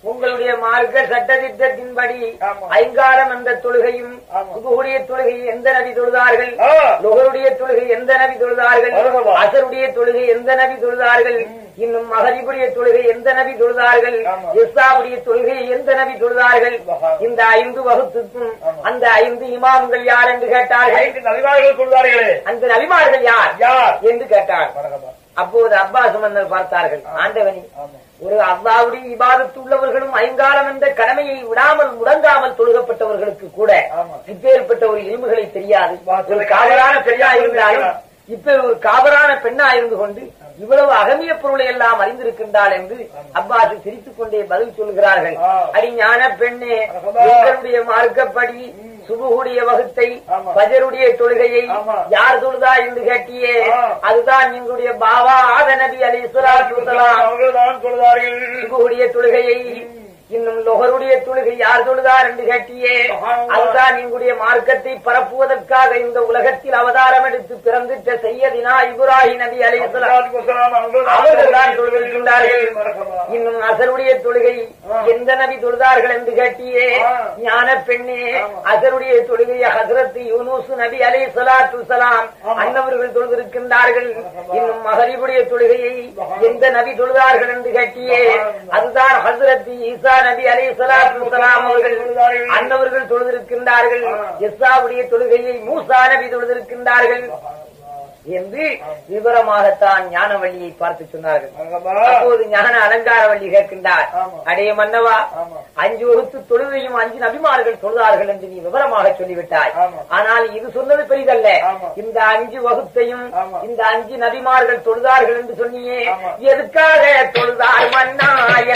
உங்களுடைய மார்க்க சட்டத்திட்டத்தின்படி ஐங்காலம் என்ற தொழுகையும் சுபுடைய தொழுகை எந்த நபி தொழுதார்கள், லுஹருடைய தொழுகை எந்த நபி தொழுதார்கள், அசருடைய தொழுகை எந்த நபி தொழுதார்கள், இன்னும் மகரிபுடைய தொழுகை எந்த நபி தொழுதார்கள், இஸ்லாமுடைய தொழுகை எந்த நபி தொழுதார்கள், இந்த ஐந்து வகுப்புக்கும் அந்த ஐந்து இமாம்கள் யார் என்று கேட்டார்கள். நபிமார்கள் சொல்வார்களே அந்த நபிமார்கள் யார் யார் என்று கேட்டார். அப்போது அப்பாஸ் மன்னர் பார்த்தார்கள், ஆண்டவனி ஒரு அல்லாஹ்வுடைய இபாதத்து உள்ளவர்களும் ஐங்காலம் என்ற கடமையை விடாமல் முடங்காமல் தொழுகப்பட்டவர்களுக்கு கூட இப்பேற்பட்ட ஒரு இல்முகளை தெரியாது. ஒரு காவலான பெண்ணா இருந்தாலும் இப்ப ஒரு காவலான பெண்ணா இருந்து கொண்டு இவ்வளவு அகமிய பொருளை எல்லாம் அறிந்திருக்கின்றாள் என்று அப்பாஸ் சிரித்துக் கொண்டே பதில் சொல்கிறார்கள். அடி ஞான பெண்ணே, எங்களுடைய மார்க்கப்படி சுபுடைய வகுத்தை பஜருடைய தொழுகையை யார் தொழுதா என்று கேட்டியே, அதுதான் எங்களுடைய பாபா ஆத நபி அலைஹிஸ்ஸலாத்து வஸலாம் அவர்கள்தான் சொல்வார்கள். சுபுடைய தொழுகையை இன்னும் லொஹருடைய தொழுகை யார் தொழுதார் என்று கேட்டியே, அதுதான் எங்களுடைய மார்க்கத்தை பரப்புவதற்காக இந்த உலகத்தில் அவதாரம் எடுத்து பிறந்திட்ட செய்யதினா இப்ராஹிம் நபி அலைஹிஸ்ஸலாத்து வஸலாம் அவர்கள்தான் தொழுகின்றார்கள். இன்னும் அசருடைய தொழுகை எந்த நபி தொழுதார்கள் என்று கேட்டியே, ஞான பெண்ணே, அசருடைய தொழுகையை ஹஸ்ரத் யூனுஸ் நபி அலைஹிஸ்ஸலாத்து வஸலாம் அன்னவர்கள் தொழுதிருக்கின்றார்கள். இன்னும் மகரிபுடைய தொழுகையை எந்த நபி தொழுதார்கள் என்று கேட்டியே, அதுதான் ஹஸ்ரத் ஈசா நபி அலைஹிஸ்ஸலாத்து வஸலாம் அவர்கள் அன்னவர்கள் தொழுதிருக்கின்றார்கள். இஸ்ஸாவுடைய தொழுகையை மூசா நபி தொழுதிருக்கின்றார்கள் என்று விவரமாகத்தான் ஞானவள்ளியை பார்த்து சொன்னார்கள். அப்போது ஞான அலங்காரவள்ளி கேட்கின்றார், அடைய மன்னவா, அஞ்சு வகுத்து தொழுகையும் அஞ்சு நபிமார்கள் தொழுதார்கள் என்று நீ விவரமாக சொல்லிவிட்டாய். ஆனால் இது சொன்னது பெரிதல்ல. இந்த அஞ்சு வகுத்தையும் இந்த அஞ்சு நபிமார்கள் தொழுதார்கள் என்று சொன்னியே, எதுக்காக தொழுதார் மன்னா,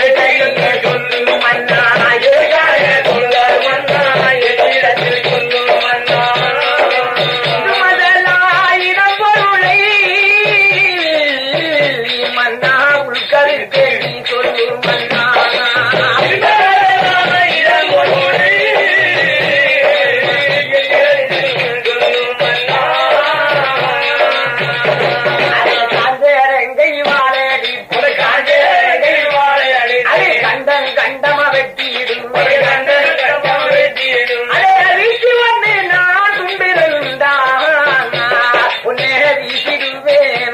சொல்லும் மன்னா, எதுக்காக தொழுதார் மன்னா, எதிரத்தில் சொல்லும் மன்னா, மன்னா உள்கருத்து நீ சொல்லும் மன்னா, கண்டம் கண்டமா வெட்டியிடும் வீசி வந்து நான் துண்டிருந்தான் உன்னே வீசிடுவேன்.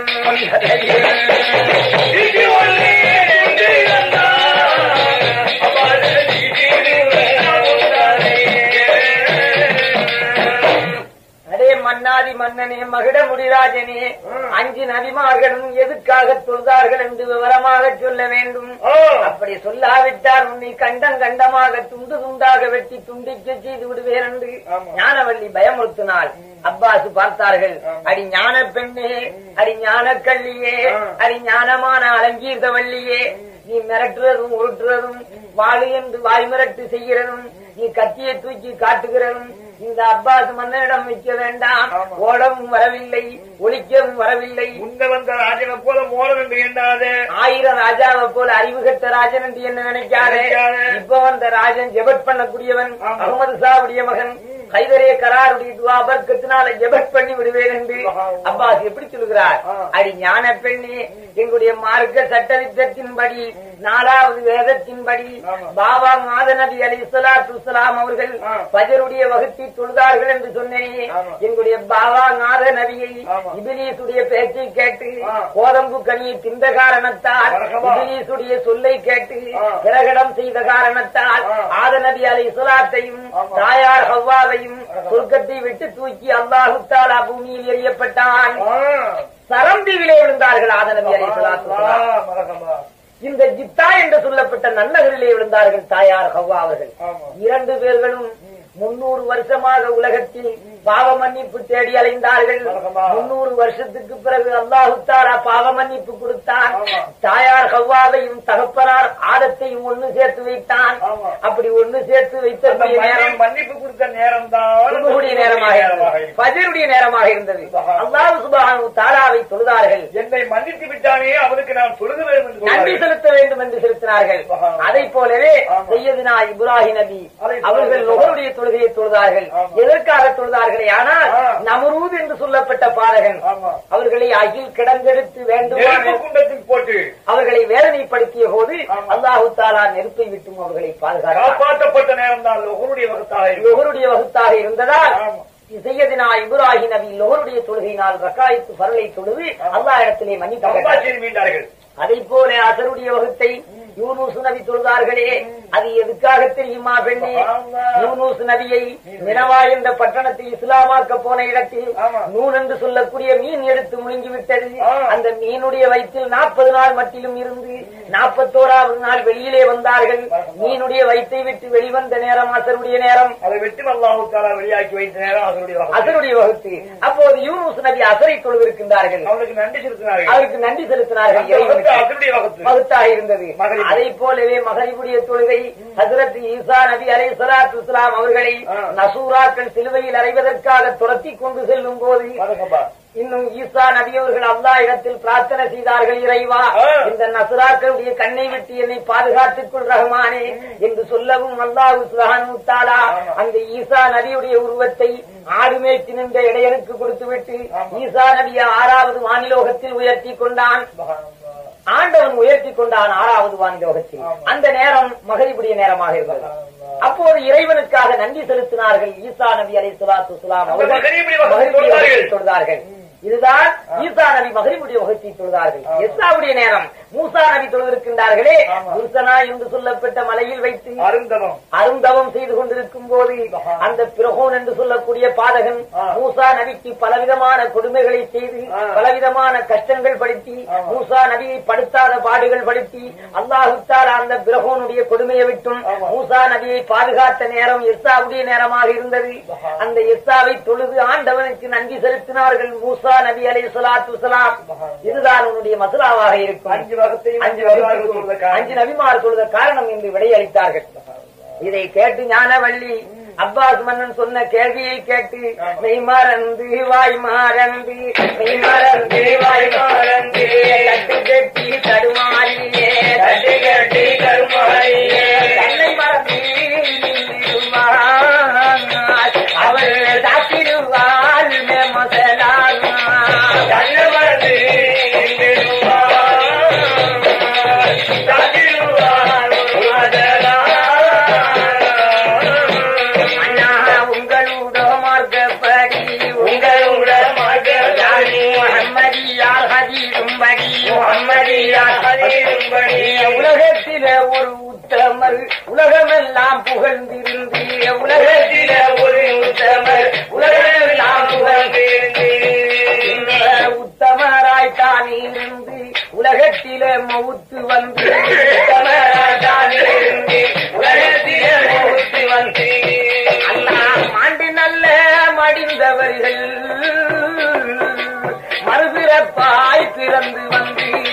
அடே மன்னாதி மன்னனே, மகிட முடிராஜனே, அஞ்சு நபிமார்களும் எதுக்காக தொழுதார்கள் என்று விவரமாக சொல்ல வேண்டும். அப்படி சொல்லாவிட்டால் உன்னை கண்டம் கண்டமாக துண்டு துண்டாக வெட்டி துண்டிக்க செய்து விடுவேன் என்று ஞானவள்ளி பயமுறுத்தினாள். அப்பாஸ் பார்த்தார்கள், அடி ஞான பெண்ணே, அடி ஞான கல்லியே, அடி ஞானமான அலங்கீர்த வள்ளியே, நீ மிரட்டுறதும் உருட்டுறதும் வாழு என்று வாய் மிரட்டு செய்கிறதும் நீ கத்தியை தூக்கி காட்டுகிறதும் இந்த அப்பாஸ் மன்னனிடம் வைக்க வேண்டாம். ஓடவும் வரவில்லை, ஒழிக்கவும் வரவில்லை. முன்ன வந்த ராஜனை போல மோடம் என்று எண்ணாதே, ஆயிரம் ராஜாவை போல அறிவு கட்ட ராஜன் என்று என்ன நினைக்காதே. இப்ப வந்த ராஜன் ஜெபட் பண்ணக்கூடியவன், அகமது ஷாவுடைய மகன், கைதரே கராருடைய துவா பர்க்கத்தினால ஜெபட் பண்ணி விடுவேன் என்று அப்பாஸ் எப்படி சொல்கிறார். அடி ஞான பெண்ணே, எங்களுடைய மார்க்க சட்டத்திட்டத்தின்படி நாலாவது வேதத்தின்படி பாபா மாத நபி அலைஹிஸ்ஸலாத்து வஸலாம் அவர்கள் பஜருடைய வகுத்தி தொழுதார்கள் என்று சொன்னேன். எங்களுடைய பாபா நாத நபியை இபிலீசுடைய பேச்சை கேட்டு கோதம்பு கனியை தின்ற காரணத்தால், இபிலீசுடைய சொல்லை கேட்டு பிரகடம் செய்த காரணத்தால் ஆத நபி அலைஹிஸ்ஸலாத்தையும் தாயார் ஹவ்வாவையும் சொர்க்கத்தை விட்டு தூக்கி அல்லாஹு தஆலா பூமியில் எறியப்பட்டான். சரந்தீவிலே விழுந்தார்கள் ஆத நபி அலைஹிஸ்ஸலாத்து வஸலாம். இந்த ஜித்தா என்று சொல்லப்பட்ட நன்னகரிலே விழுந்தார்கள் தாயார் ஹவ்வா அவர்கள். இரண்டு பேர்களும் முன்னூறு வருஷமாக உலகத்தில் பாவ மன்னிப்பு தேடி அலைந்தார்கள். முன்னூறு வருஷத்துக்கு பிறகு அல்லாஹு தஆலா பாவ மன்னிப்பு கொடுத்தான். தாயார் ஹவ்வாவையும் தகப்பனார் ஆதத்தையும் ஒண்ணு சேர்த்து வைத்தான். அப்படி ஒண்ணு சேர்த்து வைத்த நேரம் மன்னிப்பு கொடுத்த நேரம் தான் நேரமாக இருந்தது, ஃபஜ்ருடைய நேரமாக இருந்தது. அல்லாஹ் சுப்ஹானஹு தஆலாவை தொழுதார்கள். என்னை மன்னித்து விட்டானே, அவனுக்கு நான் தொழுக வேண்டும் என்று நன்றி செலுத்த வேண்டும் என்று செலுத்தினார்கள். அதை போலவே சையதுனா இப்ராஹிம் நபி அவர்கள் லுஹருடைய தொழுகையை தொழுதார்கள். எதற்காக தொழுதார்களே ஆனால் நமரூத் என்று சொல்லப்பட்ட பாதகன் அவர்களை அகில் கிடந்தெடுத்து வேண்டும் குண்டத்தில் போட்டு அவர்களை வேதனைப்படுத்திய போது அல்லாஹு தஆலா நெருப்பை விட்டும் அவர்களை காப்பாற்றப்பட்ட நேரம் தான் லொஹருடைய வகுத்தாக லொஹருடைய வகுத்தாக இருந்ததால் சையதுனா இப்ராஹிம் நபி லொஹருடைய தொழுகையினால் ரக்காயத்து ஃபர்லை தொழுது அல்லாஹ் இடத்திலே மன்னிப்பு மீண்டார்கள். அதை போல அசருடைய வகுத்தை யூனூஸ் நபி தொழுதார்களே, அது எதுக்காக தெரியுமா பெண்ணே? யூனூஸ் நபியை நினவா என்ற பட்டணத்தை இஸ்லாமாக்க போன இடத்தில் நூன் என்று சொல்லக்கூடிய மீன் எடுத்து முழுங்கிவிட்டது. அந்த மீனுடைய வயிற்றில் நாற்பது நாள் மட்டிலும் இருந்து நாற்பத்தோராவது நாள் வெளியிலே வந்தார்கள். மீனுடைய வயிற்றை விட்டு வெளிவந்த நேரம் அசருடைய நேரம். அதை விட்டு அல்லாஹ் தஆலா வெளியாக்கி வைத்த நேரம் அசருடைய வகுத்து. அப்போது யூனூஸ் நபி அசரை தொழுவிருக்கின்றார்கள். அவருக்கு நன்றி செலுத்தினார்கள். அவருக்கு நன்றி செலுத்தினார்கள். வகுத்தாக இருந்தது. அதை போலவே மகரிபுடைய தொழுகை ஹஜ்ரத் ஈசா நபி அலைஹிஸ்ஸலாத்து வஸ்ஸலாம் அவர்களை நசூராக்கள் சிலுவையில் அறைவதற்காக துரத்தி கொண்டு செல்லும் போது இன்னும் ஈசா நபி அவர்கள் அல்லாஹ் இடத்தில் பிரார்த்தனை செய்தார்கள், இறைவா இந்த நசுராக்களுடைய கண்ணை விட்டு என்னை பாதுகாத்துக் கொள் ரஹ்மானே என்று சொல்லவும் அல்லாஹ் சுப்ஹானஹு வ தஆலா அந்த ஈசா நபியுடைய உருவத்தை ஆடுமேய்ச்சி நின்ற இடையனுக்கு கொடுத்துவிட்டு ஈசா நபியை ஆறாவது வானிலோகத்தில் உயர்த்தி கொண்டான். ஆண்டவன் உயர்த்தி கொண்டான் ஆறாவது வானிலோகத்தில். அந்த நேரம் மகரிபுடைய நேரமாக இருந்தது. அப்போது இறைவனுக்காக நன்றி செலுத்தினார்கள். ஈசா நபி அலைஹிஸ்ஸலாத்து வஸ்ஸலாம் அவர்கள் தொழுதார்கள். இதுதான் ஈசா நபி மகரிபுடைய வகுத்தை தொழுதார்கள். எஸ்ஸாவுடைய நேரம் மூசா நபி தொழுதிருக்கின்றார்களே, முர்சனா என்று சொல்லப்பட்ட மலையில் வைத்து அருந்தவம் அருந்தவம் செய்து கொண்டிருக்கும் போது அந்த பிரகோன் என்று சொல்லக்கூடிய பாதகன் மூசா நபிக்கு பலவிதமான கொடுமைகளை செய்து பலவிதமான கஷ்டங்கள் படுத்தி மூசா நபியை படுத்தாத பாடுகள் படுத்தி அல்லாஹ் தஆலா அந்த பிரகோனுடைய கொடுமையை விட்டும் மூசா நபியை பாதுகாத்த நேரம் எஸ்ஸாவுடைய நேரமாக இருந்தது. அந்த எஸ்ஸாவை தொழுது ஆண்டவனுக்கு நன்றி செலுத்தினார்கள் மூசா நபி அலைஹிஸ்ஸலாத்து வஸ்ஸலாம். இதுதான் உன்னுடைய மஸ்லாவாக இருக்கும். அஞ்சு அஞ்சு நபிமார் தொழுத காரணம் என்று விடையளித்தார்கள். இதை கேட்டு ஞானவள்ளி அப்பாஸ் மன்னன் சொன்ன கேள்வியை கேட்டு மெய் மறந்து வாய் மறந்து மெய் மறந்து வாய் மறந்து கட்டு கட்டி தடுமாறியே கட்டு கட்டி தடுமாறியே தன்னை மறந்து அவள் தாக்கிடுவாள் மசலால் தன்னை மறந்து உலகத்தில ஒரு உத்தமர் உலகமெல்லாம் புகழ்ந்திருந்து உலகத்தில ஒரு உத்தமர் உலகமெல்லாம் புகழ்ந்திருந்து உத்தமராய்த்தான் இருந்து உலகத்தில மவுத்து வந்து உத்தமராய்த்தான் இருந்து உலகத்தில மவுத்து வந்து அல்லாஹ் மாண்டு நல்ல மடிந்தவர்கள் மறுபிறப்பாய் பிறந்து வந்து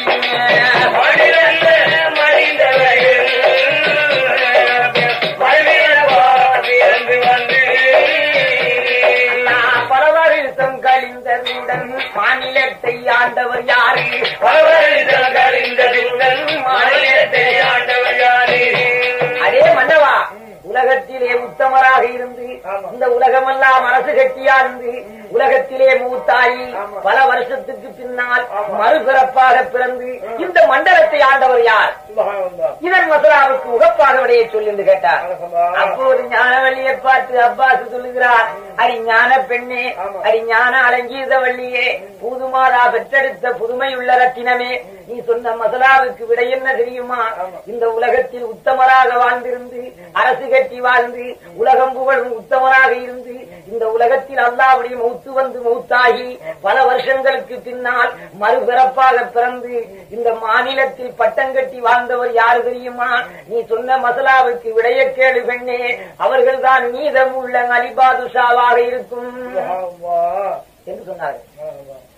பல வருஷம் கழிந்ததுடன் மாநிலத்தை ஆண்டவர் யாரு? பல வருஷம் கழிந்ததுடன் மாநிலத்தை ஆண்டவர் யாரு? அதே மன்னவா உலகத்திலே உத்தமராக இருந்து இந்த உலகமெல்லாம் மனசு கட்டியா இருந்து உலகத்திலே மூத்தாயி பல வருஷத்துக்கு பின்னால் மறுபிறப்பாக பிறந்து இந்த மண்டலத்தை ஆண்டவர் யார்? இதன் மசலாவுக்கு உகப்பாக விடையை சொல்லி என்று கேட்டார். அப்போது ஞானவள்ளியை பார்த்து அப்பாஸ் சொல்லுகிறார், அடி ஞான பெண்ணே, அடி ஞான அலங்கீத வள்ளியே, புதுமாறா பெற்றெடுத்த புதுமையுள்ள ரத்தினமே, நீ சொன்ன மசலாவுக்கு விடை என்ன தெரியுமா? இந்த உலகத்தில் உத்தமராக வாழ்ந்திருந்து அரசு கட்டி வாழ்ந்து உலகம் புகழும் உத்தமராக இருந்து இந்த உலகத்தில் அல்லாஹ்வுடைய மௌத்து வந்து மௌத்தாகி பல வருஷங்களுக்கு பின்னால் மறுபிறப்பாக பிறந்து இந்த மாநிலத்தில் பட்டம் கட்டி வாழ்ந்தவர் யாரு தெரியுமா? நீ சொன்ன மசலாவுக்கு விடைய கேளு பெண்ணே, அவர்கள்தான் மீதம் உள்ள அலிபாதுஷாவாக இருக்கும் என்று சொன்னார்கள்.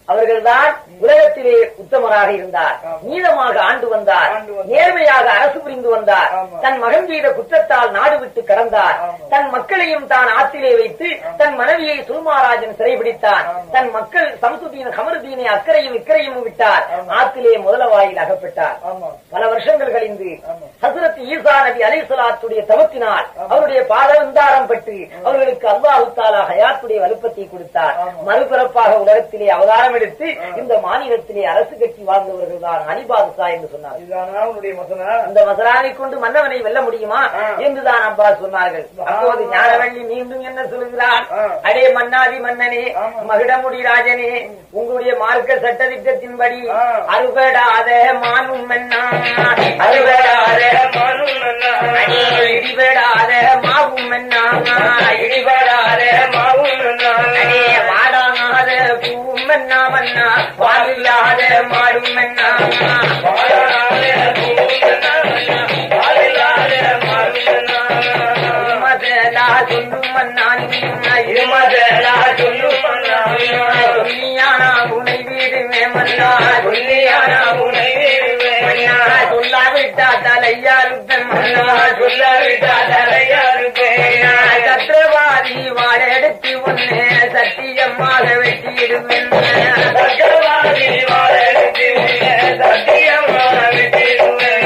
அவர்கள்தான் உலகத்திலே உத்தமராக இருந்தார், நீதமாக ஆண்டு வந்தார், நேர்மையாக அரசு புரிந்து வந்தார், தன் மகன் செய்த குற்றத்தால் நாடு விட்டு கடந்தார், தன் மக்களையும் தான் ஆற்றிலே வைத்து தன் மனைவியை சுல்மாராஜன் சிறைபிடித்தார், தன் மக்கள் சம்சுதீன் கமருதீனை அக்கறையும் இக்கரையும் விட்டார், ஆற்றிலே முதலவாயில் அகப்பட்டார். பல வருஷங்கள் கழிந்து ஹசரத் ஈசா நபி அலைஹிஸ்ஸலாத்துடைய தவத்தினால் அவருடைய பாதவந்தாரம் பட்டு அவர்களுக்கு அல்லாஹ் தஆலா ஹயாத்துடைய வலுப்பத்தை கொடுத்தார். மறுபிறப்பாக உலகத்திலே அவதாரம் எடுத்து இந்த மாநிலத்திலே அரசு கட்சி வாழ்ந்தவர்கள் தான் அலிபாதுஷா என்று சொன்னார். இந்த மசரானை கொண்டு மன்னவனை வெல்ல முடியுமா என்றுதான் அப்பா சொன்னார்கள். அப்போது ஞானவள்ளி மீண்டும் என்ன சொல்லுகிறார்? அடே மன்னாதி மன்னனே, மகிடமுடி ராஜனே, உங்களுடைய மார்க்க சட்டத்திட்டத்தின்படி அறுபடாத மானும் மன்னா, அறுபடாத மானும் மன்னா, இடிபடாத மாவும் மன்னா, இடிபடாத மாவும் மன்னா, வாடாத பூவும் மன்னா மன்னா, வாழில்லாத மாடும் மன்னா, வாடாத பூவும் மன்னா மன்னா, வாழில்லாத மாடும் மன்னா, இருமதலா சொல்லும் மன்னா, இருமதலா சொல்லும் மன்னா, சொல்லியானா உனை வீடுமே மன்னா, சொல்லியானா உனை வீடுமே மன்னா, சொல்லாவிட்டா தலையாருப்பேன் மன்னா, சொல்லாவிட்டா தலையாருப்பேன், சத்திரவாதி வாழெடுத்து ஒன்னே சத்தியமாக வெட்டியிடுவேன், சத்திரவாதி வாழெடுத்து ஒன்னே சத்தியமாக வெட்டியிடுவேன்.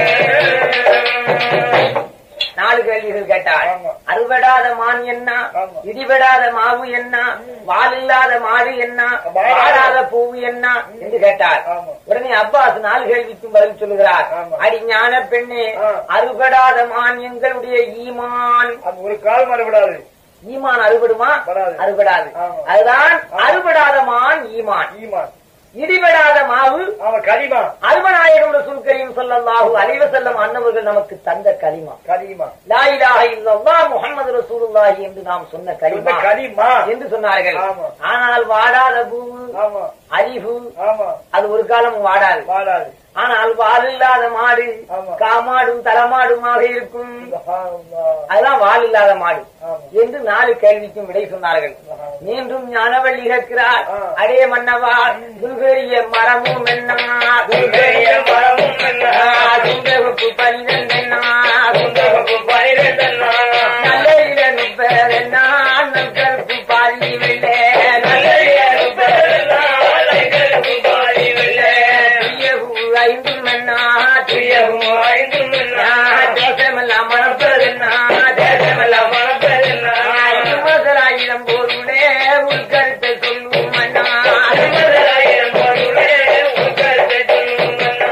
நாலு கேள்விகள் கேட்டார். அறுபடாத மான் என்ன, இடிபடாத மாவு என்ன, வாலில்லாத மாடு என்ன, வாடாத பூவு என்ன என்று கேட்டார். உடனே அப்பாஸ் நாலு கேள்விக்கும் பதில் சொல்லுகிறார். அடி ஞான பெண்ணே, அறுபடாத மான் எங்களுடைய ஈமான். ஒரு காலம் அறுபடாது. ஈமான் அறுபடுமா? அறுபடாது. அதுதான் அறுபடாத மான் ஈமான். ஈமான் இடிபடாத மாவு கலிமா. அருமநாயகம் ரசூல் கரீம் ஸல்லல்லாஹு அலைஹி வஸல்லம் அன்னவர்கள் நமக்கு தந்த கலிமா. கலிமா லா இலாஹ இல்லல்லாஹ் முஹம்மது ரசூலுல்லாஹி என்று நாம் சொன்ன கலிமா கலிமா என்று சொன்னார்கள். ஆனால் வாடாத பூவு அலிஹு அது ஒரு காலம் வாடாது. வாடாது. ஆனால் வால் இல்லாத மாடு காமாடும் தலமாடுமாக இருக்கும். அதுதான் வால் இல்லாத மாடு என்று நாலு கேள்விக்கும் விடை சொன்னார்கள். மீண்டும் ஞானவள்ளி இருக்கிறார். அடே மன்னவா, துல்கரிய மரமும் என்ன, துல்கரிய மரமும் என்ன, துண்டகுப்பு பனிரெண்டு என்ன, துண்டகுப்பு பனிரெண்டு என்ன, நல்ல முப்பது என்ன, நல்கருப்பு பாதி வெள்ளை, நல்ல முப்பது என்ன, நல்கருப்பு பாதி வெள்ளை, ஐந்து மன்னா, துயகும் ஐந்து மன்னா, தேசமெல்லாம் மணப்பதென்னா, தேசமெல்லாம் மணப்பதென்னா, மதுராயிரம் போருடே உள்கருத்தை சொல்லும் மன்னா, மதுராயிரம் போருடே உள்கருத்தை சொல்லும் மன்னா.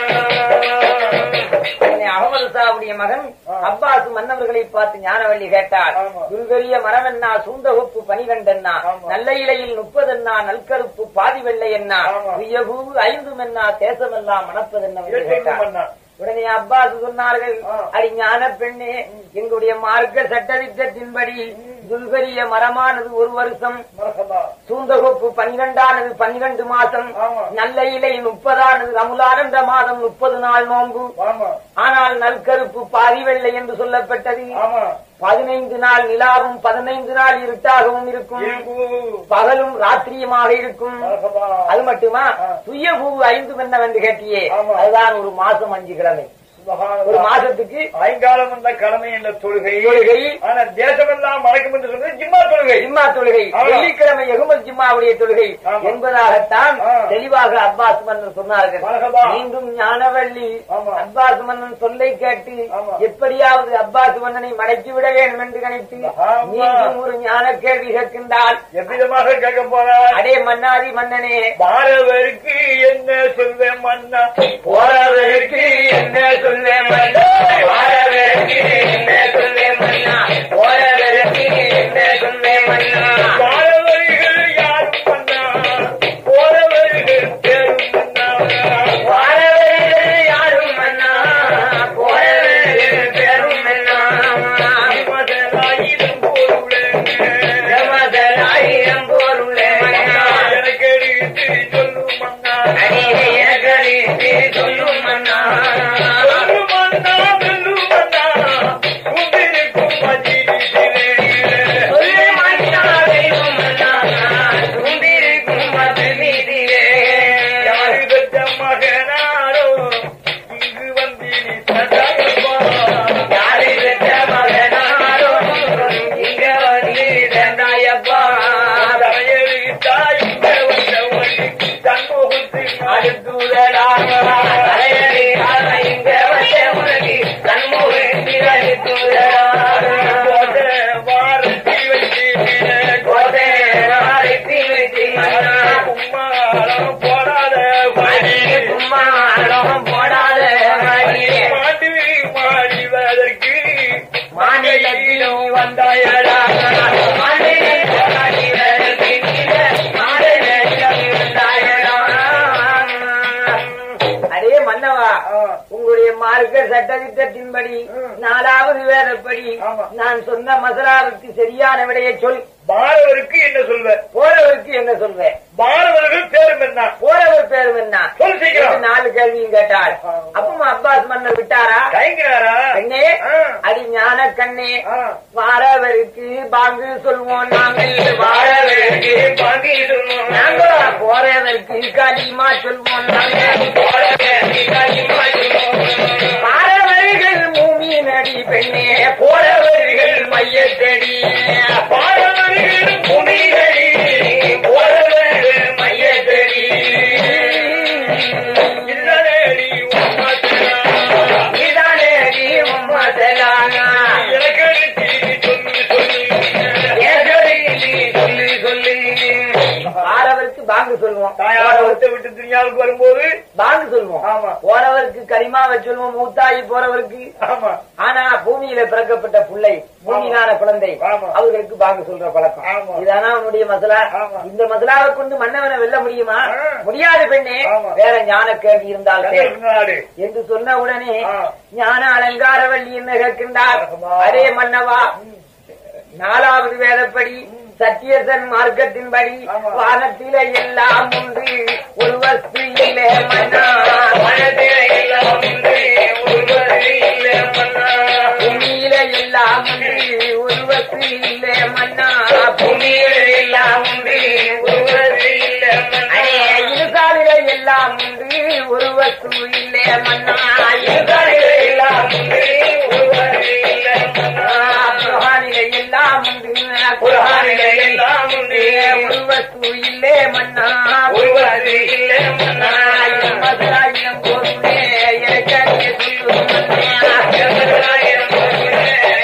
அகமது சாவுடைய மகன் அப்பாஸ் மன்னவர்களை பார்த்து ஞானவள்ளி கேட்டார். துல்கரிய மரமென்னா, சூந்தகுப்பு பனிரெண்டென்னா, நல்ல இலையில் முப்பதென்னா, நல்கருப்பு பாதி வெள்ளை என்னா, உயகு ஐந்து மென்னா, தேசமெல்லாம் மணப்பதென்ன கேட்டார். உடனே அப்பாஸ் சொன்னார்கள். அடி ஞான பெண்ணே, எங்களுடைய மார்க்க சட்டத்திட்டத்தின்படி துல்கரிய மரமானது ஒரு வருஷம், சூந்தகொப்பு பன்னிரண்டானது பன்னிரண்டு மாசம், நல்ல இலை முப்பதானது ரமுலானந்த மாதம் முப்பது நாள் நோன்பு. ஆனால் நல்கருப்பு பாதி வெள்ளை என்று சொல்லப்பட்டது. பதினைந்து நாள் நிலாவும் பதினைந்து நாள் இருட்டாகவும் இருக்கும், பகலும் ராத்திரியுமாக இருக்கும். அது மட்டுமா, துய்ய பூ ஐந்து என்னவென்று கேட்டியே, அதுதான் ஒரு மாசம் அஞ்சு கிழமை. ஒரு மாசத்துக்கு ஐங்காலம் வந்த கடமை என்ற தொழுகை தொழுகை. ஆனா தேசமெல்லாம் மறக்கும் என்று சொல்றது ஜிம்மா தொழுகை. ஜிம்மா தொழுகை வெள்ளிக்கிழமை எகுமல் ஜிம்மாவுடைய தொழுகை என்பதாகத்தான் தெளிவாக அப்பாஸ் மன்னன் சொன்னார்கள். மீண்டும் ஞானவள்ளி அப்பாஸ் மன்னன் சொல்லை கேட்டு எப்படியாவது அப்பாஸ் மன்னனை மடக்கி விட வேண்டும் என்று நினைத்து மீண்டும் ஒரு ஞான கேள்வி கேட்கின்றால் எவ்விதமாக கேட்க போறார். அடே மன்னாதி மன்னனே, பாரவருக்கு என்ன சொல்வேன் மன்னா, போறவருக்கு என்ன சொல்வேன் மன்னா, வாரவருக்கு என்ன சொல்வேன் மன்னா, போறவருக்கு என்ன சொல்வேன் மன்னா, பாரவர்கள் யாரும் மன்னா, போறவர்கள் பேரும் மன்னா, வாரவர்கள் யாரும் மன்னா, போறவர்கள் பேரும் மன்னா, மதலாயிரம் போருளே, மதலாயிரம் போருளே மன்னா, எனக்கு சொல்லும் மன்னா, எனக்கு சொல்லும் மன்னா, சொல்லும் மன்னா, சொல்லும் மன்னா, மாநிலத்தில் வந்தாயடா அதே மன்னவா உங்களுடைய மார்க்க சட்டத்திட்டத்தின்படி நாலாவது வேதப்படி நான் சொன்ன மசலாவுக்கு சரியான விடையை சொல். பாரவருக்கு என்ன சொல்வ? போறவருக்கு என்ன சொல்வேன்? பாரவர்கள் பேரும் என்ன? போறவர் பேரும் என்ன? சொல் சீக்கிரம். நாலு கேள்வியும் கேட்டாள். அப்பமா அப்பாஸ் மன்னர் விட்டாரா? கைங்கிறாரா? கண்ணே அடி ஞான கண்ணே வாரவருக்கு பாங்கு சொல்வோம் நாங்கள். வாரவருக்கு பாங்கு சொல்வோம் நாங்கள். போறவருக்கு களிமா சொல்வோம் நாங்கள். களிமா சொல்வோம். பாரவர்கள் பூமி நடி பெண்ணே போறவர்கள் மையத்தடி. பாரவர்கள் பூமி நடி போறவர்கள் மையத்தடி. இதானேடி உம்மத்தலா இதானேடி உம்மத்தலானா எனக்கடி சொல்லு சொல்லு எனக்கடி சொல்லு சொல்லு. பாரவருக்கு பாங்கு சொல்லுவோம். தாயாரத்தை விட்டு துணியாவுக்கு வரும்போது பாங்கு சொல்லுவோம். ஆமா. போறவருக்கு கரிமாவை சொல்லுவோம். மூத்தாயி போறவருக்கு. ஆமா. ஆனா பூமியில பிறக்கப்பட்ட பிள்ளை பூமியிலான குழந்தை ஆமா. அவர்களுக்கு பாங்கு சொல்ற பழக்கம். ஆமா. இதானா அவனுடைய மசலா. ஆமா. இந்த மசலாவை கொண்டு மன்னவனை வெல்ல முடியுமா? ஆ. முடியாது பெண்ணே. ஆமா. வேற ஞான கேள்வி இருந்தால் கேள் நாடு என்று சொன்ன உடனே ஆ. ஞான அலங்காரவல்லி என்ன கேட்கின்றார்? ஆமா. அதே மன்னவா நாலாவது வேதப்படி சத்தியசன் மார்க்கத்தின்படி ஆமா. வானத்தில எல்லாம் உண்டு ஒரு வஸ்து இல்லை மன்னா. வானத்தில எல்லாம் உண்டு ஒரு வஸ்து இல்லை மன்னா. பூமியில எல்லாம் உண்டு ஒரு வஸ்து இல்லை மன்னா. பூமியில எல்லாம் உண்டு ஒரு வஸ்து இல்லை மன்னா. இருசாலில எல்லாம் உண்டு ஒரு வஸ்து இல்லை மன்னா. இருசாலில எல்லாம் உண்டு ஒரு வஸ்து இல்லை மன்னா. குர்ஆனில எல்லாம் உண்டு குர்ஆனில எல்லாம் உண்டு ஒரு வஸ்து இல்லை மன்னா. ஒரு வஸ்து இல்லை மன்னா. மதுராயிரம் போதுமே எனக்கு சொல்லு மன்னா. மதுராயிரம் போதுமே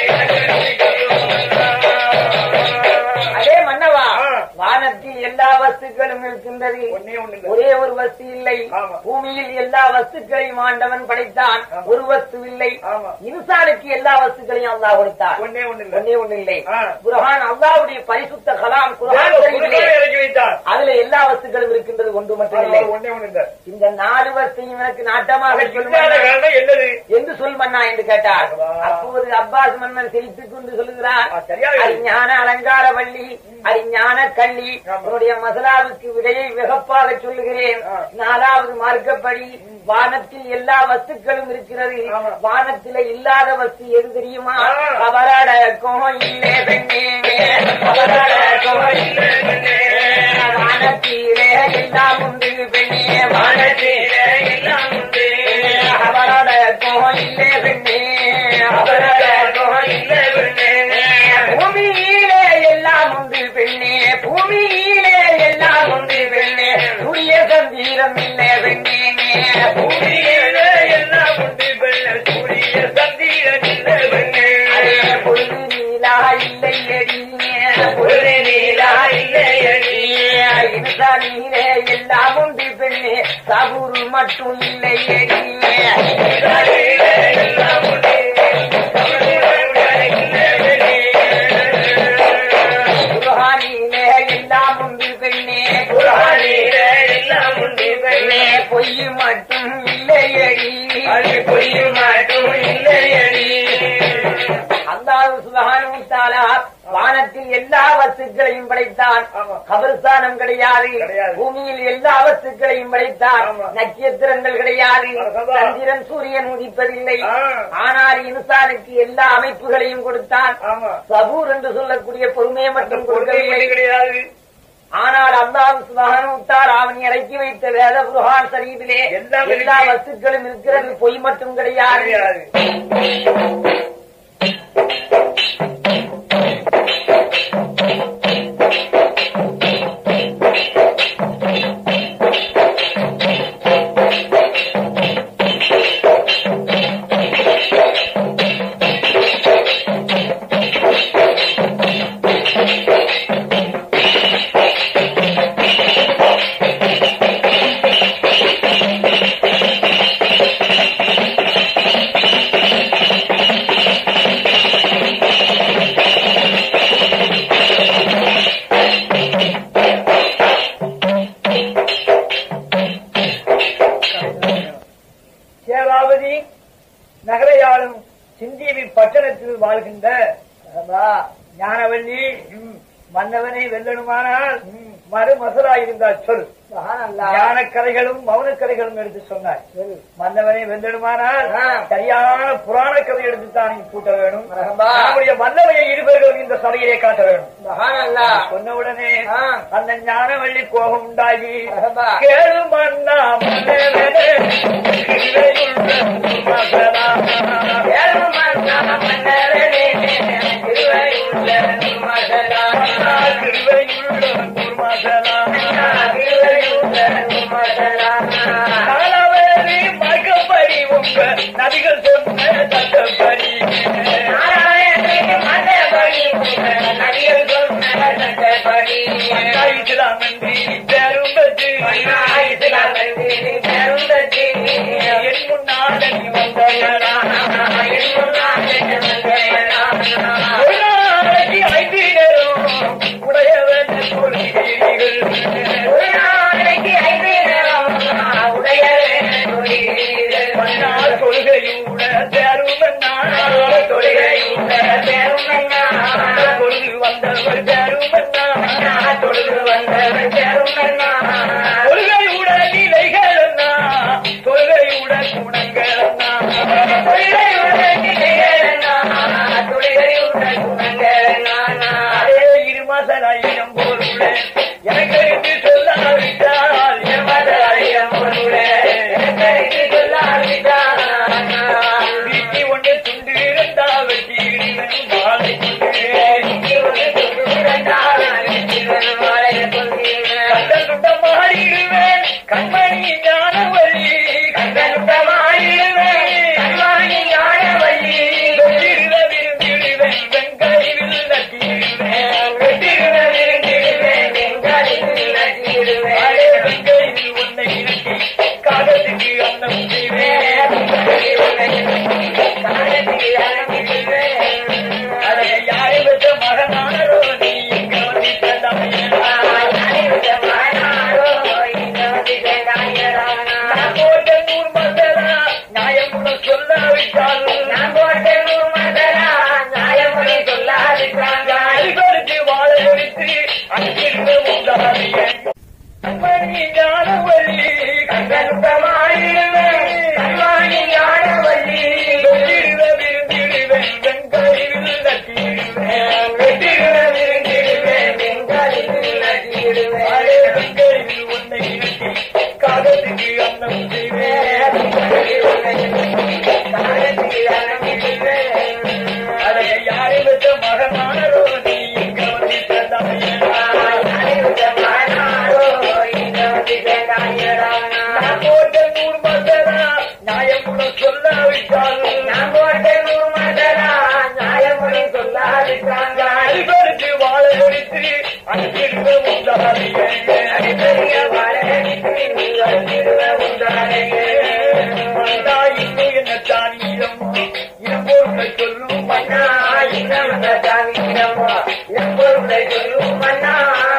அதே மன்னவா வானத்தில் எல்லா வஸ்துக்களும் இருக்கின்றது. ஒரே ஒரு வஸ்து இல்லை. பூமியில் எல்லா வஸ்துக்களையும் ஆண்டவன் படைத்தான். ஒரு வஸ்து இல்லை. இன்சானுக்கு எல்லா வஸ்துக்களையும் அல்லாஹ் கொடுத்தான். ஒன்னே ஒண்ணு இல்லை. குர்ஆன் அல்லாஹ்வுடைய பரிசுத்த கலாம் குர்ஆன் அதுல எல்லா வஸ்துக்களும் இருக்கின்றது. ஒன்று மட்டும் இல்லை. இந்த நாலு வஸ்தையும் எனக்கு நாட்டமாக என்று சொல் மன்னா என்று கேட்டார். அப்போது அப்பாஸ் மன்னன் சிரித்துக் கொண்டு சொல்லுகிறார், அறிஞான அலங்கார வள்ளி அறிஞான கள்ளி உன்னுடைய மசலாவுக்கு விடையை வெகப்பாக சொல்லுகிறேன். நாலாவது மார்க்கப்படி வானத்தில் எல்லா வஸ்துக்களும் இருக்கிறது. வானத்தில இல்லாத வஸ்து எது தெரியுமா? அவரடக்கம் இல்லை பெண்ணே அவரடக்கம் இல்லை பெண்ணே. வானத்திலே எல்லாம் உண்டு பெண்ணே வானத்திலே எல்லாம் உண்டு. அவரடக்கம் இல்லை பெண்ணே அவரடக்கம் இல்லை பெண்ணே. பூமியிலே எல்லாம் உண்டு பெண்ணே பூமியிலே எல்லாம் உண்டு பெண்ணே. சூரிய சந்திரம் இல்லை பெண்ணே பூமியிலே எல்லாம் உண்டு பெண்ணே. சூரிய சந்திரம் இல்லை பெண்ணே. பொழுது நீலா இல்லை அடி பொழுது நீலா இல்லை அடி. இன்சானிலே எல்லாம் உண்டு பெண்ணே சபூரு மட்டும் இல்லை அடி. எல்லாம் உண்டு குர்ஆனிலே எல்லாம் உண்டு பெண்ணே குர்ஆனிலே எல்லாம் உண்டு பெண்ணே. பொய் மட்டும் இல்லையடி பொய் மட்டும் இல்லையடி. அல்லாஹ் சுப்ஹானஹு வ தஆலா வானத்தில் எல்லா வஸ்துக்களையும் படைத்தான். கபர்ஸ்தானம் கிடையாது. பூமியில் எல்லா வஸ்துக்களையும் படைத்தான். நட்சத்திரங்கள் கிடையாது. சந்திரன் சூரியன் உதிப்பதில்லை. ஆனால் இன்சானுக்கு எல்லா அமைப்புகளையும் கொடுத்தான். சபூர் என்று சொல்லக்கூடிய பொறுமையை மட்டும் கொடுக்கவில்லை கிடையாது. ஆனால் அல்லாஹ் சுப்ஹானஹு வ தஆலா அவன் இறக்கி வைத்த வேத குர்ஆன் ஷரீஃபிலே எல்லா வஸ்துக்களும் இருக்கிறது. பொய் மட்டும் கிடையாது. வாழ்கின்ற ஞானவல்லி மன்னவனை வெல்லணுமானால் மறு மசரா இருந்தால் சொல். ஞான கதைகளும் மௌன கதைகளும் எடுத்து சொன்னார். மன்னவனை வெல்லணுமானால் சரியான புராண கதை எடுத்துத்தான் கூட்ட வேணும். நம்முடைய மன்னவையை இருவர்களும் இந்த சபையிலே காட்ட வேணும். சொன்னவுடனே அந்த ஞானவள்ளி கோபம் உண்டாகி கேளு மன்னா மன்னவனே காலாவதி மகப்படி உங்க நதிகள் சொன்ன தட்டப்படி நதிகள் சொன்ன தட்டப்படி இஸ்லாமன்றி பெரும் பற்றி பெரும் பற்றி என் முன்னாடி வந்தவனா என் முன்னாடி ஐந்து நேரம் உடையவன் சொல்கிறீர்கள் தொழுகையூட தேருமன்னா தொழுகையூட தேருமன்னா தொழுது வந்தவர் தேருமன்னா தொழுது வந்தவர் தேருமன்னா தொழுகையூட நிலைகளன்னா தொழுகையூட குணங்களன்னா தொழுகையூட நிலைகளன்னா தொழுகையூட குணங்களன்னா அதே இருமசலாயிரம் பொருளே எனக்கு அறிந்து சொல்லாவிட்டால் இருமசலாயிரம் பொருளே எனக்கு அறிந்து சொல்லாவிட்டால் வீட்டி ஒன்று துண்டு இரண்டால் வெட்டிடுவேன் மாலை கண்டன் துண்டமாடிடுவேன் கண்மணி ஞானவழி கண்டன் துண்டமாடிடுவேன் கண்மணி ஞானவழி வெட்டிடுவ விருந்திடுவேன் வெங்காயில் நட்டிடுவேன் வெட்டிடுவ விருந்திடுவேன் வெங்காயில் நட்டிடுவேன் வெங்காயில் உன்னை இறக்கி காகத்துக்கு அன்னம் செய்வேன் காகத்துக்கு அன்னம் செய்வேன் அதை யாரை பெற்ற மகனானோ நீ இங்க வந்து தந்தாமையா நான் போட்ட நூறு மசலா நியாயமுடன் சொல்லாவிட்டால் நான் போட்ட நூறு மசலா நியாயமுடன் சொல்லாவிட்டால் அடிபடுத்து வாழ எடுத்து அங்கிருந்து உண்டாதிய கண்மணி ஞானவல்லி கண்களுத்தமாயிடுவேன் கண்மணி ஞானவல்லி வெட்டிடுவ விருந்திடுவேன் வெங்காயில் நட்டிடுவேன் வெட்டிடுவ விருந்திடுவேன் வெங்காயில் நட்டிடுவேன் வெங்காயில் உன்னை இறக்கி காகத்துக்கு அன்னம் செய்வேன் காகத்துக்கு அன்னம் செய்வேன் அதை யாரை பெற்ற மகனானோ நீ இங்க வந்து தந்தாமையா நான் போட்ட நூறு மசலா நியாயமுடன் சொல்லாவிட்டால் நான் போட்ட நூறு மசலா நியாயமுடன் சொல்லாவிட்டால் அடிபடுத்து வாழ எடுத்து அங்கிருந்த உண்டாதிய அடிபடிய வாழ எடுத்து அங்கிருந்த உண்டாதிய மன்னா இன்னும் என்ன தானியம் இருப்பொருளை சொல்லும் மன்னா இன்னும் என்ன தானியம் இருப்பொருளை சொல்லும் மன்னா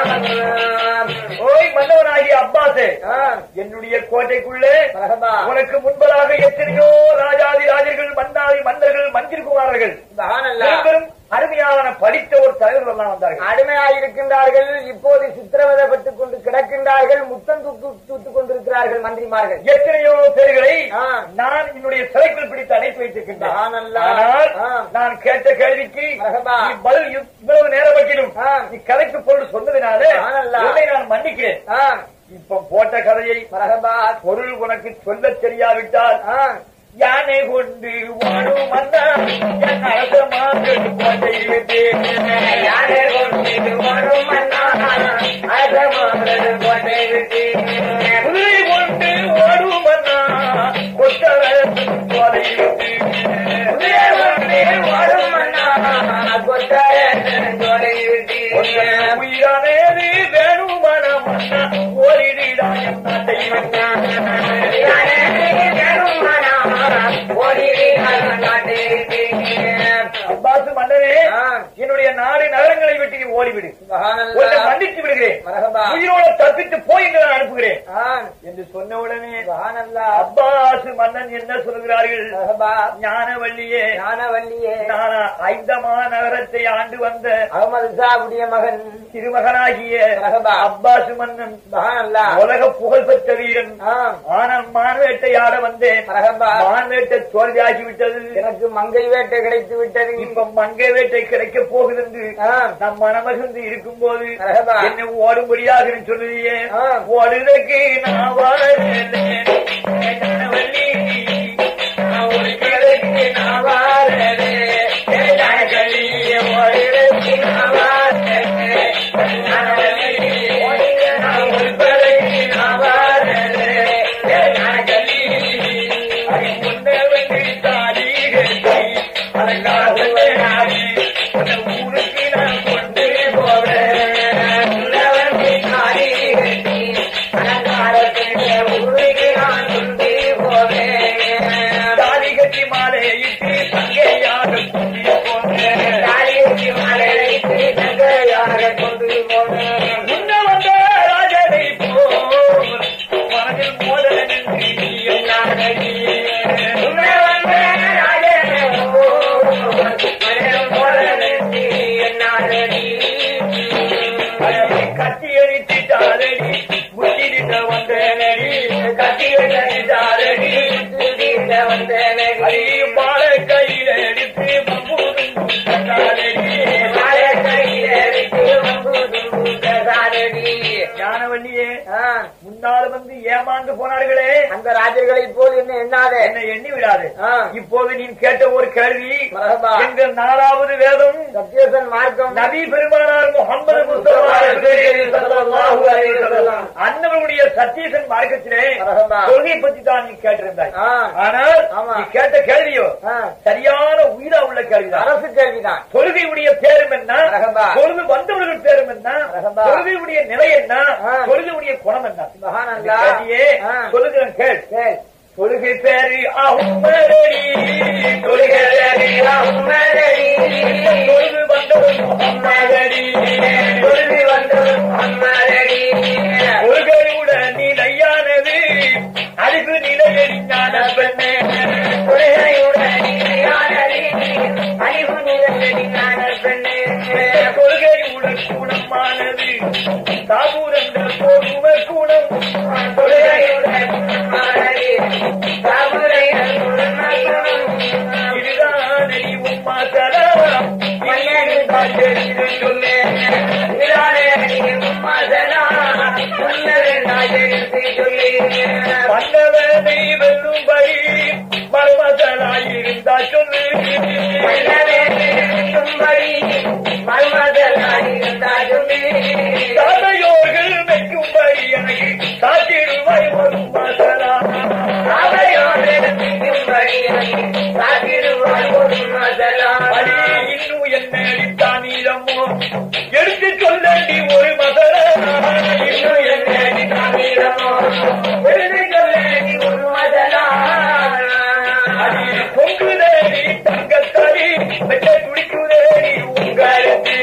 ஓய் மன்னவனாகிய அப்பாசே என்னுடைய கோட்டைக்குள்ளே உனக்கு முன்பதாக எத்தனையோ ராஜாதி ராஜர்கள் மன்னாதி மன்னர்கள் மந்திரி குமாரர்கள் பெரும் அருமையான படித்த ஒரு தலைவர்கள் எல்லாம் வந்தார்கள். அடிமையாயிருக்கின்றார்கள். இப்போது சித்திரவதைப்பட்டுக் கொண்டு கிடக்கின்றார்கள். முத்தம் தூத்து தூத்துக் கொண்டிருக்கிறார்கள் மந்திரிமார்கள். எத்தனையோ பேர்களை நான் என்னுடைய சிறைக்குள் பிடித்து அடைத்து வைத்திருக்கின்றேன். ஆனால் நான் கேட்ட கேள்விக்கு பதில் இவ்வளவு நேரம் வைக்கணும் நீ கதைக்கு பொருள் சொன்னதினாலே உன்னை நான் மன்னிக்கிறேன். இப்ப போட்ட கதையை பொருள் உனக்கு சொல்ல தெரியாவிட்டால் யானை கொண்டு வாழும் மன்னா என் அரசமாக கோட்டை விட்டேன். யானை கொண்டு வாழும் மன்னா அரசமாக கோட்டை விட்டேன். குதிரை கொண்டு ஓடும் மன்னா கொத்தரசன் கோலை விட்டேன். குதிரை கொண்டு ஓடும் மன்னா கொத்தரசன் கோலை விட்டேன். உயிரானேது வேணும் மனம் மன்னா ஓரிடாய நாட்டை மன்னா வேணும் மனம் அப்பாசு மன்னரே, என்னுடைய நாடு நகரங்களை விட்டு நீ ஓடிவிடு, உன்னை மன்னித்து விடுகிறேன், உயிரோட தப்பித்து போய் என்று நான் அனுப்புகிறேன் என்று சொன்ன உடனே அப்பாஸ் மன்னன் என்ன சொல்கிறார்கள்? ஞானவல்லியே, ஞானவல்லியே, நான் ஐந்தமா நகரத்தை ஆண்டு வந்த அகமது ஷாவுடைய மகன் திருமகனாகிய அப்பாஸ் மன்னன் உலக புகழ் பெற்ற வீரன். ஆனால் மான்வேட்டையாட வந்தேன், மான்வேட்டை தோல்வியாகிவிட்டது, எனக்கு மங்கை வேட்டை கிடைத்து விட்டது. இப்ப மங்கை வேட்டை கிடைக்க போகுது என்று நம் மனமகிழ்ந்து இருக்கும் போது என்னை ஓடும்படியாக சொல்லுறியே, ஓடுவதற்கு நான் வாழறேன் ஞானவல்லி, ஓடுவதற்கு நான் வாழறேன் ஓடுவதற்கு நான் வாழறேன் ஞானவல்லி, ஓடுவதற்கு நான் வாழறேன் ஞானவல்லி, முன்ன வந்து தாடி கட்டி அதற்காக ஊருக்கு நான் கொண்டு போவேன், ஊருக்கு நான் கொண்டு போவேன், தாடி கட்டி மாலையிட்டு தங்கையாக கொண்டு போவேன், தாடி கட்டி மாலையிட்டு தங்கையாக கொண்டு போவேன், முன்ன வந்த ராஜனை போல் மனதில் மோதல் நின்று என்னாடி, முன்ன வந்த ராஜனை போல் மனதில் மோதல் நின்று என்னாடி, கத்தி எரித்தாரடி முட்டிட வந்தேனடி, கத்தி எரித்தாரடி முட்டிட வந்தேனடி, மாலை கையில எடுத்து மம்பூதும் கட்டாரடி, மாலை கையில எடுத்து மம்பூதும் கட்டாரடி. ஞானவல்லியே, முன்னால் வந்து ஏமாந்து போனார்களே அந்த ராஜர்களை போல் என்ன எண்ணாத, என்னை எண்ணி விடாது. இப்போது நீ கேட்ட ஒரு கேள்வி, எங்கள் நாலாவது வேதம் சத்தியசன் மார்க்கம் நபி பெருமானார் முஹம்மது முஸ்தபா அண்ணவருடைய சத்தியசன் மார்க்கத்திலே கொள்கை பற்றி தான் நீ கேட்டிருந்தாய். ஆனால் நீ கேட்ட கேள்வியோ சரியான உயிரா உள்ள கேள்விதான், அரசு கேள்விதான். கொள்கையுடைய பேரும் என்ன, கொள்கை வந்தவர்கள் பேரும் என்ன, கொள்கையுடைய நிலை என்ன, கொள்கையுடைய குணம் என்ன, சொல்லுகிறேன் கேள். கொள்கை பேரு அஹ்மதடி, கொள்கை பேரு அஹ்மதடி, கொள்கை வந்தவர் முஹம்மதடி, கொள்கை வந்தவர் முஹம்மதடி, கொள்கையுடன் நிலையானது அறிவு நிலையடி ஞான பெண்ணே, கொள்கையுடன் நிலையானது அறிவு நிலையடி ஞான பெண்ணே, கொள்கையுடன் குணமானது சாபூரந்த போகும குணம், கொள்கையுடன் இதுதானடி உம்மா சலாம் சொல்லே, உம்மா சலாம் சொல்லி மன்னவனை வெல்லும்படி மர்மதலாயிருந்தா சொல்லு, வெல்லும்படி மர்மதலாயிருந்தா சொல்லு, தாதையோர்கள் வைக்கும்படி எனக்கு சாத்திடுவாய் வரும் மசலா, இன்னும் என்ன அடித்தான் நீரம்மோ எடுத்து சொல்லி ஒரு மசல, இன்னும் என்ன அடித்தான் நீரம்மோ எடுத்து சொல்லி ஒரு மசலா, பொங்குதேடி தங்கத்தடி வெட்ட குடிக்குதேடி உங்களுக்கு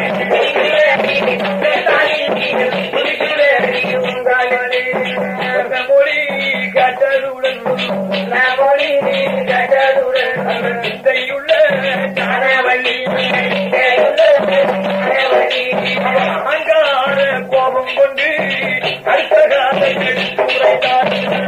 மொழி கட்டதுடன் மொழி கட்டதுடன் சிந்தையுள்ள ஞானவல்லி, அங்கான கோபம் கொண்டு அடுத்த காலை எடுத்துரைத்தார்,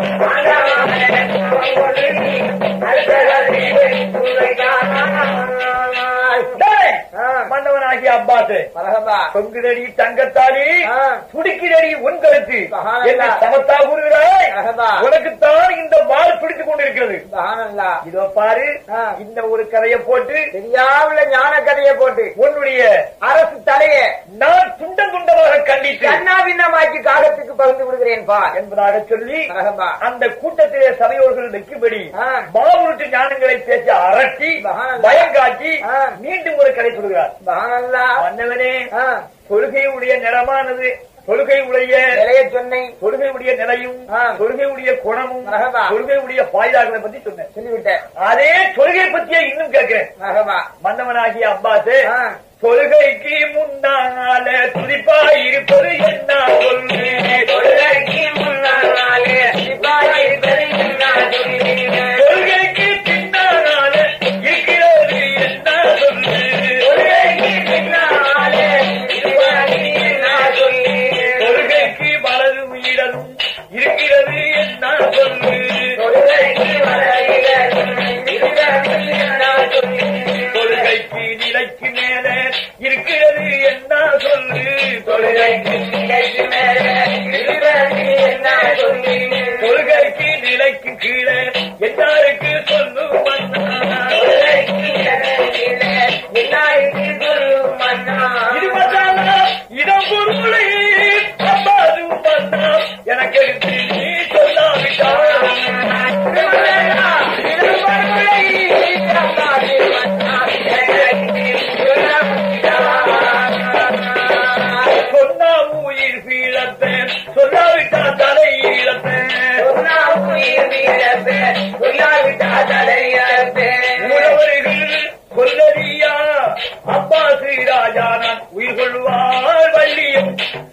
மன்னவனாகிய அப்பாசு பொங்குதடி தங்கத்தாடி துடிக்கிறடி உன் கருத்து என்ன சமத்தா கூறுகிறாய், உனக்குத்தான் இந்த வாள் பிடித்துக் கொண்டிருக்கிறது. இதோ பாரு, இந்த ஒரு கதையை போட்டு தெரியாவுள்ள ஞான கதையை போட்டு உன்னுடைய அரசு தலையை நான் துண்டம் துண்டமாக கண்டித்து அண்ணாபின்னமாக்கி காகத்துக்கு பகிர்ந்து விடுகிறேன் பா என்பதாக சொல்லி அந்த கூட்டத்திலே சபையோர்கள் வைக்கும்படி மாவுருட்டு ஞானங்களை பேசி அரட்டி பயங்காட்டி மீண்டும் ஒரு கதை சொல்கிறார். மன்னவனே, கொள்கையுடைய நிறமானது தொழுகையுடைய நிலைய சொன்னை தொழுகையுடைய நிலையும் தொழுகையுடைய குணமும் தொழுகையுடைய பாய்தாக்களை பத்தி சொன்னேன் சொல்லிவிட்டேன். அதே தொழுகை பத்தியே இன்னும் கேட்கிறேன். மன்னவனாகிய அப்பாசு தொழுகைக்கு முன்னால துடிப்பாயிருப்பது என்ன சொல்லு? தொழுகைக்கு முன்னால துடிப்பாயிருப்பது என்ன சொல்லு? தொழுகைக்கு பின்னால இருக்கிறது என்ன சொல்லு? தொழுகைக்கு பின்னால என்ன சொல்லு? தொழுகைக்கு வலதும் இடதும் இருக்கிறது என்ன சொல்லு? தொழுகைக்கு வலதும் இருக்கிறது என்ன சொல்லு? தொழுகைக்கு நிலைக்கு மேல இருக்கிறது என்ன சொல்லு? தொழுகைக்கு நிலைக்கு மேல இருக்கிறது என்ன சொல்லு? தொழுகைக்கு நிலைக்கு கீழே எல்லாருக்கு சொல்லும் மன்னா. தொழுகைக்கு நிலைக்கு எல்லாருக்கு சொல்லும் மன்னா. இது மசாலா இடம் பொருளை அப்பாதும் மன்னா எனக்கு எடுத்து நீ சொல்லாவிட்டால் சொன்னா உயிர் வீழத்தேன் சொல்லாவிட்டா தலை ஈழத்தேன் உறவர்கள் கொல்லறியா அப்பாசு ராஜா நான் உயிர் கொள்வார் வள்ளியும்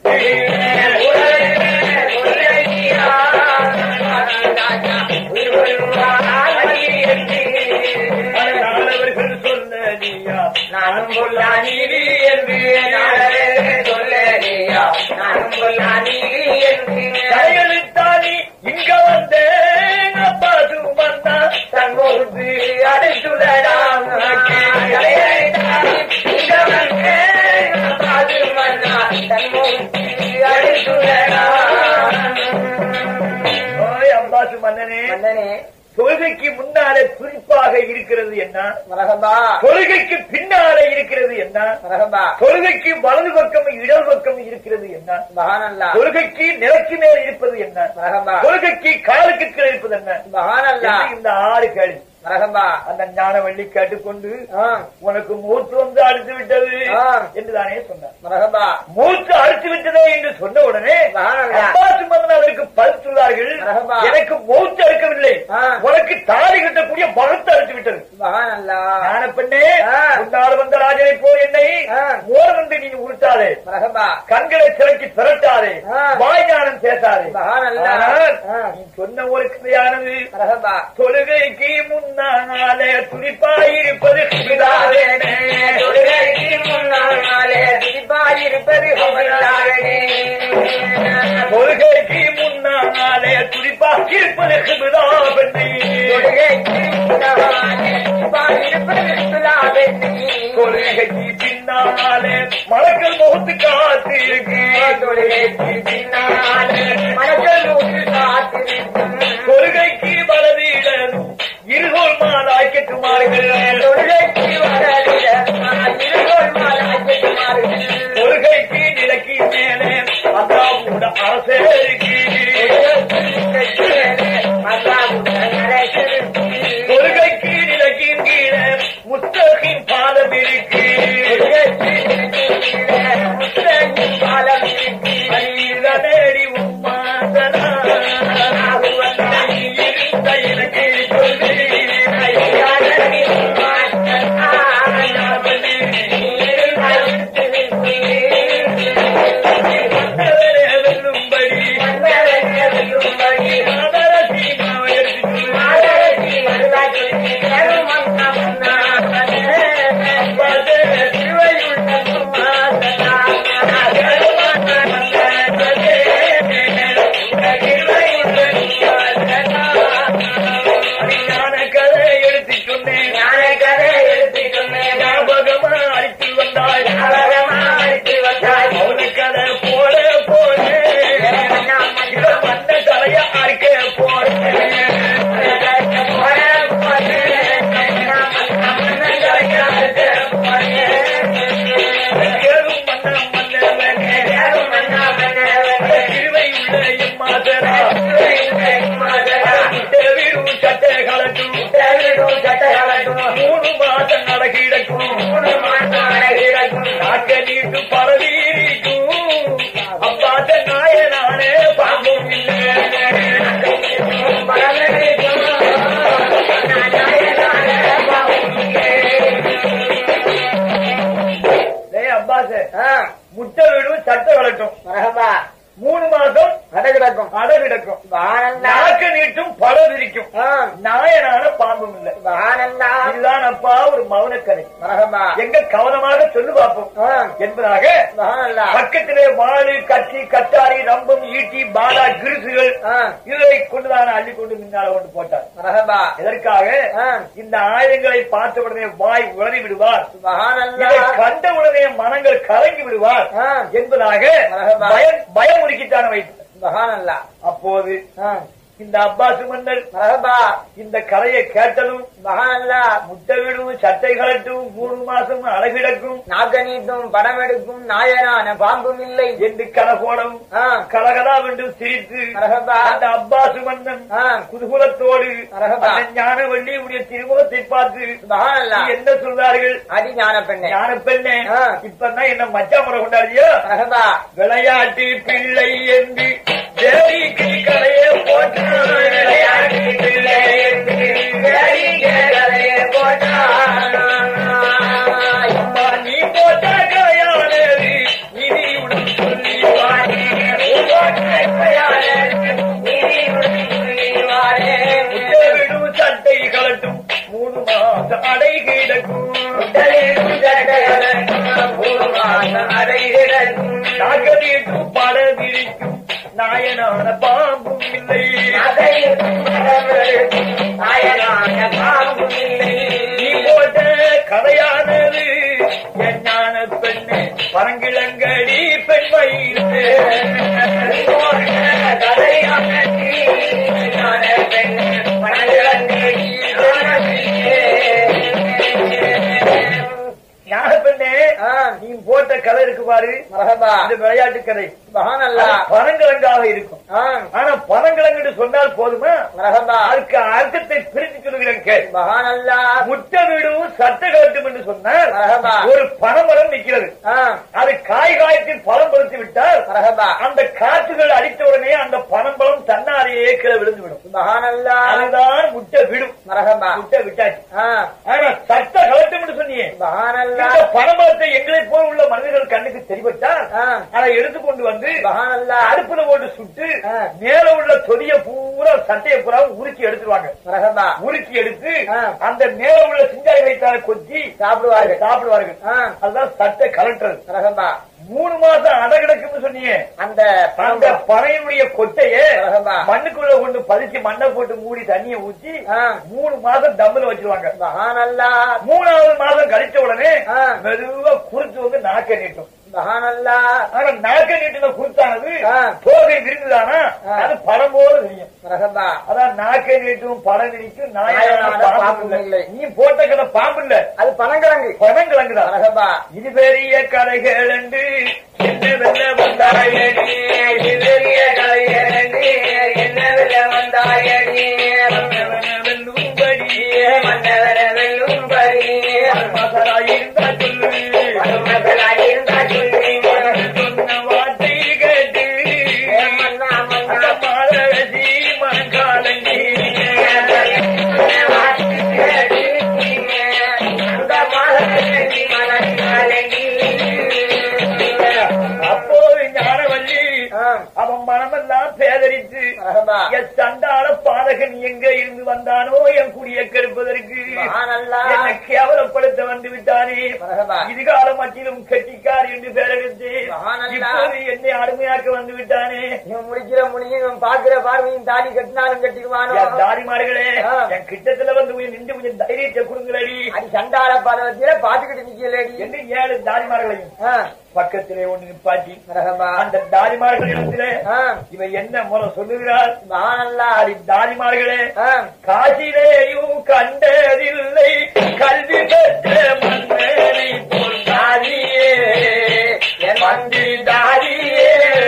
நாளவர்கள் சொல்லறியா நானும் கொல்லா நீதி என்று சொல்லறியா நானும் கொல்லா நீதி என்று கையெழுத்தானி இங்க வந்தேன் அப்பாசு வந்தா தங்கோடு அடைத்துடலாம் இங்க வந்தேன் பாது மன்னா தங்கோடு அடைத்துடலாம். ஓய் அப்பாசு மன்னனே மன்னனே தொழுகைக்கு முன்னாலே குறிப்பாக இருக்கிறது என்ன? மரகபா தொழுகைக்கு பின்னாலே இருக்கிறது என்ன? மரகபா தொழுகைக்கு வலது பக்கம் இடது பக்கம் இருக்கிறது என்ன? மகானல்லா தொழுகைக்கு நிலக்கு மேல் இருப்பது என்ன? மரகபா தொழுகைக்கு காலுக்கு கீழே இருப்பது என்ன? மகானல்லா என்று இந்த ஆறு கேள்வி மரகபா அந்த ஞானவள்ளி கேட்டுக்கொண்டு ஆ உனக்கு மூத்து வந்து அடித்து விட்டது ஆ. என்றுதானே சொன்னார். மரகபா மூத்து அடித்து விட்டதே என்று சொன்ன உடனே மகானல்லா அப்பாசு மன்னன் அவருக்கு பதில் சொல்வார்கள், மரகபா. எனக்கு மூத்து அறுக்கவில்லை, ஆ. உனக்கு தாலி கட்டக்கூடிய மகத்து அறுத்து விட்டது. மகானல்லா ஞான பெண்ணே ஆ. உன்னால் வந்த ராஜனை போ என்னை ஆ. மோர் வந்து நீ உருட்டாதே, மரகபா கண்களை சிறக்கி திரட்டாதே, ஆ. வாய் ஞானம் பேசாதே. மகானல்லா ஆனால் ஆ. நீ சொன்ன ஒரு கதையானது மரகபா தொழுகைக்கு முன்னாலே துடிப்பாயிருப்பது பிதாவேனே. தொழுகைக்கு முன்னாலே துடிப்பாயிருப்பது ஹுபில்லாஹ்வே. தொழுகைக்கு முன்னாலே துடிப்பாயிருப்பது பிதாவென்னே. தொழுகைக்கு முன்னாலே துடிப்பாயிருப்பது ஹுபில்லாஹ்வே. தொழுகைக்கு பின்னாலே மலக்கள் முகத்து காத்து இருக்கு. தொழுகைக்கு பின்னாலே மலக்கள் முகத்து காத்திருக்கும். தொழுகைக்கு வலதிடனும் இருகோல் மாலாய் கெட்டுமார்கள். தொழுகைக்கு வரவிட இருகோல் மாலாய்க்குமார்கள். தொழுகைக்கு நிலக்கு மேலே அல்லாஹ்வுட அரசே இருக்கு. தொழுகைக்கு நிலக்கின் கீழே முஸ்தகின் பாதம் இருக்கு. நேடி உம்மாதனா இருந்த எனக்கு சொல்லி வெல்லும்படி கதை எடுத்து சொன்னேன். ஞாபகமா அழைத்து வந்தாள். அவனு கதை போட போனேன். மண்ண தலைய அரைக்க போறேன். கேளும் மன்ன மன்னவனே திருவை உள்ள எம்மாதரா தேவிரும் சட்டை கலட்டும் மூணு மாதம் நடக்கிடக்கும் நாக்க நீட்டு பரவீரிக்கும் அப்பா முட்டை விடும் சட்டை வளட்டும் மரகபா மூணு மாசம் அடகிடக்கும் அடகிடக்கும் நாக்கு நீட்டும் படம் விரிக்கும் நாயனான பாம்பும் இல்லை இதுதான் அப்பா ஒரு மௌனக்கதை எங்க கவனமாக சொல்லு பார்ப்போம் என்பதாக பக்கத்திலே வாழு கட்சி கட்டாரி ரம்பம் ஈட்டி பாலா கிருசுகள் இதை கொண்டுதான் அள்ளி கொண்டு முன்னால கொண்டு போட்டார் எதற்காக இந்த ஆயுதங்களை பார்த்த உடனே வாய் உளறி விடுவார் கண்ட உடனே மனங்கள் கலங்கி விடுவார் என்பதாக பயம் பயம் உருக்கித்தான வைத்து அப்போது இந்த அப்பாசு மன்னர் இந்த கதையை கேட்டதும் முட்டை விடும் சட்டை கலட்டும் மூணு மாசம் அழகிடக்கும் நாக்க நீட்டும் படம் எடுக்கும் நாயனான பாம்பும் இல்லை என்று கலகோடம் கலகலா என்று சிரித்து அந்த அப்பாசு மன்னன் குதூகலத்தோடு ஞானவள்ளி உடைய திருமுகத்தை பார்த்து என்ன சொல்றார்கள் அடி ஞான பெண்ணே ஞான பெண்ணே இப்பதான் என்ன மச்சா முறை கொண்டாடியோ விளையாட்டு பிள்ளை என்று தேவிக்கு கலையை போட்டு விளையாட்டு பிள்ளை என்று கலையை போட்டா நீ போட்ட கலையானது நிதியுடன் சொல்லி விடும் சட்டை கலட்டும் மூணு மாசம் அடை கிடக்கும் மூணு மாசம் அடை கிடக்கும் நாகதீட்டும் பட விரிக்கும் நாயனான பாம்பும் இல்லை நாயனான பாம்பும் இல்லை நீ போட்ட கதையானது என் ஞான பெண்ணு பரங்கிழங்கடி பெண் வயிறு கதையானது ஞான பெண்ணு பரங்கிழங்கடி ஞான பெண்ணே நீ போட்ட கதை இருக்கு பாரு இந்த விளையாட்டு கதை பனங்கிழங்காக இருக்கும் ஆனா பனங்கிழங்கு சொன்னால் போதுமா அதுக்கு அர்த்தத்தை பிரித்து சொல்லுகிறேன் முட்டை வீடும் சட்டை கட்டும் என்று சொன்னால் ஒரு பனமரம் நிற்கிறது அது காய் காயத்தில் பழம் பறித்து விட்டால் அந்த காற்றுகள் அடித்த உடனே அந்த பனம்பழம் தன்னாலேயே கீழே விழுந்து விடும் அதுதான் முட்டை விடும் முட்டை விட்டாச்சு ஆனா சட்டை கலட்டும் என்று சொன்னியே பனமரத்தை எங்களை போல் உள்ள மனிதர்கள் கண்ணுக்கு தெரிவித்தால் அதை எடுத்துக்கொண்டு வந்து அடுப்புல போட்டு சுட்டு மேல உள்ள தொலிய பூரா சட்டையை பூரா உருக்கி எடுத்துருவாங்க உருக்கி எடுத்து அந்த மேல உள்ள சிஞ்சாய் வைத்தால கொத்தி சாப்பிடுவார்கள் சாப்பிடுவார்கள் அதுதான் சட்டை கலட்டுறது மூணு மாசம் அடகிடக்குன்னு சொன்னீங்க அந்த அந்த பறையினுடைய கொட்டையே மண்ணுக்குள்ள கொண்டு பதிச்சு மண்ணை போட்டு மூடி தண்ணியை ஊற்றி மூணு மாசம் தம்முல வச்சிருவாங்க மூணாவது மாசம் கழிச்ச உடனே மெதுவா குறுத்து வந்து நாக்க நீட்டும் நாக்க நீட்டின குறுத்தானது தோகை விரிந்துதானா அது படம் போல தெரியும் அதான் நாக்கை நீட்டும் படம் நீட்டும் நாய் நீ போட்ட கதை பாம்பு இல்ல அது பனங்கிழங்கு பனங்கிழங்கு தான் இது பெரிய கதைகள் என்று என்ன வெல்ல வந்தாயடி இது பெரிய கதைகள் என்று என்ன வெல்ல வந்தாயடி வெல்லும்படி மன்னவர வெல்லும்படி மசராயிருந்தா சொல்லு மசராயிருந்தா சொல்லு சொன்ன வார்த்தை கேட்டு மாலதி மணக்காலங்கி அப்போது ஞானவல்லி அவன் மனமெல்லாம் பேதரித்து என் சண்டாள பாதகன் எங்க இருந்து வந்தானோ என் குடியை கெடுப்பதற்கு என்னை கேவலப்படுத்த வந்து விட்டானே இதுகால மத்தியிலும் கெட்டிக்கார் என்று பேரெடுத்து இப்போது என்னை அருமையாக்க வந்து விட்டானே இவன் முடிக்கிற முடியும் பாக்குற பார்வையும் தாடி கட்டினாலும் கட்டிடுவானோ தாடிமார்களே என் கிட்டத்துல வந்து நின்று கொஞ்சம் தைரியத்தை கொடுங்களடி அது சண்டாள பாதகத்தில பாத்துக்கிட்டு நிக்கலடி என்று ஏழு தாடிமார்களையும் பக்கத்திலே ஒன்று நிப்பாட்டி அந்த தாரிமார்களிடத்திலே இவ என்ன முறை சொல்லுகிறார் அடி தாரிமார்களே காசிலேயும் கண்டதில்லை கல்வி பெற்ற மன்னரை போல் தாரியே மந்திரி தாரியே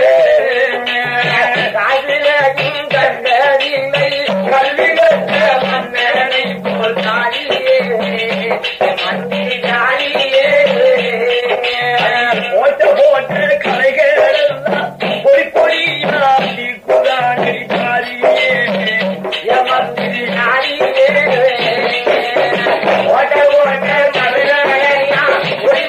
காசிலேயும் கண்டதில்லை கல்வி பெற்ற மன்னரை போல் தாரியே மந்திரி தாரியே போட்ட போட்ட கலைகள் எல்லாம் பொடி பொடியாடி குரானி தாரியே மந்திரி தாரியே ஓட்ட ஓட்ட கலைகள் எல்லாம் பொடி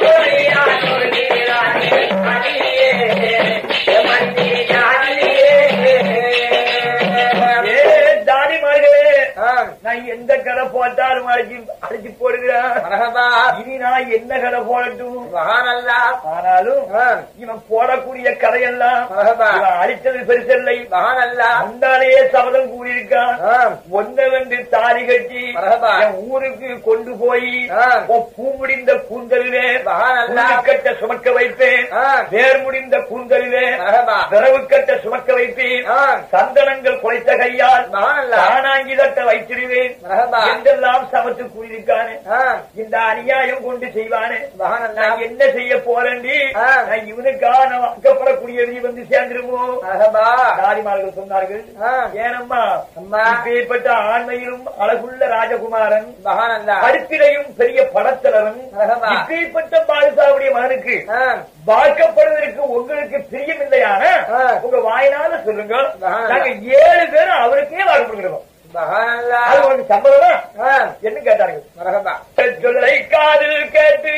அழைச்சி அழைச்சி போடுகிறான். இனி நான் என்ன கதை போடட்டும்? ஆனாலும் இவன் போடக்கூடிய கதையெல்லாம் இவன் அழித்தது பெருசல்லை. முன்னாலேயே சபதம் கூறியிருக்கான். ஒன்ன வந்து தாலி கட்டி என் ஊருக்கு கொண்டு போய் பூ முடிந்த கூந்தலிலே கட்ட சுமக்க வைப்பேன், வேர் முடிந்த கூந்தலிலே விரவு கட்ட சுமக்க வைப்பேன், சந்தனங்கள் குலைத்த கையால் தானாங்கி தட்ட வைத்திருவேன் என்றெல்லாம் சமத்து கூறியிருக்கானே. இந்த அநியாயம் கொண்டு செய்வானே, நான் என்ன செய்ய போறேன்? நான் இவனுக்காக நான் வாக்கப்படக்கூடிய விதி வந்து சேர்ந்துருமோ? தாரிமார்கள் சொன்னார்கள், ஏனம்மா இப்பேற்பட்ட ஆண்மையிலும் அழகுள்ள ராஜகுமாரன், கருத்திலையும் பெரிய படத்தலைவன், இப்பேற்பட்ட பாதுசாவுடைய மகனுக்கு வாக்கப்படுவதற்கு உங்களுக்கு பிரியமில்லையான உங்க வாயினால சொல்லுங்க. நாங்க ஏழு பேரும் அவருக்கே வாக்கப்படுகிறோம். சம்பளமா என்ன கேட்டார்கள்? சொல்லை காதில் கேட்டு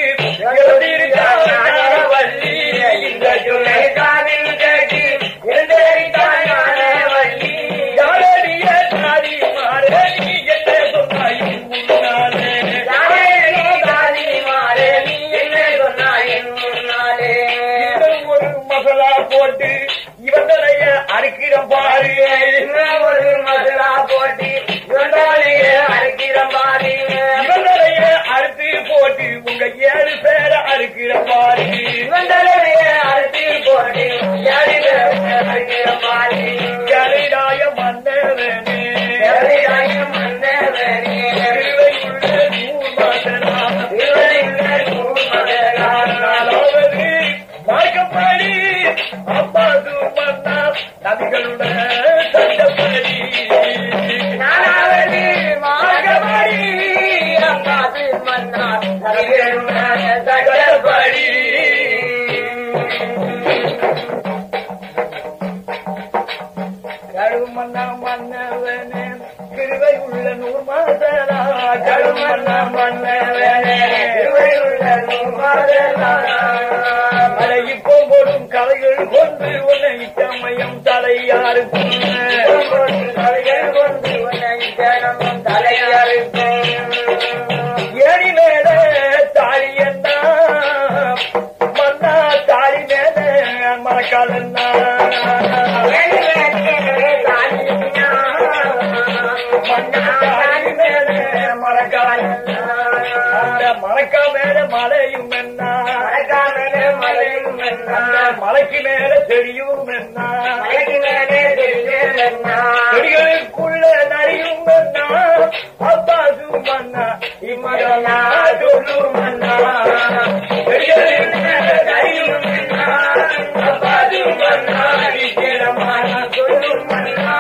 இந்த சொல்லை காதில் கேட்டு யாரடிய தாரி மாறே நீ என்ன சொன்னாயும் முன்னாலே, தாரி மாறே நீ என்ன சொன்னாயும் முன்னாலே, ஒரு மசாலா போட்டு இவங்களைய அறுக்கிறம் பாரு, ஒரு மசாலா போட்டு இவங்களைய அறுக்கிறம் பாரு, இவங்களைய அறுத்து போட்டு உங்க ஏழு பேரை அறுக்கிறம் பாரு, இவங்களைய அறுத்து போட்டு ஏழு பேரை அறுக்கிறம் பாரு, கலைடாய மன்னவனே, கலைடாய மன்னவனே, திருவையுள்ள நூல் மகனா, திருவையுள்ள நூல் மகனா, நாலாவது மார்க்கப்படி அப்பாது மன்னா நபிகளுடைய சட்டப்படி, நாலாவது மார்க்கப்படி அப்பாது மன்னா நபிகளுடைய சட்டப்படி, கருமன்னா மன்னவனே திருவை உள்ள நூறு மாதனா, கருமன்னா மன்னவனே திருவை உள்ள நூறு மாதனா, அதை இப்போ போடும் கலைகள் கொண்டு உன்னை சமயம் தலையாருக்கும், கலைகள் கொண்டு உன்னை சமயம் தலையாருக்கும், ஏறி மேல தாலி என்ன மன்னா, தாலி மேல மரக்கால் என்ன, மலைக்கா மேல மலையும் என்ன, மலைக்கு மேல செடியும் என்ன, செடிகளுக்குள்ள நரியும் என்ன, அப்பாசும் மன்னா இம்மனா சொல்லும் மன்னா, செடிகளில் நரியும் என்ன, அப்பாசும் மன்னா சொல்லும் மன்னா.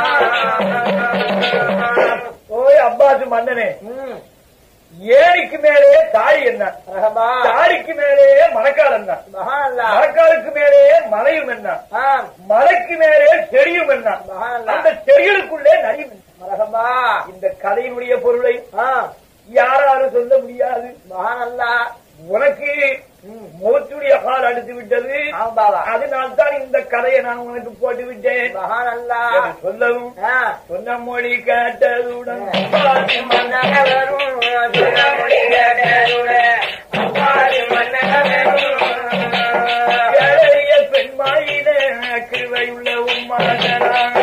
ஓய் அப்பாசு மன்னனே, ஏரிக்கு மேலே தாலி என்ன, தாலிக்கு மேலே மரக்கால் என்ன, மரக்காலுக்கு மேலே மலையும் என்ன, மலைக்கு மேலே செடியும் என்ன, அந்த செடிகளுக்குள்ளே நரியும் என்ன. இந்த கதையினுடைய பொருளை யாராலும் சொல்ல முடியாது. உனக்கு மூச்சுடைய கால் அடித்து விட்டது, அதனால் தான் இந்த கதையை நான் உனக்கு போட்டு விட்டேன். சொல்லவும் சொன்ன மொழி கேட்டதுடன் பெண்மாயில கிருவை உள்ள உம்மாதனாங்க,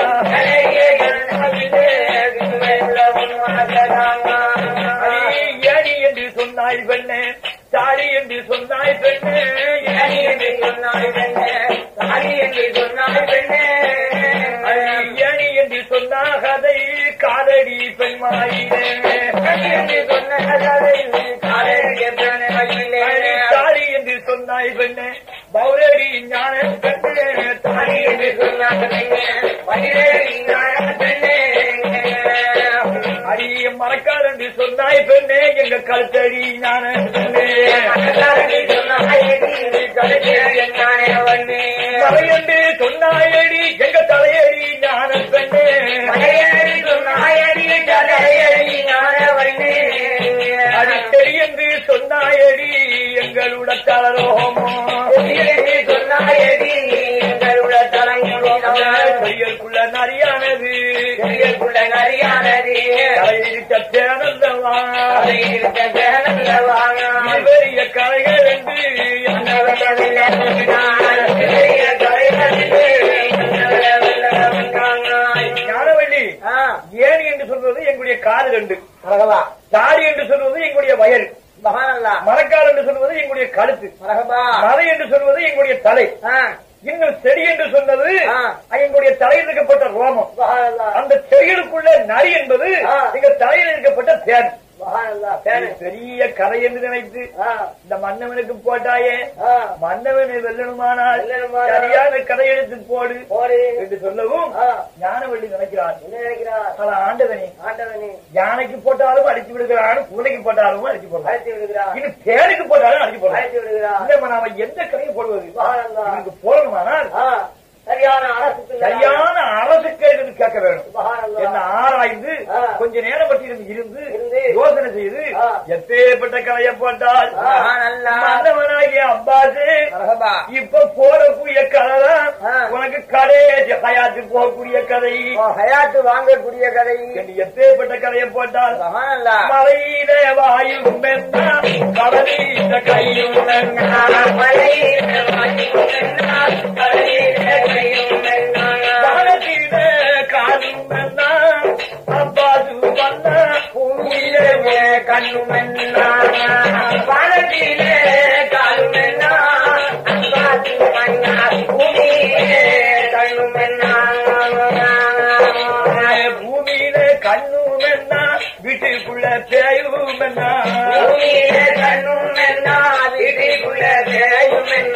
ஏனி என்று சொன்னாய் பெண்ணே, தாலி என்று சொன்னாய் பெண்ணே, ஏனி என்று சொன்னாய் பெண்ணே, தாலி என்று சொன்னாய் பெண்ணே, ஏனி என்று சொன்ன கதை காதடி பெண்மாயிலே, என்று சொன்ன கதை காதடி பெண்மாயிலே, தாலி என்று சொன்னாய் பெண்ணே, பௌரடி ஞான பெண்ணே, தாலி என்று சொன்னாய் பெண்ணே, பைரடி ஞான பெண்ணே, அடிய மறக்காத என்று சொன்னாய் பெண்ணே, எங்க கழுத்தடி ஞான பெண்ணே, தலையண்டு சொன்னாயடி எங்க தலையடி ஞான பெண்ணே, அடித்தடி என்று சொன்னாயடி எங்களோட தலரோமோ, சொன்னாயடி எங்களோட தலையுள்ள நரியானது, நரியானது தலையிட்ட தேனல்லவா, பெரிய கரைகள் என்று ஞானவள்ளி ஏணி என்று சொல்வது எங்களுடைய காது ரெண்டு, தாடி என்று சொல்வது எங்களுடைய வயல், மரக்கால் என்று சொல்வது எங்களுடைய கழுத்து, மலை என்று சொல்வது எங்களுடைய தலை, இன்னும் செடி என்று சொன்னது எங்களுடைய தலையில் இருக்கப்பட்ட ரோமம், அந்த செடிகளுக்குள்ள நரி என்பது எங்க தலையில் இருக்கப்பட்ட தேன். பெரிய கதை என்று நினைத்து இந்த மன்னவனுக்கு போட்டாயே, மன்னவனை வெல்லணுமானால் சரியான கதை எடுத்து போடு என்று சொல்லவும் ஞானவள்ளி நினைக்கிறார். ஆண்டவனே யானைக்கு போட்டாலும் அடிச்சு விடுகிறான், பூனைக்கு போட்டாலும் அடிச்சு போடுறான், இன்னும் தேனுக்கு போட்டாலும் அடிச்சு போடுறான். நாம எந்த கதையை போடுவது எனக்கு போடணுமானால் சரியான அரசு சரியான அரசுக்கு என்று கேட்க வேண்டும். என்ன ஆராய்ந்து கொஞ்ச நேரம் பற்றி இருந்து யோசனை செய்து எப்பேற்பட்ட கலையை போட்டால் நல்லவனாகிய அப்பாசு இப்ப போடக்கூடிய கதை தான் உனக்கு கடைசி ஹயாத்து போகக்கூடிய கதை, ஹயாத்து வாங்கக்கூடிய கதை என்று எப்பேற்பட்ட கதையை போட்டால் மலையில வாயும் கடலில் கையும் வானத்தில காணும் அப்பாது வந்த பூமியிலே கண்ணும் வானத்தில காணும் அப்பாது வந்த பூமியிலே கண்ணும் பூமியிலே கண்ணும் என்ன வீட்டுக்குள்ள பேயும் என்ன பூமியிலே கண்ணும் என்ன வீட்டுக்குள்ள பேயும் என்ன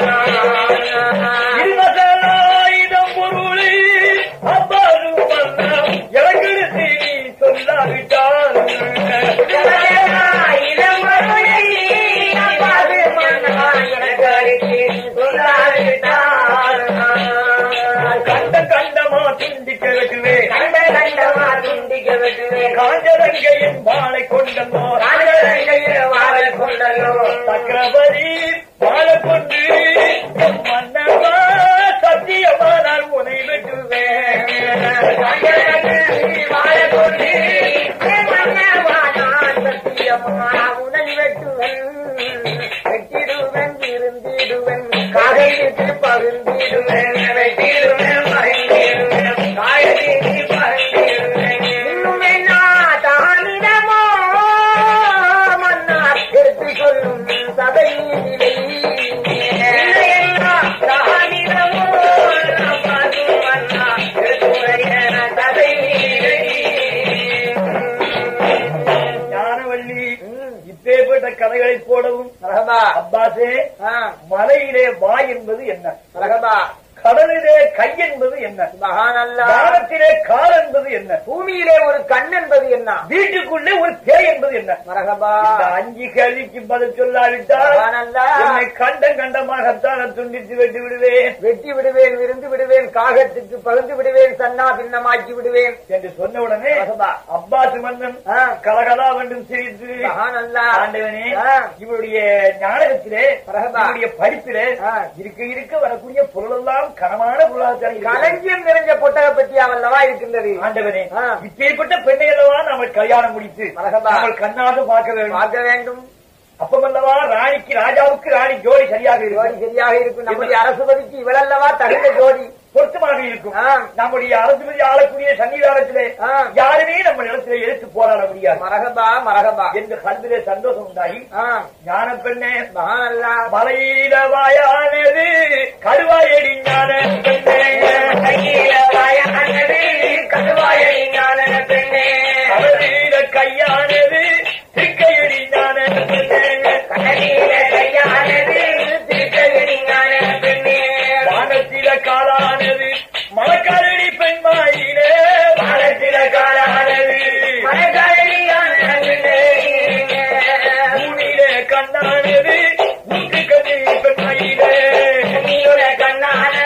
கண்ட கண்டமா துண்டிக்க வெட்டுவே கண்ட கண்டமா துண்டிக்க வெட்டுவே காஞ்சரங்கையின் வாழை கொண்டனோ காஞ்சரங்கையின் வாழை கொண்டனோ சக்கரவரி வாழை கொண்டு மன்னவா சத்தியமானால் உனை வெட்டுவேன் வாழை கொண்டு மன்னவா நான் சத்தியமான உனை வெட்டுவேன் வெட்டிடுவேன் இருந்திடுவேன் காதைக்கு பகிர்ந்திடுவேன் வெட்டிடுவேன் பகிர்ந்திடுவேன் காயத்திற்கு பகிர்ந்திடுவேன் இன்னும் என்ன தானிடமோ மன்னா எடுத்து சொல்லும் சபை தானிடமோ மன்னா சபை ஞானவள்ளி இப்பேற்பட்ட கதைகளை போடவும் அப்பாசே மலையிலே வாய் என்பது என்ன, கடலிலே கை என்பது என்ன, வானத்திலே கால் என்பது என்ன, பூமியிலே ஒரு கண் என்பது என்ன, வீட்டுக்குள்ளே ஒரு பேய் என்பது என்ன, இந்த அஞ்சு கேள்விக்கு பதில் சொல்லாவிட்டால் என்னை கண்டம் கண்டமாகத்தான் துண்டித்து வெட்டி விடுவேன் வெட்டி விடுவேன் விருந்து விடுவேன் காகத்துக்கு பகிர்ந்து விடுவேன் சன்னா பின்னமாக்கி விடுவேன் என்று சொன்ன உடனே அப்பாஸ் மன்னன் கலகலா வேண்டும் சிரித்து ஆண்டவனே இவருடைய ஞானகத்திலே இவருடைய படிப்பிலே இருக்க இருக்க வரக்கூடிய பொருளெல்லாம் கனமான பொருளாதாரம் களஞ்சியம் நிறைஞ்ச பொட்டக பெட்டியாக அல்லவா இருக்கின்றது. ஆண்டவனே இப்பேற்பட்ட பெண்ணை அல்லவா நம்ம கல்யாணம் முடித்து நம்ம கண்ணாக பார்க்க வேண்டும் பார்க்க வேண்டும். அப்பமல்லவா ராணிக்கு ராஜாவுக்கு ராணி ஜோடி சரியாக இருக்கும் சரியாக இருக்கும். நம்முடைய அரசுபதிக்கு இவளல்லவா தகுந்த ஜோடி பொருத்தமாக இருக்கும். நம்முடைய அரசுபதி ஆளக்கூடிய சன்னிதானத்திலே யாருமே நம்ம நிலத்திலே எடுத்து போராட முடியாது. மரகபா மரகபா என்று கல்விலே சந்தோஷம் உண்டாகி ஞான பெண்ணே மலையில வாயானது கருவாயடி ஞான பெண்ணே வாயானது கருவாயடி ஞான பெண்ணே கடலில கையானது திருக்கையடி ஞான பெண்ணே கடலில கையானது திருக்கையடி ஞான பெண்ணே வானத்தில காலானது மலக்காரடி பெண்மாயிலே வானத்தில காலானது மலக்காரடியானது பூமியிலே கண்ணானது மூக்கு கண்ணி பெண்மாயிலே கண்ணானது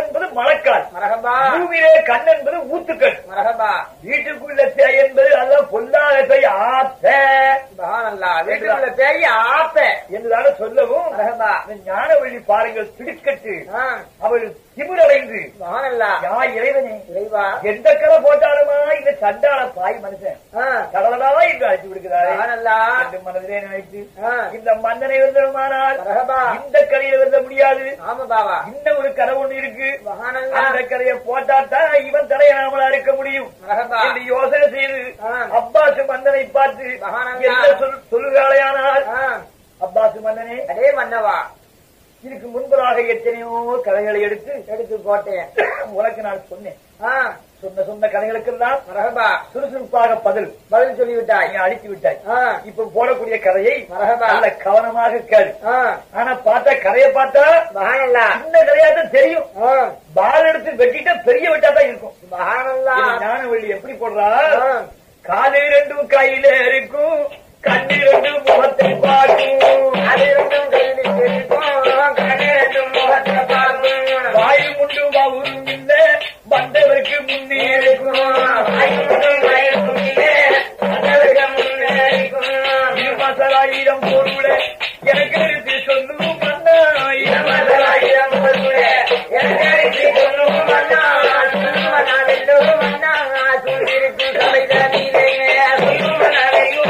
என்பது மழைக்கால். மரகபா. பூமியிலே கண் என்பது ஊத்துக்கள். மரகபா. வீட்டுக்குள்ள பேய் என்பது அதான் பொல்லாத பேய் ஆத்த. வீட்டுக்குள்ள பேய் ஆத்த என்றுதான சொல்லவும் மரகபா. ஞானவள்ளி பாருங்கள் திடுக்கட்டு அவள் திமிரடைந்து யா இறைவனே இறைவா எந்த கரை போட்டாலுமா இந்த சண்டாள பாய் மனுஷன் கடலடாவா என்று அழைத்து விடுகிறார் என்று மனதிலே நினைத்து இந்த மன்னனை வெல்லணுமானால் இந்த கரையில வெல்ல முடியாது. ஆமா பாபா. இன்னும் ஒரு கரை ஒண்ணு இருக்கு. அந்த கரையை போட்டாத்தான் இவன் தலையணாமலா இருக்க முடியும் என்று யோசனை செய்து அப்பாசு மன்னனை பார்த்து சொல்லுகிறாளையானால் அப்பாசு மன்னனே அதே மன்னவா இதுக்கு முன்பதாக எத்தனையோ கதைகளை எடுத்து எடுத்து போட்டேன். உனக்கு நான் சொன்னேன். சொன்ன சொன்ன கதைகளுக்கெல்லாம் மரகபா சுறுசுறுப்பாக பதில் பதில் சொல்லிவிட்டாய், அழித்து விட்டாய். இப்ப போடக்கூடிய கதையை மரகபா நல்ல கவனமாக கேள். ஆனா பார்த்தா கதையை பார்த்தா சின்ன கதையாத்தான் தெரியும். பால் எடுத்து வெட்டிட்டா பெரிய வெட்டாதான் இருக்கும். ஞானவள்ளி எப்படி போடுறா? காது ரெண்டும் கையில இருக்கும், கண்ணு ரெண்டும் முகத்தை பார்க்கும், அது ரெண்டும் கையில இருக்கும், கண்ணு ரெண்டும் முகத்தை பார்க்கும், வாயு முண்டு வவுரும் இல்ல வந்தவருக்கு முன்னே இருக்கும், வாயு முண்டு வயக்கும் இல்ல வந்தவருக்கு முன்னே இருக்கும், இருமசலாயிரம் பொருள எனக்கு எடுத்து சொல்லும் மன்னா, இருமசலாயிரம் பொருள எனக்கு எடுத்து சொல்லும் மன்னா, சொல்லுவனாலும் மன்னா சொல்லிருக்கும் சபைத நீலே சொல்லுவனாலையும்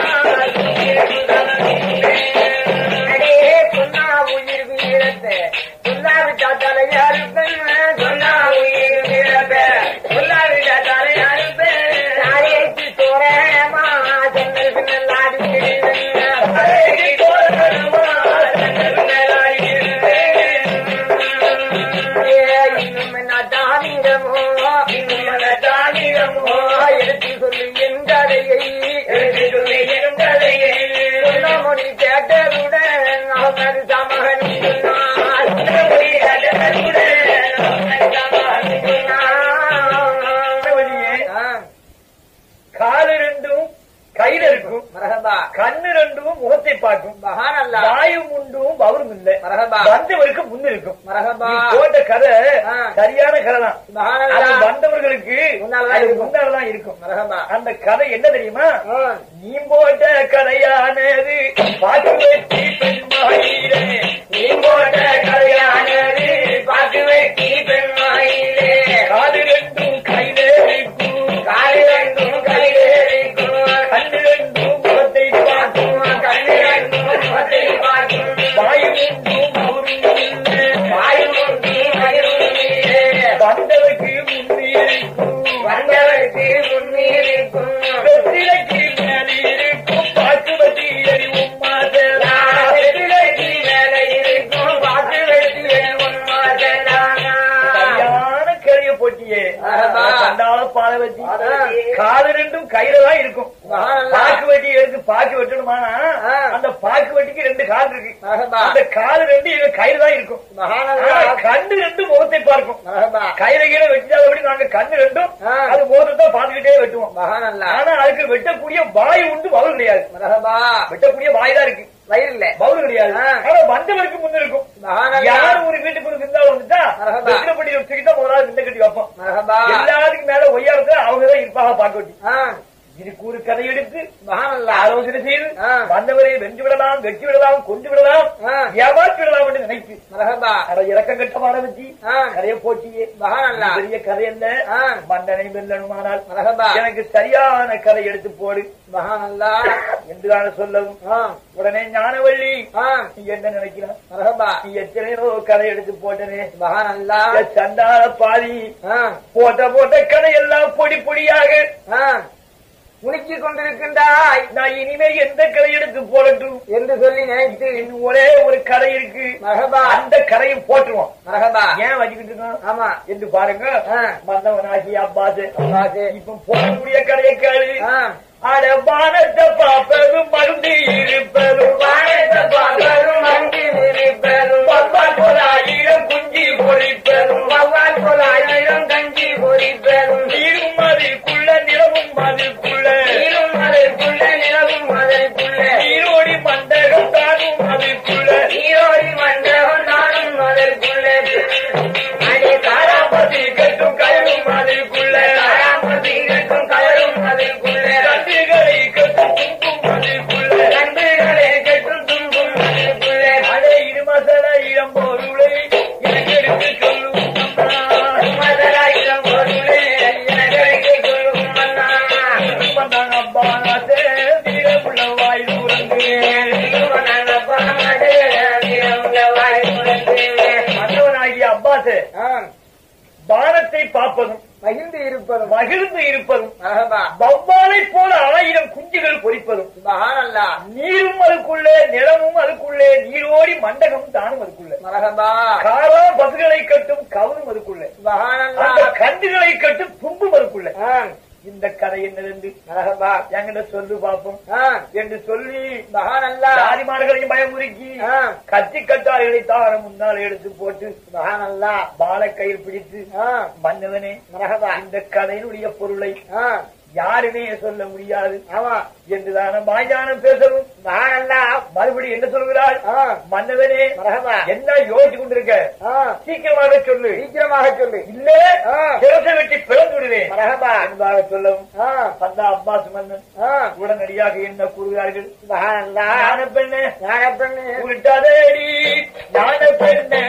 எடுத்து சொல்லி என் கதையை எடுத்து சொல்லி என் கதையை மொழி கேட்டதுடன் அவனது சமகன் காது ரெண்டும் கையில இருக்கும் மரகபா, கண்ணு ரெண்டும் முகத்தை பார்க்கும், வாயு முண்டும் அவரும் இல்லை வந்தவருக்கு முன்னு இருக்கும் மரகபா. போட்ட கதை சரியான கதை தான். வந்தவர்களுக்கு முன்னால்தான் இருக்கும் மரகபா. அந்த கதை என்ன தெரியுமா? நீ போட்ட கதையானது பாட்டு வெட்டி பெண்மாயிலே, நீ போட்ட கதையானது பாட்டு வெட்டி பெண்மாயிலே, காது ரெண்டும் கையிலே இருக்கும், காது ரெண்டும் கையிலே இருக்கும், கண்ணு ரெண்டும் முகத்தை பார்க்கும், கண்ணு ரெண்டும் முகத்தை பார்க்கும், வாயு ஒன்றும் அவரும் வாயு ஒன்றும் வயிறும் வந்தவருக்கு முன்னே இருக்கும், வந்தவருக்கு முன்னே இருக்கும், வெற்றிலைக்கு மேலே இருக்கும், பாக்கு வட்டி எறிவும் மாதலா, வெற்றிலைக்கு மேலே இருக்கும், பாக்கு வட்டி எறிவும் மாதலா. சரியான கரிய போட்டியே கண்டால பால வட்டி காது ரெண்டும் கையில தான் இருக்கும். பாக்கு வட்டி எடுத்து பாக்கு வெட்டணுமானா அந்த பாக்கு வட்டிக்கு ரெண்டு காது இருக்கு. அந்த காது ரெண்டு எங்க கையில தான் இருக்கும். கண்ணு ரெண்டு முகத்தை பார்க்கும். கையில கீழே வெட்டினாலபடி நாங்க கண்ணு ரெண்டும் அது முகத்தை பார்த்துக்கிட்டே வெட்டுவோம். ஆனா அதுக்கு வெட்டக்கூடிய வாய் உண்டு பவுல் கிடையாது. வெட்டக்கூடிய வாய் தான் இருக்கு, வயிறு இல்ல, பவுல் கிடையாது. ஆனா வந்தவருக்கு முன்ன இருக்கும். யாரும் ஒரு வீட்டுக்கு ஒரு விருந்தாள் வந்துட்டா வெற்றிப்படி வச்சுக்கிட்டா முதலாவது விந்த கட்டி வைப்போம். எல்லாத்துக்கும் மேல ஒய்யாரத்துல அவங்கதான் இருப்பாக பாக்க வட்டி. இதுக்கு ஒரு கதை எடுத்து ஆலோசனை செய்து வந்தவரை வென்று விடலாம், வெற்றி விடலாம், கொண்டு விடலாம், ஏமாற்றி விடலாம் என்று நினைத்து இறக்கம் கட்டமான வச்சு கதையை போட்டியே பெரிய கதை என்ன? மன்னனை வெல்லணுமானால் எனக்கு சரியான கதை எடுத்து போடு என்றுதான சொல்லவும் உடனே ஞானவள்ளி நீ என்ன நினைக்கிறான்? நீ எத்தனையோ கதை எடுத்து போட்டனே சண்டால பாதி போட்ட போட்ட கதை எல்லாம் பொடி பொடியாக முழுக்கிக் கொண்டிருக்கின்றாய். நான் இனிமே எந்த கதை எடுத்து போடட்டும் என்று சொல்லி நினைத்து ஒரே ஒரு கதை இருக்கு மரகபா, அந்த கதையும் போட்டுருவோம் மரகபா. ஏன் வச்சுக்கிட்டு இருக்கோம்? ஆமா என்று பாருங்க. மன்னவனாகி அப்பாசு இப்ப போடக்கூடிய கதையை கேளு. அட வானத்தை பார்ப்பதும் மருந்தி இருப்பதும், வானத்தை பார்ப்பதும் மருந்தி இருப்பதும், பவ்வால் போலாயிரம் குஞ்சி பொறிப்பதும், பவ்வால் போலாயிரம் கஞ்சி பொறிப்பதும், நீரும் அதுக்குள்ள நிலவும் அதுக்குள்ள, நீரும் அதற்குள்ள நிலவும் அதற்குள்ள, நீரோடி மண்டகம் தானும் அதுக்குள்ள, நீரோடி மண்டகம் தானும் அதற்குள்ள, அடி ஆயிரத்தை பார்ப்பதும் மகிழ்ந்து இருப்பதும் மகிழ்ந்து இருப்பதும் வவ்வாலை போல ஆயிரம் குஞ்சுகள் பொறிப்பதும் நீரும் அதுக்குள்ளே நிலமும் அதுக்குள்ளே நீரோடி மண்டகமும் தானும் அதுக்குள்ளே காரா பசுகளை கட்டும் கவரும் அதுக்குள்ளே கண்டுகளை கட்டும் தும்பும் அதுக்குள்ளே இந்த கதை என்னது என்கிட்ட சொல்லு பாப்போம் என்று சொல்லி சாதிமார்களையும் பயமுறுக்கி கத்தி கட்டாளிகளை தார முன்னால் எடுத்து போட்டு பாலக்கையில் பிடித்து மன்னவனே இந்த கதையினுடைய பொருளை யாருமே சொல்ல முடியாது என்றுதான மாயானம் பேசவும் மறுபடியும் என்ன சொல்கிறாள் மன்னவனே என்ன யோசிச்சு கொண்டிருக்க சீக்கிரமாக சொல்லு சீக்கிரமாக சொல்லு இல்ல சிரசை வெட்டி பிளந்து விடுவேன் என்பதாக சொல்லவும் அந்த அப்பாஸ் மன்னன் உடனடியாக என்ன கூறுகிறார்கள் ஞான பெண்ணே ஞான பெண்ணே விட்டாதேடி ஞான பெண்ணே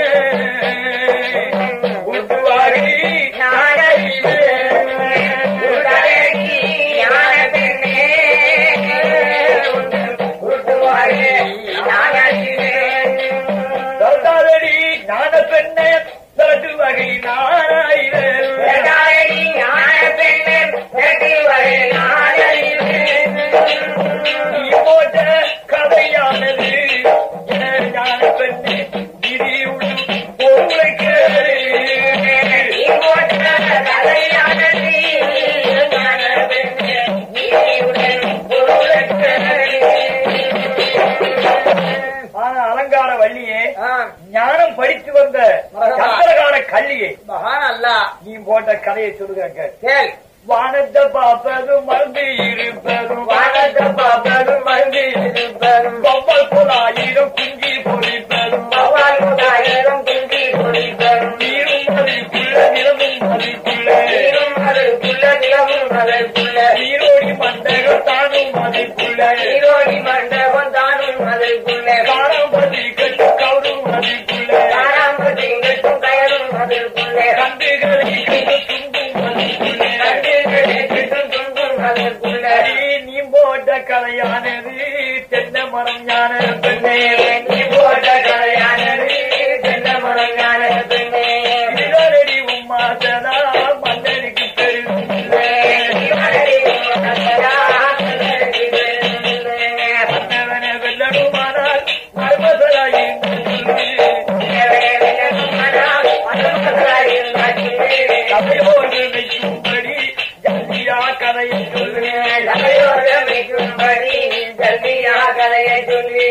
உட்டுவாரி ஞான ஞான பெண்ணே சரட்டு வகை நீ போட்ட கதையானது ஞான பெண்ணே விதியுடன் பொருளைக்கு அலங்கார வள்ளியே ஞானம் படித்து வந்த சந்திரகார கல்லியை நீ போட்ட கதையை சொல்லுகிறேன். வானத்தை பார்ப்பதும் மறந்து இருப்பதும் வானத்தை பார்ப்பதும் மறந்து இருப்பதும் வவ்வால் போல் ஆயிரம் குஞ்சி பொறிப்பதும் வவ்வால் போல் ஆயிரம் குஞ்சி பொறிப்பதும் நீரும் அதற்குள்ள நிலமும் அதற்குள்ள நீரும் அதற்குள்ள நிலமும் அதற்குள்ள நீரோடி மண்டகம் தானும் அதற்குள்ள நீரோடி மண்டபம் தானும் அதற்குள்ள காராம்பதி கட்டும் கவரும் அதற்குள்ள காராம்பதி கட்டும் கயரும் அதற்குள்ள கண்டுகளை தும்பும் அதற்குள்ள நீ போட்ட கலையானது தென்னை மரம் ஞான பெண்ணே நீ போட்ட கலையானது தென்னை மரம் ஞான பெண்ணே இதனடி உம்மாசனா மன்னனுக்கு பெருமில்லை மன்னவனை வெல்லணுமானால் மர்மசலாயின் கதையோடு வைக்கும்படி ஜல்தியா கதையை சொல்லு கதையோடு வைக்கும்படி ஜல்தியா கதையை சொல்லி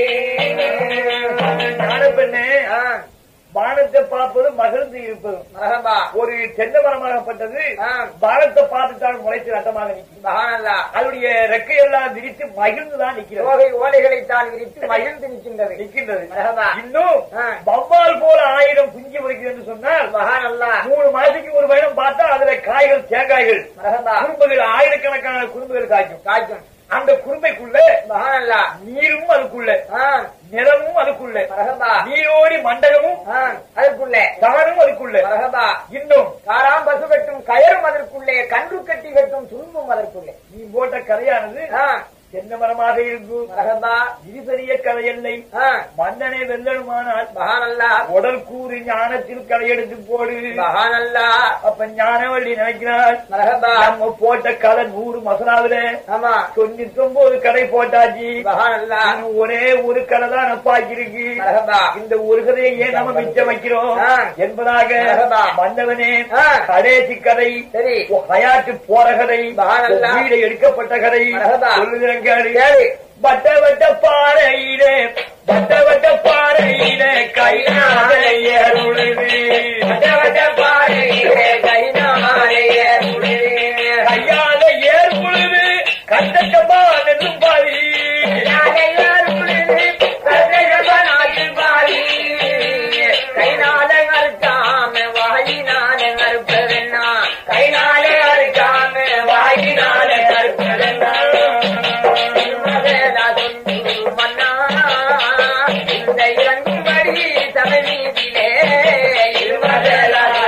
ஞான பெண்ணே வானத்தை பார்ப்பது மகிழ்ந்து இருப்பதும் ஒரு தென்னை மரமாகப்பட்டது வானத்தை பார்த்துத்தான் முளைத்து ரத்தமாக நிற்கும். அதனுடைய ரெக்கையெல்லாம் விரித்து மகிழ்ந்துதான் நிற்கிறது. ஓலைகளைத்தான் விரித்து மகிழ்ந்து நிற்கின்றது நிற்கின்றது இன்னும் வவ்வால் போல ஆயிரம் குஞ்சு பொறிக்கிறது என்று சொன்னால் மூணு மாதத்துக்கு ஒரு பயணம் பார்த்தா அதுல காய்கள் தேங்காய்கள் குறும்புகள் ஆயிரக்கணக்கான குறும்புகள் காய்க்கும் காய்க்கும் அந்த குறும்பைக்குள்ள நீரும் அதுக்குள்ள நிலமும் அதுக்குள்ள நீரோடி மண்டகமும் அதுக்குள்ள தானும் அதுக்குள்ள இன்னும் காராம் பசு கட்டும் கயரும் அதற்குள்ளே கன்று கட்டி கட்டும் துன்பும் அதற்குள்ளே நீ போட்ட கதையானது தென்னை மரமாக இருக்கும் இது பெரிய கதையல்லை. மன்னனை வெல்லணுமானால் மகானல்லா உடல் கூறு ஞானத்தில் கதை எடுத்து போடு மகானல்லா. அப்ப ஞானவள்ளி நினைக்கிறாள் நம்ம போட்ட கதை நூறு மசனாவில தொண்ணூத்தி ஒன்பது கடை போட்டாச்சு மகானல்லா. ஒரே ஒரு கதை தான் நப்பாக்கிருக்கு. இந்த ஒரு கதையை ஏன் நம்ம மிச்சம் வைக்கிறோம் என்பதாக மன்னவனே கடைசி கதை ஹயாத்து போற கதை வீடு எடுக்கப்பட்ட கதை சொல்லுகிற வட்ட வட்ட பாறையிலே வட்ட வட்ட பாறையிலே கைனாலே ஏறுழுது வட்ட வட்ட பாறையிலே கைனாலே ஏறுழுது கையால ஏறுழுது கண்டக்கமா நெல்லும் பாதி ஏறுழுது கண்டக்கமா நாட்டில் பாதி கைனால அறுக்காம வாயினால அறுப்பதென்னா கைனால அறுக்காம வாயினால அறுப்பதென்னா மன்னா இந்த இறங்கும்படி தமிழீதிலே இருமதலா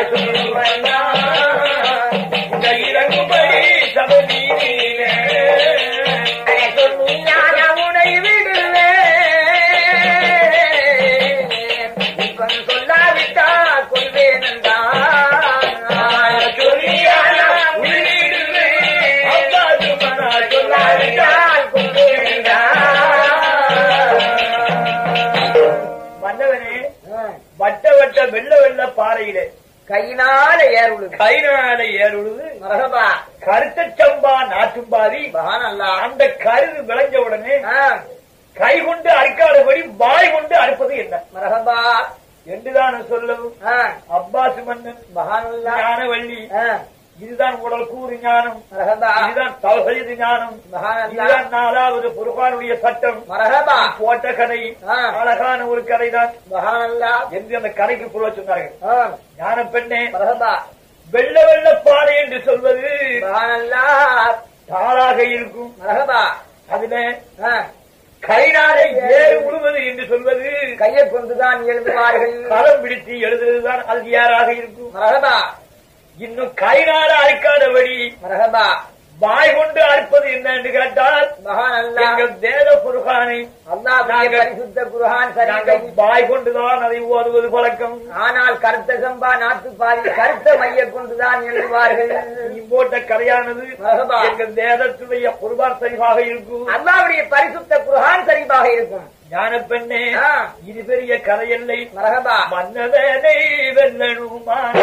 இப்படிப்பட்ட வெள்ள வெள்ள பாறையிலே கையினால ஏர் உழுது கைனால ஏர் உழுது மரகபா கருத்த சம்பா நாட்டும்பாதி நல்லா அந்த கருது விளைஞ்ச உடனே கை கொண்டு அறுக்காதபடி வாய் கொண்டு அறுப்பது என்ன மரகபா என்றுதான் சொல்லவும் அப்பாஸ் மன்னன் மகானல்லா ஞானவள்ளி இதுதான் உடல் கூறு ஞானம் இதுதான் தவசெய்து ஞானம் இதுதான் நாலாவது பொறுப்பானுடைய சட்டம் மரகபா போட்ட கதை அழகான ஒரு கதைதான் மகானல்லா என்று அந்த கதைக்கு புரிய சொன்னார்கள் ஞான பெண்ணே மரகபா வெள்ள வெள்ள பாறை என்று சொல்வது மகானல்லா தாளாக இருக்கும் மரகபா அதுல கைனாலே ஏறு உழுவது என்று சொல்வது கையை கொண்டுதான் எழுதுவார்கள் களம் பிடித்து எழுதுவதுதான் அல்கியாராக இருக்கும் மரகபா இன்னும் கைனால அறுக்காதபடி மரகபா வாய் கொண்டு அறுப்பது என்ன என்று கேட்டால் மகானல்லா எங்கள் தேவ குர்ஆனை அல்லாஹ்வுடைய பரிசுத்த குர்ஆன் நாங்கள் வாய் கொண்டுதான் அதை ஓதுவது பழக்கம். ஆனால் கருத்த சம்பா நாட்டு பாதி கருத்த மைய கொண்டுதான் எழுதுவார்கள். போட்ட கதையானது எங்கள் வேதத்துடைய குர்ஆன் சரிவாக இருக்கும். அல்லாஹ்வுடைய பரிசுத்த குர்ஆன் சரிவாக இருக்கும். ஞான பெண்ணே இது பெரிய கதையில்லை. மரஹபா மன்னவனை வெல்லணுமானா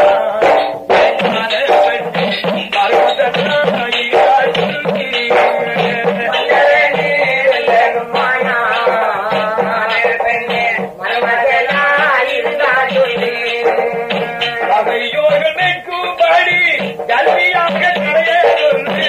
அவையோர்களுக்கும்படி கல்வியாக நடைய சொல்லி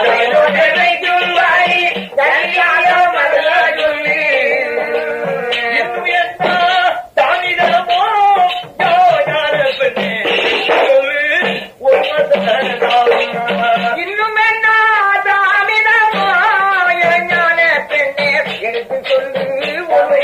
இன்னும் என்ன தாமிதமோ ஞான பெண்ணே எடுத்து சொல்லி ஒரு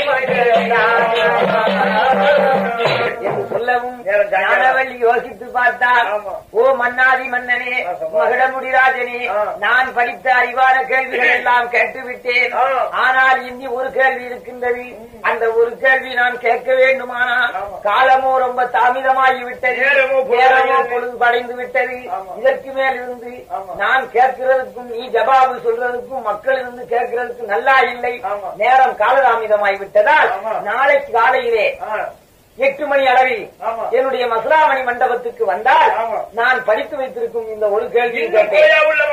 என்று சொல்லவும் ஞானவள்ளி யோசித்து பார்த்தார். ஓ மன்னாதி மன்னனே, மகிடமுடிராஜனே, நான் படித்த அறிவான கேள்விகள் எல்லாம் கேட்டுவிட்டேன். ஆனால் இன்னி ஒரு கேள்வி இருக்கின்றது. அந்த ஒரு கேள்வி நான் கேட்க வேண்டுமானால் காலமோ ரொம்ப தாமதமாகிவிட்டது, நேரமோ பொழுது படைந்து விட்டது. இதற்கு மேல் இருந்து நான் கேட்கிறதுக்கும் நீ ஜவாபு சொல்றதுக்கும் மக்கள் இருந்து கேட்கிறதுக்கு நல்லா இல்லை. நேரம் காலதாமதமாகிவிட்டதால் நாளைக்கு காலையிலே எட்டு மணி அளவில் என்னுடைய மசுராமணி மண்டபத்துக்கு வந்தால் நான் படித்து வைத்திருக்கும் இந்த ஒரு கேள்வி கேட்பேன்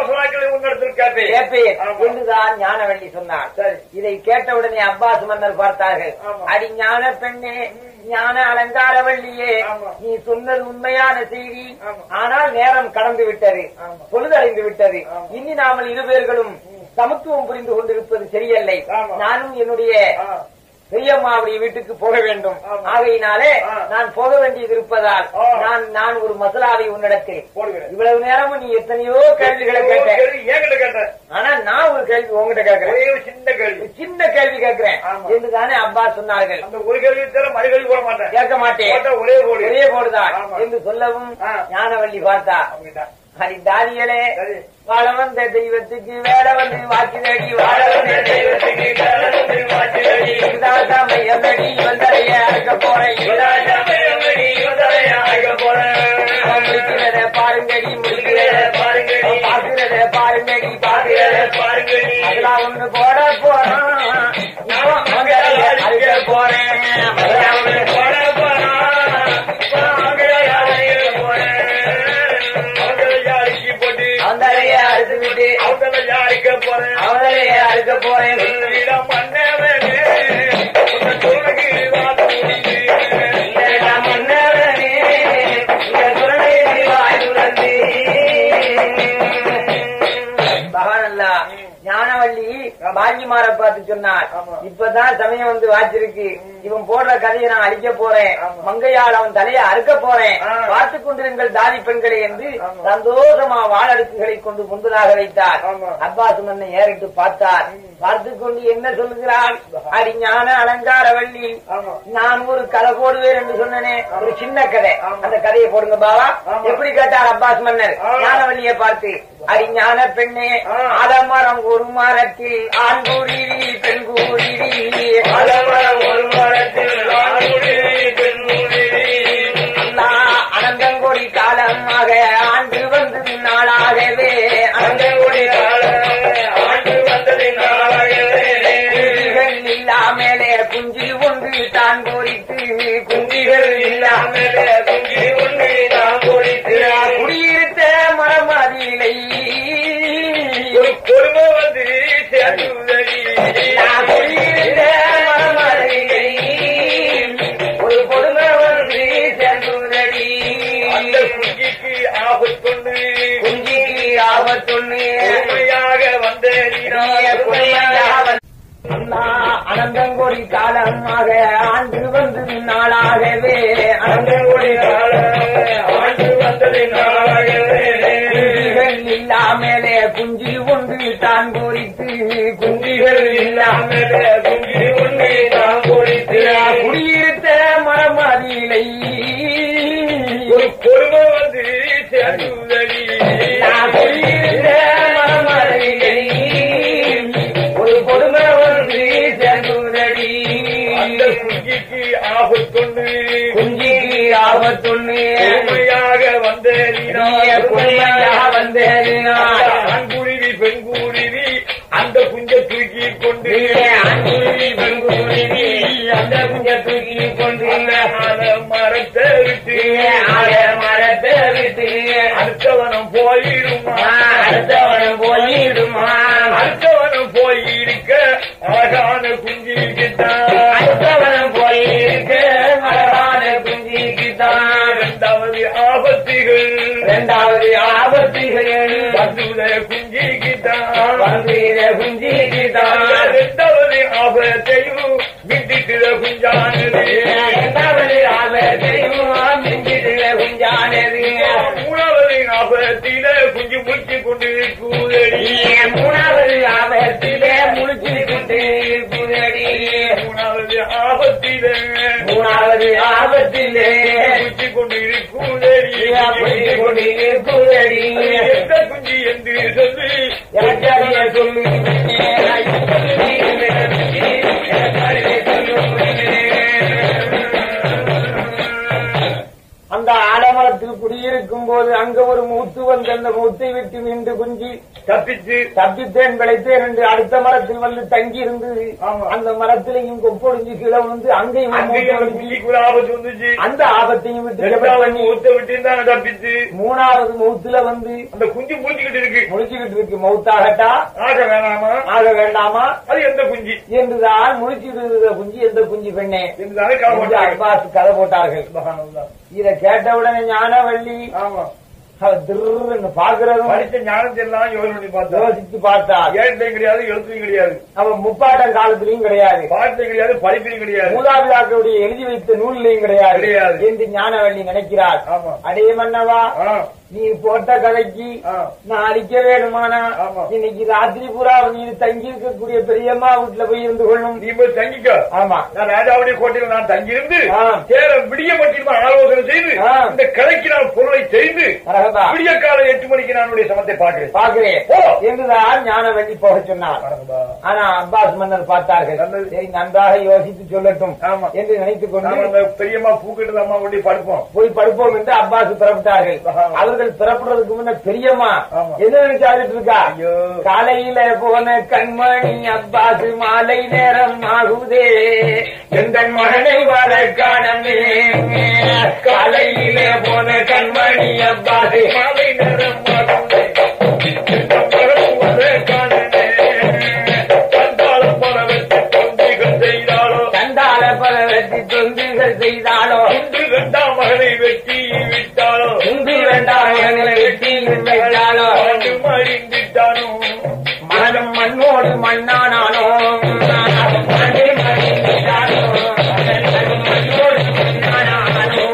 என்றுதான் ஞானவள்ளி சொன்னார். இதை கேட்டவுடனே அப்பாஸ் மன்னர் பார்த்தார்கள். அடி ஞான பெண்ணே, ஞான அலங்காரவள்ளியே, நீ சொன்னது உண்மையான செய்தி. ஆனால் நேரம் கடந்து விட்டது, பொழுதடைந்து விட்டது. இனி நாமல் இருவேர்களும் சமத்துவம் புரிந்து கொண்டிருப்பது சரியல்லை. நானும் என்னுடைய பெரியம்மாவுடைய வீட்டுக்கு போக வேண்டும். ஆகையினாலே நான் போக வேண்டியது இருப்பதால் நான் நான் ஒரு மசாலாவை உன்னிடத்தில் இவ்வளவு நேரமும் நீ எத்தனையோ கேள்விகளை கேட்டேன். ஆனா நான் ஒரு கேள்வி உங்ககிட்ட கேட்கிறேன். சின்ன கேள்வி சின்ன கேள்வி கேட்கிறேன் என்று தானே அப்பா சொன்னார்கள். அந்த ஒரு கேள்வி மறுகேள்வி போட மாட்டேன், கேட்க மாட்டேன், ஒரே போடு ஒரே போடுதான் என்று சொல்லவும் ஞானவள்ளி பார்த்தா, ஹரி தாதிகளே, வாழ வந்த தெய்வத்துக்கு வேலை வந்து வாக்கிதடி, வாழ வந்த தெய்வத்துக்கு வேலை வந்து வாக்கிதடி, மையமடி வந்தடைய அழைக்க போறேன், அழைக்க போறேன். முடிக்கிறத பாருங்கடி, முடிக்கிறத பாருங்கடி, பாக்குறத பாருங்கடி, பாக்குறத பாருங்கடி. அதெல்லாம் ஒண்ணு போட போறோம், அழைக்க போறேன், போட போறோம். அவங்களையே அறுத்து விட்டு அவங்களையே அறுக்க போறேன், அவங்களையே அறுக்க போறேன். மன்னவனே மன்னவனே பகவானல்லா ஞானவள்ளி பாஞ்சிமார பார்த்து சொன்னார். இப்பதான் சமயம் வந்து வாச்சிருக்கு, இவன் போடுற கதையை நான் அழிக்க போறேன், மங்கையால் அவன் தலையை அறுக்க போறேன், பார்த்துக் கொண்டிருங்கள் தாதி பெண்களை என்று சந்தோஷமா வாழடுக்குகளை கொண்டு முன்பதாக வைத்தார். அப்பாஸ் மன்னன் ஏறிட்டு பார்த்தார். பார்த்து கொண்டு என்ன சொல்லுகிறாள்? அடி ஞான அலங்காரவள்ளி, நான் ஒரு கதை போடுவேன் என்று சொன்னனே, ஒரு சின்ன கதை, அந்த கதையை போடுங்க பாவா. எப்படி கேட்டார் அப்பாஸ் மன்னர் ஞானவள்ளியை பார்த்து? அடி ஞான பெண்ணே, ஆலமரம் ஒரு மரத்தில் ஆண் கூறிரி பெண் கூறிரி, ஆலமரம் ஒரு மரத்தில் ஆண் கூறிரி பெண் கூறிரி, அனந்தங்கொடி காலமாக ஆண்டு வந்து நாளாகவே, அனந்தங்கொடி காலம் ஆண்டு வந்தது நாளாகவே, குஞ்சிகள் இல்லாமலே குஞ்சில் ஒன்று தான் கோரித்து, குஞ்சிகள் இல்லாமலே ஆபத்தொன்னு குஞ்சிக்கு ஆபத்தொன்னு உண்மையாக வந்த அனந்தங்கொடி காலமாக ஆண்டு வந்து நாளாகவே அனந்தங்கொடி கால ஆண்டு வந்தது நாளாகவே குஞ்சிகள் இல்லாமலே குஞ்சி ஒன்று தான் பொறித்து குஞ்சிகள் இல்லாமலே குஞ்சி ஒன்று தான் பொறித்து குடியிருத்த மரமதிலை ஒரு பொறுமை வந்து சேர்ந்துள்ளடி குடியிருத்த மரமதிலை ஒரு கொடுமை வந்து சேர்ந்துள்ளடி அந்த குஞ்சிக்கு ஆபத்தொன்னு குஞ்சிக்கு ஆபத்தொன்னு உண்மையாக வந்த குடியாக வந்தேறினார் ஆண்குருவி பெண்குருவி அந்த குஞ்ச தூக்கி கொண்டு ஆண்குருவி பெண்குருவி அந்த குஞ்ச தூக்கி கொண்டு மரத்தை விட்டு மரத்தை விட்டு அடுத்தவனம் போயிடுமா அடுத்தவனம் போயிடுமா அடுத்தவனம் போயிருக்க அழகான குஞ்சிக்குத்தான் அடுத்தவனம் போயிருக்க அழகான குஞ்சிக்குத்தான் இரண்டாவது ஆபத்துகள் இரண்டாவது ஆபத்துகள் வந்துள்ள குஞ்சிக்குத்தான் வந்துள்ள குஞ்சிக்குத்தான் இரண்டாவது ஆபத்தையும் விட்டுக்கிற குஞ்சானது இரண்டாவது ஆபத்தையும் மிஞ்சிட்டுள்ள குஞ்சானது மூணாவது ஆபத்தில குஞ்சு முடிச்சு கொண்டு கூதடி மூணாவது ஆபத்திலே முடிச்சு கொண்டு கூதடி மூணாவது ஆபத்தில மூணாவது ஆபத்திலே முடிச்சு கொண்டு கூதடி முடிச்சு கொண்டு கூதடி எந்த குஞ்சு என்று சொல்லி எனக்காரிய சொல்லு அந்த ஆலமரத்தில் குடியிருக்கும் போது அங்க ஒரு மூத்து வந்து அந்த மூத்தை விட்டு நின்று குஞ்சி தப்பிச்சு தப்பித்தேன் பிழைத்தேன் என்று அடுத்த மரத்தில் வந்து தங்கி இருந்தது ஆமா. அந்த மரத்திலையும் கொப்பொடிஞ்சு கீழே வந்து அங்கேயும் ஒரு மூட்டை அங்கேயும் வந்து குஞ்சிக்குள்ள ஆபத்து வந்துச்சு அந்த ஆபத்தையும் விட்டு ஜெபம் ரெண்டாவது பண்ணி ஊத்த விட்டு தான் தப்பிச்சு மூணாவது மூத்துல வந்து அந்த குஞ்சு முடிச்சுக்கிட்டு இருக்கு முடிச்சுக்கிட்டு இருக்கு மௌத்தாகட்டா ஆக வேணாமா ஆக வேண்டாமா அது எந்த குஞ்சு என்றுதான் முடிச்சுட்டு இருக்கிற குஞ்சு எந்த குஞ்சு பெண்ணே என்றுதானே என்று காப்பாற்றாங்க அப்பாஸ் கதை போட்டார்கள் இதை கேட்டவுடனே ஞானவள்ளி ஆமா திருன்னு பாக்குறதும் படிச்ச ஞானத்தை எல்லாம் யோசனை பண்ணி பார்த்தா யோசித்து பார்த்தா ஏழையும் கிடையாது எழுத்தையும் கிடையாது அவன் முப்பாட்டம் காலத்திலையும் கிடையாது பாட்டையும் கிடையாது படிப்பிலையும் கிடையாது மூதாபிதாக்களுடைய எழுதி வைத்த நூலிலையும் கிடையாது கிடையாது. என்று ஞானவள்ளி நினைக்கிறார். ஆமா. அடே மன்னவா, ஆ, நீ போட்ட கதைக்கு ஆ. நான் அழிக்க வேணுமானா ஆமா. இன்னைக்கு ராத்திரி பூரா நீ தங்கி இருக்கக்கூடிய பெரியம்மா வீட்டுல போய் இருந்து கொள்ளும். நீ போய் தங்கிக்க. ஆமா, நான் ராஜாவுடைய கோட்டையில் நான் தங்கியிருந்து ஆ. சேர விடிய மட்டும் ஆலோசனை செய்து ஆ. இந்த கதைக்கு நான் பொருளை செய்து மரகதா, விடிய காலை எட்டு மணிக்கு நான் உடைய சமத்தை பார்க்கிறேன் பாக்குறேன் ஓ. என்றுதான் ஞானவள்ளி போக சொன்னார். மரகதா. ஆனா அப்பாஸ் மன்னர் பார்த்தார்கள். நல்லது. சரி, நன்றாக யோசித்து சொல்லட்டும் ஆமா. என்று நினைத்துக் நாம கொண்டு அந்த பெரியம்மா பூக்கிட்டு அம்மா கொண்டு படுப்போம். போய் படுப்போம் என்று அப்பாஸ் பிறப்பிட்டார்கள். ஆஹா. அவர்கள் பிறப்புறதுக்கு முன்ன பெரியம்மா ஆமா. என்ன நினைச்சாகிட்டு இருக்கா? ஐயோ. காலையில போன கண்மணி அப்பாஸ் மாலை நேரம் ஆகுதே, எந்த மகனை வர காணமே. காலையில போன கண்மணி அப்பாஸ் மாலை நேரம் ஆகுதே, இந்த மகன் வர காணமே. கண்டால பல வெற்றி தொந்திகள் செய்தாலோ, கண்டால பல வெற்றி தொந்துகள் செய்தாலோ, ஒன்று இரண்டாம் மகனை வெட்டி விட்டாலோ, இன்று இரண்டாம் மகனை வெட்டி வைத்தாலோ, ஆண்டு மறிந்திட்டானோ, மனம் மண்ணோடு மண்ணானானோ, மண்ணை மறிந்தானோ, மண்ணோடு மண்ணானானோ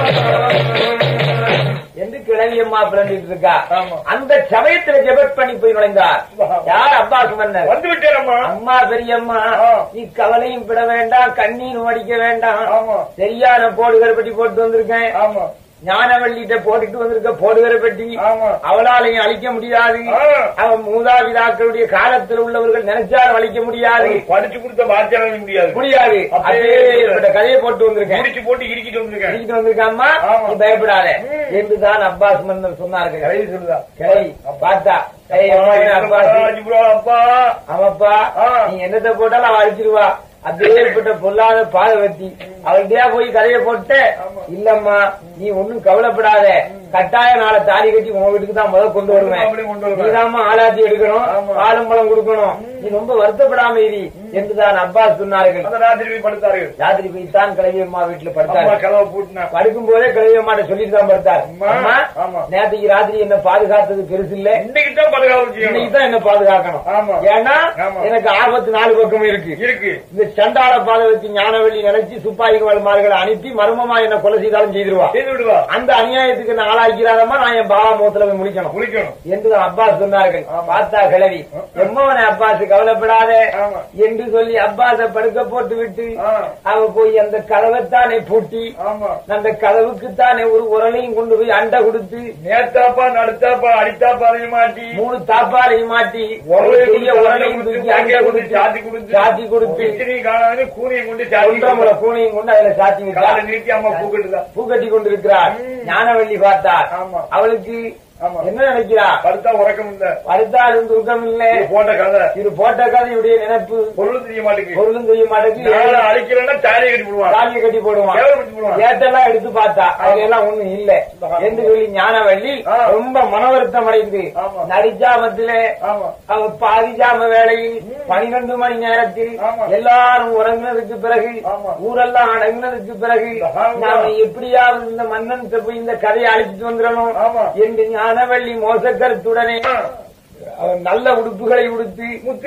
என்று கிழவியம்மா பிறந்திட்டு இருக்கா. ஆமா. அந்த சமயத்துல ஜெபட் பண்ணி போய் நுழைந்தார். யார்? அப்பாஸ் மன்னர். வந்து விட்டேனம்மா. அம்மா பெரியம்மா, ஆ. நீ கவலையும் விட வேண்டாம், கண்ணீரும் அடிக்க வேண்டாம். ஆமா. சரியான போடுகிற பெட்டி போட்டு வந்திருக்கேன். ஆமா ஞானவள்ளிட்ட போட்டுட்டு வந்திருக்க போடுகிற பெட்டி ஆமா. அவளாலையும் அழிக்க முடியாது. ஆ. அவன் மூதாபிதாக்களுடைய காலத்தில் உள்ளவர்கள் நினைச்சாலும் அழிக்க முடியாது. படிச்சு கொடுத்த வாத்தியார முடியாது முடியாது. அப்படியே அதே கதையை போட்டு வந்திருக்கேன். முடிச்சு போட்டு இறுக்கிட்டு வந்திருக்கேன். அழிக்கிட்டு வந்திருக்காம்மா, ஆமா. நீ பயப்படாத ம். என்றுதான் அப்பாஸ் மன்னர் சொன்னார்கள். கதை சொல்லுதா கிளை பார்த்தா, ஏய், அம்மா, என்ன அப்பாஸ்? அப்பா ஆமாப்பா, ஆ. நீ என்னத்தை போட்டாலும் அவ அழிச்சிருவா. அப்படியேப்பட்ட பொல்லாத பாதவத்தி அவள்கிட்டயா போய் கதையை போட்டு, ஆமா. இல்லம்மா நீ ஒண்ணும் கவலைப்படாத, கட்டாய நாளை தாலி கட்டி உங்க வீட்டுக்கு தான் முதல் கொண்டு வருவேன். நீதாம ஆளாத்தி எடுக்கணும், பாலும் பழம் கொடுக்கணும். நீ ரொம்ப வருத்தப்படாம இரு என்றுதான் அப்பாஸ் சொன்னார்கள். ராத்திரி படுத்தார்கள். ராத்திரி போய் தான் கிழவி அம்மா வீட்டுல படுத்தார். கதவை பூட்டினா படுக்கும் போதே கிழவி அம்மாட்ட சொல்லிட்டு தான் படுத்தார். நேற்றுக்கு ராத்திரி என்ன பாதுகாத்தது பெருசு இல்ல, இன்னைக்கு தான் பாதுகாப்பு, இன்னைக்கு தான் என்ன பாதுகாக்கணும். ஏன்னா எனக்கு ஆபத்து நாலு பக்கமும் இருக்கு இருக்கு இந்த சண்டாள பாதை வச்சு ஞானவெளி நினைச்சு சுப்பாய்கள் மார்களை அனுப்பி மர்மமா என்ன கொலை செய்தாலும் செய்திருவா செய்துவிடுவா. அந்த அநியாயத்துக்கு என்ன ஆளாக்கிறாதமா நான் என் பாபா முகத்துல போய் முடிக்கணும் முடிக்கணும் என்று அப்பாஸ் சொன்னார்கள். பார்த்தா கிழவி எம்மவனை அப்பாஸ் கவலைப்படாத என்று சொல்லி அப்பாஸ படுக்க போட்டு விட்டு அவ போய் அந்த கதவைத்தானே பூட்டி அந்த கதவுக்குத்தானே ஒரு உரலையும் கொண்டு போய் அண்டை கொடுத்து நேத்தாப்பா நடுத்தாப்பா அடித்தாப்பா மாட்டி மூணு தாப்பாலையும் மாட்டி உரலையும் தூக்கி அண்டை கொடுத்து சாத்தி கொடுத்து சாத்தி கொடுத்து காணாது கூனியை கொண்டு கூனியும் கொண்டு அதுல சாத்தி நிறுத்தி அம்மா பூக்கட்டுதான் பூக்கட்டி கொண்டிருக்கிறார். ஞானவள்ளி பார்த்தார். அவளுக்கு என்ன நினைக்கிறா? படுத்தா உறக்கம் இல்ல, படுத்தால் தூக்கம் இல்ல. போட்ட கதை இது போட்ட கதையுடைய நினைப்பு பொருளும் தெரிய மாட்டேங்குது பொருளும் தெரிய மாட்டேங்குது. அழிக்கலன்னா தாலியை கட்டி போடுவான் தாலியை கட்டி போடுவான். ஏட்டெல்லாம் எடுத்து பார்த்தா அதெல்லாம் ஒண்ணும் இல்ல என்று சொல்லி ஞானவள்ளி ரொம்ப மன வருத்தம் அடைந்து நடிஜாமத்திலே அவ பாதிஜாம வேளையில் பனிரெண்டு மணி நேரத்தில் எல்லாரும் உறங்கினதுக்கு பிறகு ஊரெல்லாம் அடங்கினதுக்கு பிறகு நாம எப்படியாவது இந்த மன்னன் போய் இந்த கதையை அழைச்சிட்டு வந்துடணும் என்று ஞானவள்ளி மோசக்கருத்துடனே நல்ல உடுப்புகளை உடுத்தி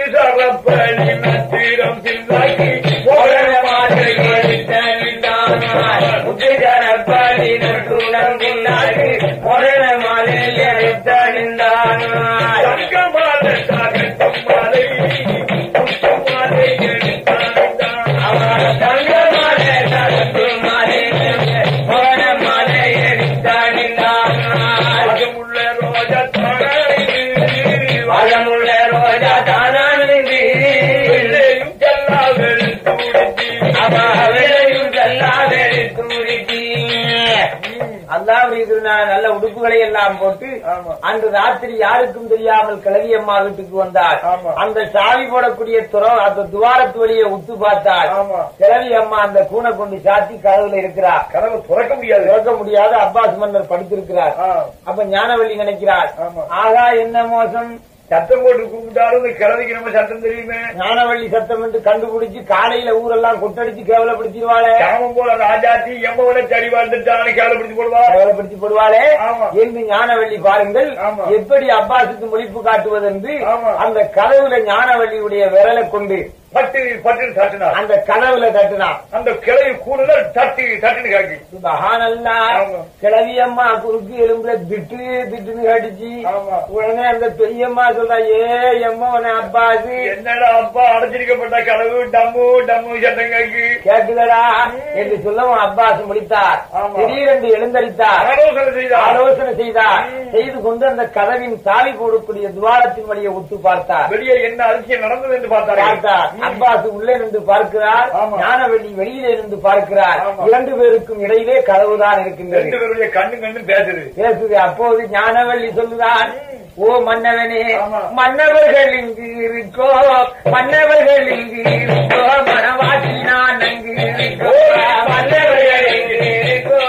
நல்ல உடுப்புகளை எல்லாம் போட்டு அன்று ராத்திரி யாருக்கும் தெரியாமல் கிழவி அம்மா வீட்டுக்கு வந்தாள். அந்த சாவி போடக்கூடிய அந்த துவாரத்து வழியை உத்து பார்த்தாள். கிழவி அம்மா அந்த கூனை கொண்டு சாத்தி கதவுல இருக்கிறார். கதவு துறக்க முடியாது திறக்க முடியாது. அப்பாஸ் மன்னர் படுத்திருக்கிறார். அப்ப ஞானவள்ளி நினைக்கிறார், ஆகா என்ன மோசம், சத்தம் போட்டு கூப்பிட்டாலும் கிழவிக்கு நம்ம சத்தம் தெரியுமே. ஞானவள்ளி சத்தம் என்று கண்டுபிடிச்சு காலையில ஊரெல்லாம் கொட்டடிச்சு கேவலப்படுத்திடுவாளே. காமம் போல ராஜாத்தி எம்மவனை சரி வாழ்ந்துட்டான்னு கேவலப்படுத்தி போடுவா கேவலப்படுத்தி போடுவாளே என்று ஞானவள்ளி பாருங்கள் எப்படி அப்பாசுக்கு மொழிப்பு காட்டுவது என்று அந்த கதவுல ஞானவள்ளியுடைய விரலை கொண்டு பட்டு பட்டு தட்டினா அந்த கதவுல தட்டினா அந்த கிழவி கூடுதல் தட்டி தட்டுன்னு காட்டி மகானல்லா கிழவி அம்மா குறுக்கு எலும்புல திட்டு திட்டுன்னு காட்டிச்சு. உடனே அந்த பெரியம்மா சொல்றா, ஏ எம்மவன அப்பாசு என்னடா அப்பா அடைச்சிருக்கப்பட்ட கதவு டம்மு டம்மு சட்டம் காக்கி கேட்குதடா என்று சொல்லவும் அப்பாஸ் முடித்தார். திடீரென்று எழுந்தளித்தார். ஆலோசனை செய்தார் ஆலோசனை செய்தார் செய்து கொண்டு அந்த கதவின் சாவி போடக்கூடிய துவாரத்தின் வழியை உத்து பார்த்தார். வெளியே என்ன அதிசயம் நடந்தது என்று பார்த்தார். பார்த்தார் அப்பாஸ் உள்ளே நின்று பார்க்கிறார். ஞானவள்ளி வெளியிலே நின்று பார்க்கிறார். இரண்டு பேருக்கும் இடையிலே கதவுதான் இருக்கின்றது. ரெண்டு பேருடைய கண்ணு கண்ணு பேசுது பேசுது. அப்போது ஞானவள்ளி சொல்லுதான், ஓ மன்னவனே, மன்னவர்கள் இங்கு இருக்கோ, மன்னவர்கள் இங்கு இருக்கோ, மனவாட்டி நான் அங்கு இருக்கோ, மன்னவர்கள் இங்கு இருக்கோ,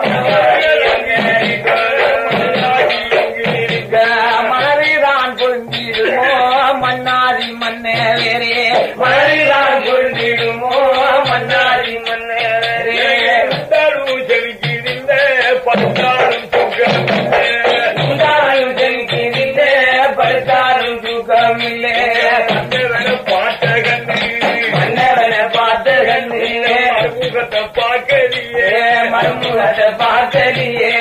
மனதான் பொருந்திடுமோ மன்னாதி மன்னவரே, மனதான் பொருந்திடுமோ மன்னாதி மன்னவரே, செவிக்கிருந்த பத்தாலும் சுகம் செவிக்கிருந்த படுத்தாலும் சுகமில்லை, மன்னவனை பார்த்த கண்ணு மன்னவனை பார்த்த கண்ணு மறுமுகத்தை பார்க்கறியே மறுமுகத்தை பார்த்தலியே.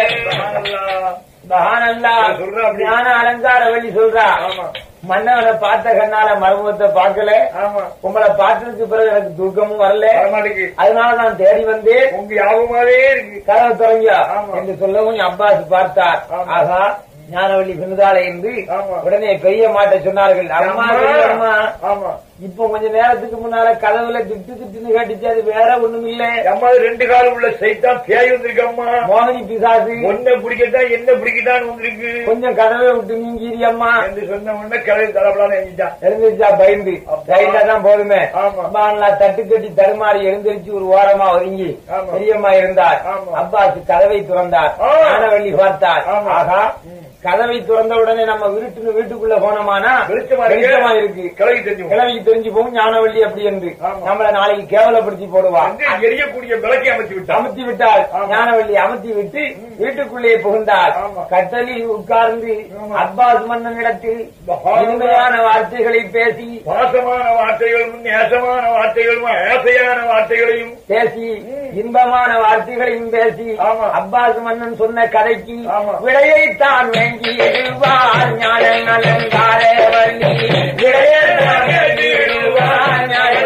ஞான அலங்கார வழி சொல்றா, மன்னவனை பார்த்த கண்ணால மறுமுகத்தை பார்க்கல, உங்களை பார்த்ததுக்கு பிறகு எனக்கு தூக்கமும் வரல, அதனால நான் தேடி வந்தேன், உங்க யாபமாவே இருக்கு கதவை தொடங்கியா என்று சொல்லவும் அப்பாஸ் பார்த்தார். ஆகா ஞானவள்ளி பின்னதாலே என்று உடனே பெரிய மாட்ட சொன்னார்கள், அம்மா இப்போ கொஞ்ச நேரத்துக்கு முன்னால கதவுல திட்டு திட்டுன்னு கேட்டுச்சு. அது வேற ஒண்ணும் இல்ல. அம்மா ரெண்டு காலம் உள்ள சைத்தான் பேய் வந்திருக்கு. அம்மா மோகினி பிசாசு ஒன்ன பிடிக்கட்டா என்ன பிடிக்கட்டான்னு வந்திருக்கு. கொஞ்சம் கதவை விட்டு நீங்கிரி அம்மா என்று சொன்ன உடனே கதவை தளப்படான்னு எழுதிட்டான். எழுந்திருச்சா பயந்து கையில்தான் போதுமே. ஆமா தட்டு கட்டி தடுமாறி எழுந்திருச்சு ஒரு ஓரமா ஒதுங்கி பெரியம்மா இருந்தார். அப்பாஸ் கதவை திறந்தார். ஞானவள்ளி பார்த்தார். ஆகா கதவை திறந்த உடனே நம்ம வீட்டு வீட்டுக்குள்ள போனோமானா வெளிச்சமா இருக்கு. கிழவிக்கு தெரிஞ்சு போகும் ஞானவள்ளி அப்படி என்று நம்மள நாளைக்கு கேவலப்படுத்தி போடுவான். எரியக்கூடிய விளக்கை அமைச்சு விட்டு அமுத்தி விட்டார். ஞானவள்ளி அமுத்தி விட்டு வீட்டுக்குள்ளே புகுந்தார். கட்டலில் உட்கார்ந்து அப்பாஸ் மன்னனிடத்தில் இனிமையான வார்த்தைகளை பேசி பாசமான வார்த்தைகளும் நேசமான வார்த்தைகளும் ஆசையான வார்த்தைகளையும் பேசி இன்பமான வார்த்தைகளையும் பேசி அப்பாஸ் மன்னன் சொன்ன கதைக்கு விடையைத்தான் வேண்டியிருவார். ஞான நலங்காரே வள்ளி விடையைத்தான் வேண்டியிருவார்.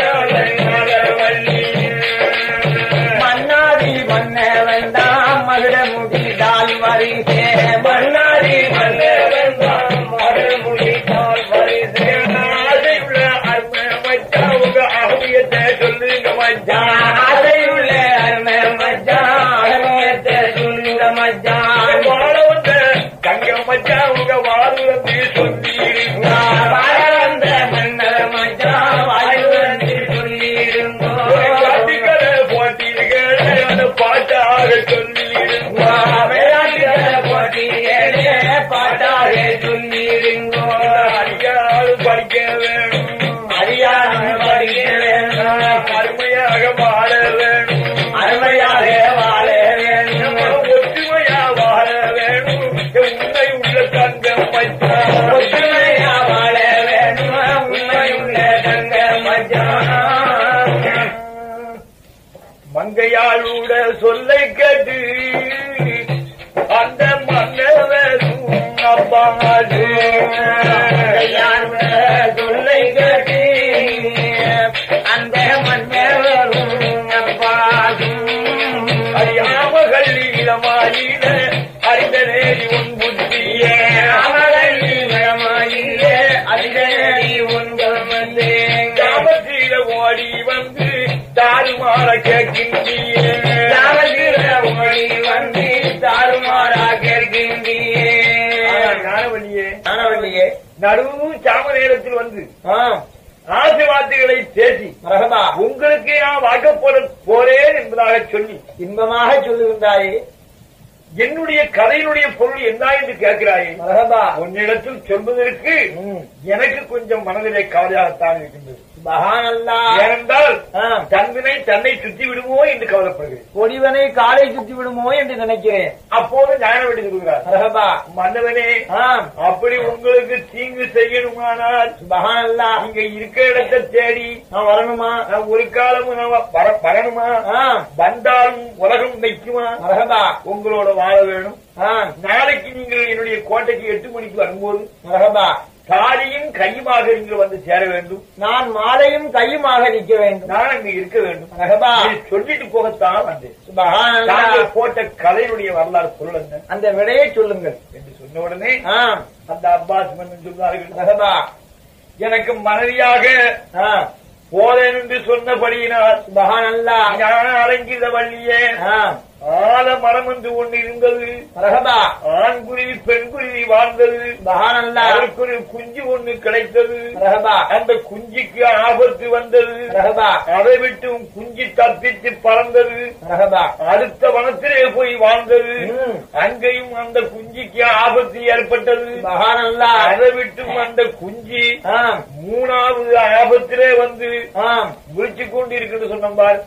மன்னாடி மன்ன வேண்டாம் மகிழ முடிதால் வருகே. மன்னாடி மன்ன வேண்டாம் மகிழ முடிதால் வருகே. ஆசையுள்ள அருமை மச்சா உங்க அகவியத்தை சொல்லுங்க மச்சா. ஆசையுள்ள அருமை மச்சா அகவியத்தை சொல்லுங்க மச்சா. வாழ வந்த தங்க மச்சா உங்க வாழ்வு வந்து சொல்லிருங்க. வாழ வந்த மன்னர் மச்சா வாழ்வு வந்து சொல்லிருங்க. போட்டிருக்க அந்த பாட்டாக சொல்லிருங்க. விளையாட்டுகளை போட்டிகளே பாட்டாக சொல்லிருங்க. அறியாது படிக்க வேணும். அறியாது படிக்க வேணும். அருமையாக வாழ வேணும். அருமையாக வாழ வேணும். ஒற்றுமையா வாழ வேணும். உண்மை உள்ள தங்கம் மச்சா. ஒற்றுமையா வாழ வேணும். உண்மை உள்ள தங்க மச்சா. மங்கையாளுட சொல்லை கேட்டு அந்த மன்னவரும் அப்பாது சொல்லை கேட்டு அந்த மன்னவரும் அப்பாதும் அறியாமகள் ஈரமாயில அறிந்தனேரி உன் புத்தியே. அமரமாயிலே அதிகரி உங்கள் வந்தே. காமத்தீர ஓடி வந்து தாறுமாற கேட்கின்றியே. ஓடி வந்து தாறுமாறா கேட்கின்றியே. ஞானவள்ளியே ஞானவள்ளியே நடுவு சாம நேரத்தில் வந்து ஆம் ஆசை வார்த்தைகளை பேசி மரகபா உங்களுக்கு நான் வாக்கப்போட போறேன் என்பதாக சொல்லி இன்பமாக சொல்லுகின்றாயே. என்னுடைய கதையினுடைய பொருள் என்ன என்று கேட்கிறாயே. மரகபா உன்னிடத்தில் சொல்வதற்கு எனக்கு கொஞ்சம் மனதிலே கவலையாகத்தான் இருக்கின்றது. ஏனென்றால் தன்வினை தன்னை சுற்றி விடுமோ என்று கவலைப்படுகிறேன். ஒடிவனை காலை சுற்றி விடுமோ என்று நினைக்கிறேன். அப்போது ஞானவள்ளி சொல்கிறார். மரகபா மன்னவனே அப்படி உங்களுக்கு தீங்கு செய்யணுமானால் பகானல்லா நீங்க இருக்கிற இடத்தை தேடி நான் வரணுமா? நான் ஒரு காலமும் வரணுமா? வந்தாலும் உலகம் நிற்குமா? மரகபா உங்களோட வாழ வேணும். நாளைக்கு நீங்கள் என்னுடைய கோட்டைக்கு எட்டு மணிக்கு வரும்போது மரகபா காலையும் கையுமாக நீங்கள் வந்து சேர வேண்டும். நான் மாலையும் கையுமாக நிற்க வேண்டும். நான் அங்கு இருக்க வேண்டும். மரகபா சொல்லிட்டு போகத்தான் வந்தேன். சுபஹானல்லாஹ் போட்ட கதையினுடைய வரலாறு சொல்லுங்க. அந்த விடையை சொல்லுங்கள் என்று சொன்ன உடனே அந்த அப்பாஸ் மன்னன் சொன்னார்கள். மரகபா எனக்கு மனைவியாக போதேன் என்று சொன்னபடியினால் சுபஹானல்லாஹ் ஞான அலங்கித வள்ளியே ஆல மரம் என்று ஒன்று இருந்தது. மரகபா ஆண் குருவி பெண் குருவி வாழ்ந்தது. அதற்கு ஒரு குஞ்சு ஒன்று கிடைத்தது. அந்த குஞ்சுக்கு ஆபத்து வந்தது. அதை விட்டு குஞ்சு தப்பித்து பறந்தது. அடுத்த வனத்திலே போய் வாழ்ந்தது. அங்கேயும் அந்த குஞ்சுக்கு ஆபத்து ஏற்பட்டது. அதை விட்டும் அந்த குஞ்சு மூணாவது ஆபத்திலே வந்து முழிச்சு கொண்டு இருக்கிறது சொன்னார்.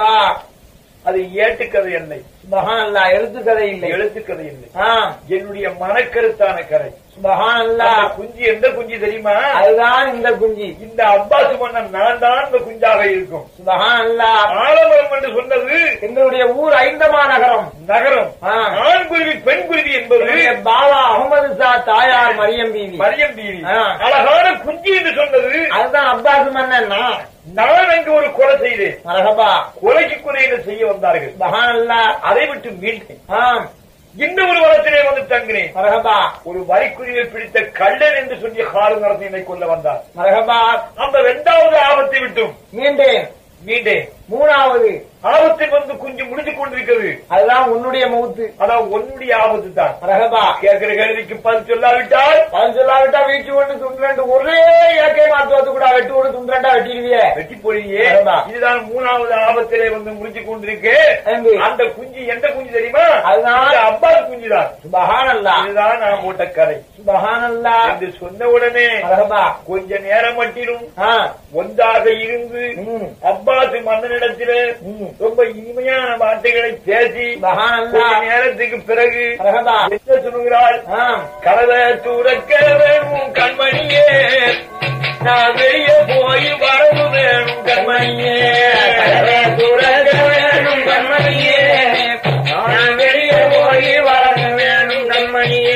அது ஏட்டுக்கதை இல்லை. சுபஹானல்லாஹ் எழுத்துக்கதை இல்லை. எழுத்துக்கதை இல்லை. என்னுடைய மனக்கருத்தான கதை. சுபஹானல்லாஹ் குஞ்சு எந்த குஞ்சு தெரியுமா? அதுதான் இந்த குஞ்சு. இந்த அப்பாஸ் மன்னன் நான் தான் இந்த குஞ்சாக இருக்கும். சுபஹானல்லாஹ் ஆலமரம் என்று சொன்னது எங்களுடைய ஊர் ஐந்தமா நகரம். நகரம் ஆண் குருவி பெண் குருவி என்பது பாபா அகமது ஷா தாயார் மரியம் பீவி. மரியம் பீவி அழகான குஞ்சு என்று சொன்னது. அதுதான் அப்பாஸ் மன்னன். நான் அங்கு ஒரு கொலை செய்தேன். மரகபா கொலைக்கு கொலை செய்ய வந்தார்கள். சுபஹானல்லாஹ் அதை விட்டு மீண்டேன். இந்த ஒரு வளத்திலே வந்து தங்கினேன். மரகபா. ஒரு வரிக்குருவியை பிடித்த கள்ளன் என்று சொல்லி காலநரசு என்னை கொள்ள வந்தார். மரகபா. அந்த இரண்டாவது ஆபத்தை விட்டும் மீண்டேன். மீண்டேன். மூணாவது ஆபத்தில் வந்து குஞ்சு முடிஞ்சு கொண்டிருக்கிறது. அதுதான் உன்னுடைய மவுத்து. அதான் உன்னுடைய ஆபத்து தான். மரகபா. கேட்கிற கேள்விக்கு பதில் சொல்லாவிட்டால் பதில் சொல்லாவிட்டா வீச்சு கொண்டு துண்டு ஒரே ஏக்கை மாத்துவது கூட வெட்டு கொண்டு துண்டா வெட்டிடுவிய வெட்டி போறீங்க. இதுதான் மூணாவது ஆபத்திலே வந்து முடிஞ்சு கொண்டிருக்கு. அந்த குஞ்சு எந்த குஞ்சு தெரியுமா? அதுதான் அப்பாஸ் குஞ்சு தான். சுபஹானல்லாஹ். இதுதான் நான் போட்ட கதை. சுபஹானல்லாஹ் என்று சொன்ன உடனே மரகபா கொஞ்ச நேரம் மட்டிலும் ஒன்றாக இருந்து அப்பாஸ் மன்னனிடத்திலே ரொம்ப இனிமையான வார்த்தைகளை பேசி நேரத்துக்கு பிறகு என்ன சொல்லுகிறாள்? கதவை துறக்க வேணும் கண்மணியே, நான் வெளியே போய் வரவு வேணும் கண்மணியே, கதவை துறக்க வேணும் கண்மணியே, நான் வெளியே போய் வரவு வேணும் கண்மணியே,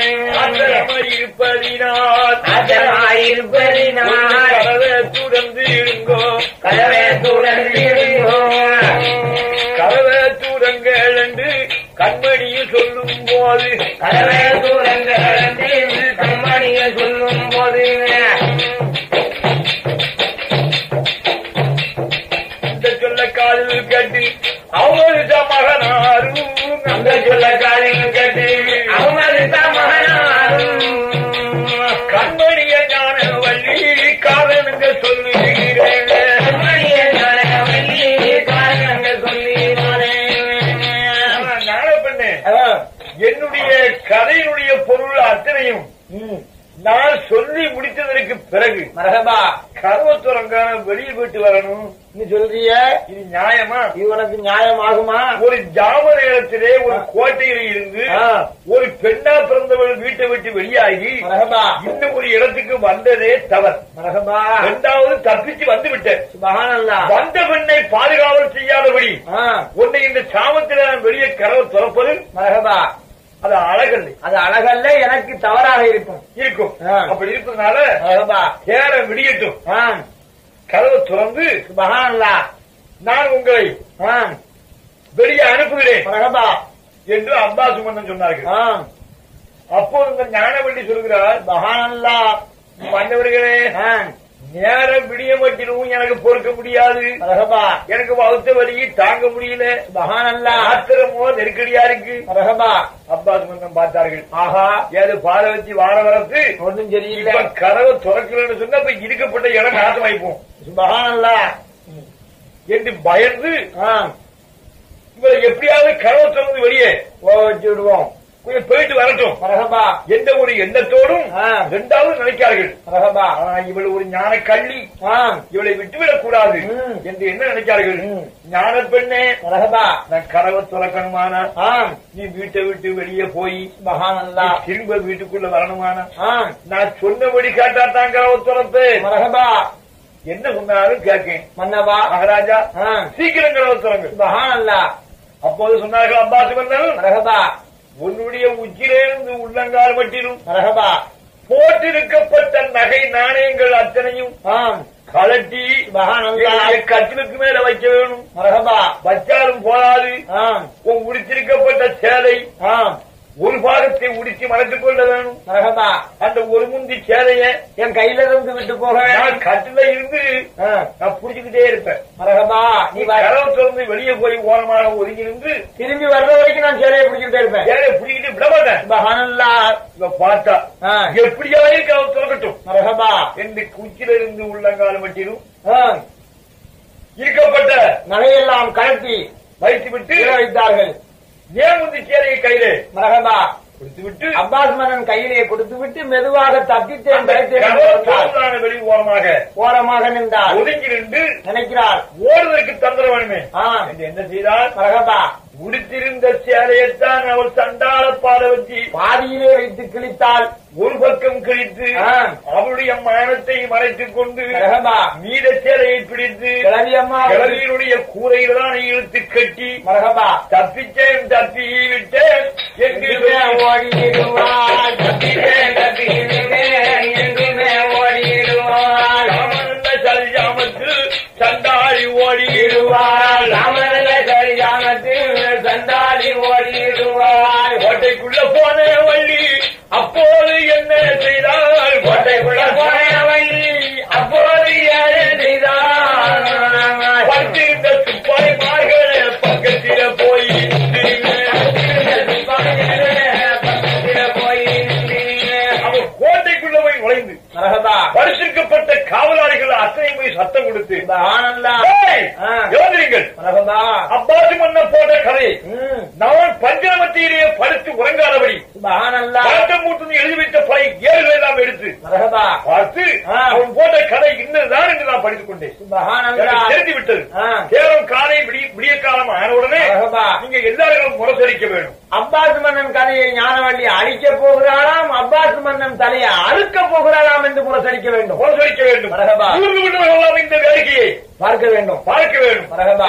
இருப்பதினால் இருப்பதினால் கதவை துறந்து இருங்கோ, கதவை துறந்து இருங்கோ, கதவை தூரங்கள் என்று கண்மணியை சொல்லும் போது, கதவை தூரங்கள் என்று கண்மணியை சொல்லும் போது இந்த சொல்ல காலில் கட்டி அவங்க மகனாரும், அந்த சொல்ல காலில் கட்டி அவங்க மகனாரும் கண்மணிய ஞான வள்ளி காரணங்க சொல்லுகிறேன், கண்மணிய ஞான வள்ளி காரணங்க சொல்லுகிறேன். ஞான பெண்ணே, என்னுடைய கதையினுடைய பொருள் அத்தனையும் நான் சொல்லி முடித்ததற்கு பிறகு மரகபா கருவத்துறங்கான வெளியே போயிட்டு வரணும் நீ சொல்றிய, இது நியாயமா? இது உனக்கு நியாயமாகுமா? ஒரு ஜாம நேரத்திலே ஒரு கோட்டையில இருந்து ஒரு பெண்ணா பிறந்தவள் வீட்டை விட்டு வெளியாகி மரகபா இன்னும் ஒரு இடத்துக்கு வந்ததே தவறு. மரகபா இரண்டாவது தப்பிச்சு வந்து விட்டேன். சுபஹானல்லாஹ். வந்த பெண்ணை பாதுகாவல் செய்யாதபடி உன்னை இந்த சாமத்தில் நான் வெளியே கதவை திறப்பது மரகபா அது அழகல்ல, அது அழகல்ல, எனக்கு தவறாக இருக்கும் இருக்கும். அப்படி இருப்பதனால ஏற விடியட்டும், கதவை திறந்து சுபஹானல்லாஹ் நான் உங்களை வெளியே அனுப்புகிறேன் என்று அப்பாஸ் மன்னன் சொன்னார்கள். அப்போது இந்த ஞானவள்ளி சொல்கிறார், சுபஹானல்லாஹ் வந்தவர்களே நேரம் விடிய மட்டிலும் எனக்கு பொறுக்க முடியாது, எனக்கு வகுத்த வழியை தாங்க முடியல, ஆத்திரமோ நெருக்கடியா இருக்கு. அப்பாஸ் மன்னன் பார்த்தார்கள், ஆஹா ஏது பாத வச்சு வார வரத்து ஒன்றும் சரியில்லை, கதவை திறக்கலன்னு சொன்னா இப்ப இருக்கப்பட்ட இடம் நாசம் வைப்போம் சுபஹானல்லாஹ் என்று பயந்து இவரை எப்படியாவது கதவை திறந்து வெளியே வச்சு விடுவோம், கொஞ்சம் போயிட்டு வரட்டும் எந்த ஒரு எண்ணத்தோடும் இரண்டாவது நினைக்கிறார்கள். இவள் ஒரு ஞான கள்ளி, இவளை விட்டுவிடக் கூடாது என்று என்ன நினைக்கிறார்கள்? ஞான பெண்ணே நான் கதவை துறக்கணுமானா நீ வீட்டை விட்டு வெளியே போய் மகானல்லா திரும்ப வீட்டுக்குள்ள வரணுமானா நான் சொன்னபடி கேட்டாத்தான் கதவை துறப்பு. என்ன சொன்னாலும் கேட்கேன் மன்னவா மகாராஜா, சீக்கிரம் கதவை துறங்க மகானல்லா. அப்போது சொன்னார்கள் அப்பாஸ் மன்னன், மரகபா உன்னுடைய உச்சிலிருந்து உள்ளங்கால் மட்டிலும் மரகபா போட்டிருக்கப்பட்ட நகை நாணயங்கள் அத்தனையும் கலட்டி கட்டிலுக்கு மேல வைக்க வேணும் மரகபா. வச்சாலும் போதாது, உன் உடித்திருக்கப்பட்ட சேலை ஒரு பாகத்தை உடிச்சு மறைத்துக் கொள்ள வேணும் மரகபா. அந்த ஒரு முந்தி சேலைய என் கையில இருந்து விட்டு போக வேணும், கட்டில இருந்து நான் புடிச்சுக்கிட்டே இருப்பேன் மரகபா. நீ கதவை திறந்து வெளியே போய் ஓரமாக ஒதுங்கி இருந்து திரும்பி வர்ற வரைக்கும் நான் சேலையை பிடிச்சுக்கிட்டே இருப்பேன், சேலையை பிடிக்கிட்டு விட மாட்டேன். இவ பார்த்தா எப்படியாவது கதவை திறக்கட்டும் மரகபா என்று குச்சில இருந்து உள்ளங்கால மட்டிலும் இருக்கப்பட்ட நகையெல்லாம் கலட்டி வைத்து விட்டு வைத்தார்கள். ஏன் முந்தி சேலையை கையிலே மரகபா கொடுத்து விட்டு அப்பாஸ் மன்னன் கையிலே கொடுத்து விட்டு மெதுவாக தப்பித்தேன் வெளி ஓரமாக ஓரமாக நின்றார். ஒதுங்கி நின்று நினைக்கிறார் ஓடுவதற்கு தந்திர வேணுமே என்று என்ன செய்தார் மரகபா? உடுத்திருந்த சேலையைத்தான் அவள் சண்டாள பாட வச்சு பாதியிலே வைத்து கிழித்தாள். ஒரு பக்கம் கிழித்து அவளுடைய மானத்தை மறைத்துக் கொண்டு மீத சேலையை பிடித்து கிழவியினுடைய கூரையில் தான் இழுத்து கட்டி மரகபா தப்பிச்சேன் தப்பி விட்டேன் எங்குமே ஓடிடுவாள், தப்பிச்சேன் தப்பி விட்டேன் எங்குமே ஓடிடுவாள். ராமனல்ல சரிஜாமத்தில் சண்டாளி ஓடிடுவாள், ராமனல்ல சரிஜாமத்தில் சண்டாளி ஓடிடுவாள். கொடுத்து சுபஹானல்லாஹ் யோசிங்கள். அப்பாஸ் மன்னன் போட்ட கதை நான் பஞ்சமத்தியிலேயே படுத்து உறங்காதபடி மூட்டு எழுதி வைத்த பழைய ஏடுகளை எல்லாம் எடுத்து பார்த்து அவன் போட்ட கதை இன்னதுதான் என்று நான் படித்துக் கொண்டேன். தெரிந்து விட்டது. கேவலம் காலை விடிய காலம் ஆனவுடனே நீங்க எல்லாரும் முரசரிக்க வேண்டும். அப்பாஸ் மன்னன் கதையை ஞானவள்ளி அழிக்க போகிறாராம், அப்பாஸ் மன்னன் தலையை அறுக்க போகிறாராம் என்று முரசரிக்க வேண்டும். முரசரிக்க வேண்டும். இந்த வேடிக்கையை பார்க்க வேண்டும் பார்க்க வேண்டும்.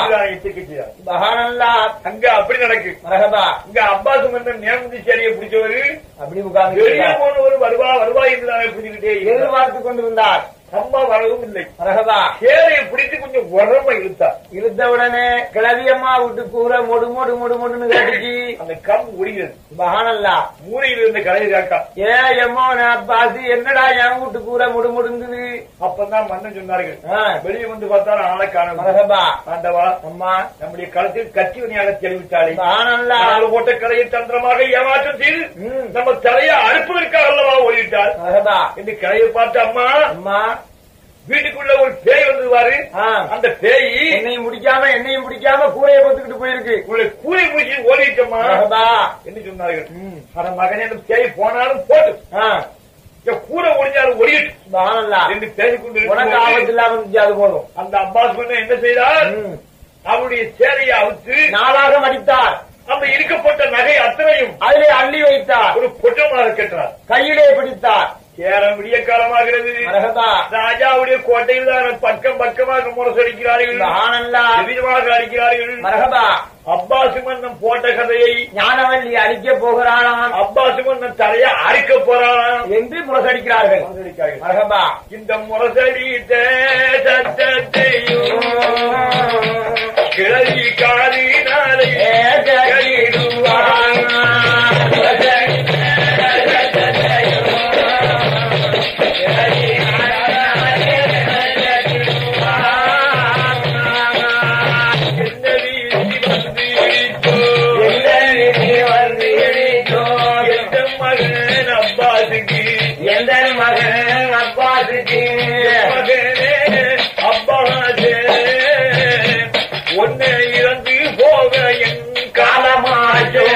அங்க அப்படி நடக்கு. இங்க அப்பாஸ் மன்னன் நேர்முதி சேரியை பிடிச்சவரு அப்படி உட்கார்ந்து போனவர் வருவா வருவா என்று பிடிச்சுக்கிட்டே எதிர்பார்த்து கொண்டு வந்தார். அம்மா வரவும் இல்லை. சேரையை பிடித்து கொஞ்சம் உரமா இழுத்தார். இழுத்த உடனே கிளவியம்மா விட்டு கூற மொடு மொடு மொடு மொடுன்னு கட்டிச்சு அந்த கம் ஒடிகிறது. சுபஹானல்லா மூலையில் இருந்த கலை காக்கா ஏ எம்மோ பாசி என்னடா என் வீட்டு கூற முடு முடுங்குது. அப்பதான் மன்னன் சொன்னார்கள். வெளியே வந்து பார்த்தாலும் ஆளை காண. ஆண்டவா அம்மா நம்முடைய களத்தில் கட்சி வினையாக தெரிவித்தாலே நாலு போட்ட கலையை தந்திரமாக ஏமாற்றம் செய்து நம்ம தலையை அறுப்பதற்காக அல்லவா ஓடிவிட்டார் என்று கலையை பார்த்து அம்மா அம்மா வீட்டுக்குள்ள ஒரு பேய் வந்துருவாரு. அந்த பேய் என்னையும் முடிக்காம என்னையும் முடிக்காம கூரையை பொத்துக்கிட்டு போயிருக்கு. உங்களை கூரை முடிச்சு ஓடிட்டோமா என்ன சொன்னார்கள். அந்த மகனே பேய் போனாலும் போட்டு கூரை ஒடிஞ்சாலும் ஒடிட்டு என்று பேசிக்கொண்டு உனக்கு ஆபத்து இல்லாம அது போதும். அந்த அப்பாஸ் பண்ண என்ன செய்தார், அவருடைய சேரையை அவுத்து நாளாக மடித்தார். அந்த இருக்கப்பட்ட நகை அத்தனையும் அதிலே அள்ளி வைத்தார். ஒரு பொட்டமாக கெட்டார். கையிலே பிடித்தார். சேரம் விடிய காலமாகிறது. ராஜாவுடைய கோட்டையில் தான் பக்கம் பக்கமாக முரசடிக்கிறார்கள். விதமாக அடிக்கிறார்கள். அப்பாஸ் மன்னன் போட்ட கதையை ஞானவள்ளி அழிக்க போகிறானாம், அப்பாஸ் மன்னன் தலையை அறுக்க போறானாம் என்று முரசடிக்கிறார்கள். இந்த முரசடி சத்தத்தையும் கிளவி காதினாலே எந்த மகன் அப்பாசுக்கு மகனே அப்பாசே ஒன்னே இறந்து போக என் காலமாச்சோ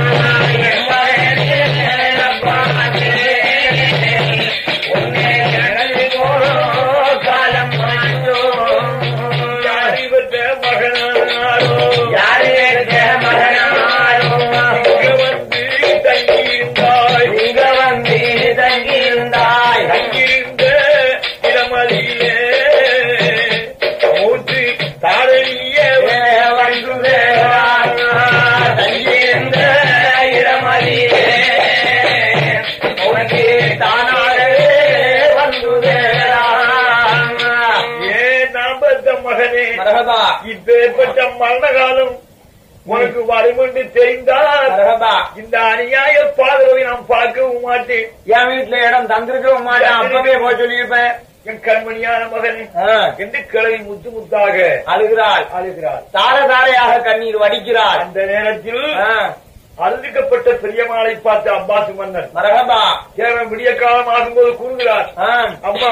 இப்பேற்பட்ட மரண காலம் உனக்கு வருமென்று தெரிந்தால் இந்த அநியாய பாதரவை நாம் பார்க்கவும் மாட்டேன். என் வீட்டுல இடம் தந்திருக்கவும் மாட்டேன். அப்பவே போய் சொல்லியிருப்பேன். என் கண்மணியான மகன் என்று கிழவி முத்து முத்தாக அழுகிறாள் அழுகிறாள் தார தாரையாக கண்ணீர் வடிக்கிறாள். அந்த நேரத்தில் அழுதிக்கப்பட்ட பெரியமாளை பார்த்து அப்பாஸ் மன்னர் மரகபா கேவலம் விடிய காலம் ஆகும்போது கூறுகிறார். அம்மா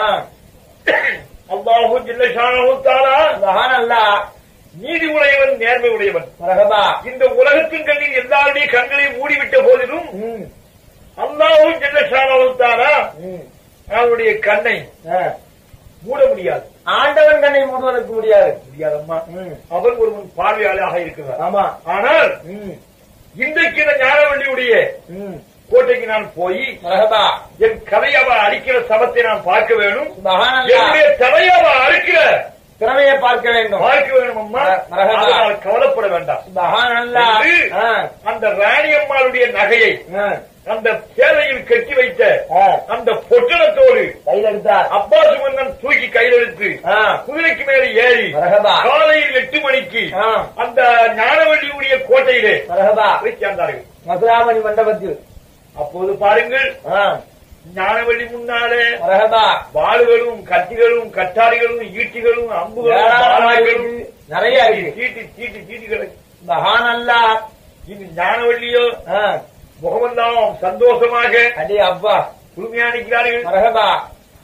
அல்லாஹு ஜல்ல ஷானஹு தஆலா சுப்ஹானல்லாஹ் நீதி உடையவன், நேர்மை உடையவன். இந்த உலகத்தின் கண்ணில் எல்லாருடைய கண்களையும் மூடிவிட்ட போதிலும் அல்லாஹு ஜல்ல ஷானஹு தஆலா அவருடைய கண்ணை மூட முடியாது. ஆண்டவன் கண்ணை மூடுவதற்கு முடியாது முடியாதம்மா. அவன் ஒருவன் பார்வையாளராக இருக்கிறார். ஆமா. ஆனால் இன்றைக்கு இந்த ஞானவள்ளியுடைய கோட்டைக்கு நான் போய் என் கதையை அவ அழிக்கிற சபத்தை நான் பார்க்க வேணும். என்னுடைய தலையை அவ அழிக்கிற திறமையை பார்க்க வேண்டும் பார்க்க வேணும் அம்மா. கவலைப்பட வேண்டாம். அந்த ராணி அம்மாளுடைய நகையை அந்த சேலையில் கட்டி வைத்த அந்த பொட்டணத்தோடு கையில் எடுத்தார். அப்பாஸ் மன்னன் தூக்கி கையில் எடுத்து குதிரைக்கு மேலே ஏறி காலையில் எட்டு மணிக்கு அந்த ஞானவள்ளியுடைய கோட்டையிலே போய் சேர்ந்தார்கள் மதுராமணி மண்டபத்தில். அப்போது பாருங்கள், ஞானவள்ளி முன்னாலே வாளுகளும் கத்திகளும் கட்டாரிகளும் ஈட்டிகளும் அம்புகளும் நிறைய சீட்டி சீட்டி சீட்டிகளை மகானல்லா. இது ஞானவள்ளியோ முகமெல்லாம் சந்தோஷமாக அடே அப்பா குழுமையா நிற்கிறார்கள்.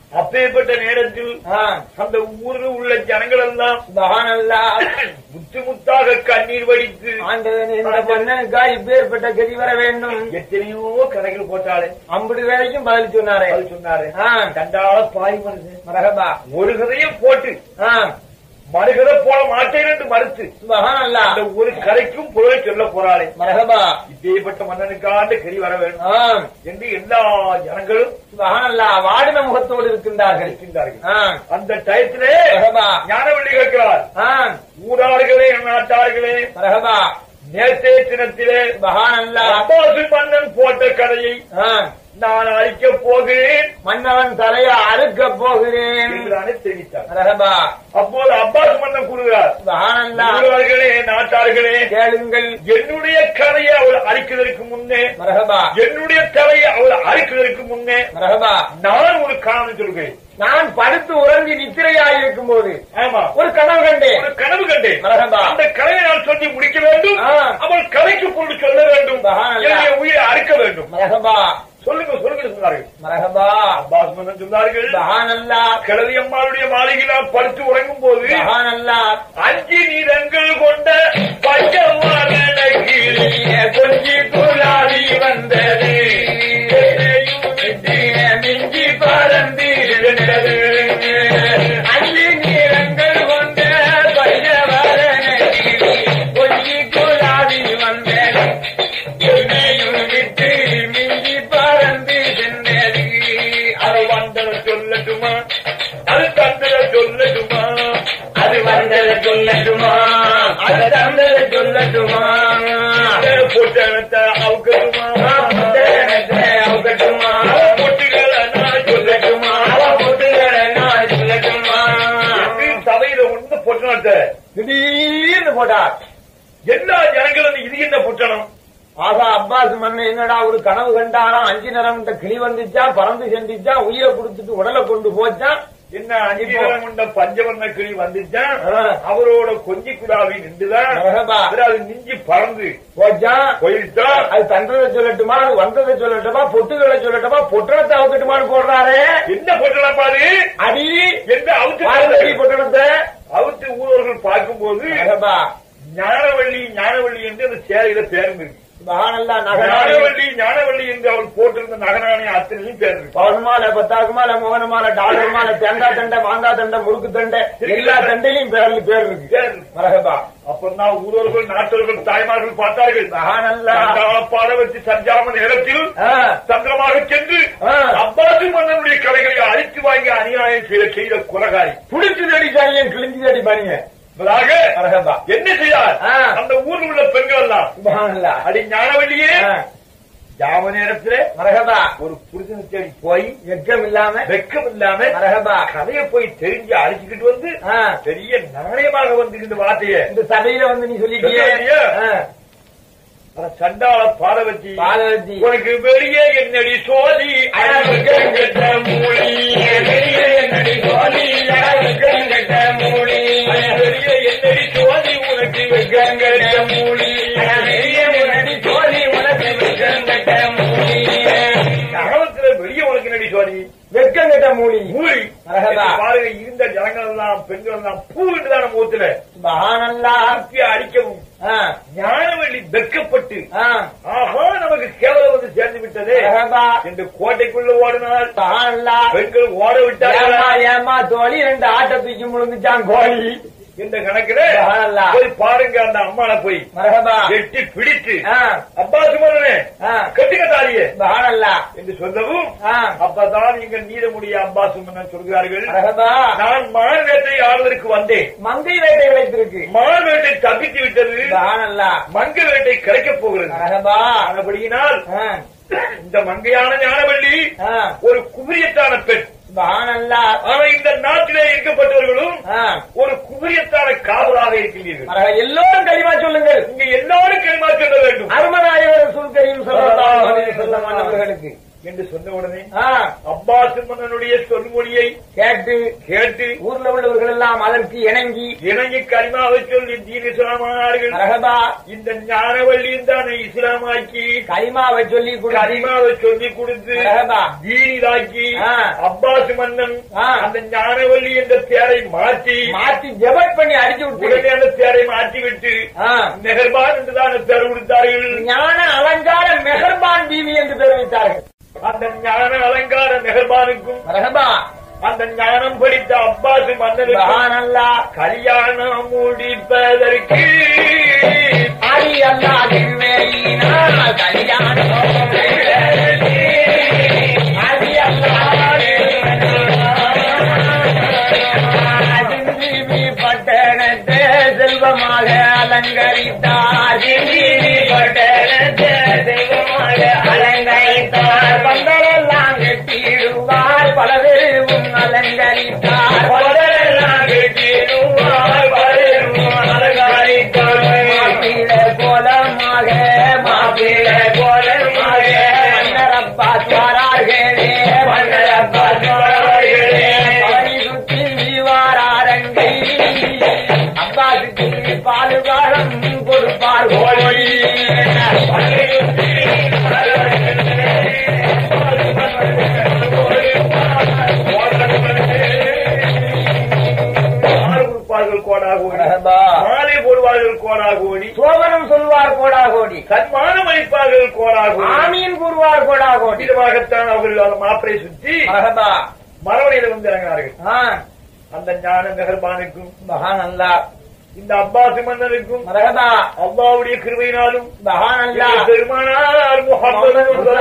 அப்பேற்பட்ட நேரத்தில் அந்த ஊரில் உள்ள ஜனங்கள் எல்லாம் முத்து முத்தாக கண்ணீர் வடித்து மன்னனுக்கா இப்பேற்பட்ட கதி வர வேண்டும் எத்தனையோ கதைகள் போட்டாலே ஐம்பது வேலைக்கும் பதில் சொன்னாரே சொன்னாரு கண்டால பாய் மனுஷன் மரகபா ஒரு கதையும் போட்டு மறுகதை போட மாட்டேன் என்று மறுத்து அந்த ஒரு கதைக்கும் பொருளை சொல்ல போறாளே மரகபா இப்பேற்பட்ட மன்னனுக்காண்டு கறி வர வேண்டும் என்று எல்லா ஜனங்களும் வாடின முகத்தோடு இருக்கின்றார்கள் இருக்கின்றார்கள் அந்த டயத்திலே ஞானவள்ளி கேட்கிறார் ஊரார்களே நாட்டார்களே மரகபா நேற்றே தினத்திலே அப்பாசு மன்னன் போட்ட கதையை நான் அழிக்க போகிறேன் மன்னவன் தலையை அறுக்க போகிறேன் என்றுதானே தெரிவித்தார். அப்போது அப்பாஸ் மன்னன் கூறுகிறார், ஊரார்களே நாட்டார்களே கேளுங்கள், என்னுடைய கதையை அவர் அழிக்கிறதற்கு முன்னே என்னுடைய தலையை அவர் அழிக்கிறதற்கு முன்னே நான் ஒரு காரணம் சொல்கிறேன். நான் படுத்து உறங்கி நித்திரையாயிருக்கும் போது ஆமா ஒரு கனவு கண்டேன் ஒரு கனவு கண்டேன் அந்த கதையை நான் சொல்லி முடிக்க வேண்டும். அவள் கதைக்கு கொண்டு சொல்ல வேண்டும், உயிரை அறுக்க வேண்டும். சொல்லுங்க சொல்லுங்க சொன்னார்கள். மரகபா அப்பாஸ் மன்னன் சொன்னார்கள், கிழவி அம்மாளுடைய மாளிகையில் நான் படுத்து உறங்கும் போது அஞ்சு நீரங்கள் கொண்ட பஞ்சமான கொஞ்சி துளாவி வந்தது, மிஞ்சி பறந்து அஞ்சு நீரங்கள் கொண்ட பஞ்சவரண கொஞ்சி துளாவி வந்தது, என்னையும் விட்டு மிஞ்சி பறந்து சென்றது. அது வந்தத சொல்லட்டுமா, அது தந்தத சொல்லட்டுமா, அது வந்தத சொல்லட்டுமா, அது தந்தத சொல்லட்டுமா, பொட்டணத்தை அவுக்கட்டுமா, அவுக்கட்டுமா, பொட்டுகளை நான் சொல்லட்டுமா, பொட்டுகளை நான் சொல்லட்டுமா. சபையில ஒன்று பொட்டணத்தை திடீர்னு போட்டார். எல்லா ஜனங்களும் இது என்ன பொட்டணம்? ஆகா அப்பாஸ் மன்னன் என்னடா ஒரு கனவு கண்டானா, அஞ்சு நேரம் இந்த கிளி வந்துச்சா, பறந்து சென்றுச்சா, உயிரை கொடுத்துட்டு உடலை கொண்டு போச்சா, என்ன அஞ்சு நேரம் கொண்ட பஞ்சவர்ண கிளி வந்துச்சா, அவரோட கொஞ்சி குடாவி நின்றுதான் அது நிஞ்சி பறந்து போச்சா போயிடுச்சா. அது தந்ததை சொல்லட்டுமா, அது வந்ததை சொல்லட்டுமா, பொட்டுகளை சொல்லட்டுமா, பொட்டணத்தை அவுக்கட்டுமான்னு போடுறாரு. என்ன பொட்டணம் பாரு, அடி எந்த அவுத்து பொட்டணத்தை அவுத்து ஊழல்கள் பார்க்கும் போது ஞானவள்ளி ஞானவள்ளி என்று அந்த சேலையில பேரும் இருக்கு. ஞானவள்ளி ஞானவள்ளி என்று அவள் போட்டிருந்த நகராணி அத்தனையும் பேர் இருக்கு. பவன்மாலை, பத்தாக்கு மாலை, மோகன மாலை, டாலர் மாலை, தேங்காய் தண்டை, மாங்காய் தண்டை, முறுக்கு தண்டை, எல்லா தண்டையிலையும் பேர்ல பேர் இருக்கு. மரகபா அப்பதான் ஊரவர்கள் நாட்டவர்கள் தாய்மார்கள் பார்த்தார்கள். பாட வச்சு சஞ்சாம நேரத்தில் சந்திரமாக சென்று அப்பாசி மன்னனுடைய கலைகளை அழித்து வாங்கி அநியாயம் செய்த செய்த குலகாரி புடிச்சு நடிச்சாங்க, கிழிஞ்சு நடி பாருங்க. என்ன செய்யார் அந்த ஊரில் உள்ள பெண்கள் எல்லாம் அடி ஞானவள்ளியே ஜாம நேரத்திலே மரகபா ஒரு புருஷனை தேடி போய் வெக்கம் இல்லாம வெக்கம் இல்லாம மரகபா கதையை போய் தெரிஞ்சு அழிச்சுக்கிட்டு வந்து பெரிய நாணயமாக வந்து இந்த வார்த்தையை இந்த சபையில வந்து நீ சொல்லிட்டியா சண்டாள பாட வச்சு பாட வச்சு உனக்கு வெளியே என்னடி சோதி கட்ட மூலி, வெளியே என்னடி சோதி கட்ட மூலி, வெளியே என்னடி சோதி உனக்கு வெங்கட்ட மூலி, வெளியே என்னடி சோதி உனக்கு வெங்கட்ட மூலி, அகலத்துல வெளியே உனக்கு என்னடி சோதி வெக்கங்கட்ட மூலி மூலி. பாருங்க இருந்த ஜனங்கள் எல்லாம் பெண்கள் எல்லாம் பூவிட்டு தான முகத்துல அடிக்கவும் ஞானவள்ளி வெக்கப்பட்டு ஆஹா நமக்கு கேவலம் வந்து சேர்ந்து விட்டதே என்று கோட்டைக்குள்ள ஓடினால் பெண்கள் ஓட விட்டாங்க. ஏமா தோழி ரெண்டு ஆட்டை தூக்கி முழுந்துச்சான் கோழி இந்த கணக்குல போய் பாருங்க அந்த அம்மாவை போய் எட்டி பிடித்து அப்பாசு மன்னனே கட்டுங்க தாலியே என்று சொல்லவும் அப்பதான் நீங்கள் நீட முடிய அப்பாசு மன்னன் சொல்கிறார்கள், நான் மான் வேட்டை ஆடுவதற்கு வந்தேன், மங்கை வேட்டை கிடைத்திருக்கு, மான் வேட்டை தப்பித்து விட்டது, மங்கை வேட்டை கிடைக்கப் போகிறது. அப்படியினால் இந்த மங்கையான ஞானவள்ளி ஒரு குவியத்தான பெண். ஆனா இந்த நாட்டிலே இருக்கப்பட்டவர்களும் ஒரு குவியத்தான காவலாக இருக்கின்றீர்கள். எல்லோரும் களிமா சொல்லுங்கள், இங்க எல்லாரும் களிமா சொல்ல வேண்டும். அருமநாயகர் சுல்கரியும் சொல்லவர்களுக்கு என்று சொன்ன உடனே அப்பாஸ் மன்னனுடைய சொல்மொழியை கேட்டு கேட்டு ஊர்ல உள்ளவர்கள் எல்லாம் அதற்கு இணங்கி இணங்கி கலிமாவை சொல்லி தீன் இஸ்லாமானார்கள். இந்த ஞானவள்ளியும் தானே இஸ்லாமாக்கி கலிமாவை சொல்லி கலிமாவை சொல்லி கொடுத்து தீனிதாக்கி அப்பாஸ் மன்னன் அந்த ஞானவள்ளி என்ற பேரை மாற்றி மாற்றி ஜபட் பண்ணி அடிச்சு விட்டு உடனே அந்த பேரை மாற்றி விட்டு மெஹர்பான் என்றுதான் பேர் கொடுத்தார்கள். ஞான அலங்கார மெஹர்பான் பீவி என்று பேர் வைத்தார்கள். அந்த ஞான அலங்கார மெஹர்பானுக்கும் அந்த ஞானம் படித்த அப்பாஸ் மன்னனுக்கும் கல்யாணம் முடிப்பதற்கு அடி அல்லாஹ் கல்யாணம் அடி அல்லாஹ் பட்டணத்தை செல்வமாக அலங்கரித்தார். பட்டணத்தை செல்வமாக அலங்கரித்தார். பந்தரெல்லாம் கட்டிடுவார் பலவேவும் அலங்கரித்தார். பந்தரெல்லாம் கட்டிடுவார் பலவேவும் அலங்கரித்தார். மாப்பிள கோலமாக மாப்பிள கோலமாக மன்னரப்பா துவாரார்களே மன்னரப்பா துவாரார்களே பணி சுற்றி வாராரங்கை அப்பாசுக்கு பாலுகாரம் கொடுப்பார் கோழி. மாலை போடுவார்கள் கோடாகோடி சோபனம் சொல்வார் கோடாகோடி சன்மானம் அளிப்பார்கள் கோடாகோடி ஆமீன் கூறுவார் கோடாகோடி. இதுவாகத்தான் அவர்கள் மாப்பிளை சுற்றி மரவணையில வந்து இறங்கினார்கள். அந்த ஞான மெஹர்பானுக்கும் மகான் அல்லாஹ் இந்த அப்பாஸ் மன்னனுக்கும் அல்லாஹ்வுடைய கிருபையினாலும் பெருமானார் முஹம்மது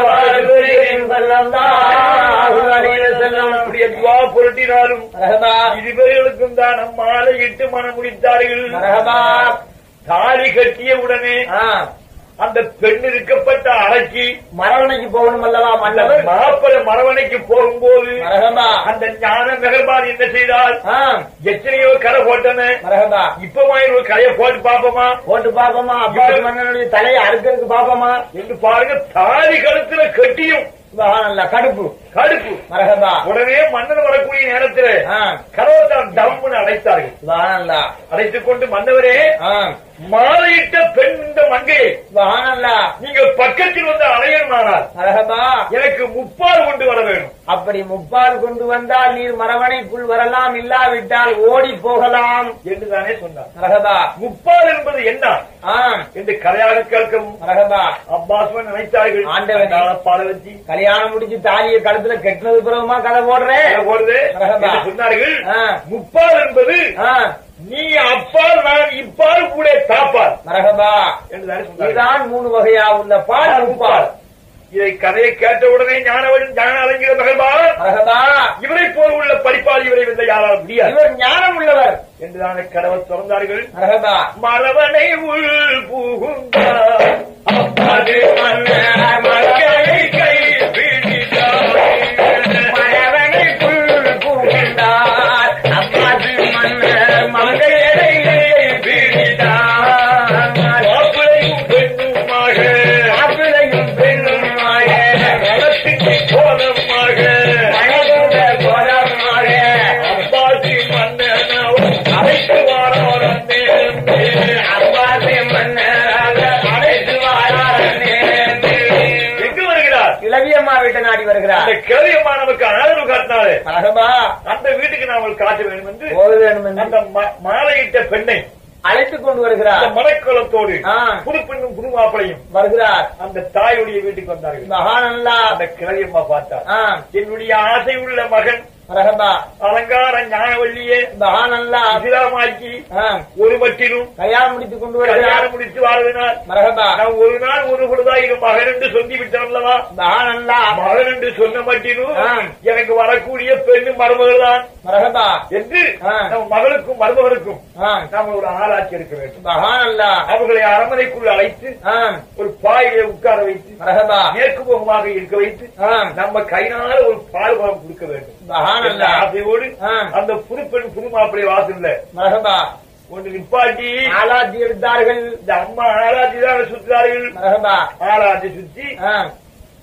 துவா பொருட்டினாலும் இருவர்களுக்கும் தான் நம்மாலை இட்டு மனம் முடித்தார்கள். தாலி கட்டிய உடனே அந்த பெண் இருக்கப்பட்ட அறைக்கு மரவணைக்கு போகணும் அல்லவா மன்னவர் மாப்பிள மரவணைக்கு போகும்போது அந்த ஞான மெஹர்பான் என்ன செய்தால் எத்தனையோ கரை போட்டன இப்பமா ஒரு கரையை போட்டு பாப்போமா போட்டு பாப்போமா அப்பாஸ் மன்னனுடைய தலையை அறுக்கிறதுக்கு பாப்போமா என்று பாருங்க. தாலி கழுத்துல கட்டியும் கடுப்பு கடுப்பு மரகபா. உடனே மன்னன் வரக்கூடிய நேரத்தில் கரோத்தான் டம்னு அழைத்தார்கள். அழைத்துக் கொண்டு மன்னவரே மாலையிட்ட பெண் இந்த மங்கையை நீங்கள் பக்கத்தில் வந்து அலையணுமானால் எனக்கு முப்பால் கொண்டு வர வேண்டும். அப்படி முப்பால் கொண்டு வந்தால் நீர் மரவணைக்குள் வரலாம் இல்லாவிட்டால் ஓடி போகலாம் என்றுதானே சொன்னார். முப்பால் என்பது என்ன என்று கரையாக கேட்கவும் அப்பாஸ் நினைத்தார்கள். ஆண்டவன் பால வச்சு கல்யாணம் முடிச்சு தாலியை கழுத்துல கெட்டினது பிறகுமா கதை போடுறேன் போடுது சொன்னார்கள். முப்பால் என்பது நீ அப்பால் நான் இப்பால் கூட தாப்பால் மரகபா இதுதான் மூணு வகையா உள்ள பால் முப்பால். இதை கதையை கேட்டவுடனே ஞானவன் ஞான அலங்கிற மகள்பா இவரை போல் உள்ள படிப்பால் இவரை வந்து யாரால் முடியாது. இவர் ஞானம் உள்ளவர் என்றுதான கடவுள் திறந்தார்கள். மரகபா மரவனை உள் புகுந்தார் மக்களை கை பிடித்தார். மரவனைக்குள் புகுந்தார் அப்பாஸ் மன்னர் மங்கையரை பிடித்தார். மாப்பிளையும் பெண்ணுமாக மாப்பிளையும் பெண்ணுமாக வளர்ச்சிக்கு கோலமாக வளர்ந்த கோலமாக அப்பாசி மன்னனாக அழைத்து வாரார் அப்பாஸ் மன்னராக அழைத்து வாரார். எங்கு வருகிறார்? இளவியம்மா வீட்டை நாடி வருகிறார். அந்த கிளவியம்மா நமக்கு ஆதரவு காட்டினாரு. மரகபா அந்த வீட்டுக்கு நாங்கள் காட்ட வேண்டும் என்று போக வேண்டும் என்று அந்த மாலையிட்ட பெண்ணை அழைத்துக் கொண்டு வருகிறார். அந்த மனக்கோலத்தோடு புது பெண்ணும் புது மாப்பிளையும் வருகிறார். அந்த தாயுடைய வீட்டுக்கு வந்தார்கள். மகான் அல்லா அந்த கிளவியம்மா பார்த்தார். என்னுடைய ஆசை உள்ள மகன் மரகபா அலங்கார ஞானவள்ளியே மகான் அல்லா இஸ்லாமாக்கி ஒரு மட்டிலும் கல்யாணம் முடித்துக் கொண்டு வருகிறார். கல்யாணம் முடித்து வாழ்வதனால் மரகபா நான் ஒரு நாள் ஒரு பொழுதா இது மகன் என்று சொல்லி விட்டேன் அல்லவா. மகான் அல்லா மகன் என்று சொன்ன மட்டிலும் எனக்கு வரக்கூடிய பெண்ணு மருமகள் தான் மரகபா என்று நம் மகளுக்கும் மருமகளுக்கும் நாம் ஒரு ஆராய்ச்சி இருக்க வேண்டும். மகான் அல்லா அவர்களை அரண்மனைக்குள் அழைத்து ஒரு பாயிலே உட்கார வைத்து மரகபா மேற்கு முகமாக இருக்க வைத்து நம்ம கையினால ஒரு பால் பழம் கொடுக்க வேண்டும். ஆசையோடு அந்த புது பெண் புது மாப்பிள்ளை வாசல்ல மரகபா ஒன்று நிப்பாட்டி ஆலாத்தி எடுத்தார்கள். இந்த அம்மா ஆலாத்தி தான் சுற்றுறார்கள். மரகபா ஆலாத்தி சுற்றி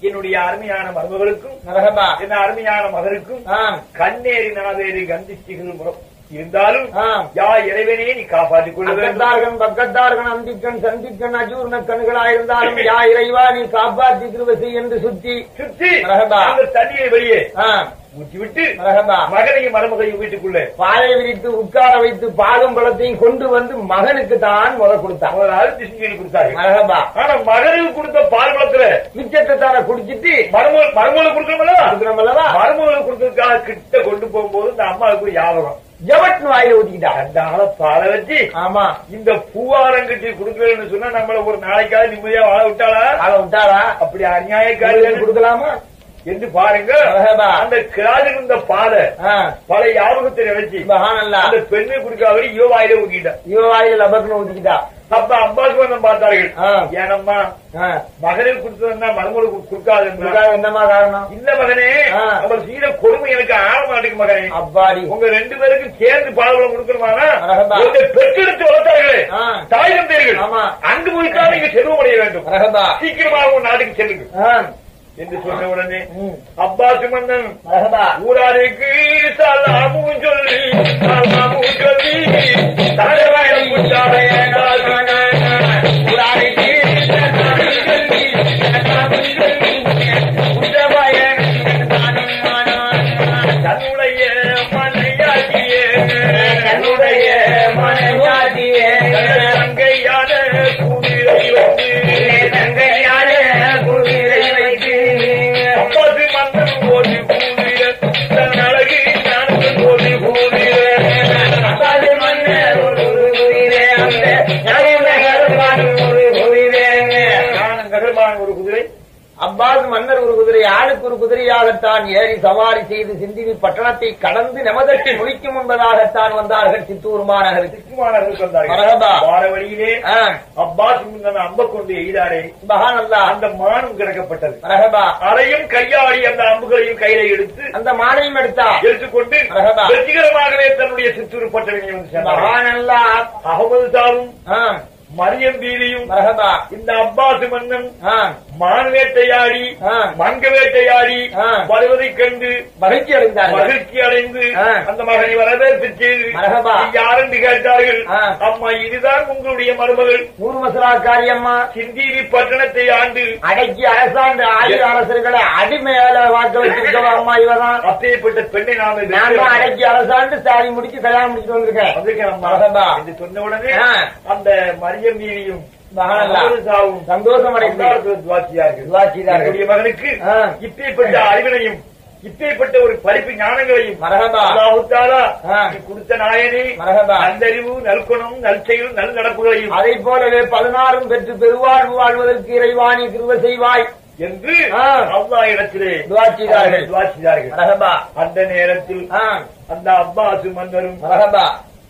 என்னுடைய அருமையான மருமகளுக்கும் மரகபா என்ன அருமையான மகனுக்கும் ஆம் கண்ணேறி நாவேறி கந்திஷ்டிகள் முறம் இருந்தாலும் ஆம் யா இறைவனே நீ காப்பாற்றிக் கொள்ள வேண்டும். அக்கத்தார்கள் பக்கத்தார்கள் அந்திக்கண் சந்திக்கண் அஜூர்ண கண்களாயிருந்தாலும் யா இறைவா நீ காப்பாற்றி கிருபை என்று சுத்தி சுற்றி மரகபா. அந்த தண்ணியை வெளியே ஆம் ஊற்றி விட்டு மரகபா மகனையும் மருமகையும் வீட்டுக்குள்ளே பாலை விரித்து உட்கார வைத்து பாலும் பழத்தையும் கொண்டு வந்து மகனுக்கு தான் முத கொடுத்தான். ஒரு அழுத்தி செஞ்சு கொடுத்தாரு. மரகபா ஆனா மகனுக்கு கொடுத்த பால் குளத்துல மிச்சத்தை தானே குடிச்சிட்டு மருமகள் மருமகளுக்கு கொடுக்கணும்ல கொடுக்கிறோம்லவா மருமகளுக்கு கொடுத்ததுக்காக கிட்ட கொண்டு போகும்போது இந்த அம்மாவுக்கு ஒரு ஞாபகம் ஜவட்னு வாயில ஊத்திக்கிட்டா. அந்த ஆளை பாலை வச்சு ஆமா இந்த பூவாரங்கட்டி கொடுக்கலன்னு சொன்னா நம்மள ஒரு நாளைக்காக நிம்மதியா வாழ விட்டாளா ஆள விட்டாரா அப்படி அநியாயக்காரர்கள் கொடுக்கலாமா என்று பாருங்க. மரகபா. அந்த கிராஜ் இருந்த பாலை ஆ, பல ஞாபகத்தை நினைச்சு மகானல்லா அந்த பெண்ணை குடிக்காத யோ வாயில ஊட்டிட்டான். இவ வாயில லபக்குன்னு ஊத்திக்கிட்டா. அப்ப அம்பாஸ் வந்தம் பார்த்தார்கள். ஆ. ஏனம்மா ஆ, மகனுக்கு கொடுத்ததுன்னா மருமகளுக்கு கொடுக்காது இதுக்காக என்னமா காரணம்? இந்த மகனே ஆ. அவர் செய்த கொடுமை எனக்கு ஆற மாட்டேங்க மகனே. அப்பாடி உங்க ரெண்டு பேருக்கும் சேர்ந்து பால்வளம் கொடுக்கணுமானா மரகபா. உங்க பெற்றெடுத்து வளர்த்தார்களே ஆ. தாய் தந்தையர்கள் ஆமா. அங்கு போய்தான் நீங்க செல்வமடைய வேண்டும். மரகபா. சீக்கிரமாக உங்க நாட்டுக்கு செல்லுங்க ஆ, என்று சொன்ன உடனே ம். அப்பாஸ் மன்னன் மரகபா. ஊராருக்கு சலாமும் சொல்லி சலாமும் சொல்லி தலைவரை முட்டாளைய தன்னுடைய மனையாகியே என்னுடைய மனைவாதியே தங்கையான குதிரை வந்து தங்கையான குதிரை வைத்து அப்பாது மன்னன் ஒரு குதிரை தன் அழகு ஞானத்தில் ஒரு குதிரை அப்பாது மன்னர் ஒரு குதிரை அந்த ஞானநகரமான ஒரு குதிரைங்க. ஞானம் நகரமான ஒரு குதிரை அப்பாஸ் மன்னர் ஒரு குதிரை ஆளுக்கு ஒரு குதிரையாகத்தான் ஏறி சவாரி செய்து சிந்தினி பட்டணத்தை கடந்து நமதற்கு முடிக்கும் என்பதாகத்தான் வந்தார்கள் சித்தூர் மாநகருக்கு. சிக்குமானர்கள் வந்தார்கள். மரகபா. வார வழியிலே ஆ, அப்பாஸ் முன்னன் அம்ப கொண்டு எய்தாரே மகானல்லா அந்த மானும் கிடக்கப்பட்டது. மரகபா. அதையும் கையாடி அந்த அம்புகளையும் கையில எடுத்து அந்த மானையும் எடுத்தா எடுத்துக்கொண்டு மரகபா. வெற்றிகரமாகவே தன்னுடைய சித்தூர் பட்டணத்தை வந்து சேர்ந்தார். மகானல்லா. அகமது சாவும் ஆ, மரியம் பீவியும் மரகபா. இந்த அப்பாஸ் மன்னன் ஆ, மான் வேட்டையாடி ஆ. மங்க வேட்டையாடி ஆ. வருவதைக் கண்டு மகிழ்ச்சி அடைந்தார்கள். மகிழ்ச்சி அடைந்து ஆ. அந்த மகனை வரவேற்பு செய்து மரகபா. யாரென்று கேட்டார்கள். ஆ. அம்மா இதுதான் உங்களுடைய மருமகள் நூறு மசரா காரியம்மா சிந்தீரி பட்டணத்தை ஆண்டு அடக்கி அரசாண்டு ஆயுத அரசர்களை அடிமையால வாக்க வச்சிருக்கவா அம்மா இவதான். அப்பேற்பட்ட பெண்ணை நாம நான் தான் அடக்கி அரசாண்டு சாரி முடிச்சு கல்யாணம் முடிச்சுட்டு வந்திருக்கேன். வந்திருக்கேன் மரகபா. என்று சொன்ன உடனே ஆ. அந்த மரியம் மீனியும் மகானல்லா. சாவும் சந்தோஷம் அடைந்து துவாசியார்கள். துவாசிதார்கள். என்னுடைய மகனுக்கு ஆ. இப்பேற்பட்ட அறிவினையும் இப்பேற்பட்ட ஒரு படிப்பு ஞானங்களையும் மரகபா. அல்லாஹ் தஆலா ஆ. நீ கொடுத்த நாயனே மரகபா. நல்லறிவு நல்குணம் நற்செயல் நல் நடப்புகளையும் அதை போலவே பதினாறும் பெற்று பெருவாழ்வு வாழ்வதற்கு இறைவாணி கிருபை செய்வாய் என்று ஆ. அல்லாஹ் இடத்திலே துஆ செய்தார்கள். துஆ செய்தார்கள். மரகபா. அந்த நேரத்தில் ஆ, அந்த அப்பாசு மன்னரும் மரகபா.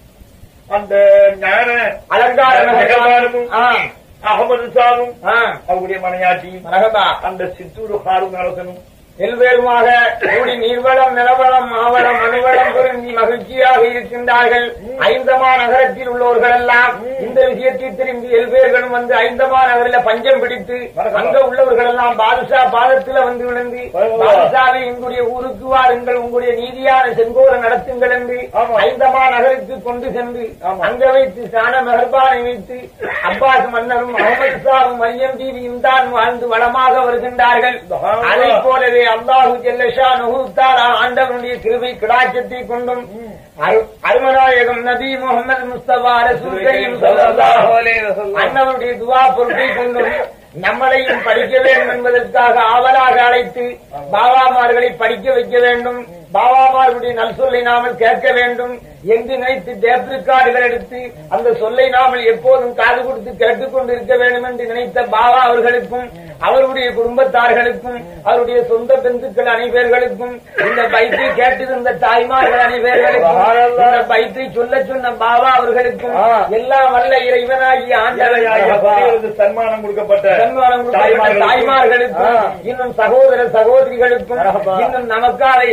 அந்த ஞான அலங்கார நகரமும் ஆ, அகமது சாவும் ஆ, அவருடைய மனையாட்டியும் மரகபா. அந்த சித்தூர் ஹாரூன் அரசனும் எல்வேறுமாக கூடி நீர்வளம் நிலவளம் மாவளம் மனுவளம் பொருந்தி மகிழ்ச்சியாக இருக்கின்றார்கள். ஐந்தமா நகரத்தில் உள்ளவர்கள் எல்லாம் இந்த விஷயத்தை திரும்பி எல்வேர்களும் வந்து ஐந்தமா நகரில் பஞ்சம் பிடித்து அங்க உள்ளவர்கள் எல்லாம் பாதுஷா பாதத்தில் வந்து விழுந்து பாதுஷாவை எங்களுடைய ஊருக்கு வாருங்கள் உங்களுடைய நீதியான செங்கோர நடத்துங்கள் என்று ஐந்தமா நகருக்கு கொண்டு சென்று அங்க வைத்து ஸ்நான மெஹர்பானை வைத்து அப்பாஸ் மன்னரும் அகமது ஷாவும் மரியம் தீவியும் தான் வாழ்ந்து வளமாக வருகின்றார்கள். அதை போலவே அல்லாஹு ஜல்ல ஷானுஹு தஆலா ஆண்டவனுடைய கிருபை கடாட்சத்தை கொண்டும் அருமநாயகம் நபி முஹம்மது முஸ்தபா ரசூல் கரீம் ஸல்லல்லாஹு அலைஹி வஸல்லம் அன்னவருடைய துஆ பொருட்டை கொண்டும் நம்மளையும் படிக்க வேண்டும் என்பதற்காக ஆவலாக அழைத்து பாபாமார்களை படிக்க வைக்க வேண்டும். பாபாமார்களுடைய நல் சொல்லை நாமல் கேட்க வேண்டும் என்று நினைத்து டேப்ரிக்கார்டுகள் எடுத்து அந்த சொல்லை நாமல் எப்போதும் காது கொடுத்து கேட்டுக் கொண்டிருக்க வேண்டும் என்று நினைத்த பாபா அவர்களுக்கும் அவருடைய குடும்பத்தார்களுக்கும் அவருடைய சொந்த பெந்துக்கள் அனைவர்களுக்கும் இந்த பைத்தை கேட்டிருந்த தாய்மார்கள் அனைவர்களுக்கும் இந்த பைத்தை சொல்ல சொன்ன பாபா அவர்களுக்கும் எல்லாம் வல்ல இறைவனாகி ஆண்டவராகிய சன்மானம் கொடுக்கப்பட்ட சன்மானம் கொடுக்கப்பட்ட தாய்மார்களுக்கும் இன்னும் சகோதர சகோதரிகளுக்கும் இன்னும் நமக்காக இறக்கப்பட்ட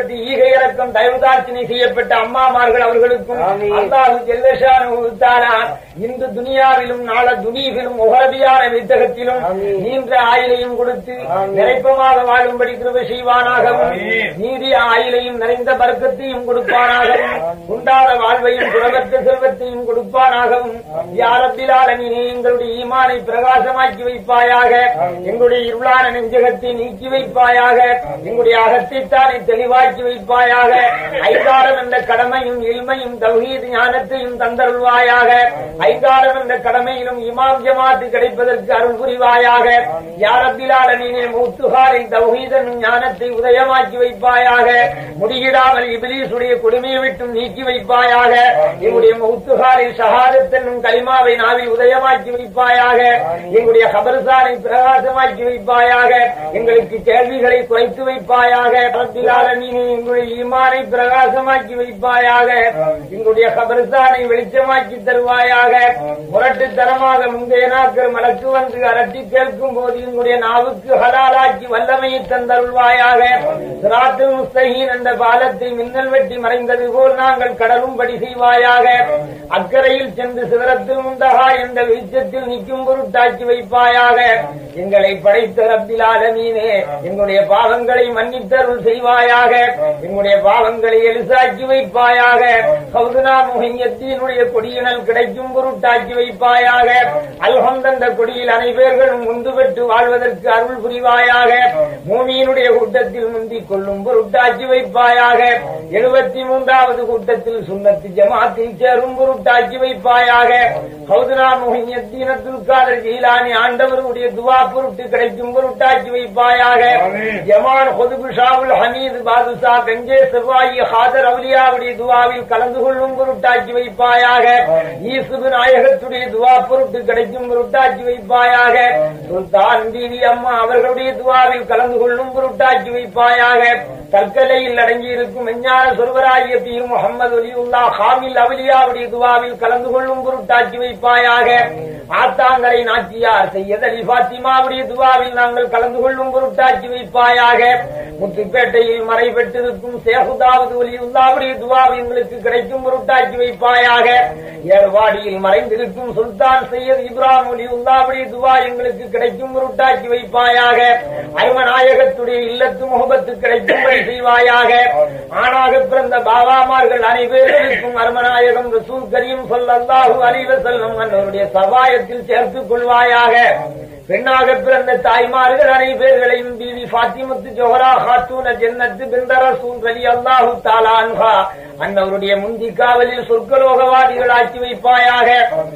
பெற்று ஈகை இறக்கம் தயவுதாட்சினை செய்யப்பட்ட அம்மாமார்கள் அவர்களுக்கும் அல்லாஹு ஜல்லஷானஹு தஆலா இன்று துனியாவிலும் நாள துனீகிலும் உகரபியான வித்தகத்திலும் நீண்ட ஆயுளையும் கொடுத்து நிறைப்பமாக வாழும்படி கிருபை செய்வானாகவும் நீடிய ஆயுளையும் நிறைந்த பரக்கத்தையும் கொடுப்பானாகவும் உண்டாத வாழ்வையும் குணவற்ற செல்வத்தையும் கொடுப்பானாகவும் யா ரப்பில் ஆலமீன் எங்களுடைய ஈமானை பிரகாசமாக்கி வைப்பாயாக, எங்களுடைய இருளான நெஞ்சகத்தை நீக்கி வைப்பாயாக, எங்களுடைய அகத்தைத்தானே தெளிவாக்கி வைப்பாயாக, ஐகாரம் என்ற கடமையும் இல்மையும் தௌஹீத் ஞானத்தையும் தந்தருள்வாயாக, ஐகாரம் என்ற கடமையிலும் இமாம் ஜமாத்து கிடைப்பதற்கு அருள் புரிவாயாக. யா ரப்பில் ஆலமீன் மூத்துகாரில் தௌஹீதன் ஞானத்தை உதயமாக்கி வைப்பாயாக, முடியிடாமல் இப்லீசுடைய கொடுமையை விட்டும் நீக்கி வைப்பாயாக, எங்களுடைய மூத்துகாரில் ஷஹாதத் என்னும் கலிமாவை நாவில் உதயமாக்கி வைப்பாயாக, எங்களுடைய கபர்சானை பிரகாசமாக்கி வைப்பாயாக, எங்களுக்கு கேள்விகளை குறைத்து வைப்பாயாக. ரப்பில் ஆலமீன் எங்களுடைய ஈமானை பிரகாசமாக்கி வைப்பாயாக, எங்களுடைய கபர்சானை வெளிச்சமாக்கி தருவாயாக. முரட்டுத்தனமாக முந்தைய நாட்கள் மலக்கு வந்து அரட்டி கேட்கும் போது எங்களுடைய நாவுக்கு ஹலாலாக்கி வல்லமையை தந்தருள்வாயாக. சிராத்துல் முஸ்தகீம் என்ற பாலத்தை மின்னல் வெட்டி மறைந்தது போல் நாங்கள் கடலும் படி செய்வாயாக. அக்கறையில் சென்று சிதறத்தில் முந்தகா என்ற வெளிச்சத்தில் நிற்கும் பொருட்டாக்கி வைப்பாயாக. எங்களை படைத்த ரப்பில் ஆலமீனே எங்களுடைய பாவங்களை மன்னித்தருள் செய்வாயாக, எங்களுடைய பாவங்களை எலிசாக்கி வைப்பாயாக. ஹவுதுனா முஹியத்தீனுடைய கொடியினல் கிடைக்கும் பொருட்டாக்கி வைப்பாயாக. அல்ஹம்து என்ற கொடியில் அனைவர்களும் முந்து பெற்று வாழ்வதற்கு அருள் புரிவாயாக. மூமியினுடைய கூட்டத்தில் முந்திக் கொள்ளும் பொருட்டாக்கி வைப்பாயாக. எழுபத்தி மூன்றாவது கூட்டத்தில் சுன்னத்து ஜமாத்தில் சேரும் பொருட்டாக்கி வைப்பாயாக. ஹவுதுனா முஹியத்தீன் அப்துல் காதர் ஜீலானி ஆண்டவருடைய துவா பொருட்டு கிடைக்கும் பொருட்டாக்கி வைப்பாயாக. ஜமான் குதுபு ஷாவுல் ஹமீது பாதுஷா கஞ்சே செவ்வாயி ஹாதர் அவுலியாவுடைய துவாவில் கலந்து கொள்ளும் பொருட்டாக்கி வைப்பாயாக. ஈசுபு நாயகத்துடைய துவா பொருட்டு கிடைக்கும் பொருட்டாக்கி வைப்பாயாக. சுல்தான் பீவி அம்மா அவர்களுடைய துவாவில் கலந்து கொள்ளும் பொருட்டாக்கி வைப்பாயாக. தற்கலையில் அடங்கி இருக்கும் மெஞ்ஞான சொர்வராகிய பீர் முகமது ஒலியுல்லா ஹாமில் அவுலியாவுடைய துவாவில் கலந்து கொள்ளும் பொருட்டாக்கி வைப்பாயாக. ஆத்தாங்கரை நாச்சியார் சையத் அலி பாத்திமாவுடைய துவாவில் நாங்கள் கலந்து கொள்ளும் பொருட்டாக்கி வைப்பாயாக. முத்துப்பேட்டையில் மறை பெற்றிருக்கும் சேகுதாவது ஒலியுல்லாவுடைய துவாவில் எங்களுக்கு கிடைக்கும் பொருட்டாக்கி வைப்பாயாக. ஏர்வாடியில் மறைந்திருக்கும் சுல்தான் சையத் இப்ராஹிம் ஒலியுல்லாவுடைய துவா எங்களுக்கு கிடைக்கும் பொருட்டாக்கி வைப்பாயாக. அருமநாயகத்துடைய இல்லத்து முகபத்து கிடைக்கும்படி செய்வாயாக. ஆணாக பிறந்த பாபாமார்கள் அனைவருக்கும் அருமநாயகம் ரசூல் கரீம் ஸல்லல்லாஹு அலைஹி வஸல்லம் அவருடைய சவாயத்தில் சேர்த்துக் கொள்வாயாக. பெண்ணாக பிறந்த தாய்மார்கள் அனைவர்களையும் பீவி ஃபாத்திமத்து ஜோஹரா ஹாத்தூன ஜன்னத்து பின்த ரசூல் ரலியல்லாஹு தஆலா அன்ஹா அன்னவருடைய முந்தி காவலில் சொர்க்கலோகவாதிகளாக்கி வைப்பாயாக.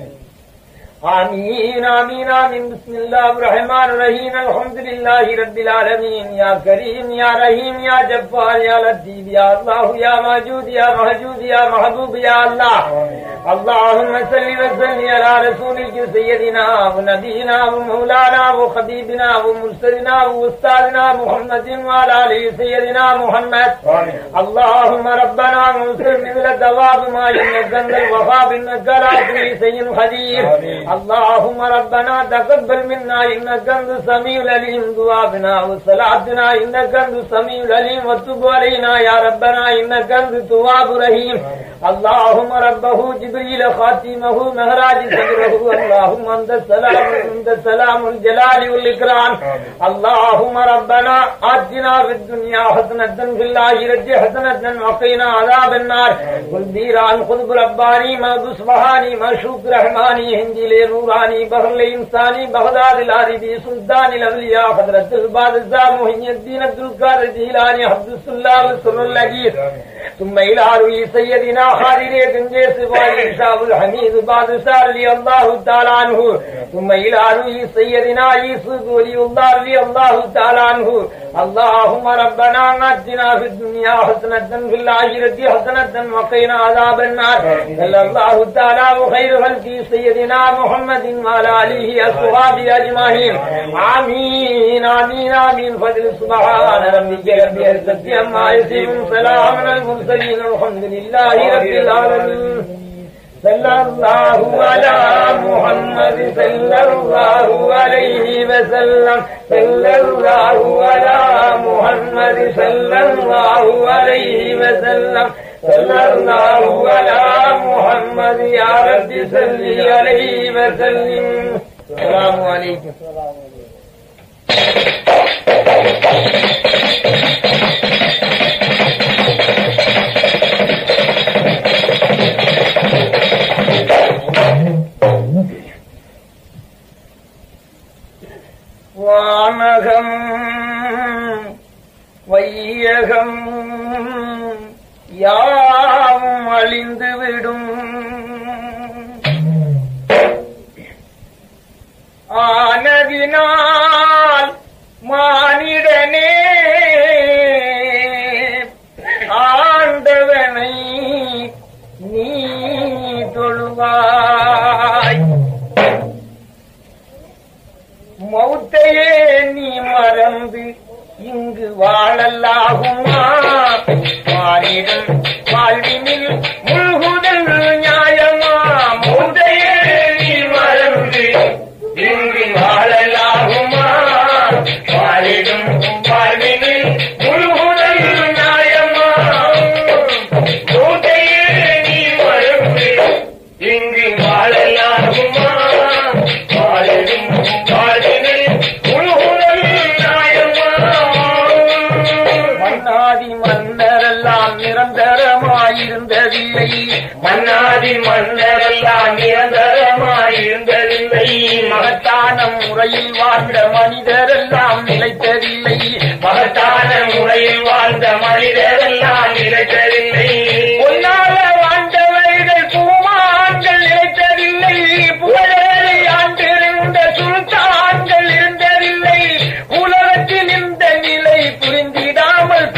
آمين آمين آمين بسم الله الرحمن الرحيم الحمد لله رب العالمين يا كريم يا رحيم يا جبار يا لطيف يا الله يا موجود يا موجود يا محبوب يا الله اللهم صل وسلم على رسولك سيدنا ونبينا ومولانا وحبيبنا ومرسلنا واستاذنا محمد وعلى آله سيدنا محمد اللهم ربنا انصر مثل الدواب ما ينزل الوهاب انك لا تضيع شيء قدير اللهم ربنا تقبل منا انك انت السميع العليم دعاءنا وصلاتنا انك انت السميع العليم وتب علينا يا ربنا انك انت التواب الرحيم اللهم ربه جبريل خاتمه مهراج صدره اللهم انت السلام انت السلام الجلال والاكرام اللهم ربنا آتنا في الدنيا حسنة في الآخرة حسنة وقنا عذاب النار قل ديران خذ رباني ما بسبحاني ما شكر رحماني هندي نورانی بحر انسانی بغداد العارفی سلطان الاولیاء حضرت البادشاہ محی الدین عبدالقادر جیلانی حفظ اللہ سر العزیز ثم الى روی سیدنا خالد گنجے سوائی شاہ الحمید بادشاہ رضی اللہ تعالی عنہ ثم الى روی سیدنا یوسف ولی اللہ رضی اللہ تعالی عنہ اللهم ربنا آتنا في الدنيا حسنة في الآخرة حسنة وقنا عذاب النار صلى الله تعالى وخير خلق سيدنا محمد وعلى آله وصحبه أجمعين آمين آمين آمين فضل سبحان ربك رب العزة عما يصفون سلام على المرسلين والحمد لله رب العالمين صلى الله على محمد صلى الله عليه وسلم صلى الله على محمد صلى الله عليه وسلم صلى الله على محمد يا رب صل عليه وسلم. السلام عليكم. வானகம் வையகம் யாவும் அழிந்துவிடும், ஆனதினால் மானிடனே ஆண்டவனை நீ தொழுவாய். மௌத்தையே நீ மறந்து இங்கு வாழல்லாகுமா? மானிடன் வாழ்வினில் முழுகுதல் நியாயமா? மௌத்தையே நீ மறந்து இங்கு வாழல்லாகுமா? மானிடன் வாழ்வினில் முழுகுதல் நியாயமா? மௌத்தையே நீ மறந்து இங்கு வாழல்லாகுமா? மன்னாதி மன்னரெல்லாம் நிரந்தரமாயிருந்ததில்லை, மன்னாதி மன்னரெல்லாம் நிரந்தரமாயிருந்ததில்லை. மகத்தான முறையில் வாழ்ந்த மனிதரெல்லாம் நிலைத்ததில்லை, மகத்தான முறையில் வாழ்ந்த மனிதரெல்லாம் நிலைத்ததில்லை. பொன்னால வாழ்ந்தவர்கள் பூமான்கள் நிலைத்ததில்லை, புகழேறி ஆண்டிருந்த சுல்தான்கள் இருந்ததில்லை. உலகத்தில் இந்த நிலை புரிந்திடாமல்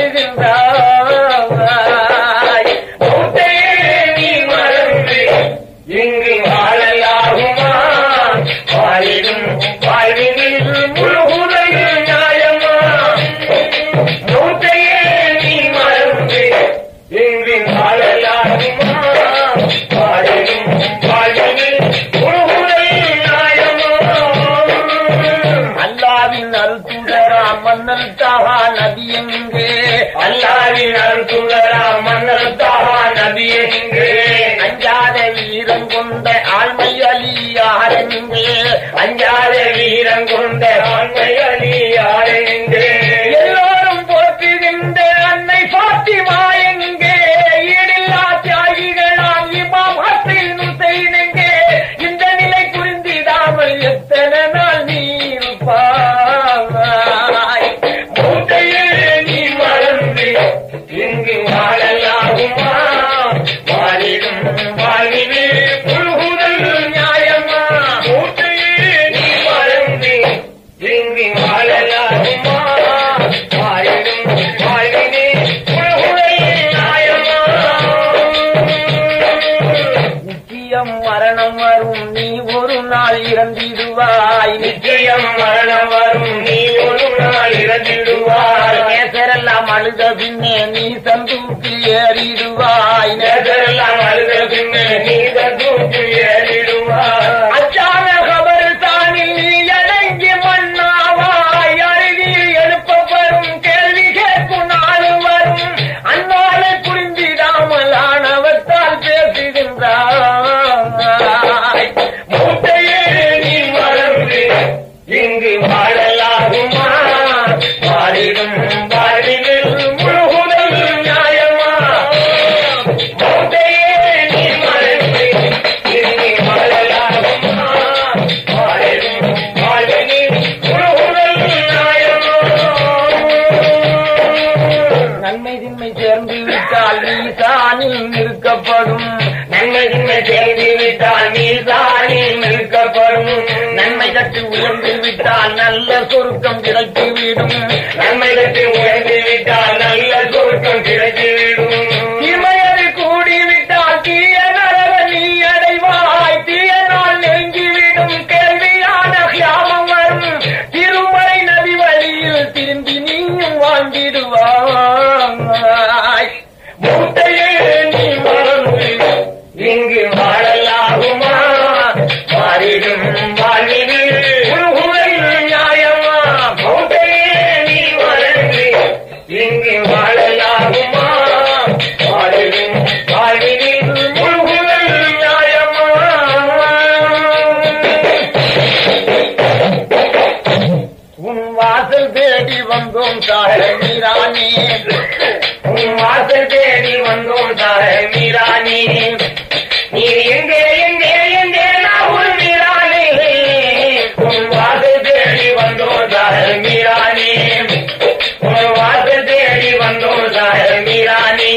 பேசுகின்றாய். நீ மறந்து இங்கு வாழலாகுமா? வாழிடும் வாழ்வினில் முழுகுதல் நியாயமா? மூத்தையே நீ மறந்து இங்கு வாழலாகுமா? வாழிடும் வாழ்வினில் முழுகுதல் நியாயமா? அல்லாவின் அருள்துடரா மன்னல் தாகா நபி எங்கே? அல்லாவின் அருள்துடரா மன்னல் தாகா நபி எங்கே? அஞ்சாத வீரம் கொண்ட ஆண்மை அலியாரெங்கே? அஞ்சாத வீரம் கொண்ட ஆண்மை அலியாரெங்கே? எல்லோரும் போற்றுகின்ற அன்னை பாத்திமா எங்கே? ஈடில்லா தியாகிகளாம் இமாம் ஹசன் ஹுசைன் எங்கே? இந்த நிலை புரிந்திடாமல் எத்தனை நாள் நீ இருப்பாய்? மூட்டையே நீ மறந்து இங்கு வாழலாகுமா? வாழிடும் வாழ்விலே முழுகுதல் நியாயமா? மூட்டையே நீ மறந்து இங்கு வாழலாகுமா? வாழிடும் வாழ்விலே முழுகுதல் நியாயமா? நிச்சயம் மரணம் வரும், நீ ஒரு நாள் இறந்திடுவாய். நிச்சயம் மரணம் வரும், நீ ஒரு நாள் இறந்திடுவாய். நேசரெல்லாம் அழுத பின்னே நீ சந்தூக்கில் ஏறிடுவாய். நேசரெல்லாம் அழுத பின்னே நீ சந்தூக்கில் ஏறிடுவாய். அச்சான கபர் தானில் நீ அடங்கி மண்ணாவாய். அருகில் எழுப்பப்படும் கேள்வி கேட்கும் நாள் வரும். அந்நாளை புரிந்திடாமல் ஆணவத்தால் பேசுகின்றாய். மூட்டையே நீ மறந்து இங்கு வாழலாகுமா? வாழிடும் வாழ்வினில் முழுகுதல் நியாயமா? மூட்டையே நீ மறந்து இங்கு வாழலாகுமா? வாழிடும் வாழ்வினில் முழுகுதல் நியாயமா? நன்மை தின்மை சேர்ந்து விட்டால் மீசானில் நிற்கப்படும். நன்மை தின்மை சேர்ந்து விட்டால் மீசானில் நிற்கப்படும். நன்மை கட்டு உயர்ந்து விட்டால் நல்ல சொருக்கம் கிடைத்துவிடும். நன்மை கட்டு உயர்ந்து விட்டால் நல்ல சொருக்கம் கிடைத்துவிடும். தீமையது கூடிவிட்டால் தீய நரக நீ அடைவாய். தீய நாள் நெருங்கிவிடும், கேள்வியான கியாமம் வரும். திருமலை நதி வழியில் திரும்பி நீயும் வாழ்ந்திடுவாய். மூட்டையே நீ மறந்து இங்கு வாழலாகுமா? மாறிடும் வாழ்வினில் முழுகுதல் நியாயமா? மூட்டையே நீ மறந்து இங்கு வாழலாகுமா? வந்தோம் சாஹே மீரானே உன் வாசல் தேடி வந்தோம் சாஹே மீரானே நீ எங்கே எங்கே எங்கே நாகூர் மீரானே உன் வாசல் தேடி வந்தோம் சாஹே மீரானே உன் வாசல் தேடி வந்தோம் சாஹே மீரானே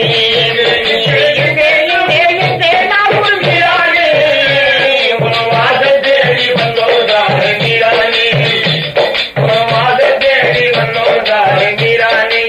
எங்கே எங்கே எங்கே நாகூர் மீரானே உன் வாசல் தேடி வந்தோம் சாஹே மீரானே உன் வாசல் தேடி வந்தோம் சாஹே மீரானே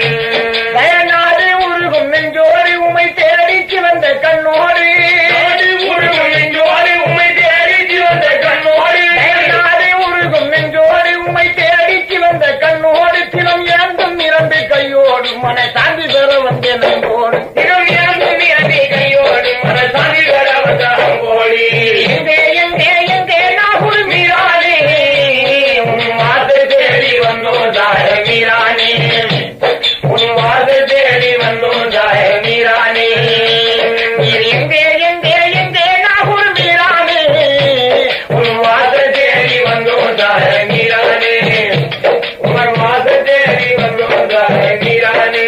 கயநாடு உருகும் நெஞ்சோடு உமை தேடிச்சு வந்த கண்ணோடு உருகும் நெஞ்சோடு உமை தேடிச்சு வந்த கண்ணோடு கயநாடு உருகும் நெஞ்சோடு உமை தேடிச்சு வந்த கண்ணோடு தினம் இறந்தும் நிரம்பி கையோடு மன சாந்தி பெற வந்த நம்போடு தினம் இறந்தும் நிரம்பி கையோடு மன சாந்தி பெற வந்த நம்போடி எங்கே எங்கே எங்கே நாகூர் மீரானே உன் வாசல் தேடி வந்தோம் சாஹே மீரானே உன் வாசல் தேடி வந்தோம் சாஹே மீரானே எங்கே எங்கே எங்கே நாகூர் மீரானே உன் வாசல் தேடி வந்தோம் சாஹே மீரானே உன் வாசல் தேடி வந்தோம் சாஹே மீரானே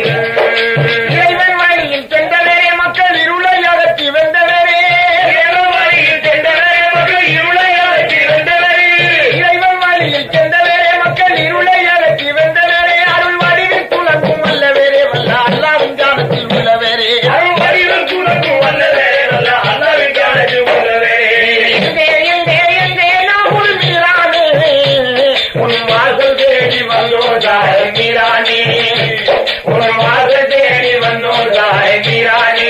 இறைவன் வழியில் சென்றவரே மக்கள் இருளை அகற்றி வென்றவரே இறைவன் வழியில் சென்றவரே மக்கள் இருளை அகற்றி வென்றவரே இறைவன் வழியில் சென்றவரே மக்கள் இருளை அகற்றி வென்றவரே அருள் வடிவில் துலக்கும் வல்லவரே வல்ல அல்லாவின் ஞானத்தில் உள்ளவரே அருள் வடிவில் துலக்கும் வல்லவரே வல்ல அல்லாவின் ஞானத்தில் உள்ளவரே எங்கே எங்கே எங்கே நாகூர் மீரானே உன் வாசல் தேடி வந்தோம் சாஹே மீரானே உன் வாசல் தேடி வந்தோம் சாஹே மீரானே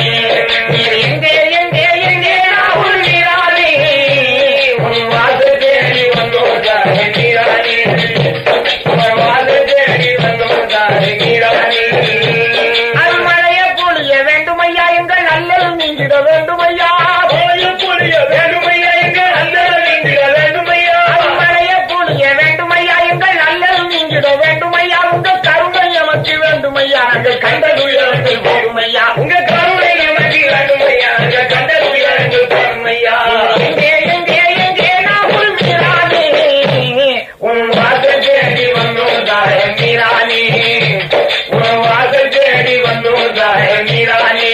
எங்கே எங்கே எங்கே நாகூர் மீரானே உன் வாசல் தேடி வந்தோம் சாஹே மீரானே உன் வாசல் தேடி வந்தோம் சாஹே மீரானே அருள்மழைய பொழிய வேண்டுமையா எங்கள் நல்லது நீங்கிட வேண்டுமையா கோயில் பொழிய வேண்டுமையா எங்கள் நல்லது நீங்கிட வேண்டுமையா அருள்மழைய பொழிய வேண்டுமையா எங்கள் நல்லது நீங்கிட வேண்டுமையா உங்க கருணை எமக்கு வேண்டுமையா நாங்கள் கண்ட துயரங்கள் போடுமையா உங்க கருணை எமக்கு வேண்டுமையா நாங்கள் கண்ட துயரங்கள் போடுமையா எங்கே எங்கே எங்கே நாகூர் மீரானே உன் வாசல் தேடி வந்தோம் சாஹே மீரானே உன் வாசல் தேடி வந்தோம் சாஹே மீரானே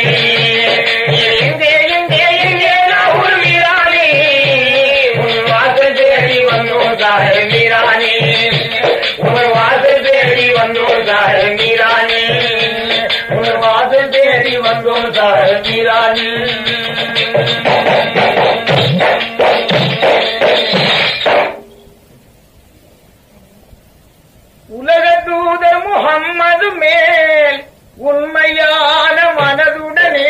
எங்கே எங்கே எங்கே நாகூர் மீரானே உன் வாசல் தேடி வந்தோம் சாஹே மீரானே உன் வாசல் தேடி வந்தோம் சாஹே மீரானே உன் வாசல் தேடி வந்தோம் சாஹே மீரானே உலக தூதர் முஹம்மது மேல் உண்மையான மனதுடனே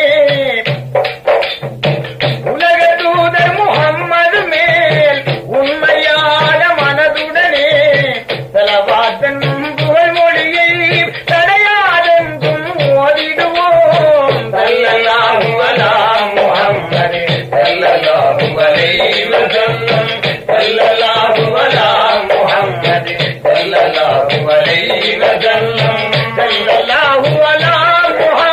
உலக தூதர் முஹம்மது மேல் உண்மையான மனதுடனே செலவாதன் புகழ் மொழியை தடையாதென்றும் ஓதிடுவோம் ஸல்லல்லாஹு அலா முஹம்மதே ஸல்லல்லாஹு அலைஹி வஸல்லம் ஸல்லல்லாஹு அலா முஹம்மதே ஸல்லல்லாஹு அலைஹி வஸல்லம் ஸல்லல்லாஹு அலா முஹம்மதே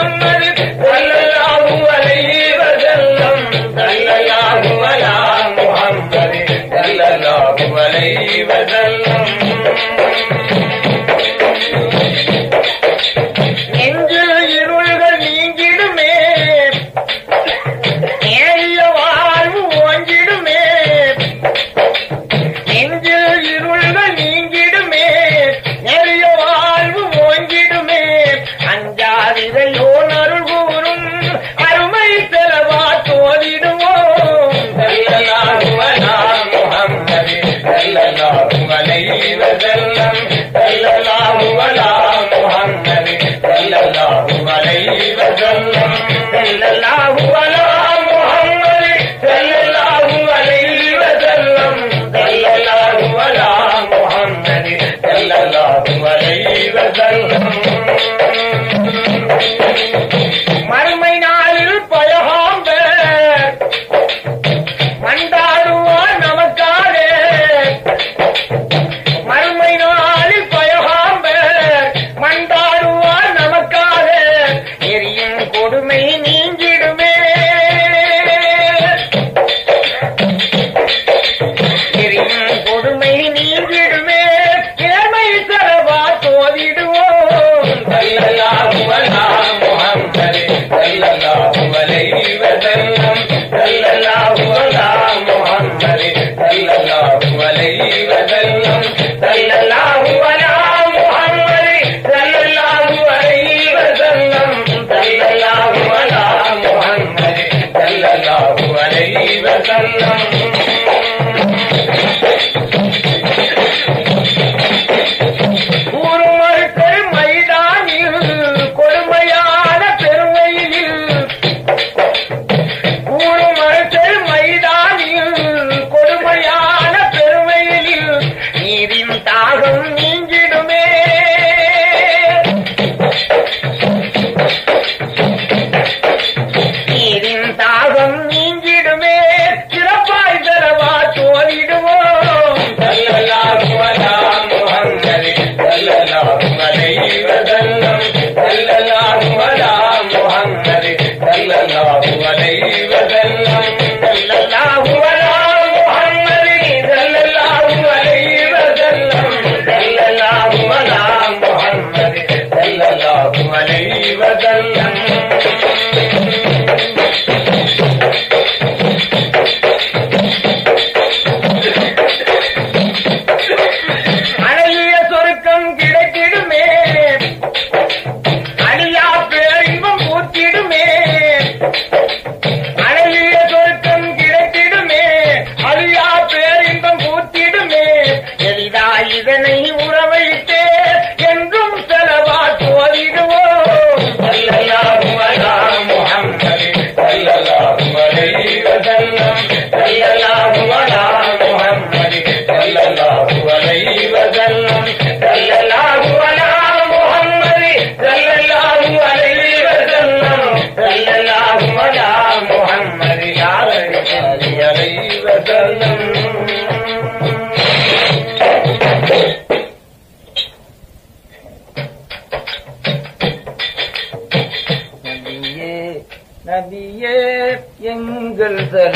நபியே எங்கள்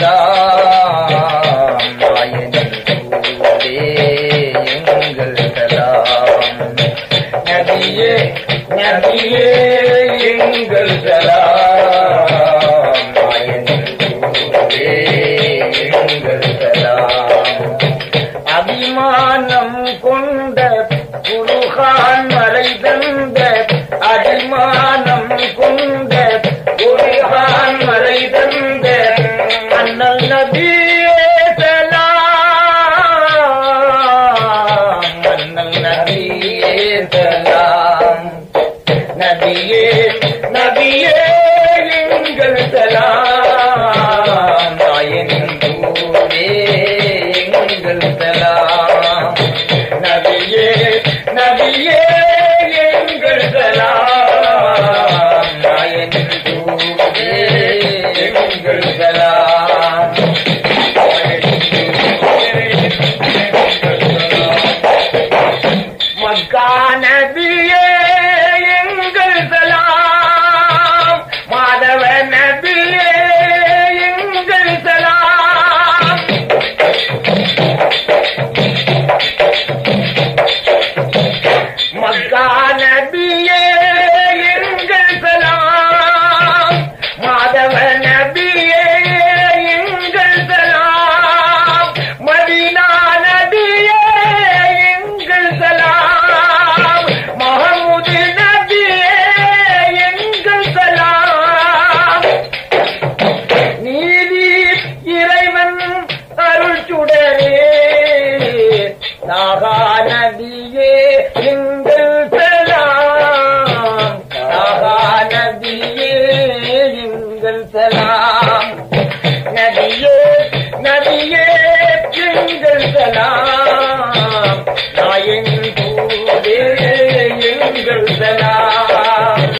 சலாம் நாயனின் தூதே எங்கள் சலாம் நபியே நபியே எங்கள் சலாம் நாயனின் தூதே எங்கள் சலாம் அபிமானம் கொண்ட குருகான் மலை தந்த அபிமானம் கொண்ட குருகான் மலை தந்த அண்ணல் நபியே சலாம் அண்ணல் நபியே சலாம் நபியே நபியே எங்கள் சலாம் நாயனின் தூதே எங்கள் சலாம் நபியே நபியே எங்கள் சலாம் நாயனின் தூதே எங்கள் சலாம் மக்கா நபியே எங்கள் சலாம் மாதவ நபியே எங்கள் சலாம் மக்கா நபியே எங்கள் சலாம் மாதவ நபியே எங்கள் சலாம் மதீனா நபியே எங்கள் சலாம் மஹமூது நபியே எங்கள் சலாம் நீதி இறைவன் அருள் சுடரே நாகா நபியே எங்கள் சலாம் நாகா நபியே எங்கள் சலாம் நபியே நபியே எங்கள் சலாம் நாயன் தூதே எங்கள் சலாம்